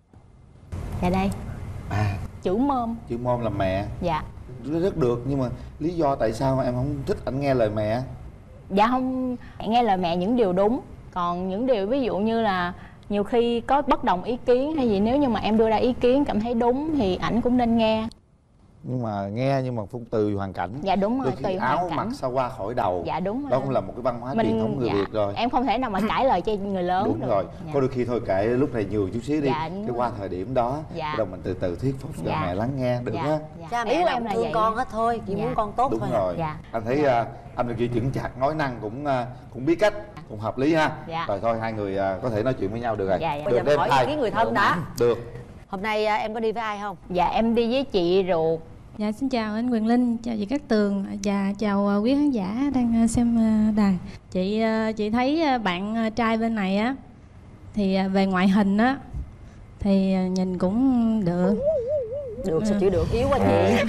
Dạ đây. Chữ mom. Chữ mom là mẹ. Dạ. Rất được, nhưng mà lý do tại sao mà em không thích ảnh nghe lời mẹ? Dạ không, nghe lời mẹ những điều đúng. Còn những điều ví dụ như là nhiều khi có bất đồng ý kiến hay gì, nếu như mà em đưa ra ý kiến cảm thấy đúng thì ảnh cũng nên nghe. Nhưng mà nghe nhưng mà phun từ hoàn cảnh. Dạ đúng rồi, đôi khi tùy hoàn áo cảnh. mặc sao qua khỏi đầu. Dạ đúng rồi. Đó cũng là một cái văn hóa Mình- truyền thống người dạ, Việt rồi. em không thể nào mà cãi lời cho người lớn Đúng được. rồi. Dạ. Có đôi khi thôi kệ lúc này nhường chút xíu đi. Dạ, đúng Cái rồi. qua thời điểm đó Dạ. bắt đầu mình từ từ thuyết phục cho Dạ. mẹ lắng nghe được Dạ. á. Cha Ý mẹ của nào em cũng là thương vậy. con hết thôi, chỉ Dạ. muốn con tốt Đúng thôi. rồi. Dạ. Anh thấy anh được chững chạc, nói năng cũng biết cách, cũng hợp lý ha. Dạ. Rồi thôi hai người có thể nói chuyện với nhau được rồi. Dạ, dạ. Bây giờ Được mình em hỏi trai. ý kiến người thân đã. Được. Hôm nay em có đi với ai không? Dạ em đi với chị ruột. Dạ xin chào anh Quyền Linh, chào chị Cát Tường và chào quý khán giả đang xem đài. Chị thấy bạn trai bên này á thì về ngoại hình á thì nhìn cũng được. Được sao chữ được, yếu quá chị.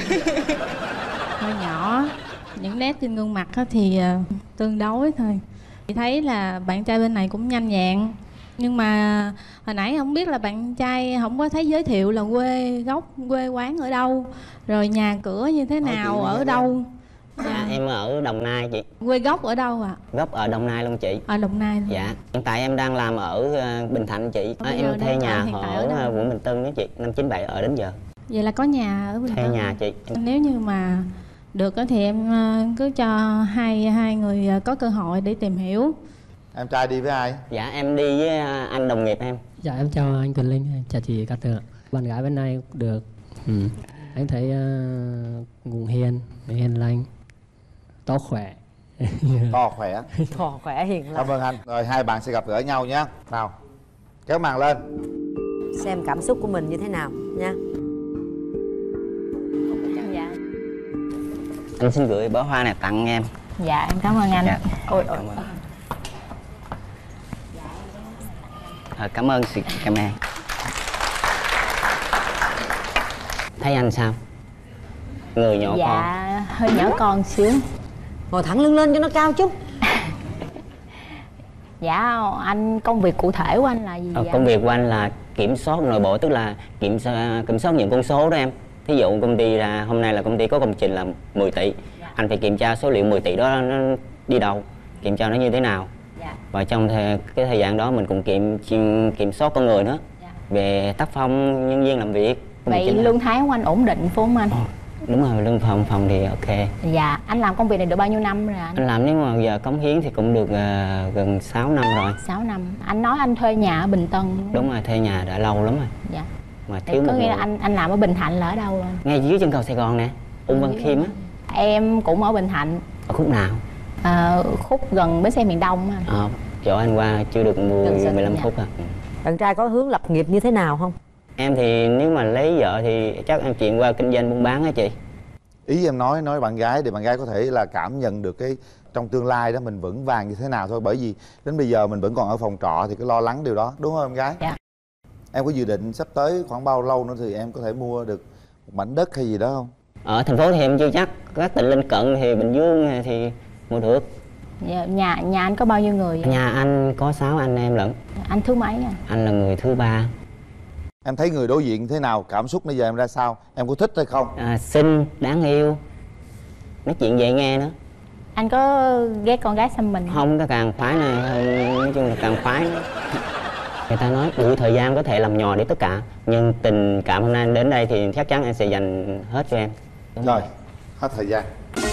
Hơi nhỏ, những nét trên gương mặt á thì tương đối thôi. Chị thấy là bạn trai bên này cũng nhanh nhẹn. Nhưng mà hồi nãy không biết là bạn trai không có thấy giới thiệu là quê quán ở đâu, rồi nhà cửa như thế nào, ở đâu. Dạ em ở Đồng Nai chị. Quê gốc ở đâu ạ? Gốc ở Đồng Nai luôn chị. Ở Đồng Nai luôn. Dạ. Hiện tại em đang làm ở Bình Thạnh chị. Bây giờ Em thuê đang nhà ở hiện tại ở ở đâu? Quận Bình Tân đó chị, 597 ở đến giờ. Vậy là có nhà ở Bình Thuê Tân. nhà chị. Nếu như mà được á thì em cứ cho hai người có cơ hội để tìm hiểu. Em trai đi với ai? Dạ em đi với anh đồng nghiệp em. Dạ em chào anh Quyền Linh, chào chị Cát Tường. Bạn gái bên này cũng được. Em thấy cũng hiền lành, to khỏe. To khỏe. To khỏe hiền lành. Cảm ơn anh. Rồi hai bạn sẽ gặp gỡ nhau nhé. Nào, kéo màn lên. Xem cảm xúc của mình như thế nào nha. Dạ. Anh xin gửi bó hoa này tặng em. Dạ em cảm ơn anh. Dạ. Ôi, Cảm ơn. Cảm ơn sự cảm ơn. Thấy anh sao? Người nhỏ dạ con. hơi nhỏ con xíu. Ngồi thẳng lưng lên cho nó cao chút. Dạ anh công việc cụ thể của anh là gì vậy? Công việc của anh là kiểm soát nội bộ, tức là kiểm soát những con số đó em. Thí dụ công ty là hôm nay là công ty có công trình là 10 tỷ. Anh phải kiểm tra số liệu 10 tỷ đó nó đi đâu, kiểm tra nó như thế nào. Và trong cái thời gian đó mình cũng kiểm soát con người nữa. Về tác phong nhân viên làm việc. Vậy lương tháng của anh ổn định phải không anh? Đúng rồi, lương phòng thì ok. Dạ, anh làm công việc này được bao nhiêu năm rồi anh? Anh làm nếu mà giờ cống hiến thì cũng được gần 6 năm rồi. 6 năm. Anh nói anh thuê nhà ở Bình Tân. Đúng rồi, thuê nhà đã lâu lắm rồi. Dạ. Mà Thì thiếu có một nghĩa người. là anh làm ở Bình Thạnh là ở đâu rồi? Ngay dưới chân cầu Sài Gòn nè, Ung Văn Khiêm á. Em cũng ở Bình Thạnh. Ở khúc nào? Khúc gần bến xe miền Đông anh. Chỗ anh qua chưa được 15 phút à. Bạn trai có hướng lập nghiệp như thế nào không? Em thì nếu mà lấy vợ thì chắc em chuyển qua kinh doanh buôn bán á chị. Ý em nói bạn gái để bạn gái có thể là cảm nhận được cái trong tương lai đó mình vững vàng như thế nào thôi. Bởi vì đến bây giờ mình vẫn còn ở phòng trọ thì cái lo lắng điều đó, đúng không em gái? Dạ. Em có dự định sắp tới khoảng bao lâu nữa thì em có thể mua được một mảnh đất hay gì đó không? Ở thành phố thì em chưa chắc, các tỉnh lân cận thì Bình Dương thì mua được. Dạ, nhà anh có bao nhiêu người? Nhà anh có 6 anh em lận. Anh thứ mấy à? Anh là người thứ 3. Em thấy người đối diện thế nào? Cảm xúc bây giờ em ra sao? Em có thích hay không? Xinh, đáng yêu, nói chuyện dễ nghe nữa. Anh có ghét con gái xăm mình Không, cái càng khoái này, nói chung là càng khoái. Người ta nói đủ thời gian có thể làm nhò để tất cả. Nhưng tình cảm hôm nay anh đến đây thì chắc chắn em sẽ dành hết cho em. Rồi, hết thời gian.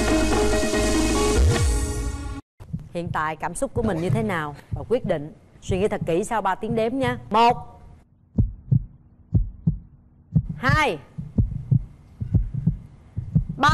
Hiện tại cảm xúc của mình như thế nào? Và quyết định suy nghĩ thật kỹ sau 3 tiếng đếm nha. 1 2 3.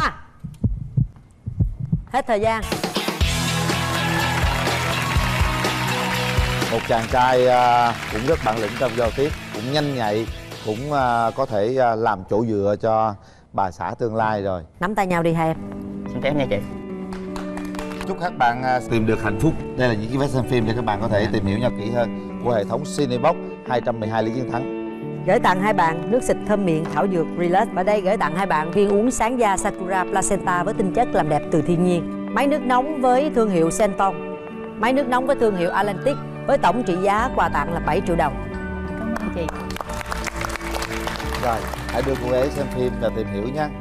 Hết thời gian. Một chàng trai cũng rất bản lĩnh trong giao tiếp, cũng nhanh nhạy, cũng có thể làm chỗ dựa cho bà xã tương lai rồi. Nắm tay nhau đi hai em. Xin phép nha chị. Chúc các bạn tìm được hạnh phúc. Đây là những cái vé xem phim để các bạn có thể tìm hiểu nhau kỹ hơn của hệ thống Cinebox 212 lý chiến thắng. Gửi tặng hai bạn nước xịt thơm miệng thảo dược Relax. Và đây gửi tặng hai bạn viên uống sáng da Sakura Placenta với tinh chất làm đẹp từ thiên nhiên. Máy nước nóng với thương hiệu Senton. Máy nước nóng với thương hiệu Atlantic với tổng trị giá quà tặng là 7 triệu đồng. Cảm ơn chị. Rồi, hãy đưa cô ấy xem phim và tìm hiểu nhé.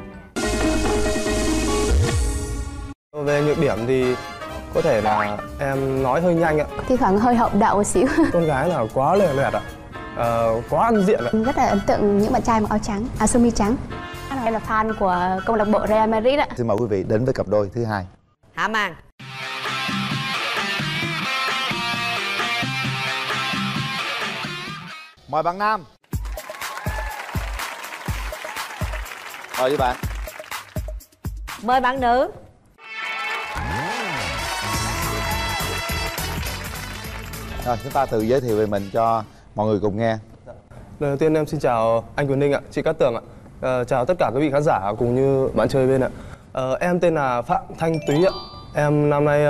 Về nhược điểm thì có thể là em nói hơi nhanh ạ. Thi thoảng hơi hậu đậu một xíu. Con gái là quá lè lẹt ạ. Quá ăn diện ạ. Rất là ấn tượng những bạn trai mặc áo trắng, áo sơ mi trắng. Em là fan của câu lạc bộ Real Madrid ạ. Xin mời quý vị đến với cặp đôi thứ hai. Hạ màn. Mời bạn nam. Mời với bạn. Mời bạn nữ. Rồi, chúng ta tự giới thiệu về mình cho mọi người cùng nghe. Lần đầu tiên em xin chào anh Quyền Ninh ạ, chị Cát Tường ạ. Chào tất cả quý vị khán giả cũng như bạn chơi bên ạ. Em tên là Phạm Thanh Túy ạ. Em năm nay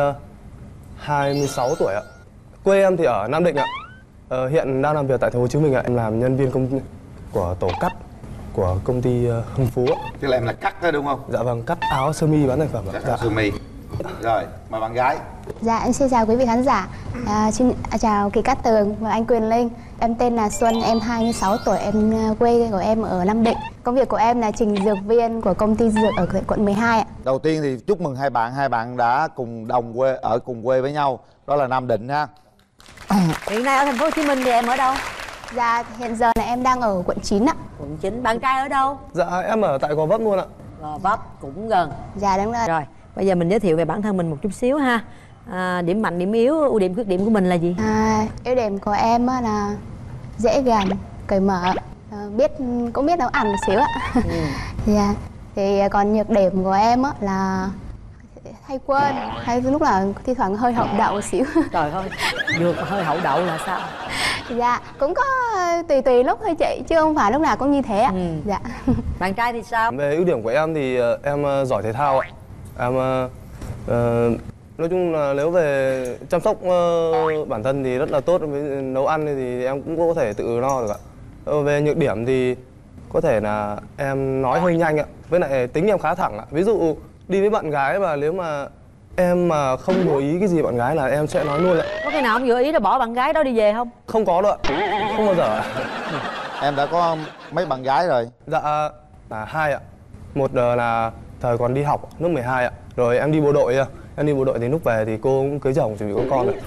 26 tuổi ạ. Quê em thì ở Nam Định ạ. Hiện đang làm việc tại thành phố Hồ Chí Minh ạ. Em làm nhân viên của tổ cắt của công ty Hưng Phú ạ. Tức là em là cắt đó đúng không? Dạ vâng, cắt áo sơ mi bán thành phẩm ạ. Cắt áo sơ mi. Rồi, mời bạn gái. Dạ, em xin chào quý vị khán giả. Xin chào chị Cát Tường và anh Quyền Linh. Em tên là Xuân, em 26 tuổi, em quê của em ở Nam Định. Công việc của em là trình dược viên của công ty dược ở quận 12 ạ. Đầu tiên thì chúc mừng hai bạn đã cùng đồng quê, ở cùng quê với nhau, đó là Nam Định ha. Hiện nay ở thành phố Hồ Chí Minh thì em ở đâu? Dạ, hiện giờ là em đang ở quận 9 ạ. Quận 9. Bạn trai ở đâu? Dạ, em ở tại Gò Vấp luôn ạ. Gò Vấp cũng gần. Dạ đúng rồi. Rồi, bây giờ mình giới thiệu về bản thân mình một chút xíu ha. Điểm mạnh, điểm yếu, ưu điểm, khuyết điểm của mình là gì? Ưu điểm của em là dễ gần, cởi mở, cũng biết nấu ăn một xíu ạ. Dạ. Thì còn nhược điểm của em là hay quên, hay lúc là thi thoảng hơi hậu đậu một xíu. Trời ơi, được hơi hậu đậu là sao? Dạ, cũng có tùy lúc thôi chị, chứ không phải lúc nào cũng như thế ạ. Dạ. Bạn trai thì sao? Về ưu điểm của em thì em giỏi thể thao ạ. Em nói chung là nếu về chăm sóc bản thân thì rất là tốt, với nấu ăn thì em cũng có thể tự lo được ạ. Về nhược điểm thì có thể là em nói hơi nhanh ạ, với lại tính em khá thẳng ạ. Ví dụ đi với bạn gái mà nếu mà em mà không vừa ý cái gì bạn gái là em sẽ nói luôn ạ. Có khi nào không vừa ý đó bỏ bạn gái đó đi về không? Không có đâu ạ, không bao giờ ạ. Em đã có mấy bạn gái rồi? Dạ là 2 ạ. Một là thời còn đi học lớp 12 ạ. Rồi em đi bộ đội ạ. Em đi bộ đội thì lúc về thì cô cũng cưới chồng chuẩn bị có con rồi.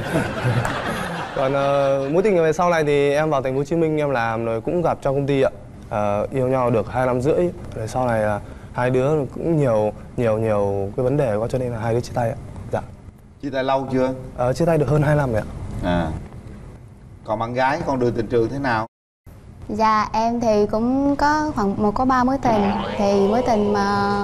Còn mối tình về sau này thì em vào thành phố Hồ Chí Minh em làm rồi cũng gặp trong công ty ạ. Yêu nhau được 2 năm rưỡi rồi sau này hai đứa cũng nhiều cái vấn đề quá cho nên là hai đứa chia tay ạ. Dạ. Chia tay lâu chưa? Chia tay được hơn 2 năm rồi ạ. Còn bạn gái con đường tình trường thế nào? Dạ em thì cũng có có 3 mối tình. Thì mối tình mà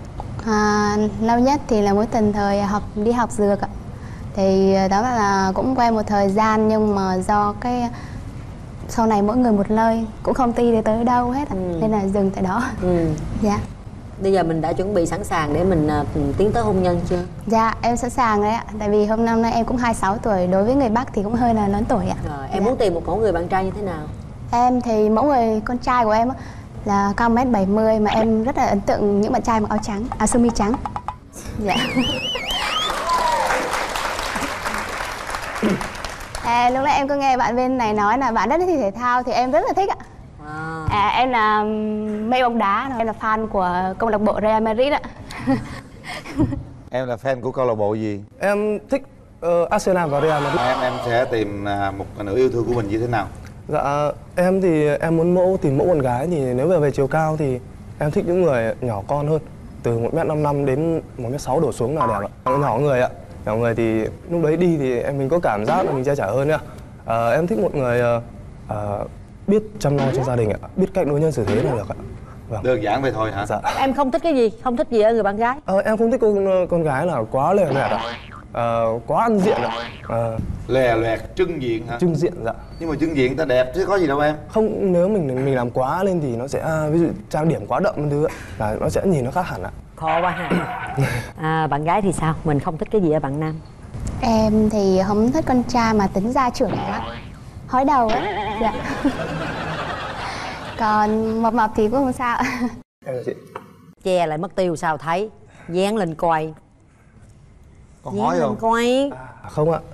lâu nhất thì là mối tình thời đi học dược ạ. Thì đó là cũng quen một thời gian nhưng mà do cái sau này mỗi người một nơi, cũng không đi tới đâu hết nên là dừng tại đó. Dạ. Bây giờ mình đã chuẩn bị sẵn sàng để mình tiến tới hôn nhân chưa? Dạ em sẵn sàng đấy ạ. Tại vì năm nay em cũng 26 tuổi, đối với người Bắc thì cũng hơi là lớn tuổi ạ. Em muốn tìm một mẫu người bạn trai như thế nào? Em thì mẫu người con trai của em là cao 1m70 mà em rất là ấn tượng những bạn trai mặc áo trắng, áo sơ mi trắng. Dạ. Lúc nãy em có nghe bạn bên này nói là bạn rất thích thể thao thì em rất là thích ạ. Em là mê bóng đá, em là fan của câu lạc bộ Real Madrid ạ. Em là fan của câu lạc bộ gì? Em thích Arsenal và Real Madrid. Em sẽ tìm một nửa yêu thương của mình như thế nào? Dạ em thì em muốn tìm mẫu con gái thì nếu về chiều cao thì em thích những người nhỏ con hơn, từ 1m55 đến 1m6 đổ xuống là đẹp ạ. Nhỏ người ạ. Nhỏ người thì lúc đấy đi thì mình có cảm giác là mình che chở hơn ạ. Em thích một người biết chăm lo cho gia đình ạ, biết cách đối nhân xử thế là được ạ. Vâng. Đơn giản vậy thôi hả? Dạ. Em không thích cái gì? Không thích gì ở người bạn gái? Em không thích con gái là quá lè lẹt ạ. quá ăn diện ạ. Lè loẹt trưng diện hả? Trưng diện dạ. Nhưng mà trưng diện ta đẹp chứ có gì đâu em. Không, nếu mình làm quá lên thì nó sẽ ví dụ trang điểm quá đậm thứ là nó sẽ nhìn nó khác hẳn ạ. Khó quá ha. Bạn gái thì sao? Mình không thích cái gì ở bạn nam? Em thì không thích con trai mà tính ra trưởng lắm, hói đầu á. Dạ. Còn mập thì cũng không sao. Che lại mất tiêu sao thấy? Dán lên coi. Còn hói không? Coi. Không ạ.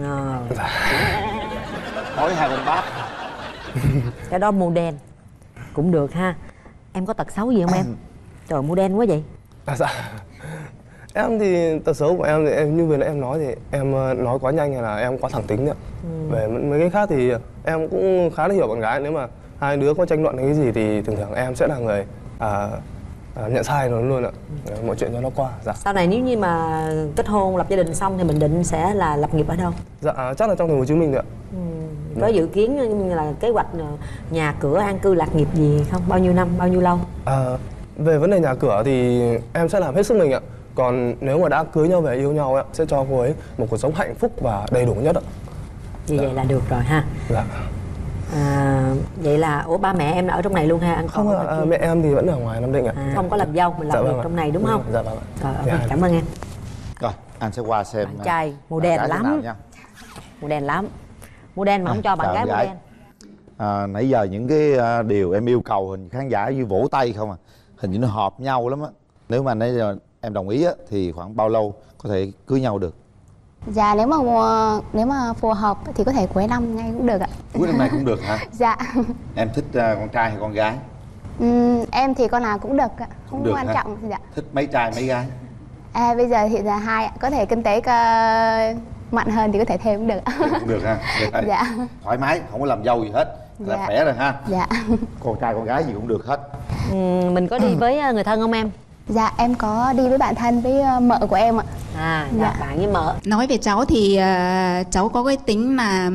Hói 2 bên bắp. Cái đó mô đen cũng được ha. Em có tật xấu gì không em? Trời mô đen quá vậy. Dạ. Em thì tật xấu của em thì em như vừa nãy em nói thì em nói quá nhanh hay là em quá thẳng tính ạ. Về mấy cái khác thì em cũng khá là hiểu bạn gái. Nếu mà hai đứa có tranh luận hay cái gì thì thường thường em sẽ là người nhận sai nó luôn ạ. Mọi chuyện cho nó qua. Dạ. Sau này nếu như mà kết hôn lập gia đình xong thì mình định sẽ là lập nghiệp ở đâu? Dạ chắc là trong thành phố Hồ Chí Minh ạ. Có dự kiến như là kế hoạch nhà cửa an cư lạc nghiệp gì không? Bao nhiêu năm, bao nhiêu lâu? Về vấn đề nhà cửa thì em sẽ làm hết sức mình ạ. Còn nếu mà đã cưới nhau về yêu nhau ấy, sẽ cho cô ấy một cuộc sống hạnh phúc và đầy đủ nhất ạ. Như vậy là được rồi ha. Dạ. Vậy là ba mẹ em là ở trong này luôn ha? Ăn không ạ, mẹ em thì vẫn ở ngoài Nam Định ạ. Không có làm dâu, mình làm được trong này đúng không? Dạ vâng ạ. Cảm ơn em. Rồi, anh sẽ qua xem bạn trai màu đen lắm. Màu đen lắm. Màu đen mà không cho bạn gái màu đen. Nãy giờ những cái điều em yêu cầu hình khán giả như vỗ tay không à. Hình như nó hợp nhau lắm á. Nếu mà nãy giờ em đồng ý á, thì khoảng bao lâu có thể cưới nhau được? Dạ nếu mà phù hợp thì có thể cuối năm ngay cũng được ạ. Cuối năm nay cũng được hả? Dạ. Em thích con trai hay con gái? Em thì con nào cũng được ạ, không được quan hả? trọng. Dạ. Thích mấy trai mấy gái? Bây giờ thì là hai ạ. Có thể kinh tế mạnh hơn thì có thể thêm cũng được. Cũng được ha. Dạ. Thoải mái, không có làm dâu gì hết. Là Dạ. khỏe rồi ha. Dạ. Con trai con gái gì cũng được hết. Mình có đi với người thân không em? Dạ em có đi với bạn thân với mợ của em ạ. Dạ. Bạn với mợ. Nói về cháu thì cháu có cái tính là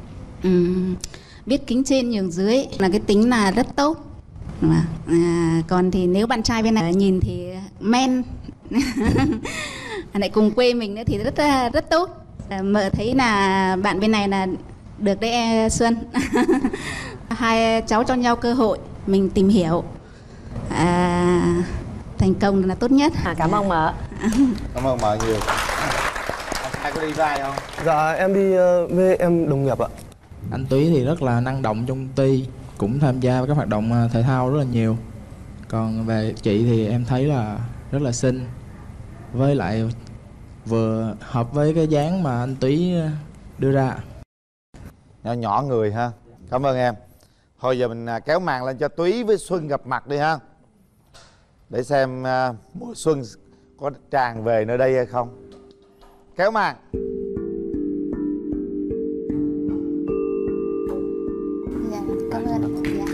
biết kính trên nhường dưới, là cái tính là rất tốt. Còn thì nếu bạn trai bên này nhìn thì men lại cùng quê mình nữa thì rất tốt. Mợ thấy là bạn bên này là được đấy Xuân. Hai cháu cho nhau cơ hội mình tìm hiểu, thành công là tốt nhất. Cảm ơn mợ. Cảm ơn mợ nhiều. Ai có đi vai không? Dạ em đi với em đồng nghiệp ạ. Anh Túy thì rất là năng động trong công ty, cũng tham gia các hoạt động thể thao rất là nhiều. Còn về chị thì em thấy là rất là xinh, với lại vừa hợp với cái dáng mà anh Túy đưa ra. Nhỏ nhỏ người ha. Cảm ơn em. Thôi giờ mình kéo màn lên cho Túy với Xuân gặp mặt đi ha. Để xem mùa xuân có tràn về nơi đây hay không. Kéo màn. Dạ, cảm ơn. Dạ.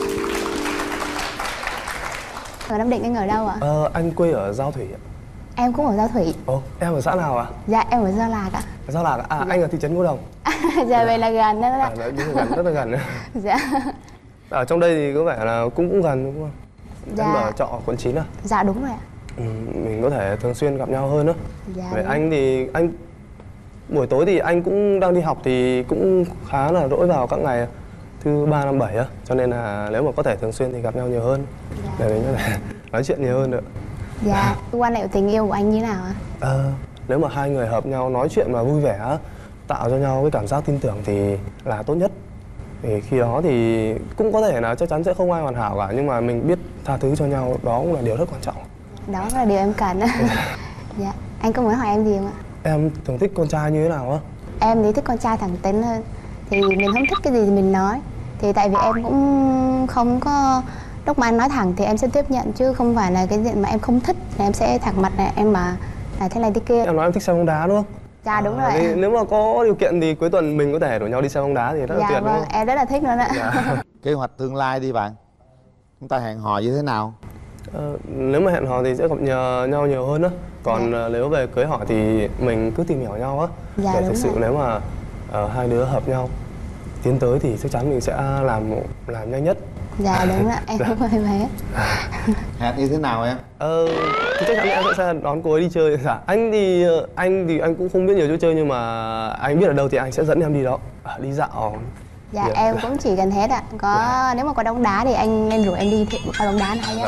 Ở Nam Định anh ở đâu ạ? Anh quê ở Giao Thủy ạ. Em cũng ở Giao Thủy. Em ở xã nào ạ? Dạ em ở Gia Lạc ạ. Gia Lạc ạ? Dạ. Anh ở thị trấn Ngô Đồng. Dạ vậy là gần đó ạ. Gần, rất là gần. Dạ. Ở trong đây thì có vẻ là cũng gần đúng không? Dạ. Em ở trọ quận 9 à? Dạ đúng rồi ạ. Mình có thể thường xuyên gặp nhau hơn đó. Dạ. Vậy anh thì buổi tối thì anh cũng đang đi học thì cũng khá là rỗi vào các ngày thứ 3, 5, 7 á. Cho nên là nếu mà có thể thường xuyên thì gặp nhau nhiều hơn. Dạ. Để mình có thể nói chuyện nhiều hơn nữa. Dạ. Quan hệ tình yêu của anh như thế nào ạ? Nếu mà hai người hợp nhau nói chuyện mà vui vẻ, tạo cho nhau cái cảm giác tin tưởng thì là tốt nhất. Thì khi đó thì cũng có thể là chắc chắn sẽ không ai hoàn hảo cả, nhưng mà mình biết tha thứ cho nhau, đó cũng là điều rất quan trọng. Đó là điều em cần. Dạ. Anh có muốn hỏi em gì không ạ? Em thường thích con trai như thế nào á? Em thì thích con trai thẳng tính hơn. Thì mình không thích cái gì thì mình nói. Thì tại vì em cũng không có, lúc mà anh nói thẳng thì em sẽ tiếp nhận, chứ không phải là cái diện mà em không thích là em sẽ thẳng mặt này em mà là thế này thế kia. Em nói em thích xem bóng đá đúng không? Dạ đúng rồi. Nếu mà có điều kiện thì cuối tuần mình có thể rủ nhau đi xem bóng đá thì rất là tuyệt đúng không? Em rất là thích luôn ạ. Dạ. Kế hoạch tương lai đi bạn. Chúng ta hẹn hò như thế nào? Nếu mà hẹn hò thì sẽ gặp nhau nhiều hơn á. Còn nếu về cưới hỏi thì mình cứ tìm hiểu nhau á. Dạ, để thực sự rồi. nếu mà hai đứa hợp nhau tiến tới thì chắc chắn mình sẽ làm nhanh nhất. Dạ đúng ạ, em cũng hơi vậy. Hẹn như thế nào em? thì chắc chắn em sẽ đón cô ấy đi chơi. Dạ. Anh cũng không biết nhiều chỗ chơi, nhưng mà anh biết ở đâu thì anh sẽ dẫn em đi đó, đi dạo. Dạ em cũng chỉ gần hết ạ. Nếu mà có bóng đá thì anh nên rủ em đi coi bóng đá này nhé.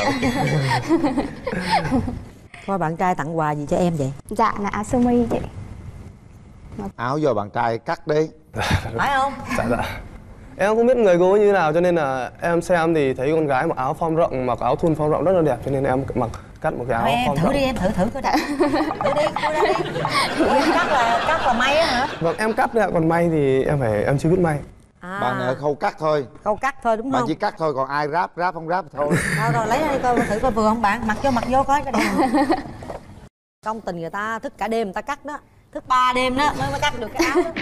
Thôi bạn trai tặng quà gì cho em vậy? Dạ là áo sơ mi chị. Áo do bạn trai cắt đi. Phải không? Dạ. Em không biết người cô ấy như thế nào, cho nên là em xem thì thấy con gái mặc áo form rộng, mặc áo thun form rộng rất là đẹp, cho nên em cắt một cái áo form rộng. Thử đi em, thử coi đã. Thử đi, cô ra đi. Cắt là may á hả? Vâng, em cắt đấy ạ, còn may thì em chưa biết may. Bạn ở khâu cắt thôi. Khâu cắt thôi đúng không? Bạn chỉ cắt thôi, còn ai ráp không ráp thôi. Rồi lấy ra đi coi thử coi vừa không bạn. Mặc vô coi cho đẹp. Công tình người ta thức cả đêm người ta cắt đó. Thức 3 đêm đó mới cắt được cái áo đó.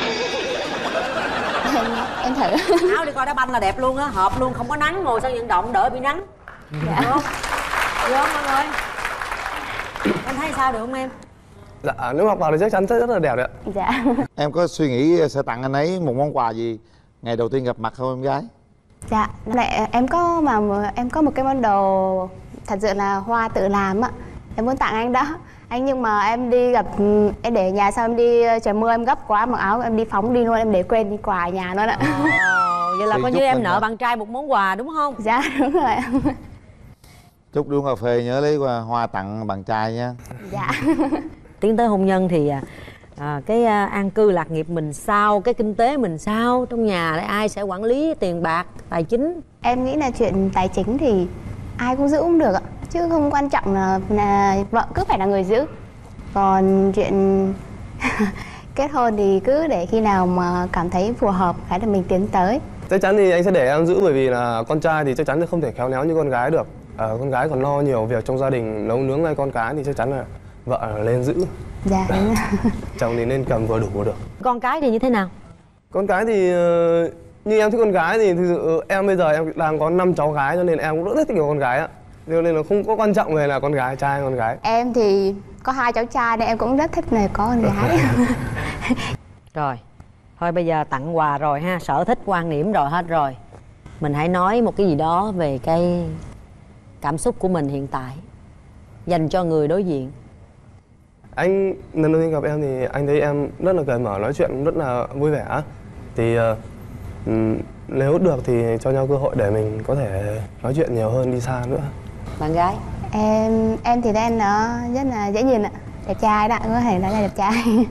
Em thử. Áo đi coi đá banh là đẹp luôn á, hợp luôn, không có nắng, ngồi sân vận động đỡ bị nắng. Dạ. Được không? Được không mọi người? Em thấy sao được không em? Dạ, nếu mặc vào thì chắc chắn rất là đẹp đấy ạ. Dạ. Em có suy nghĩ sẽ tặng anh ấy một món quà gì ngày đầu tiên gặp mặt không em gái? Dạ, lại em có một cái món đồ thật sự là hoa tự làm á. Em muốn tặng anh đó. Anh nhưng mà em đi gặp em để nhà, xong em đi trời mưa em gấp quá, mặc áo em đi phóng đi luôn, em để quên đi quà ở nhà luôn ạ. Vậy là coi như em nợ bạn trai một món quà đúng không? Dạ đúng rồi. Chúc đi uống cà phê nhớ lấy hoa tặng bạn trai nha. Dạ. Tiến tới hôn nhân thì cái an cư lạc nghiệp mình sao, cái kinh tế mình sao, trong nhà đây ai sẽ quản lý tiền bạc, tài chính? Em nghĩ là chuyện tài chính thì ai cũng giữ cũng được ạ, chứ không quan trọng là vợ cứ phải là người giữ. Còn chuyện kết hôn thì cứ để khi nào mà cảm thấy phù hợp cái là mình tiến tới. Chắc chắn thì anh sẽ để em giữ, bởi vì là con trai thì chắc chắn là không thể khéo léo như con gái được. Con gái còn lo nhiều việc trong gia đình, nấu nướng hay con cái thì chắc chắn là vợ lên giữ. Dạ đúng rồi. Chồng thì nên cầm vừa đủ được. Con cái thì như thế nào? Con cái thì như em thích con gái thì thực sự em bây giờ em đang có 5 cháu gái, cho nên em cũng rất thích nhiều con gái ạ. Cho nên là không có quan trọng về là con gái trai con gái. Em thì có 2 cháu trai nên em cũng rất thích này có con gái. Rồi, thôi bây giờ tặng quà rồi ha, sở thích quan điểm rồi hết rồi. Mình hãy nói một cái gì đó về cái cảm xúc của mình hiện tại dành cho người đối diện. Anh lần đầu tiên gặp em thì anh thấy em rất là cởi mở, nói chuyện rất là vui vẻ. Thì nếu được thì cho nhau cơ hội để mình có thể nói chuyện nhiều hơn, đi xa nữa. Bạn gái? Em thì đen nó rất là dễ nhìn ạ, đẹp trai đó, có thể nói là đẹp trai.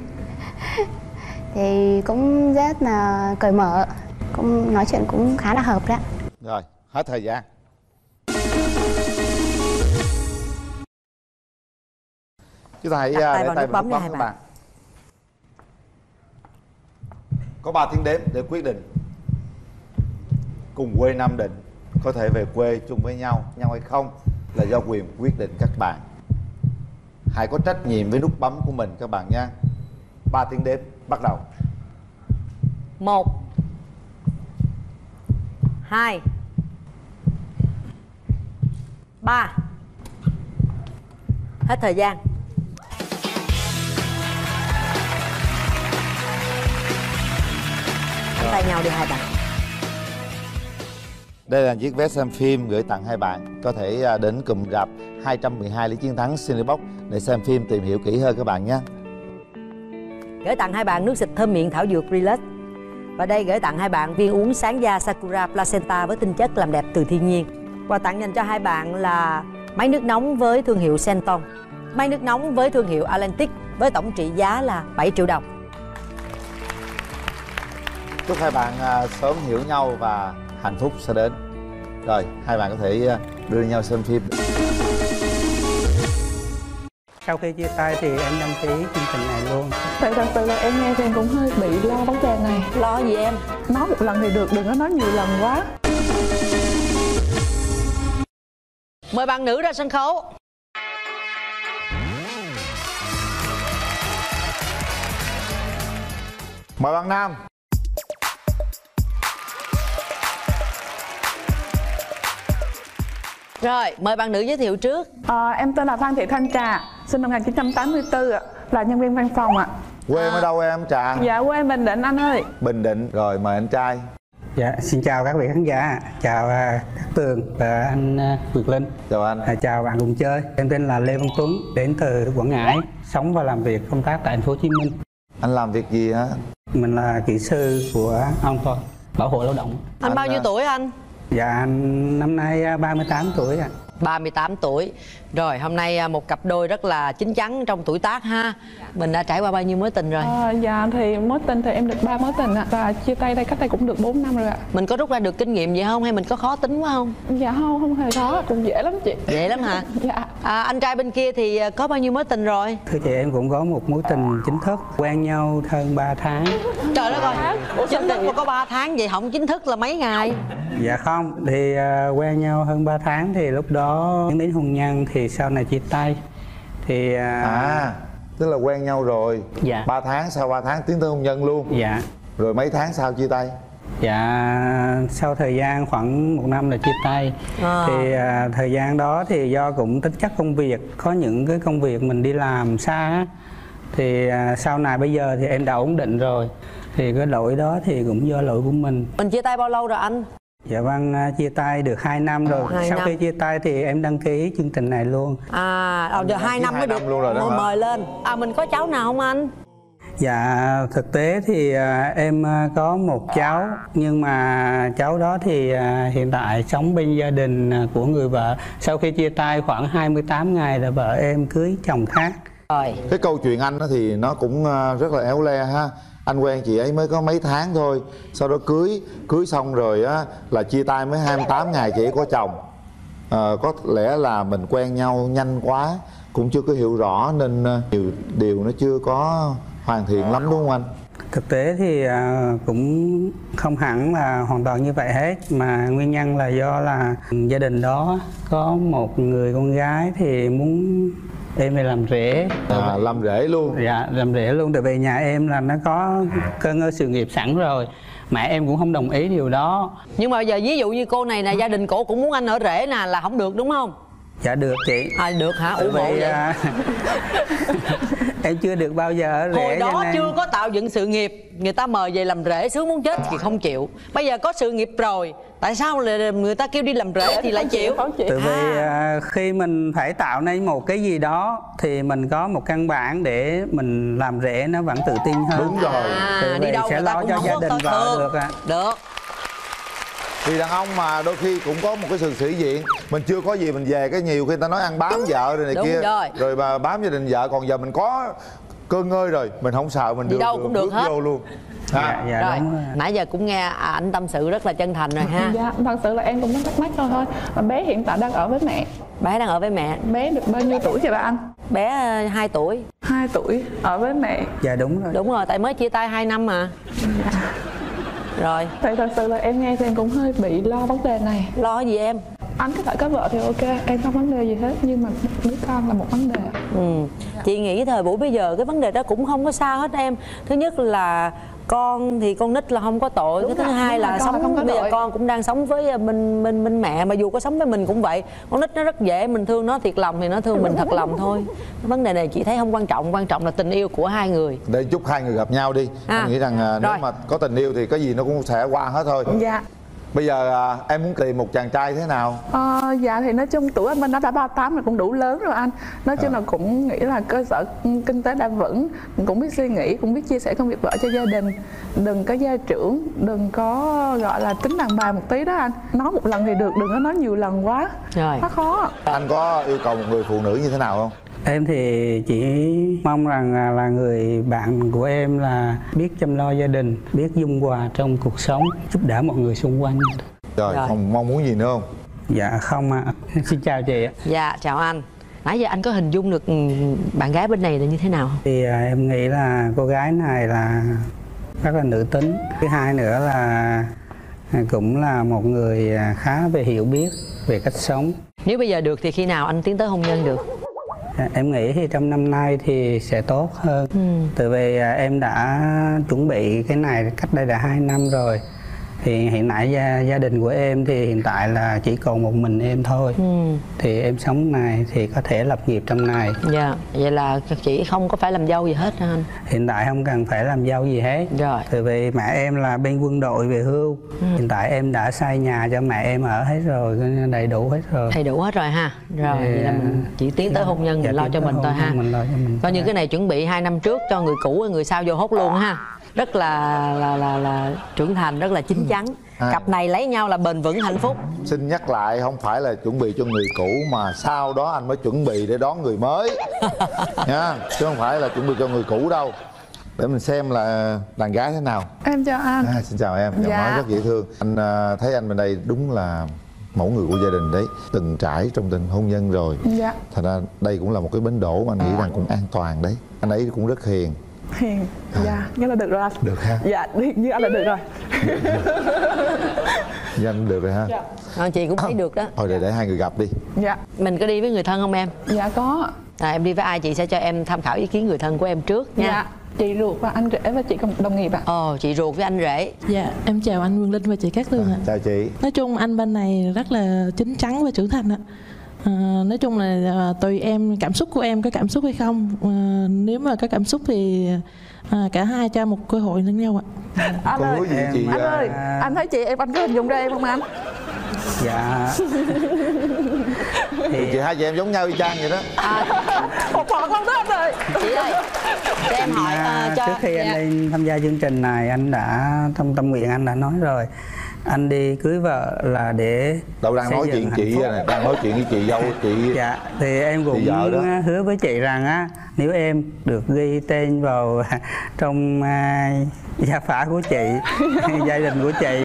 Thì cũng rất là cởi mở, cũng nói chuyện cũng khá là hợp đó. Rồi, hết thời gian. Chúng ta hãy để tay vào nút bấm các bạn. Có 3 tiếng đếm để quyết định cùng quê Nam Định có thể về quê chung với nhau hay không là do quyền quyết định các bạn. Hãy có trách nhiệm với nút bấm của mình các bạn nha. 3 tiếng đếm bắt đầu. 1 2 3. Hết thời gian. Nắm tay nhau đi hai bạn. Đây là chiếc vé xem phim gửi tặng hai bạn. Có thể đến cụm rạp 212 Lý Chiến Thắng Cinebox để xem phim, tìm hiểu kỹ hơn các bạn nhé. Gửi tặng hai bạn nước xịt thơm miệng thảo dược Relax. Và đây gửi tặng hai bạn viên uống sáng da Sakura Placenta với tinh chất làm đẹp từ thiên nhiên. Quà tặng dành cho hai bạn là máy nước nóng với thương hiệu Senton, máy nước nóng với thương hiệu Atlantic với tổng trị giá là 7 triệu đồng. Chúc hai bạn sớm hiểu nhau và hạnh phúc sẽ đến. Rồi, hai bạn có thể đưa nhau xem phim. Sau khi chia tay thì em đăng ký chương trình này luôn. Tại thật sự là em nghe thì em cũng hơi bị lo vấn đề này. Lo gì em? Nói một lần thì được, đừng có nói nhiều lần quá. Mời bạn nữ ra sân khấu. Mời bạn nam. Rồi, mời bạn nữ giới thiệu trước. Em tên là Phan Thị Thanh Trà, sinh năm 1984 là nhân viên văn phòng ạ. Quê em ở đâu em Trà? Dạ quê em Bình Định anh ơi. Bình Định, rồi mời anh trai. Dạ, xin chào các vị khán giả, chào Cát Tường và anh Việt Linh. Chào anh. Chào bạn cùng chơi. Em tên là Lê Văn Tuấn, đến từ Quảng Ngãi, sống và làm việc công tác tại thành phố Hồ Chí Minh. Anh làm việc gì hả? Mình là kỹ sư của ông thôi, bảo hộ lao động. Anh bao nhiêu tuổi anh? Dạ, năm nay 38 tuổi ạ. 38 tuổi. Rồi hôm nay một cặp đôi rất là chín chắn trong tuổi tác ha. Mình đã trải qua bao nhiêu mối tình rồi? Dạ thì mối tình thì em được 3 mối tình ạ. Và chia tay đây cách đây cũng được 4 năm rồi ạ. Mình có rút ra được kinh nghiệm gì không hay mình có khó tính quá không? Dạ không hề khó, cũng dễ lắm chị. Dễ lắm hả? Dạ. Anh trai bên kia thì có bao nhiêu mối tình rồi? Thưa chị, em cũng có một mối tình chính thức, quen nhau hơn 3 tháng. Trời đất ơi, chính thức mà có 3 tháng vậy, không chính thức là mấy ngày? Dạ không, thì quen nhau hơn 3 tháng thì lúc đó đến hôn nhân thì sau này chia tay. Thì tức là quen nhau rồi. Dạ. 3 tháng, sau 3 tháng tiến tới hôn nhân luôn. Dạ. Rồi mấy tháng sau chia tay? Dạ, sau thời gian khoảng 1 năm là chia tay. Thì thời gian đó thì do cũng tính chất công việc, có những cái công việc mình đi làm xa á, thì sau này bây giờ thì em đã ổn định rồi. Thì cái lỗi đó thì cũng do lỗi của mình. Mình chia tay bao lâu rồi anh? Dạ vâng, chia tay được 2 năm rồi. 2 sau năm. khi chia tay thì em đăng ký chương trình này luôn. Giờ 2 năm mới được luôn rồi đó mời lên. Mình có cháu nào không anh? Dạ, thực tế thì em có một cháu, nhưng mà cháu đó thì hiện tại sống bên gia đình của người vợ. Sau khi chia tay khoảng 28 ngày là vợ em cưới chồng khác. Cái câu chuyện anh đó thì nó cũng rất là éo le ha. Anh quen chị ấy mới có mấy tháng thôi, sau đó cưới xong rồi á là chia tay mới 28 ngày chị ấy có chồng. Có lẽ là mình quen nhau nhanh quá, cũng chưa có hiểu rõ nên nhiều điều nó chưa có hoàn thiện lắm, đúng không anh? Thực tế thì cũng không hẳn là hoàn toàn như vậy hết, mà nguyên nhân là do là gia đình đó có một người con gái thì muốn em về làm rể. Làm rể luôn? Dạ, làm rể luôn. Tại vì nhà em là nó có cơ ngơi sự nghiệp sẵn rồi, mẹ em cũng không đồng ý điều đó. Nhưng mà giờ ví dụ như cô này là gia đình cổ cũng muốn anh ở rể nè, là không được đúng không? Dạ được chị. Được hả? Ủng hộ vậy. Em chưa được bao giờ ở rể. Hồi đó chưa có tạo dựng sự nghiệp, người ta mời về làm rể sướng muốn chết thì không chịu. Bây giờ có sự nghiệp rồi, tại sao lại người ta kêu đi làm rể thì lại chịu? Tại vì khi mình phải tạo nên một cái gì đó thì mình có một căn bản để mình làm rể nó vẫn tự tin hơn. Đúng rồi. Đi đâu sẽ lo cho gia đình vợ được ạ. Được. Vì đàn ông mà đôi khi cũng có một cái sự sĩ diện. Mình chưa có gì mình về cái nhiều khi người ta nói ăn bám vợ rồi này đúng kia rồi mà bám gia đình vợ. Còn giờ mình có cơ ngơi rồi, mình không sợ, mình đi đâu cũng được hết vô luôn. Dạ, rồi nãy giờ cũng nghe anh tâm sự rất là chân thành rồi ha. Dạ, thật sự là em cũng thắc mắc thôi. Mà bé hiện tại đang ở với mẹ. Bé đang ở với mẹ. Bé được bao nhiêu tuổi vậy bà anh? Bé 2 tuổi. 2 tuổi ở với mẹ. Dạ đúng rồi. Đúng rồi, tại mới chia tay 2 năm mà. Rồi. Tại thật sự là em nghe thì em cũng hơi bị lo vấn đề này. Lo gì em? Anh có thể có vợ thì ok, em không vấn đề gì hết, nhưng mà đứa con là một vấn đề. Chị nghĩ thời buổi bây giờ cái vấn đề đó cũng không có sao hết em. Thứ nhất là con thì con nít là không có tội. Cái thứ hai là sống bây giờ con cũng đang sống với bên mẹ, mà dù có sống với mình cũng vậy. Con nít nó rất dễ, mình thương nó thiệt lòng thì nó thương mình thật lòng thôi. Vấn đề này chị thấy không quan trọng, quan trọng là tình yêu của hai người. Để chúc hai người gặp nhau đi. Anh nghĩ rằng nếu mà có tình yêu thì cái gì nó cũng sẽ qua hết thôi. Dạ. Bây giờ em muốn tìm một chàng trai thế nào? Dạ thì nói chung tuổi anh bên đó đã 38 là cũng đủ lớn rồi anh. Nói chung là cũng nghĩ là cơ sở kinh tế đã vững, cũng biết suy nghĩ, cũng biết chia sẻ công việc vợ cho gia đình. Đừng có gia trưởng, đừng có gọi là tính đàn bà một tí đó anh. Nói một lần thì được, đừng có nói nhiều lần quá. Rồi. Nó khó. Anh có yêu cầu một người phụ nữ như thế nào không? Em thì chỉ mong rằng là người bạn của em là biết chăm lo gia đình, biết dung hòa trong cuộc sống, giúp đỡ mọi người xung quanh. Rồi, không mong muốn gì nữa không? Dạ không ạ. Xin chào chị ạ. Dạ chào anh. Nãy giờ anh có hình dung được bạn gái bên này là như thế nào không? Thì em nghĩ là cô gái này là rất là nữ tính. Thứ hai nữa là cũng là một người khá về hiểu biết về cách sống. Nếu bây giờ được thì khi nào anh tiến tới hôn nhân được? Em nghĩ thì trong năm nay thì sẽ tốt hơn. Tại vì em đã chuẩn bị cái này cách đây là 2 năm rồi. Thì hiện tại gia đình của em thì hiện tại là chỉ còn một mình em thôi. Thì em sống này thì có thể lập nghiệp trong này. Dạ, vậy là chị không có phải làm dâu gì hết hả anh? Hiện tại không cần phải làm dâu gì hết. Rồi. Tại vì mẹ em là bên quân đội về hưu. Hiện tại em đã xây nhà cho mẹ em ở hết rồi, đầy đủ hết rồi. Đầy đủ hết rồi ha. Rồi, thì, vậy là mình chỉ tiến tới hôn nhân, mình lo cho mình thôi ha. Mình lo cho mình. Coi như cái này chuẩn bị 2 năm trước cho người cũ người sau vô hốt luôn ha. Rất là trưởng thành, rất là chín chắn. Cặp này lấy nhau là bền vững hạnh phúc. Xin nhắc lại, không phải là chuẩn bị cho người cũ mà sau đó anh mới chuẩn bị để đón người mới nha, chứ không phải là chuẩn bị cho người cũ đâu. Để mình xem là đàn gái thế nào. Em chào anh. Xin chào em, giọng nói rất dễ thương. Anh thấy anh bên đây đúng là mẫu người của gia đình đấy, từng trải trong tình hôn nhân rồi. Dạ. Thật ra đây cũng là một cái bến đỗ mà anh nghĩ rằng cũng an toàn đấy. Anh ấy cũng rất hiền. Hiền. Dạ, nghĩa là được rồi anh. Được ha. Dạ, như anh là được rồi. Anh được rồi ha. Dạ. Chị cũng thấy được đó. Thôi để hai người gặp đi. Dạ. Mình có đi với người thân không em? Dạ có. Em đi với ai chị sẽ cho em tham khảo ý kiến người thân của em trước nha. Dạ. Chị ruột và anh rể và chị đồng nghiệp ạ. Chị ruột với anh rể. Dạ, em chào anh Quyền Linh và chị Cát Tường ạ. Chào chị. Nói chung anh bên này rất là chín chắn và trưởng thành ạ. Nói chung là tùy em, cảm xúc của em có cảm xúc hay không. Nếu mà có cảm xúc thì cả hai cho một cơ hội lẫn nhau ạ. Anh ơi, anh ơi, anh thấy chị em, anh có hình dung ra em không anh? Dạ. Thì chị hai chị em giống nhau y chang vậy đó. Một phần không đó anh ơi. Chị ơi, cho em hỏi cho trước khi anh lên tham gia chương trình này, anh đã trong tâm nguyện anh đã nói rồi, anh đi cưới vợ là để đâu đang nói chuyện chị này, đang nói chuyện với chị dâu chị. Dạ, thì em cũng hứa với chị rằng á, nếu em được ghi tên vào trong gia phả của chị, gia đình của chị